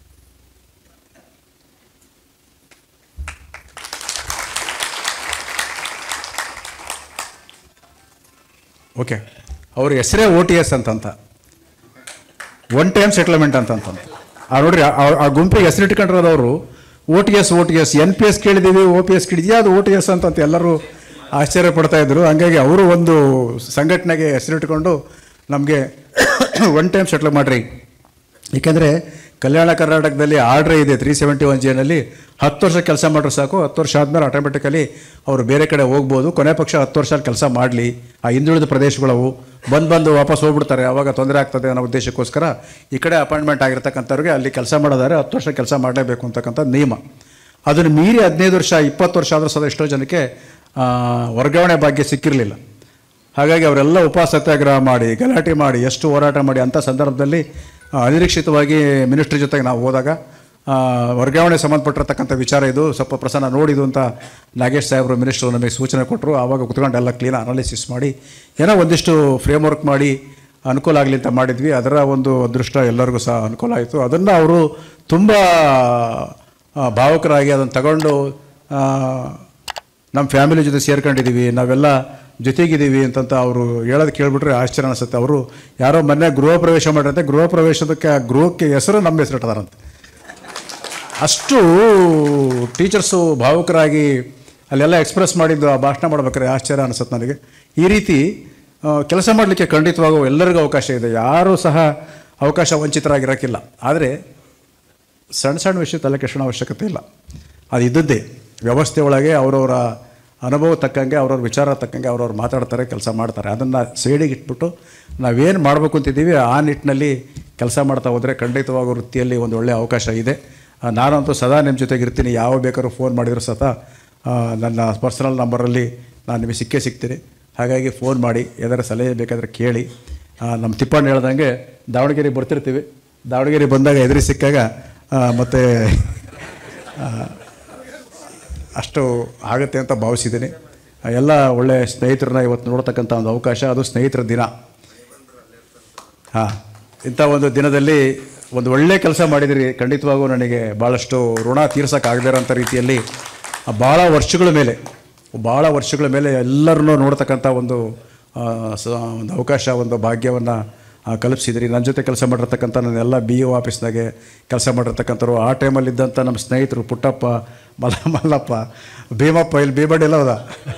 ಓಕೆ, ಅವ್ರ ಹೆಸರೇ OTS ಅಂತಂತ, ಒನ್ ಟೈಮ್ ಸೆಟ್ಲ್ಮೆಂಟ್ ಅಂತಂತ. ನೋಡ್ರಿ ಆ ಗುಂಪಿಗೆ ಹೆಸರಿಟ್ಕೊಂಡಿರೋದವರು OTS NPS ಕೇಳಿದ್ದೀವಿ, OPS ಕೇಳಿದ್ವಿ, ಅದು OTS ಅಂತಂತ ಎಲ್ಲರೂ ಆಶ್ಚರ್ಯ ಪಡ್ತಾ ಇದ್ರು. ಹಂಗಾಗಿ ಅವರು ಒಂದು ಸಂಘಟನೆಗೆ ಹೆಸರಿಟ್ಕೊಂಡು ನಮಗೆ ಒನ್ ಟೈಮ್ ಸೆಟ್ಲ್ ಮಾಡಿರಿ. ಏಕೆಂದರೆ ಕಲ್ಯಾಣ ಕರ್ನಾಟಕದಲ್ಲಿ ಆರ್ಡ್ರೇ ಇದೆ 371Jನಲ್ಲಿ 10 ವರ್ಷ ಕೆಲಸ ಮಾಡ್ರೆ ಸಾಕು, 10 ವರ್ಷ ಆದಮೇಲೆ ಆಟೋಮೆಟಿಕಲಿ ಅವರು ಬೇರೆ ಕಡೆ ಹೋಗ್ಬೋದು. ಕೊನೆ ಪಕ್ಷ 10 ವರ್ಷ ಕೆಲಸ ಮಾಡಲಿ, ಆ ಹಿಂದುಳಿದ ಪ್ರದೇಶಗಳವು ಬಂದು ವಾಪಸ್ ಹೋಗ್ಬಿಡ್ತಾರೆ, ಆವಾಗ ತೊಂದರೆ ಆಗ್ತದೆ ಅನ್ನೋ ಉದ್ದೇಶಕ್ಕೋಸ್ಕರ ಈ ಕಡೆ ಅಪಾಯಿಂಟ್ಮೆಂಟ್ ಆಗಿರ್ತಕ್ಕಂಥವ್ರಿಗೆ ಅಲ್ಲಿ ಕೆಲಸ ಮಾಡೋದಾದ್ರೆ 10 ವರ್ಷ ಕೆಲಸ ಮಾಡಲೇಬೇಕು ಅಂತಕ್ಕಂಥ ನಿಯಮ. ಅದನ್ನು ಮೀರಿ 15 ವರ್ಷ 20 ವರ್ಷ ಆದರೂ ಸಹ ಎಷ್ಟೋ ಜನಕ್ಕೆ ವರ್ಗಾವಣೆ ಭಾಗ್ಯ ಸಿಕ್ಕಿರಲಿಲ್ಲ. ಹಾಗಾಗಿ ಅವರೆಲ್ಲ ಉಪವಾಸ ಸತ್ಯಾಗ್ರಹ ಮಾಡಿ, ಗಲಾಟೆ ಮಾಡಿ, ಎಷ್ಟು ಹೋರಾಟ ಮಾಡಿ ಅಂಥ ಸಂದರ್ಭದಲ್ಲಿ ಅನಿರೀಕ್ಷಿತವಾಗಿ ಮಿನಿಸ್ಟ್ರಿ ಜೊತೆಗೆ ನಾವು ಹೋದಾಗ ವರ್ಗಾವಣೆ ಸಂಬಂಧಪಟ್ಟಿರ್ತಕ್ಕಂಥ ವಿಚಾರ ಇದು, ಸ್ವಲ್ಪ ಪ್ರಸನ್ನ ನೋಡಿದು ಅಂತ ನಾಗೇಶ್ ಸಾಹೇಬರು ಮಿನಿಸ್ಟ್ರು ನಮಗೆ ಸೂಚನೆ ಕೊಟ್ಟರು. ಆವಾಗ ಕುತ್ಕೊಂಡು ಎಲ್ಲ ಕ್ಲೀನ್ ಅನಾಲಿಸಿಸ್ ಮಾಡಿ ಏನೋ ಒಂದಿಷ್ಟು ಫ್ರೇಮ್ವರ್ಕ್ ಮಾಡಿ ಅನುಕೂಲ ಆಗಲಿ ಅಂತ ಮಾಡಿದ್ವಿ. ಅದರ ಒಂದು ಅದೃಷ್ಟ ಎಲ್ಲರಿಗೂ ಸಹ ಅನುಕೂಲ ಆಯಿತು. ಅದನ್ನು ಅವರು ತುಂಬ ಭಾವುಕರಾಗಿ ಅದನ್ನು ತಗೊಂಡು ನಮ್ಮ ಫ್ಯಾಮಿಲಿ ಜೊತೆ ಸೇರ್ಕೊಂಡಿದ್ದೀವಿ, ನಾವೆಲ್ಲ ಜೊತೆಗಿದ್ದೀವಿ ಅಂತಂತ ಅವರು ಹೇಳೋದು ಕೇಳಿಬಿಟ್ರೆ ಆಶ್ಚರ್ಯ ಅನಿಸುತ್ತೆ. ಅವರು ಯಾರೋ ಮೊನ್ನೆ ಗೃಹ ಪ್ರವೇಶ ಮಾಡಿರಂತೆ, ಗೃಹ ಪ್ರವೇಶದಕ್ಕೆ ಆ ಗೃಹಕ್ಕೆ ಹೆಸರು ನಮ್ಮ ಹೆಸರು ಇಟ್ಟಿದಾರಂತೆ. ಅಷ್ಟು ಟೀಚರ್ಸು ಭಾವುಕರಾಗಿ ಅಲ್ಲೆಲ್ಲ ಎಕ್ಸ್ಪ್ರೆಸ್ ಮಾಡಿದ್ದು, ಆ ಭಾಷಣ ಮಾಡ್ಬೇಕಾದ್ರೆ ಆಶ್ಚರ್ಯ ಅನಿಸುತ್ತೆ ನನಗೆ. ಈ ರೀತಿ ಕೆಲಸ ಮಾಡಲಿಕ್ಕೆ ಖಂಡಿತವಾಗೂ ಎಲ್ಲರಿಗೂ ಅವಕಾಶ ಇದೆ, ಯಾರೂ ಸಹ ಅವಕಾಶ ವಂಚಿತರಾಗಿರೋಕ್ಕಿಲ್ಲ. ಆದರೆ ಸಣ್ಣ ವಿಷಯ ತಲೆ ಕೆಡಿಸೋ ಅವಶ್ಯಕತೆ ಇಲ್ಲ, ಅದು ಇದ್ದದ್ದೇ ವ್ಯವಸ್ಥೆ ಒಳಗೆ ಅವರವರ ಅನುಭವ ತಕ್ಕಂಗೆ, ಅವ್ರವ್ರ ವಿಚಾರ ತಕ್ಕಂಗೆ ಅವ್ರವ್ರು ಮಾತಾಡ್ತಾರೆ, ಕೆಲಸ ಮಾಡ್ತಾರೆ. ಅದನ್ನು ಸೈಡಿಗೆ ಇಟ್ಬಿಟ್ಟು ನಾವೇನು ಮಾಡಬೇಕು ಅಂತಿದ್ದೀವಿ ಆ ನಿಟ್ಟಿನಲ್ಲಿ ಕೆಲಸ ಮಾಡ್ತಾ ಹೋದರೆ ಖಂಡಿತವಾಗೂ ವೃತ್ತಿಯಲ್ಲಿ ಒಂದು ಒಳ್ಳೆಯ ಅವಕಾಶ ಇದೆ. ನಾನಂತೂ ಸದಾ ನಿಮ್ಮ ಜೊತೆಗೆ ಇರ್ತೀನಿ, ಯಾವ ಬೇಕಾದ್ರೂ ಫೋನ್ ಮಾಡಿದರೂ ಸಹ ನನ್ನ ಪರ್ಸನಲ್ ನಂಬರಲ್ಲಿ ನಾನು ನಿಮಗೆ ಸಿಗ್ತೀನಿ. ಹಾಗಾಗಿ ಫೋನ್ ಮಾಡಿ, ಏನಾದರೂ ಸಲಹೆ ಬೇಕಾದರೆ ಕೇಳಿ. ನಮ್ಮ ತಿಪ್ಪಣ್ಣ ಹೇಳ್ದಂಗೆ ದಾವಣಗೆರೆ ಬರ್ತಿರ್ತೀವಿ, ದಾವಣಗೆರೆ ಬಂದಾಗ ಎದುರು ಸಿಕ್ಕಾಗ ಮತ್ತು ಅಷ್ಟು ಆಗುತ್ತೆ ಅಂತ ಭಾವಿಸಿದ್ದೀನಿ. ಎಲ್ಲ ಒಳ್ಳೆಯ ಸ್ನೇಹಿತರನ್ನ ಇವತ್ತು ನೋಡ್ತಕ್ಕಂಥ ಒಂದು ಅವಕಾಶ, ಅದು ಸ್ನೇಹಿತರ ದಿನ. ಇಂಥ ಒಂದು ದಿನದಲ್ಲಿ ಒಂದು ಒಳ್ಳೆಯ ಕೆಲಸ ಮಾಡಿದಿರಿ. ಖಂಡಿತವಾಗೂ ನನಗೆ ಭಾಳಷ್ಟು ಋಣ ತೀರ್ಸೋಕ್ಕಾಗದೇ ಇರೋಂಥ ರೀತಿಯಲ್ಲಿ ಭಾಳ ವರ್ಷಗಳ ಮೇಲೆ ಎಲ್ಲರನ್ನೂ ನೋಡ್ತಕ್ಕಂಥ ಒಂದು ಅವಕಾಶ, ಒಂದು ಭಾಗ್ಯವನ್ನು ಕಲ್ಪಿಸಿದ್ರಿ. ನನ್ನ ಜೊತೆ ಕೆಲಸ ಮಾಡಿರ್ತಕ್ಕಂಥ ನನ್ನೆಲ್ಲ BO ಆಫೀಸ್ನಾಗೆ ಕೆಲಸ ಮಾಡಿರ್ತಕ್ಕಂಥವ್ರು, ಆ ಟೈಮಲ್ಲಿದ್ದಂಥ ನಮ್ಮ ಸ್ನೇಹಿತರು ಪುಟ್ಟಪ್ಪ, ಮಲ್ಲಪ್ಪ, ಭೀಮಪ್ಪ, ಇಲ್ಲಿ ಭೀಮಡ್ಡಿ ಎಲ್ಲ ಹೌದಾ.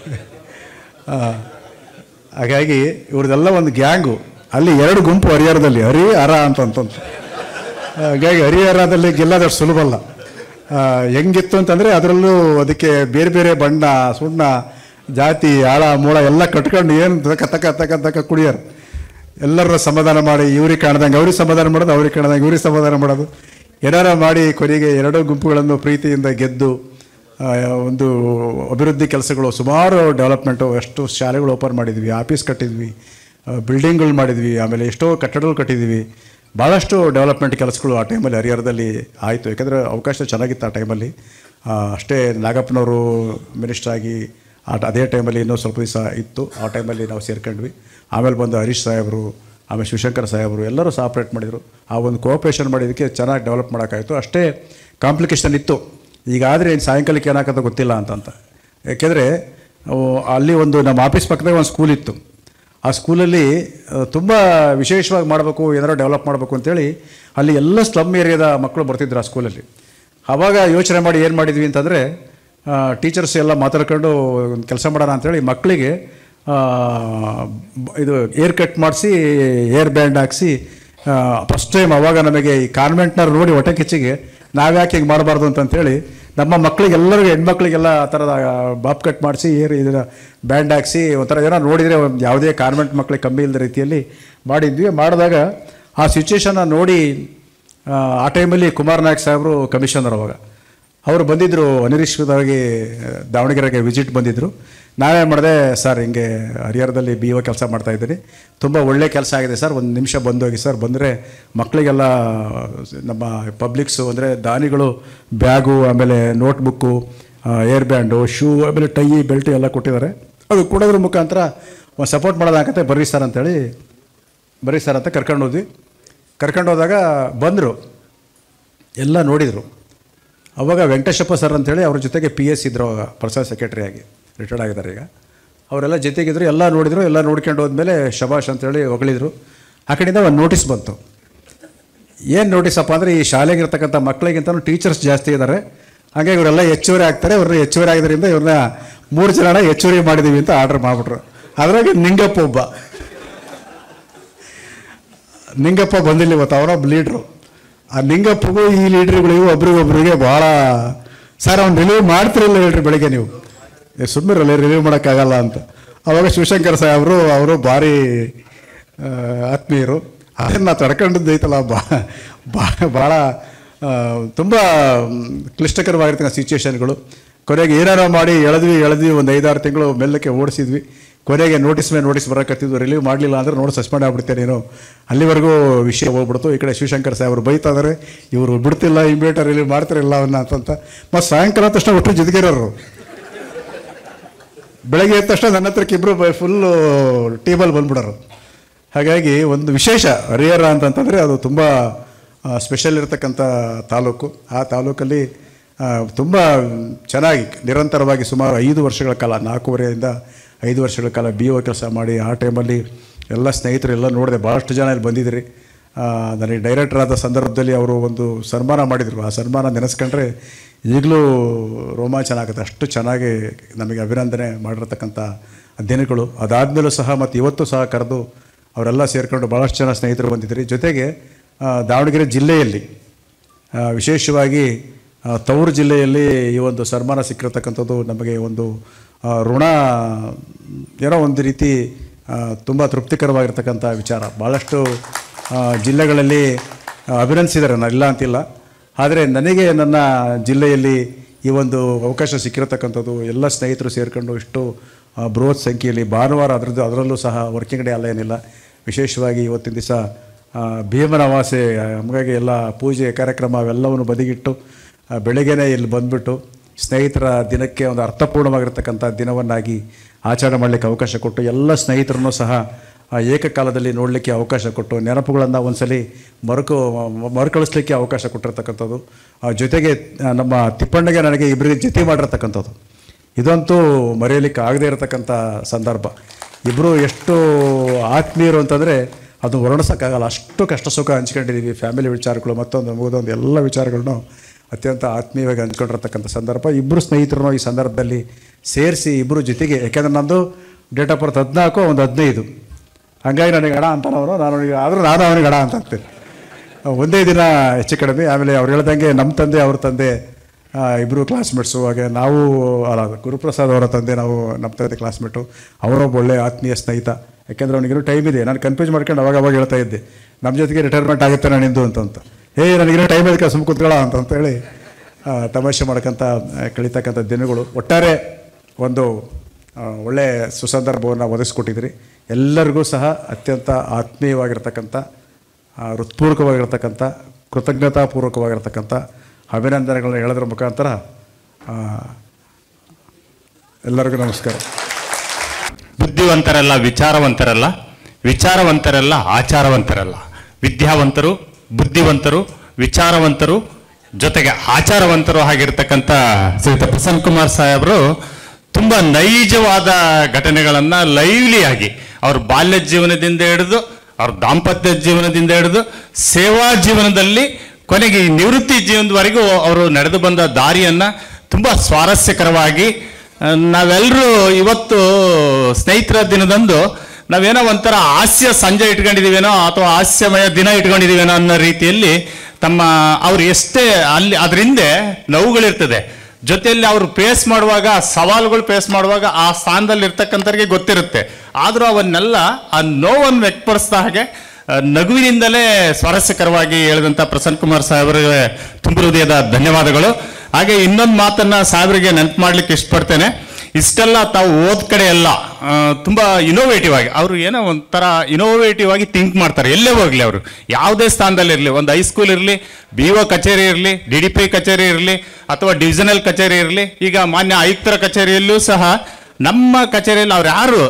ಹಾಗಾಗಿ ಇವ್ರದ್ದೆಲ್ಲ ಒಂದು ಗ್ಯಾಂಗು. ಅಲ್ಲಿ 2 ಗುಂಪು ಹರಿಹರದಲ್ಲಿ, ಹರ ಅಂತಂತ. ಹಾಗಾಗಿ ಹರಿಹರದಲ್ಲಿ ಗೆಲ್ಲೋದಷ್ಟು ಸುಲಭ ಅಲ್ಲ. ಹೆಂಗಿತ್ತು ಅಂತಂದರೆ ಅದರಲ್ಲೂ ಅದಕ್ಕೆ ಬೇರೆ ಬೇರೆ ಬಣ್ಣ, ಸುಣ್ಣ, ಜಾತಿ, ಆಳ ಮೂಳ ಎಲ್ಲ ಕಟ್ಕೊಂಡು ಏನು ತಕ್ಕ ಕುಡಿಯೋರು. ಎಲ್ಲರ ಸಮಾಧಾನ ಮಾಡಿ, ಇವ್ರಿಗೆ ಕಾಣ್ದಂಗೆ ಅವ್ರಿಗೆ ಸಮಾಧಾನ ಮಾಡೋದು, ಅವ್ರಿಗೆ ಕಾಣ್ದಂಗೆ ಇವ್ರಿಗೆ ಸಮಾಧಾನ ಮಾಡೋದು, ಏನಾರ ಮಾಡಿ ಕೊನೆಗೆ 2 ಗುಂಪುಗಳನ್ನು ಪ್ರೀತಿಯಿಂದ ಗೆದ್ದು ಒಂದು ಅಭಿವೃದ್ಧಿ ಕೆಲಸಗಳು, ಸುಮಾರು ಡೆವಲಪ್ಮೆಂಟು, ಎಷ್ಟು ಶಾಲೆಗಳು ಓಪನ್ ಮಾಡಿದ್ವಿ, ಆಫೀಸ್ ಕಟ್ಟಿದ್ವಿ, ಬಿಲ್ಡಿಂಗ್ಗಳು ಮಾಡಿದ್ವಿ, ಆಮೇಲೆ ಎಷ್ಟೋ ಕಟ್ಟಡಗಳು ಕಟ್ಟಿದ್ವಿ. ಭಾಳಷ್ಟು ಡೆವಲಪ್ಮೆಂಟ್ ಕೆಲಸಗಳು ಆ ಟೈಮಲ್ಲಿ ಹರಿಹರದಲ್ಲಿ ಆಯಿತು. ಯಾಕೆಂದರೆ ಅವಕಾಶ ಚೆನ್ನಾಗಿತ್ತು ಆ ಟೈಮಲ್ಲಿ. ಅಷ್ಟೇ ನಾಗಪ್ಪನವರು ಮಿನಿಸ್ಟ್ರಾಗಿ ಅದೇ ಟೈಮಲ್ಲಿ ಇನ್ನೂ ಸ್ವಲ್ಪ ದಿವಸ ಇತ್ತು. ಆ ಟೈಮಲ್ಲಿ ನಾವು ಸೇರ್ಕೊಂಡ್ವಿ. ಆಮೇಲೆ ಬಂದು ಹರೀಶ್ ಸಾಹೇಬರು, ಆಮೇಲೆ ಶಿವಶಂಕರ್ ಸಾಹೇಬರು ಎಲ್ಲರೂ ಸಹ ಆಪ್ರೇಟ್ ಮಾಡಿದರು. ಆ ಒಂದು ಕೋಆಪ್ರೇಷನ್ ಮಾಡಿದ್ದಕ್ಕೆ ಚೆನ್ನಾಗಿ ಡೆವಲಪ್ ಮಾಡೋಕ್ಕಾಯಿತು. ಅಷ್ಟೇ ಕಾಂಪ್ಲಿಕೇಶನ್ ಇತ್ತು. ಈಗ ಆದರೆ ಇನ್ನು ಸಾಯಂಕಾಲಕ್ಕೆ ಏನಾಗತ್ತೋ ಗೊತ್ತಿಲ್ಲ ಅಂತ. ಯಾಕೆಂದರೆ ಅಲ್ಲಿ ಒಂದು ನಮ್ಮ ಆಫೀಸ್ ಪಕ್ಕದಾಗ ಒಂದು ಸ್ಕೂಲ್ ಇತ್ತು. ಆ ಸ್ಕೂಲಲ್ಲಿ ತುಂಬ ವಿಶೇಷವಾಗಿ ಮಾಡಬೇಕು, ಏನಾರು ಡೆವಲಪ್ ಮಾಡಬೇಕು ಅಂತೇಳಿ ಅಲ್ಲಿ ಎಲ್ಲ ಸ್ಲಮ್ ಏರಿಯಾದ ಮಕ್ಕಳು ಬರ್ತಿದ್ರು ಆ ಸ್ಕೂಲಲ್ಲಿ. ಆವಾಗ ಯೋಚನೆ ಮಾಡಿ ಏನು ಮಾಡಿದ್ವಿ ಅಂತಂದರೆ, ಟೀಚರ್ಸ್ ಎಲ್ಲ ಮಾತಾಡ್ಕೊಂಡು ಒಂದು ಕೆಲಸ ಮಾಡೋಣ ಅಂಥೇಳಿ ಮಕ್ಕಳಿಗೆ ಇದು ಏರ್ ಕಟ್ ಮಾಡಿಸಿ ಏರ್ ಬ್ಯಾಂಡ್ ಹಾಕ್ಸಿ ಫಸ್ಟ್ ಟೈಮ್ ಅವಾಗ ನಮಗೆ ಈ ಕಾನ್ವೆಂಟ್ನವ್ರು ನೋಡಿ ಹೊಟ್ಟೆ ಕಿಚ್ಚಿಗೆ ನಾವ್ಯಾಕೆ ಹಿಂಗೆ ಮಾಡಬಾರ್ದು ಅಂತಂತೇಳಿ ನಮ್ಮ ಮಕ್ಕಳಿಗೆಲ್ಲರಿಗೂ ಹೆಣ್ಮಕ್ಳಿಗೆಲ್ಲ ಆ ಥರದ ಬಾಬ್ ಕಟ್ ಮಾಡಿಸಿ ಇದರ ಬ್ಯಾಂಡ್ ಹಾಕ್ಸಿ ಒಂಥರ ಏನೋ ನೋಡಿದರೆ ಒಂದು ಯಾವುದೇ ಕಾನ್ವೆಂಟ್ ಮಕ್ಕಳಿಗೆ ಕಮ್ಮಿ ಇಲ್ಲದ ರೀತಿಯಲ್ಲಿ ಮಾಡಿದ್ವಿ. ಮಾಡಿದಾಗ ಆ ಸಿಚುವೇಶನ್ನ ನೋಡಿ ಆ ಟೈಮಲ್ಲಿ ಕುಮಾರ್ ನಾಯಕ್ ಸಾಹೇಬರು ಕಮಿಷನರ್ ಅವಾಗ ಅವರು ಬಂದಿದ್ದರು, ಅನಿರೀಕ್ಷಿತವಾಗಿ ದಾವಣಗೆರೆಗೆ ವಿಸಿಟ್ ಬಂದಿದ್ದರು. ನಾವೇನು ಮಾಡಿದೆ, ಸರ್ ಹಿಂಗೆ ಹರಿಹರದಲ್ಲಿ BO ಕೆಲಸ ಮಾಡ್ತಾಯಿದ್ದೀನಿ, ತುಂಬ ಒಳ್ಳೆ ಕೆಲಸ ಆಗಿದೆ ಸರ್, ಒಂದು ನಿಮಿಷ ಬಂದೋಗಿ ಸರ್, ಬಂದರೆ ಮಕ್ಕಳಿಗೆಲ್ಲ ನಮ್ಮ ಪಬ್ಲಿಕ್ಸು ಅಂದರೆ ದಾನಿಗಳು ಬ್ಯಾಗು, ಆಮೇಲೆ ನೋಟ್ಬುಕ್ಕು, ಏರ್ ಬ್ಯಾಂಡು, ಶೂ, ಆಮೇಲೆ ಟೈ, ಬೆಲ್ಟು ಎಲ್ಲ ಕೊಟ್ಟಿದ್ದಾರೆ, ಅದು ಕೊಡೋದ್ರ ಮುಖಾಂತರ ಒಂದು ಸಪೋರ್ಟ್ ಮಾಡೋದಾಗತ್ತೆ, ಬರ್ರಿ ಸರ್ ಅಂತ ಕರ್ಕೊಂಡು ಹೋದ್ವಿ. ಕರ್ಕೊಂಡು ಹೋದಾಗ ಬಂದರು, ಎಲ್ಲ ನೋಡಿದರು. ಅವಾಗ ವೆಂಕಟೇಶಪ್ಪ ಸರ್ ಅಂತೇಳಿ ಅವ್ರ ಜೊತೆಗೆ PS ಇದ್ದರು, ಅವಾಗ ಪರ್ಸನಲ್ ಸೆಕ್ರೆಟರಿ ಆಗಿ ರಿಟೈರ್ಡ್ ಆಗಿದ್ದಾರೆ ಈಗ. ಅವರೆಲ್ಲ ಜೊತೆಗಿದ್ರು, ಎಲ್ಲ ನೋಡಿದರು. ಎಲ್ಲ ನೋಡ್ಕೊಂಡು ಹೋದ್ಮೇಲೆ ಶಬಾಷ್ ಅಂತೇಳಿ ಹೊಗಳಿದ್ರು. ಆ ಕಡೆಯಿಂದ ಒಂದು ನೋಟಿಸ್ ಬಂತು. ಏನು ನೋಟಿಸಪ್ಪ ಅಂದರೆ, ಈ ಶಾಲೆಗಿರ್ತಕ್ಕಂಥ ಮಕ್ಕಳಿಗಿಂತ ಟೀಚರ್ಸ್ ಜಾಸ್ತಿ ಇದ್ದಾರೆ, ಹಾಗೆ ಇವರೆಲ್ಲ ಹೆಚ್ಚುವರಿ ಆಗ್ತಾರೆ, ಇವ್ರನ್ನ ಹೆಚ್ಚುವರಿ ಆಗಿದ್ದರಿಂದ ಇವ್ರನ್ನ 3 ಜನ ಹೆಚ್ಚುವರಿ ಮಾಡಿದ್ದೀವಿ ಅಂತ ಆರ್ಡರ್ ಮಾಡಿಬಿಟ್ರು. ಅದ್ರಾಗೆ ನಿಂಗಪ್ಪ ಬಂದಿಲ್ಲ ಇವತ್ತು, ಅವನೊಬ್ಬ ಲೀಡ್ರು. ಆ ನಿಂಗಪ್ಪಗೂ ಈ ಲೀಡ್ರುಗಳಿಗೂ ಒಬ್ರಿಗೊಬ್ರಿಗೆ ಭಾಳ, ಸರ್ ಅವ್ನು ರಿಲೀವ್ ಮಾಡ್ತಿರಲಿಲ್ಲ ಹೇಳ್ರಿ ಬೆಳಿಗ್ಗೆ, ನೀವು ಸುಮ್ಮನಿರಲ್ಲ ರಿಲೀವ್ ಮಾಡೋಕ್ಕಾಗಲ್ಲ ಅಂತ. ಆವಾಗ ಶಿವಶಂಕರ್ ಸಾಹೇಬರು ಅವರು ಭಾರಿ ಆತ್ಮೀಯರು. ಅದನ್ನು ತಡ್ಕೊಂಡಿದ್ದು ಐತಲ್ಲ ಭಾಳ ತುಂಬ ಕ್ಲಿಷ್ಟಕರವಾಗಿರ್ತಕ್ಕಂಥ ಸಿಚುವೇಶನ್ಗಳು. ಕೊನೆಗೆ ಏನಾರೋ ಮಾಡಿ ಎಳೆದ್ವಿ ಒಂದು 5-6 ತಿಂಗಳು ಮೆಲ್ಲಕ್ಕೆ ಓಡಿಸಿದ್ವಿ. ಕೊನೆಗೆ ನೋಟಿಸ್ ಮೇಲೆ ನೋಟಿಸ್ ಬರೋಕತ್ತಿದ್ವು, ರಿಲೀವ್ ಮಾಡಲಿಲ್ಲ ಅಂದರೆ ನೋಡಿ ಸಸ್ಪೆಂಡ್ ಆಗ್ಬಿಡ್ತೇನೆ ನೀನು. ಅಲ್ಲಿವರೆಗೂ ವಿಷಯ ಹೋಗ್ಬಿಡ್ತು. ಈ ಕಡೆ ಶಿವಶಂಕರ್ ಸಾಹೇಬರು ಬೈತಾ ಇದ್ದಾರೆ, ಇವರು ಬಿಡ್ತಿಲ್ಲ, ಇಮ್ಮಿಡಿಯೇಟ್ ರಿಲೀವ್ ಮಾಡ್ತಿರಲಿಲ್ಲ ಅವನ್ನ ಅಂತ. ಮತ್ತು ಸಾಯಂಕಾಲ ತಕ್ಷಣ ಒಟ್ಟು ಜೊತೆಗಿರೋರು. ಬೆಳಗ್ಗೆ ಎದ್ದ ತಕ್ಷಣ ನನ್ನ ಹತ್ರಕ್ಕೆ ಇಬ್ಬರು ಫುಲ್ಲು ಟೇಬಲ್ ಬಂದ್ಬಿಡೋರು. ಹಾಗಾಗಿ ಒಂದು ವಿಶೇಷ ಹರಿಹರ ಅಂತಂತಂದರೆ ಅದು ತುಂಬ ಸ್ಪೆಷಲ್ ಇರತಕ್ಕಂಥ ತಾಲೂಕು. ಆ ತಾಲೂಕಲ್ಲಿ ತುಂಬ ಚೆನ್ನಾಗಿ ನಿರಂತರವಾಗಿ ಸುಮಾರು 5 ವರ್ಷಗಳ ಕಾಲ, 4.5ರಿಂದ 5 ವರ್ಷಗಳ ಕಾಲ BO ಕೆಲಸ ಮಾಡಿ, ಆ ಟೈಮಲ್ಲಿ ಎಲ್ಲ ಸ್ನೇಹಿತರು ಎಲ್ಲ ನೋಡಿದೆ, ಭಾಳಷ್ಟು ಜನ ಇಲ್ಲಿ ಬಂದಿದ್ರಿ. ನನಗೆ ಡೈರೆಕ್ಟರ್ ಆದ ಸಂದರ್ಭದಲ್ಲಿ ಅವರು ಒಂದು ಸನ್ಮಾನ ಮಾಡಿದರು. ಆ ಸನ್ಮಾನ ನೆನೆಸ್ಕೊಂಡ್ರೆ ಈಗಲೂ ರೋಮಾಂಚನ ಆಗುತ್ತೆ, ಅಷ್ಟು ಚೆನ್ನಾಗಿ ನಮಗೆ ಅಭಿನಂದನೆ ಮಾಡಿರ್ತಕ್ಕಂಥ ದಿನಗಳು. ಅದಾದಮೇಲೂ ಸಹ ಮತ್ತು ಇವತ್ತು ಸಹ ಕರೆದು ಅವರೆಲ್ಲ ಸೇರಿಕೊಂಡು ಭಾಳಷ್ಟು ಜನ ಸ್ನೇಹಿತರು ಬಂದಿದ್ದರು. ಜೊತೆಗೆ ದಾವಣಗೆರೆ ಜಿಲ್ಲೆಯಲ್ಲಿ ವಿಶೇಷವಾಗಿ ತವರು ಜಿಲ್ಲೆಯಲ್ಲಿ ಈ ಒಂದು ಸನ್ಮಾನ ಸಿಕ್ಕಿರತಕ್ಕಂಥದ್ದು ನಮಗೆ ಒಂದು ಋಣ, ಏನೋ ಒಂದು ರೀತಿ ತುಂಬ ತೃಪ್ತಿಕರವಾಗಿರ್ತಕ್ಕಂಥ ವಿಚಾರ. ಭಾಳಷ್ಟು ಜಿಲ್ಲೆಗಳಲ್ಲಿ ಅಭಿನಂದಿಸಿದ್ದಾರೆ, ನಾನು ಇಲ್ಲ ಅಂತಿಲ್ಲ. ಆದರೆ ನನಗೆ ನನ್ನ ಜಿಲ್ಲೆಯಲ್ಲಿ ಈ ಒಂದು ಅವಕಾಶ ಸಿಕ್ಕಿರತಕ್ಕಂಥದ್ದು, ಎಲ್ಲ ಸ್ನೇಹಿತರು ಸೇರಿಕೊಂಡು ಇಷ್ಟು ಬೃಹತ್ ಸಂಖ್ಯೆಯಲ್ಲಿ ಭಾನುವಾರ ಅದರಲ್ಲೂ ಸಹ ವರ್ಕಿಂಗ್ ಡೇ ಅಲ್ಲ ಏನಿಲ್ಲ, ವಿಶೇಷವಾಗಿ ಇವತ್ತಿನ ದಿವಸ ಭೀಮನ ಅಮಾವಾಸ್ಯೆ, ನಮಗಾಗಿ ಎಲ್ಲ ಪೂಜೆ ಕಾರ್ಯಕ್ರಮ ಅವೆಲ್ಲವನ್ನು ಬದಿಗಿಟ್ಟು ಬೆಳಗ್ಗೆನೇ ಇಲ್ಲಿ ಬಂದುಬಿಟ್ಟು ಸ್ನೇಹಿತರ ದಿನಕ್ಕೆ ಒಂದು ಅರ್ಥಪೂರ್ಣವಾಗಿರ್ತಕ್ಕಂಥ ದಿನವನ್ನಾಗಿ ಆಚರಣೆ ಮಾಡಲಿಕ್ಕೆ ಅವಕಾಶ ಕೊಟ್ಟು, ಎಲ್ಲ ಸ್ನೇಹಿತರನ್ನು ಸಹ ಏಕಕಾಲದಲ್ಲಿ ನೋಡಲಿಕ್ಕೆ ಅವಕಾಶ ಕೊಟ್ಟು, ನೆನಪುಗಳನ್ನು ಒಂದ್ಸಲಿ ಮರುಕಳಿಸ್ಲಿಕ್ಕೆ ಅವಕಾಶ ಕೊಟ್ಟಿರ್ತಕ್ಕಂಥದ್ದು. ಜೊತೆಗೆ ನಮ್ಮ ತಿಪ್ಪಣ್ಣಗೆ ನನಗೆ ಇಬ್ಬರಿಗೆ ಜೊತೆ ಮಾಡಿರ್ತಕ್ಕಂಥದ್ದು, ಇದಂತೂ ಮರೆಯಲಿಕ್ಕೆ ಆಗದೇ ಇರತಕ್ಕಂಥ ಸಂದರ್ಭ. ಇಬ್ಬರು ಎಷ್ಟು ಆತ್ಮೀಯರು ಅಂತಂದರೆ ಅದು ವರ್ಣಿಸೋಕ್ಕಾಗಲ್ಲ, ಅಷ್ಟು ಕಷ್ಟ ಸುಖ ಹಂಚ್ಕೊಂಡಿದ್ದೀವಿ. ಫ್ಯಾಮಿಲಿ ವಿಚಾರಗಳು ಮತ್ತೊಂದು ಮುಗಿದೊಂದು ಎಲ್ಲ ವಿಚಾರಗಳನ್ನು ಅತ್ಯಂತ ಆತ್ಮೀಯವಾಗಿ ಹಂಚ್ಕೊಂಡಿರ್ತಕ್ಕಂಥ ಸಂದರ್ಭ. ಇಬ್ಬರು ಸ್ನೇಹಿತರನ್ನು ಈ ಸಂದರ್ಭದಲ್ಲಿ ಸೇರಿಸಿ ಇಬ್ಬರು ಜೊತೆಗೆ, ಯಾಕೆಂದರೆ ನಂದು ಡೇಟ್ ಆಫ್ ಬರ್ತ್ 14, ಒಂದು 15, ಹಂಗಾಗಿ ನನಗೆ ಹಣ ಅಂತಾನವನು, ನಾನು ಅವನಿಗೆ ಹಣ ಅಂತ ಆಗ್ತೀನಿ. ಒಂದೇ ದಿನ ಹೆಚ್ಚು ಕಡಿಮೆ. ಆಮೇಲೆ ಅವ್ರು ಹೇಳ್ದಂಗೆ ನಮ್ಮ ತಂದೆ ಅವ್ರ ತಂದೆ ಇಬ್ಬರು ಕ್ಲಾಸ್ಮೇಟ್ಸು. ಹಾಗೆ ನಾವು ಗುರುಪ್ರಸಾದ್ ಅವರ ತಂದೆ, ನಾವು ನಮ್ಮ ತಂದೆ ಕ್ಲಾಸ್ಮೇಟು. ಅವರೊಬ್ಬ ಒಳ್ಳೆ ಆತ್ಮೀಯ ಸ್ನೇಹಿತ. ಯಾಕೆಂದರೆ ಅವನಿಗಿನ್ನೂ ಟೈಮ್ ಇದೆ. ನಾನು ಕನ್ಫ್ಯೂಸ್ ಮಾಡ್ಕೊಂಡು ಅವಾಗ ಹೇಳ್ತಾ ಇದ್ದೆ, ನಮ್ಮ ಜೊತೆಗೆ ರಿಟೈರ್ಮೆಂಟ್ ಆಗುತ್ತೆ ನಾನು ನಿಂದು ಅಂತ. ನನಗಿನ್ನೂ ಟೈಮ್ ಇದಕ್ಕೆ ಸುಮ್ಮ ಕೂತ್ಕೊಳ್ಳೋ ಅಂತೇಳಿ ತಮಾಷೆ ಮಾಡ್ಕೊಂತ ಕಳೀತಕ್ಕಂಥ ದಿನಗಳು. ಒಟ್ಟಾರೆ ಒಂದು ಒಳ್ಳೆಯ ಸುಸಂದರ್ಭವನ್ನು ಒದಗಿಸ್ಕೊಟ್ಟಿದ್ರಿ. ಎಲ್ಲರಿಗೂ ಸಹ ಅತ್ಯಂತ ಆತ್ಮೀಯವಾಗಿರ್ತಕ್ಕಂಥ, ಹೃತ್ಪೂರ್ವಕವಾಗಿರ್ತಕ್ಕಂಥ, ಕೃತಜ್ಞತಾಪೂರ್ವಕವಾಗಿರ್ತಕ್ಕಂಥ ಅಭಿನಂದನೆಗಳನ್ನ ಹೇಳೋದ್ರ ಮುಖಾಂತರ ಎಲ್ಲರಿಗೂ ನಮಸ್ಕಾರ. ಬುದ್ಧಿವಂತರಲ್ಲ ವಿಚಾರವಂತರಲ್ಲ, ವಿಚಾರವಂತರಲ್ಲ ಆಚಾರವಂತರಲ್ಲ. ವಿದ್ಯಾವಂತರು, ಬುದ್ಧಿವಂತರು, ವಿಚಾರವಂತರು, ಜೊತೆಗೆ ಆಚಾರವಂತರು ಆಗಿರ್ತಕ್ಕಂಥ ಶ್ರೀಯುತ ಪ್ರಸನ್ನ ಕುಮಾರ್ ಸಾಹೇಬರು ತುಂಬ ನೈಜವಾದ ಘಟನೆಗಳನ್ನು ಲೈವ್ಲಿಯಾಗಿ ಅವ್ರ ಬಾಲ್ಯ ಜೀವನದಿಂದ ಹಿಡಿದು ಅವ್ರ ದಾಂಪತ್ಯ ಜೀವನದಿಂದ ಹಿಡಿದು ಸೇವಾ ಜೀವನದಲ್ಲಿ ಕೊನೆಗೆ ಈ ನಿವೃತ್ತಿ ಜೀವನದವರೆಗೂ ಅವರು ನಡೆದು ಬಂದ ದಾರಿಯನ್ನು ತುಂಬ ಸ್ವಾರಸ್ಯಕರವಾಗಿ ನಾವೆಲ್ಲರೂ ಇವತ್ತು ಸ್ನೇಹಿತರ ದಿನದಂದು ನಾವೇನೋ ಒಂಥರ ಹಾಸ್ಯ ಸಂಜೆ ಇಟ್ಕೊಂಡಿದ್ದೀವೇನೋ ಅಥವಾ ಹಾಸ್ಯಮಯ ದಿನ ಇಟ್ಕೊಂಡಿದ್ದೀವೇನೋ ಅನ್ನೋ ರೀತಿಯಲ್ಲಿ ಅವ್ರು ಎಷ್ಟೇ ಅಲ್ಲಿ ಅದರಿಂದ ನೋವುಗಳಿರ್ತದೆ, ಜೊತೆಯಲ್ಲಿ ಅವರು ಫೇಸ್ ಮಾಡುವಾಗ ಸವಾಲುಗಳು ಫೇಸ್ ಮಾಡುವಾಗ ಆ ಸ್ಥಾನದಲ್ಲಿ ಇರ್ತಕ್ಕಂಥವ್ರಿಗೆ ಗೊತ್ತಿರುತ್ತೆ. ಆದರೂ ಅವನ್ನೆಲ್ಲ ಆ ನೋವನ್ನು ವ್ಯಕ್ತಪಡಿಸಿದ ಹಾಗೆ ನಗುವಿನಿಂದಲೇ ಸ್ವಾರಸ್ಯಕರವಾಗಿ ಹೇಳಿದಂಥ ಪ್ರಸನ್ನ ಕುಮಾರ್ ಸಾಹೇಬರಿಗೆ ತುಂಬ ಹೃದಯದ ಧನ್ಯವಾದಗಳು. ಹಾಗೆ ಇನ್ನೊಂದು ಮಾತನ್ನ ಸಾಹೇಬರಿಗೆ ನೆನಪು ಮಾಡ್ಲಿಕ್ಕೆ ಇಷ್ಟಪಡ್ತೇನೆ. ಇಷ್ಟೆಲ್ಲ ತಾವು ಓದ್ ಕಡೆ ಎಲ್ಲ ತುಂಬ ಇನೋವೇಟಿವ್ ಆಗಿ ಅವರು ಏನೋ ಒಂಥರ ಇನೋವೇಟಿವ್ ಆಗಿ ಥಿಂಕ್ ಮಾಡ್ತಾರೆ. ಎಲ್ಲೇ ಹೋಗಲಿ ಅವರು ಯಾವುದೇ ಸ್ಥಾನದಲ್ಲಿ ಇರಲಿ, ಒಂದು ಹೈಸ್ಕೂಲ್ ಇರಲಿ, BO ಕಚೇರಿ ಇರಲಿ, DDP ಕಚೇರಿ ಇರಲಿ ಅಥವಾ ಡಿವಿಷನಲ್ ಕಚೇರಿ ಇರಲಿ, ಈಗ ಮಾನ್ಯ ಆಯುಕ್ತರ ಕಚೇರಿಯಲ್ಲೂ ಸಹ ನಮ್ಮ ಕಚೇರಿಯಲ್ಲಿ ಅವ್ರು ಯಾರು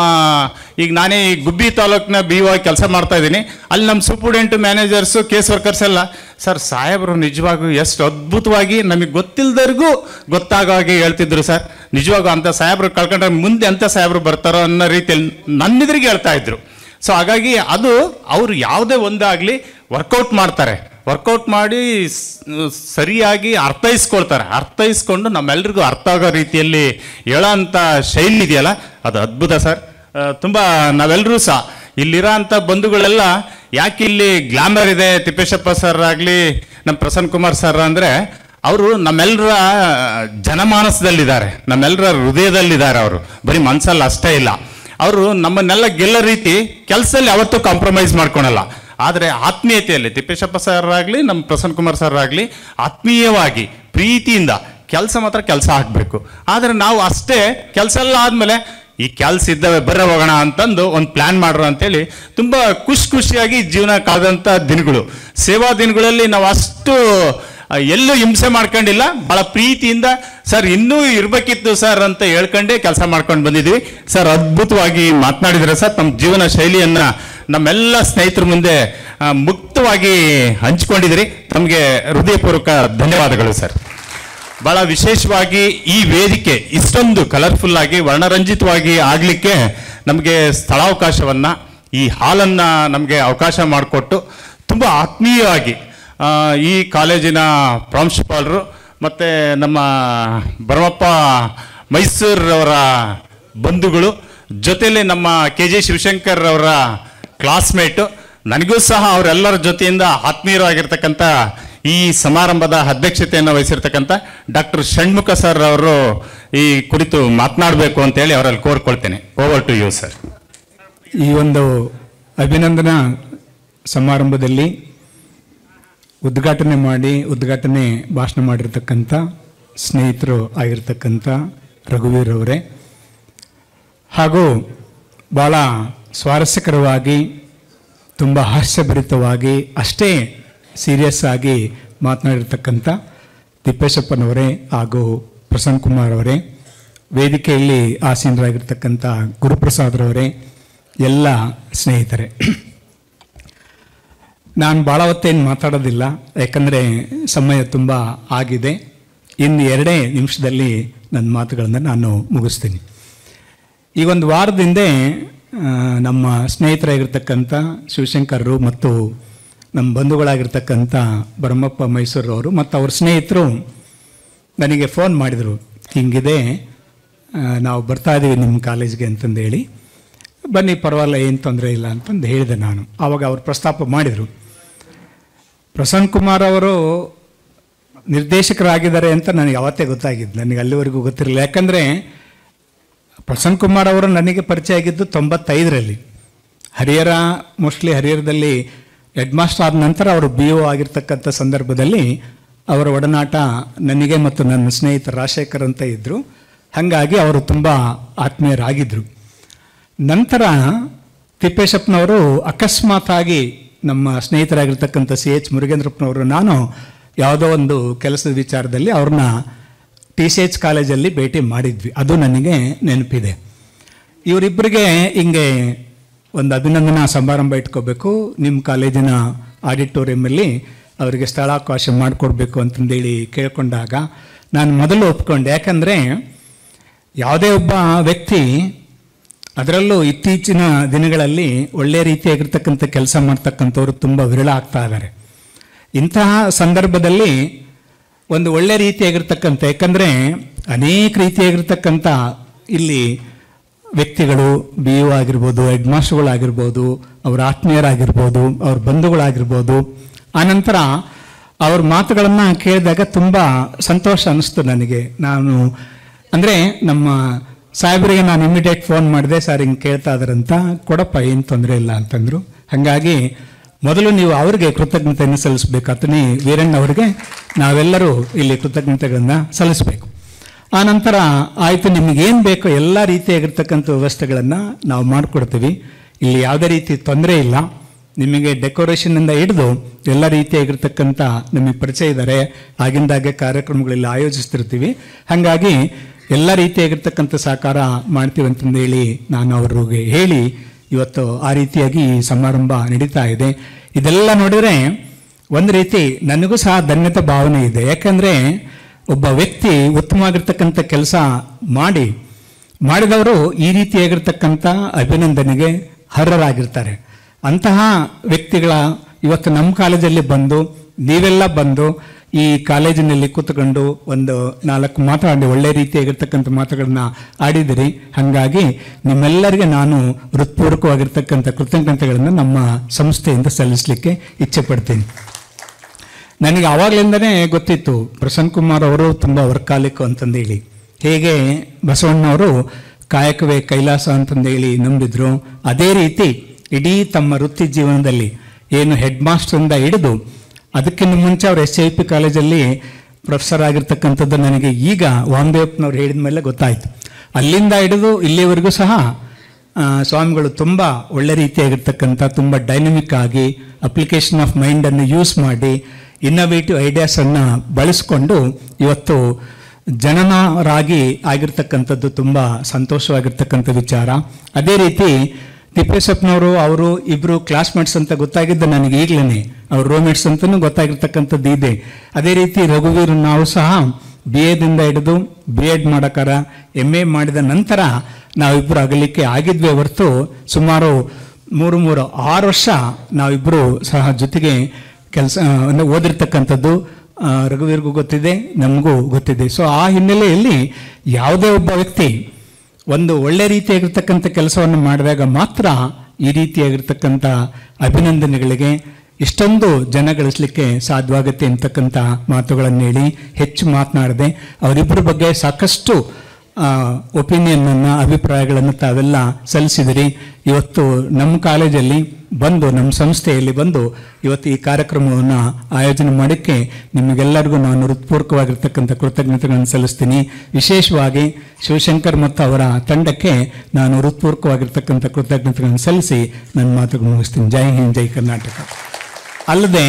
ಈಗ ನಾನೇ ಈ ಗುಬ್ಬಿ ತಾಲೂಕಿನ BO ಆಗಿ ಕೆಲಸ ಮಾಡ್ತಾ ಇದ್ದೀನಿ. ಅಲ್ಲಿ ನಮ್ಮ ಸೂಪರ್ಡೆಂಟ್ ಮ್ಯಾನೇಜರ್ಸು ಕೇಸ್ ವರ್ಕರ್ಸ್ ಎಲ್ಲ ಸರ್ ಸಾಹೇಬರು ನಿಜವಾಗೂ ಎಷ್ಟು ಅದ್ಭುತವಾಗಿ ನಮಗೆ ಗೊತ್ತಿಲ್ಲದವ್ರಿಗೂ ಗೊತ್ತಾಗೋ ಹಾಗೆ ಹೇಳ್ತಿದ್ರು ಸರ್. ನಿಜವಾಗೂ ಅಂಥ ಸಾಹೇಬರು ಕಳ್ಕೊಂಡ್ರೆ ಮುಂದೆ ಅಂಥ ಸಾಹೇಬರು ಬರ್ತಾರೋ ಅನ್ನೋ ರೀತಿಯಲ್ಲಿ ನನ್ನೆದುರಿಗೆ ಹೇಳ್ತಾ ಇದ್ರು. ಸೊ ಹಾಗಾಗಿ ಅದು ಅವರು ಯಾವುದೇ ಒಂದಾಗಲಿ ವರ್ಕೌಟ್ ಮಾಡ್ತಾರೆ, ವರ್ಕೌಟ್ ಮಾಡಿ ಸರಿಯಾಗಿ ಅರ್ಥೈಸ್ಕೊಂಡು ನಮ್ಮೆಲ್ರಿಗೂ ಅರ್ಥ ಆಗೋ ರೀತಿಯಲ್ಲಿ ಹೇಳೋ ಅಂಥ ಶೈಲಿ ಇದೆಯಲ್ಲ, ಅದು ಅದ್ಭುತ ಸರ್. ತುಂಬ ನಾವೆಲ್ಲರೂ ಸಹ ಇಲ್ಲಿರೋ ಅಂಥ ಬಂಧುಗಳೆಲ್ಲ ಯಾಕೆ ಇಲ್ಲಿ ಗ್ಲಾಮರ್ ಇದೆ ತಿಪ್ಪೇಶಪ್ಪ ಸರ್ ಆಗಲಿ ನಮ್ಮ ಪ್ರಸನ್ನ ಕುಮಾರ್ ಸರ್ ಅಂದರೆ ಅವರು ನಮ್ಮೆಲ್ಲರ ಜನಮಾನಸದಲ್ಲಿದ್ದಾರೆ, ನಮ್ಮೆಲ್ಲರ ಹೃದಯದಲ್ಲಿದ್ದಾರೆ. ಅವರು ಬರೀ ಮನಸ್ಸಲ್ಲಿ ಅಷ್ಟೇ ಇಲ್ಲ, ಅವರು ನಮ್ಮನ್ನೆಲ್ಲ ಗೆಲ್ಲೋ ರೀತಿ ಕೆಲಸದಲ್ಲಿ ಯಾವತ್ತೂ ಕಾಂಪ್ರಮೈಸ್ ಮಾಡ್ಕೊಳಲ್ಲ. ಆದರೆ ಆತ್ಮೀಯತೆಯಲ್ಲಿ ತಿಪ್ಪೇಶಪ್ಪ ಸರ್ ಆಗಲಿ ನಮ್ಮ ಪ್ರಸನ್ನ ಕುಮಾರ್ ಸರ್ ಆಗಲಿ ಆತ್ಮೀಯವಾಗಿ ಪ್ರೀತಿಯಿಂದ ಕೆಲಸ ಮಾತ್ರ ಕೆಲಸ ಆಗಬೇಕು. ಆದರೆ ನಾವು ಅಷ್ಟೇ ಕೆಲಸ ಎಲ್ಲ ಆದಮೇಲೆ ಈ ಕೆಲಸ ಇದ್ದಾವೆ ಬರ್ರೆ ಹೋಗೋಣ ಅಂತಂದು ಒಂದು ಪ್ಲ್ಯಾನ್ ಮಾಡ್ರು ಅಂತೇಳಿ ತುಂಬ ಖುಷಿಯಾಗಿ ಜೀವನ ಕಾದಂಥ ದಿನಗಳು. ಸೇವಾ ದಿನಗಳಲ್ಲಿ ನಾವು ಅಷ್ಟು ಎಲ್ಲೂ ಹಿಂಸೆ ಮಾಡ್ಕೊಂಡಿಲ್ಲ, ಭಾಳ ಪ್ರೀತಿಯಿಂದ ಸರ್ ಇನ್ನೂ ಇರಬೇಕಿತ್ತು ಸರ್ ಅಂತ ಹೇಳ್ಕೊಂಡೇ ಕೆಲಸ ಮಾಡ್ಕೊಂಡು ಬಂದಿದ್ವಿ. ಸರ್ ಅದ್ಭುತವಾಗಿ ಮಾತನಾಡಿದರೆ ಸರ್, ನಮ್ಮ ಜೀವನ ಶೈಲಿಯನ್ನು ನಮ್ಮೆಲ್ಲ ಸ್ನೇಹಿತರ ಮುಂದೆ ಮುಕ್ತವಾಗಿ ಹಂಚಿಕೊಂಡಿದ್ದೀರಿ. ತಮಗೆ ಹೃದಯಪೂರ್ವಕ ಧನ್ಯವಾದಗಳು ಸರ್. ಭಾಳ ವಿಶೇಷವಾಗಿ ಈ ವೇದಿಕೆ ಇಷ್ಟೊಂದು ಕಲರ್ಫುಲ್ ಆಗಿ ವರ್ಣರಂಜಿತವಾಗಿ ಆಗಲಿಕ್ಕೆ ನಮಗೆ ಸ್ಥಳಾವಕಾಶವನ್ನು, ಈ ಹಾಲನ್ನು ನಮಗೆ ಅವಕಾಶ ಮಾಡಿಕೊಟ್ಟು ತುಂಬ ಆತ್ಮೀಯವಾಗಿ ಈ ಕಾಲೇಜಿನ ಪ್ರಾಂಶುಪಾಲರು ಮತ್ತು ನಮ್ಮ ಭರಮಪ್ಪ ಮೈಸೂರವರ ಬಂಧುಗಳು, ಜೊತೆಯಲ್ಲಿ ನಮ್ಮ KG ಶಿವಶಂಕರ್ ಅವರ ಕ್ಲಾಸ್ಮೇಟು, ನನಗೂ ಸಹ ಅವರೆಲ್ಲರ ಜೊತೆಯಿಂದ ಆತ್ಮೀಯರಾಗಿರ್ತಕ್ಕಂಥ ಈ ಸಮಾರಂಭದ ಅಧ್ಯಕ್ಷತೆಯನ್ನು ವಹಿಸಿರ್ತಕ್ಕಂಥ ಡಾಕ್ಟರ್ ಷಣ್ಮುಖ ಸರ್ ಅವರು ಈ ಕುರಿತು ಮಾತನಾಡಬೇಕು ಅಂತೇಳಿ ಅವರಲ್ಲಿ ಕೋರ್ಕೊಳ್ತೇನೆ. Over to you sir. ಈ ಒಂದು ಅಭಿನಂದನಾ ಸಮಾರಂಭದಲ್ಲಿ ಉದ್ಘಾಟನೆ ಭಾಷಣ ಮಾಡಿರ್ತಕ್ಕಂಥ ಸ್ನೇಹಿತರು ಆಗಿರ್ತಕ್ಕಂಥ ರಘುವೀರ್ ಅವರೇ, ಹಾಗೂ ಭಾಳ ಸ್ವಾರಸ್ಯಕರವಾಗಿ ತುಂಬ ಹಾಸ್ಯಭರಿತವಾಗಿ ಅಷ್ಟೇ ಸೀರಿಯಸ್ ಆಗಿ ಮಾತನಾಡಿರ್ತಕ್ಕಂಥ ತಿಪ್ಪೇಶಪ್ಪನವರೇ ಹಾಗೂ ಪ್ರಸನ್ನ ಕುಮಾರ್ ಅವರೇ, ವೇದಿಕೆಯಲ್ಲಿ ಆಸೀನರಾಗಿರ್ತಕ್ಕಂಥ ಗುರುಪ್ರಸಾದ್ರವರೇ, ಎಲ್ಲ ಸ್ನೇಹಿತರೆ, ನಾನು ಭಾಳ ಹೊತ್ತೇನು ಮಾತಾಡೋದಿಲ್ಲ, ಯಾಕಂದರೆ ಸಮಯ ತುಂಬ ಆಗಿದೆ. ಇನ್ನು 2 ನಿಮಿಷದಲ್ಲಿ ನನ್ನ ಮಾತುಗಳನ್ನು ನಾನು ಮುಗಿಸ್ತೀನಿ. ಈ ಒಂದು ವಾರದಿಂದ ನಮ್ಮ ಸ್ನೇಹಿತರಾಗಿರ್ತಕ್ಕಂಥ ಶಿವಶಂಕರರು ಮತ್ತು ನಮ್ಮ ಬಂಧುಗಳಾಗಿರ್ತಕ್ಕಂಥ ಭರಮಪ್ಪ ಮೈಸೂರವರು ಮತ್ತು ಅವ್ರ ಸ್ನೇಹಿತರು ನನಗೆ ಫೋನ್ ಮಾಡಿದರು, ಹಿಂಗಿದೆ ನಾವು ಬರ್ತಾ ಇದ್ದೀವಿ ನಿಮ್ಮ ಕಾಲೇಜ್ಗೆ ಅಂತಂದು ಹೇಳಿ, ಬನ್ನಿ ಪರವಾಗಿಲ್ಲ ಏನು ತೊಂದರೆ ಇಲ್ಲ ಅಂತಂದು ಹೇಳಿದೆ ನಾನು. ಆವಾಗ ಅವರು ಪ್ರಸ್ತಾಪ ಮಾಡಿದರು. ಪ್ರಸನ್ನ ಕುಮಾರ್ ಅವರು ನಿರ್ದೇಶಕರಾಗಿದ್ದಾರೆ ಅಂತ ನನಗೆ ಯಾವತ್ತೇ ಗೊತ್ತಾಗಿದ್ದು, ನನಗೆ ಅಲ್ಲಿವರೆಗೂ ಗೊತ್ತಿರಲಿಲ್ಲ. ಯಾಕಂದರೆ ಪ್ರಸನ್ನ ಕುಮಾರ್ ಅವರು ನನಗೆ ಪರಿಚಯ ಆಗಿದ್ದು 95ರಲ್ಲಿ ಹರಿಹರದಲ್ಲಿ ಹೆಡ್ ಮಾಸ್ಟರ್ ಆದ ನಂತರ ಅವರು BO ಆಗಿರ್ತಕ್ಕಂಥ ಸಂದರ್ಭದಲ್ಲಿ ಅವರ ಒಡನಾಟ ನನಗೆ ಮತ್ತು ನನ್ನ ಸ್ನೇಹಿತ ರಾಜಶೇಖರ್ ಅಂತ ಇದ್ದರು. ಹಾಗಾಗಿ ಅವರು ತುಂಬ ಆತ್ಮೀಯರಾಗಿದ್ದರು. ನಂತರ ತಿಪ್ಪೇಶಪ್ಪನವರು ಅಕಸ್ಮಾತಾಗಿ ನಮ್ಮ ಸ್ನೇಹಿತರಾಗಿರ್ತಕ್ಕಂಥ CH ಮುರುಗೇಂದ್ರಪ್ಪನವರು, ನಾನು ಯಾವುದೋ ಒಂದು ಕೆಲಸದ ವಿಚಾರದಲ್ಲಿ ಅವ್ರನ್ನ TCH ಕಾಲೇಜಲ್ಲಿ ಭೇಟಿ ಮಾಡಿದ್ವಿ, ಅದು ನನಗೆ ನೆನಪಿದೆ. ಇವರಿಬ್ಬರಿಗೆ ಹಿಂಗೆ ಒಂದು ಅಭಿನಂದನಾ ಸಮಾರಂಭ ಇಟ್ಕೋಬೇಕು, ನಿಮ್ಮ ಕಾಲೇಜಿನ ಆಡಿಟೋರಿಯಮಲ್ಲಿ ಅವರಿಗೆ ಸ್ಥಳಾವಕಾಶ ಮಾಡಿಕೊಡ್ಬೇಕು ಅಂತಂದೇಳಿ ಕೇಳ್ಕೊಂಡಾಗ ನಾನು ಮೊದಲು ಒಪ್ಕೊಂಡೆ. ಯಾಕಂದರೆ ಯಾವುದೇ ಒಬ್ಬ ವ್ಯಕ್ತಿ, ಅದರಲ್ಲೂ ಇತ್ತೀಚಿನ ದಿನಗಳಲ್ಲಿ ಒಳ್ಳೆಯ ರೀತಿಯಾಗಿರ್ತಕ್ಕಂಥ ಕೆಲಸ ಮಾಡ್ತಕ್ಕಂಥವ್ರು ತುಂಬ ವಿರಳ ಆಗ್ತಾ ಇದ್ದಾರೆ. ಇಂತಹ ಸಂದರ್ಭದಲ್ಲಿ ಒಂದು ಒಳ್ಳೆ ರೀತಿಯಾಗಿರ್ತಕ್ಕಂಥ, ಯಾಕಂದರೆ ಅನೇಕ ರೀತಿಯಾಗಿರ್ತಕ್ಕಂಥ ಇಲ್ಲಿ ವ್ಯಕ್ತಿಗಳು BO ಆಗಿರ್ಬೋದು, ಹೆಡ್ ಮಾಸ್ಟರ್ಗಳಾಗಿರ್ಬೋದು, ಅವ್ರ ಆತ್ಮೀಯರಾಗಿರ್ಬೋದು, ಅವ್ರ ಬಂಧುಗಳಾಗಿರ್ಬೋದು, ಆನಂತರ ಅವ್ರ ಮಾತುಗಳನ್ನು ಕೇಳಿದಾಗ ತುಂಬ ಸಂತೋಷ ಅನ್ನಿಸ್ತು ನನಗೆ. ನಾನು ಅಂದರೆ ನಮ್ಮ ಸಾಹೇಬರಿಗೆ ನಾನು ಇಮಿಡಿಯೇಟ್ ಫೋನ್ ಮಾಡಿದೆ, ಸರ್ ಹಿಂಗೆ ಕೇಳ್ತಾ ಇದ್ದಾರಂತ, ಕೊಡಪ್ಪ ಏನು ತೊಂದರೆ ಇಲ್ಲ ಅಂತಂದರು. ಹಾಗಾಗಿ ಮೊದಲು ನೀವು ಅವ್ರಿಗೆ ಕೃತಜ್ಞತೆಯನ್ನು ಸಲ್ಲಿಸಬೇಕು. ಅತನಿ ವೀರಣ್ಣ ಅವರಿಗೆ ನಾವೆಲ್ಲರೂ ಇಲ್ಲಿ ಕೃತಜ್ಞತೆಗಳನ್ನು ಸಲ್ಲಿಸಬೇಕು. ಆನಂತರ ಆಯಿತು, ನಿಮಗೇನು ಬೇಕೋ ಎಲ್ಲ ರೀತಿಯಾಗಿರ್ತಕ್ಕಂಥ ವ್ಯವಸ್ಥೆಗಳನ್ನು ನಾವು ಮಾಡಿಕೊಡ್ತೀವಿ, ಇಲ್ಲಿ ಯಾವುದೇ ರೀತಿ ತೊಂದರೆ ಇಲ್ಲ, ನಿಮಗೆ ಡೆಕೋರೇಷನಿಂದ ಹಿಡಿದು ಎಲ್ಲ ರೀತಿಯಾಗಿರ್ತಕ್ಕಂಥ ನಿಮಗೆ ಪರಿಚಯ ಇದ್ದಾರೆ, ಆಗಿಂದಾಗೆ ಕಾರ್ಯಕ್ರಮಗಳೆಲ್ಲ ಆಯೋಜಿಸ್ತಿರ್ತೀವಿ, ಹಾಗಾಗಿ ಎಲ್ಲ ರೀತಿಯಾಗಿರ್ತಕ್ಕಂಥ ಸಹಕಾರ ಮಾಡ್ತೀವಿ ಅಂತಂದೇಳಿ ನಾನು ಅವ್ರಿಗೆ ಹೇಳಿ ಇವತ್ತು ಆ ರೀತಿಯಾಗಿ ಈ ಸಮಾರಂಭ ನಡೀತಾ ಇದೆ. ಇದೆಲ್ಲ ನೋಡಿದರೆ ಒಂದು ರೀತಿ ನನಗೂ ಸಹ ಧನ್ಯತೆ ಭಾವನೆ ಇದೆ. ಯಾಕಂದರೆ ಒಬ್ಬ ವ್ಯಕ್ತಿ ಉತ್ತಮವಾಗಿರ್ತಕ್ಕಂಥ ಕೆಲಸ ಮಾಡಿದವರು ಈ ರೀತಿಯಾಗಿರ್ತಕ್ಕಂಥ ಅಭಿನಂದನೆಗೆ ಅರ್ಹರಾಗಿರ್ತಾರೆ. ಅಂತಹ ವ್ಯಕ್ತಿಗಳ ಇವತ್ತು ನಮ್ಮ ಕಾಲೇಜಲ್ಲಿ ಬಂದು ನೀವೆಲ್ಲ ಬಂದು ಈ ಕಾಲೇಜಿನಲ್ಲಿ ಕೂತ್ಕೊಂಡು ಒಂದು 4 ಮಾತಾಡಿ ಒಳ್ಳೆ ರೀತಿಯಾಗಿರ್ತಕ್ಕಂಥ ಮಾತುಗಳನ್ನ ಆಡಿದಿರಿ. ಹಾಗಾಗಿ ನಿಮ್ಮೆಲ್ಲರಿಗೆ ನಾನು ಹೃತ್ಪೂರ್ವಕವಾಗಿರ್ತಕ್ಕಂಥ ಕೃತಜ್ಞತೆಗಳನ್ನು ನಮ್ಮ ಸಂಸ್ಥೆಯಿಂದ ಸಲ್ಲಿಸಲಿಕ್ಕೆ ಇಚ್ಛೆ ಪಡ್ತೀನಿ. ನನಗೆ ಆವಾಗಲಿಂದನೇ ಗೊತ್ತಿತ್ತು ಪ್ರಸನ್ನ ಕುಮಾರ್ ಅವರು ತುಂಬ ವರ್ಕಾಲಿಕ್ ಅಂತಂದೇಳಿ. ಹೇಗೆ ಬಸವಣ್ಣವರು ಕಾಯಕವೇ ಕೈಲಾಸ ಅಂತಂದೇಳಿ ನಂಬಿದ್ರು, ಅದೇ ರೀತಿ ಇಡೀ ತಮ್ಮ ವೃತ್ತಿ ಜೀವನದಲ್ಲಿ ಏನು ಹೆಡ್ ಮಾಸ್ಟರಿಂದ ಹಿಡಿದು ಅದಕ್ಕಿಂತ ಮುಂಚೆ ಅವರು SIP ಕಾಲೇಜಲ್ಲಿ ಪ್ರೊಫೆಸರ್ ಆಗಿರ್ತಕ್ಕಂಥದ್ದು ನನಗೆ ಈಗ ವಾಮದೇವಪ್ಪನವ್ರು ಹೇಳಿದ ಮೇಲೆ ಗೊತ್ತಾಯಿತು. ಅಲ್ಲಿಂದ ಹಿಡಿದು ಇಲ್ಲಿವರೆಗೂ ಸಹ ಸ್ವಾಮಿಗಳು ತುಂಬ ಒಳ್ಳೆ ರೀತಿಯಾಗಿರ್ತಕ್ಕಂಥ, ತುಂಬ ಡೈನಮಿಕ್ ಆಗಿ ಅಪ್ಲಿಕೇಶನ್ ಆಫ್ ಮೈಂಡನ್ನು ಯೂಸ್ ಮಾಡಿ ಇನ್ನೋವೇಟಿವ್ ಐಡಿಯಾಸನ್ನು ಬಳಸ್ಕೊಂಡು ಇವತ್ತು ಜನನರಾಗಿ ಆಗಿರ್ತಕ್ಕಂಥದ್ದು ತುಂಬ ಸಂತೋಷವಾಗಿರ್ತಕ್ಕಂಥ ವಿಚಾರ. ಅದೇ ರೀತಿ ತಿಪ್ಪೇಶಪ್ಪನವರು ಅವರು ಇಬ್ಬರು ಕ್ಲಾಸ್ಮೇಟ್ಸ್ ಅಂತ ಗೊತ್ತಾಗಿದ್ದು ನನಗೆ ಈಗಲೇ, ಅವ್ರು ರೂಮ್ಮೇಟ್ಸ್ ಅಂತಲೂ ಗೊತ್ತಾಗಿರ್ತಕ್ಕಂಥದ್ದು ಇದೆ. ಅದೇ ರೀತಿ ರಘುವೀರ್ ನಾವು ಸಹ BAದಿಂದ ಹಿಡಿದು B.Ed ಮಾಡೋಕ್ಕಾರ MA ಮಾಡಿದ ನಂತರ ನಾವಿಬ್ಬರು ಅಗಲಿಕ್ಕೆ ಆಗಿದ್ವಿ ಹೊರತು ಸುಮಾರು 6 ವರ್ಷ ನಾವಿಬ್ಬರು ಸಹ ಜೊತೆಗೆ ಕೆಲಸ ಓದಿರ್ತಕ್ಕಂಥದ್ದು ರಘುವೀರ್ಗೂ ಗೊತ್ತಿದೆ, ನಮಗೂ ಗೊತ್ತಿದೆ. ಸೊ ಆ ಹಿನ್ನೆಲೆಯಲ್ಲಿ ಯಾವುದೇ ಒಬ್ಬ ವ್ಯಕ್ತಿ ಒಂದು ಒಳ್ಳೆ ರೀತಿಯಾಗಿರ್ತಕ್ಕಂಥ ಕೆಲಸವನ್ನು ಮಾಡಿದಾಗ ಮಾತ್ರ ಈ ರೀತಿಯಾಗಿರ್ತಕ್ಕಂಥ ಅಭಿನಂದನೆಗಳಿಗೆ ಇಷ್ಟೊಂದು ಜನ ಗಳಿಸಲಿಕ್ಕೆ ಸಾಧ್ಯವಾಗುತ್ತೆ ಅಂತಕ್ಕಂಥ ಮಾತುಗಳನ್ನು ಹೇಳಿ ಹೆಚ್ಚು ಮಾತನಾಡದೆ ಅವರಿಬ್ಬರ ಬಗ್ಗೆ ಸಾಕಷ್ಟು ಒಪಿನಿಯನ್ನನ್ನು, ಅಭಿಪ್ರಾಯಗಳನ್ನು ತಾವೆಲ್ಲ ಸಲ್ಲಿಸಿದಿರಿ. ಇವತ್ತು ನಮ್ಮ ಕಾಲೇಜಲ್ಲಿ ಬಂದು, ನಮ್ಮ ಸಂಸ್ಥೆಯಲ್ಲಿ ಬಂದು ಇವತ್ತು ಈ ಕಾರ್ಯಕ್ರಮವನ್ನು ಆಯೋಜನೆ ಮಾಡೋಕ್ಕೆ ನಿಮಗೆಲ್ಲರಿಗೂ ನಾನು ಹೃತ್ಪೂರ್ವಕವಾಗಿರ್ತಕ್ಕಂಥ ಕೃತಜ್ಞತೆಗಳನ್ನು ಸಲ್ಲಿಸ್ತೀನಿ. ವಿಶೇಷವಾಗಿ ಶಿವಶಂಕರ್ ಮತ್ತು ಅವರ ತಂಡಕ್ಕೆ ನಾನು ಹೃತ್ಪೂರ್ವಕವಾಗಿರ್ತಕ್ಕಂಥ ಕೃತಜ್ಞತೆಗಳನ್ನು ಸಲ್ಲಿಸಿ ನನ್ನ ಮಾತುಗಳನ್ನು ಮುಗಿಸ್ತೀನಿ. ಜೈ ಹಿಂದ್, ಜೈ ಕರ್ನಾಟಕ. ಅಲ್ಲದೆ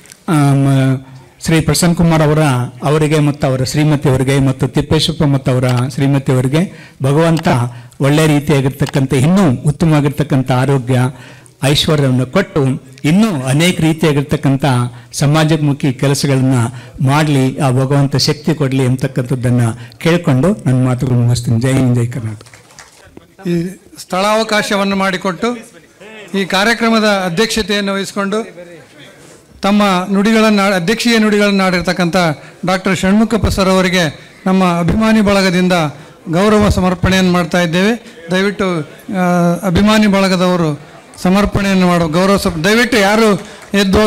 ಶ್ರೀ ಪ್ರಸನ್ನ ಕುಮಾರ್ ಅವರಿಗೆ ಮತ್ತು ಅವರ ಶ್ರೀಮತಿಯವರಿಗೆ ಮತ್ತು ತಿಪ್ಪೇಶಪ್ಪ ಮತ್ತು ಅವರ ಶ್ರೀಮತಿಯವರಿಗೆ ಭಗವಂತ ಒಳ್ಳೆ ರೀತಿಯಾಗಿರ್ತಕ್ಕಂಥ ಇನ್ನೂ ಉತ್ತಮವಾಗಿರ್ತಕ್ಕಂಥ ಆರೋಗ್ಯ ಐಶ್ವರ್ಯವನ್ನು ಕೊಟ್ಟು ಇನ್ನೂ ಅನೇಕ ರೀತಿಯಾಗಿರ್ತಕ್ಕಂಥ ಸಮಾಜಮುಖಿ ಕೆಲಸಗಳನ್ನು ಮಾಡಲಿ, ಆ ಭಗವಂತ ಶಕ್ತಿ ಕೊಡಲಿ ಅಂತಕ್ಕಂಥದ್ದನ್ನು ಕೇಳಿಕೊಂಡು ನನ್ನ ಮಾತುಗಳನ್ನು ಮುಗಿಸ್ತೀನಿ. ಜೈ ಹಿಂದ್, ಜೈ ಕರ್ನಾಟಕ. ಈ ಸ್ಥಳಾವಕಾಶವನ್ನು ಮಾಡಿಕೊಟ್ಟು ಈ ಕಾರ್ಯಕ್ರಮದ ಅಧ್ಯಕ್ಷತೆಯನ್ನು ವಹಿಸಿಕೊಂಡು ತಮ್ಮ ಅಧ್ಯಕ್ಷೀಯ ನುಡಿಗಳನ್ನು ಆಡಿರ್ತಕ್ಕಂಥ ಡಾಕ್ಟರ್ ಷಣ್ಮುಖಪ್ಪ ಸರ್ ಅವರಿಗೆ ನಮ್ಮ ಅಭಿಮಾನಿ ಬಳಗದಿಂದ ಗೌರವ ಸಮರ್ಪಣೆಯನ್ನು ಮಾಡ್ತಾ ಇದ್ದೇವೆ. ದಯವಿಟ್ಟು ಅಭಿಮಾನಿ ಬಳಗದವರು ಸಮರ್ಪಣೆಯನ್ನು ಮಾಡುವ ದಯವಿಟ್ಟು ಯಾರು ಎದ್ದು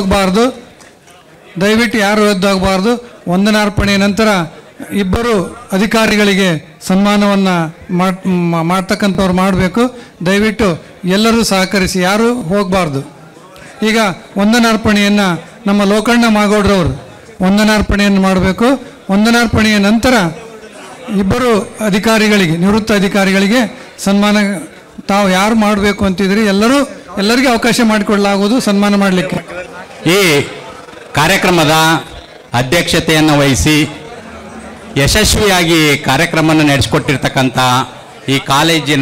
ಹೋಗಬಾರ್ದು. ವಂದನಾರ್ಪಣೆಯ ನಂತರ ಇಬ್ಬರು ಅಧಿಕಾರಿಗಳಿಗೆ ಸನ್ಮಾನವನ್ನು ಮಾಡ್ತಕ್ಕಂಥವ್ರು ಮಾಡಬೇಕು. ದಯವಿಟ್ಟು ಎಲ್ಲರೂ ಸಹಕರಿಸಿ, ಯಾರೂ ಹೋಗಬಾರ್ದು. ಈಗ ವಂದನಾರ್ಪಣೆಯನ್ನು ನಮ್ಮ ಲೋಕಣ್ಣ ಮಾಗೋಡ್ರವರು ವಂದನಾರ್ಪಣೆಯನ್ನು ಮಾಡಬೇಕು. ವಂದನಾರ್ಪಣೆಯ ನಂತರ ಇಬ್ಬರು ಅಧಿಕಾರಿಗಳಿಗೆ, ನಿವೃತ್ತ ಅಧಿಕಾರಿಗಳಿಗೆ ಸನ್ಮಾನ ತಾವು ಯಾರು ಮಾಡಬೇಕು ಅಂತಿದ್ರಿ ಎಲ್ಲರಿಗೂ ಅವಕಾಶ ಮಾಡಿಕೊಡಲಾಗುವುದು ಸನ್ಮಾನ ಮಾಡಲಿಕ್ಕೆ. ಈ ಕಾರ್ಯಕ್ರಮದ ಅಧ್ಯಕ್ಷತೆಯನ್ನು ವಹಿಸಿ ಯಶಸ್ವಿಯಾಗಿ ಕಾರ್ಯಕ್ರಮವನ್ನು ನಡೆಸಿಕೊಟ್ಟಿರ್ತಕ್ಕಂಥ ಈ ಕಾಲೇಜಿನ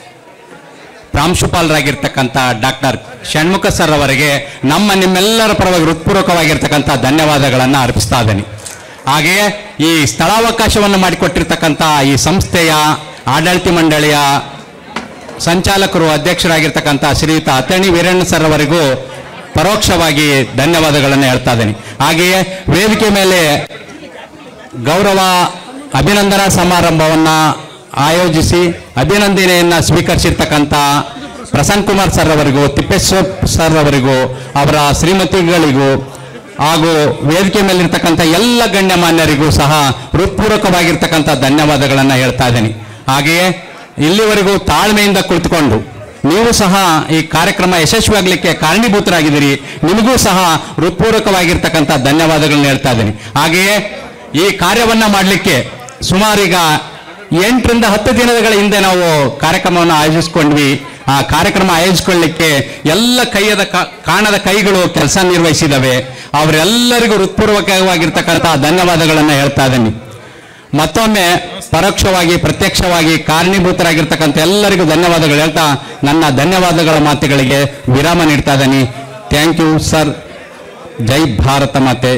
ಪ್ರಾಂಶುಪಾಲರಾಗಿರ್ತಕ್ಕಂಥ ಡಾಕ್ಟರ್ ಷಣ್ಮುಖ ಸರ್ ಅವರಿಗೆ ನಿಮ್ಮೆಲ್ಲರ ಪರವಾಗಿ ಹೃತ್ಪೂರ್ವಕವಾಗಿರ್ತಕ್ಕಂಥ ಧನ್ಯವಾದಗಳನ್ನು ಅರ್ಪಿಸ್ತಾ ಇದ್ದೀನಿ. ಹಾಗೆಯೇ ಈ ಸ್ಥಳಾವಕಾಶವನ್ನು ಮಾಡಿಕೊಟ್ಟಿರ್ತಕ್ಕಂಥ ಈ ಸಂಸ್ಥೆಯ ಆಡಳಿತ ಮಂಡಳಿಯ ಸಂಚಾಲಕರು ಅಧ್ಯಕ್ಷರಾಗಿರ್ತಕ್ಕಂಥ ಶ್ರೀಯುತ ಅತಣಿ ವೀರಣ್ಣ ಸರ್ ಅವರಿಗೂ ಪರೋಕ್ಷವಾಗಿ ಧನ್ಯವಾದಗಳನ್ನು ಹೇಳ್ತಾ ಇದ್ದೀನಿ. ಹಾಗೆಯೇ ವೇದಿಕೆ ಮೇಲೆ ಗೌರವ ಅಭಿನಂದನಾ ಸಮಾರಂಭವನ್ನು ಆಯೋಜಿಸಿ ಅಭಿನಂದನೆಯನ್ನು ಸ್ವೀಕರಿಸಿರ್ತಕ್ಕಂಥ ಪ್ರಸನ್ನ ಕುಮಾರ್ ಸರ್ ಅವರಿಗೂ, ತಿಪ್ಪೇಶ್ವರ ಸರ್ ಅವರಿಗೂ, ಅವರ ಶ್ರೀಮತಿಗಳಿಗೂ ಹಾಗೂ ವೇದಿಕೆ ಮೇಲಿರ್ತಕ್ಕಂಥ ಎಲ್ಲ ಗಣ್ಯಮಾನ್ಯರಿಗೂ ಸಹ ಹೃತ್ಪೂರ್ವಕವಾಗಿರ್ತಕ್ಕಂಥ ಧನ್ಯವಾದಗಳನ್ನು ಹೇಳ್ತಾ ಇದ್ದೀನಿ. ಹಾಗೆಯೇ ಇಲ್ಲಿವರೆಗೂ ತಾಳ್ಮೆಯಿಂದ ಕುಳಿತುಕೊಂಡು ನೀವು ಸಹ ಈ ಕಾರ್ಯಕ್ರಮ ಯಶಸ್ವಿಯಾಗಲಿಕ್ಕೆ ಕಾರಣೀಭೂತರಾಗಿದ್ದೀರಿ. ನಿಮಗೂ ಸಹ ಹೃತ್ಪೂರ್ವಕವಾಗಿರ್ತಕ್ಕಂಥ ಧನ್ಯವಾದಗಳನ್ನು ಹೇಳ್ತಾ ಇದ್ದೀನಿ. ಹಾಗೆಯೇ ಈ ಕಾರ್ಯವನ್ನು ಮಾಡಲಿಕ್ಕೆ ಸುಮಾರೀಗ 8 ರಿಂದ 10 ದಿನಗಳ ಹಿಂದೆ ನಾವು ಕಾರ್ಯಕ್ರಮವನ್ನು ಆಯೋಜಿಸ್ಕೊಂಡ್ವಿ. ಆ ಕಾರ್ಯಕ್ರಮ ಆಯೋಜಿಸ್ಕೊಳ್ಳಿಕ್ಕೆ ಎಲ್ಲ ಕಾಣದ ಕೈಗಳು ಕೆಲಸ ನಿರ್ವಹಿಸಿದವೆ. ಅವರೆಲ್ಲರಿಗೂ ಹೃತ್ಪೂರ್ವಕವಾಗಿರ್ತಕ್ಕಂಥ ಧನ್ಯವಾದಗಳನ್ನು ಹೇಳ್ತಾ ಇದ್ದೀನಿ. ಮತ್ತೊಮ್ಮೆ ಪರೋಕ್ಷವಾಗಿ ಪ್ರತ್ಯಕ್ಷವಾಗಿ ಕಾರಣೀಭೂತರಾಗಿರ್ತಕ್ಕಂಥ ಎಲ್ಲರಿಗೂ ಧನ್ಯವಾದಗಳು ಹೇಳ್ತಾ ನನ್ನ ಧನ್ಯವಾದಗಳ ಮಾತುಗಳಿಗೆ ವಿರಾಮ ನೀಡ್ತಾ ಇದ್ದೀನಿ. Thank you sir. ಜೈ ಭಾರತ ಮಾತೆ.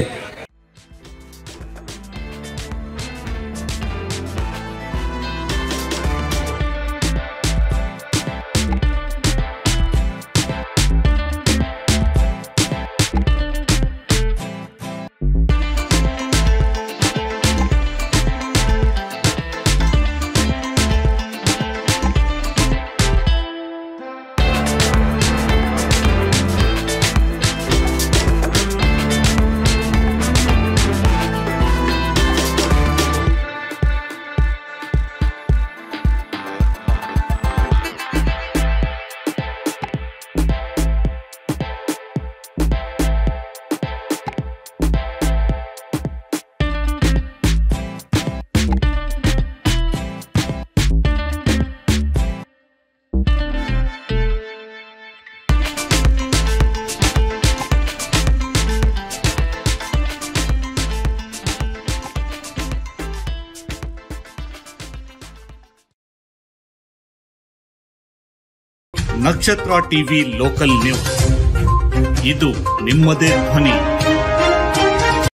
ನಕ್ಷತ್ರ ಟಿವಿ ಲೋಕಲ್ ನ್ಯೂಸ್, ಇದು ನಿಮ್ಮದೇ ಧ್ವನಿ.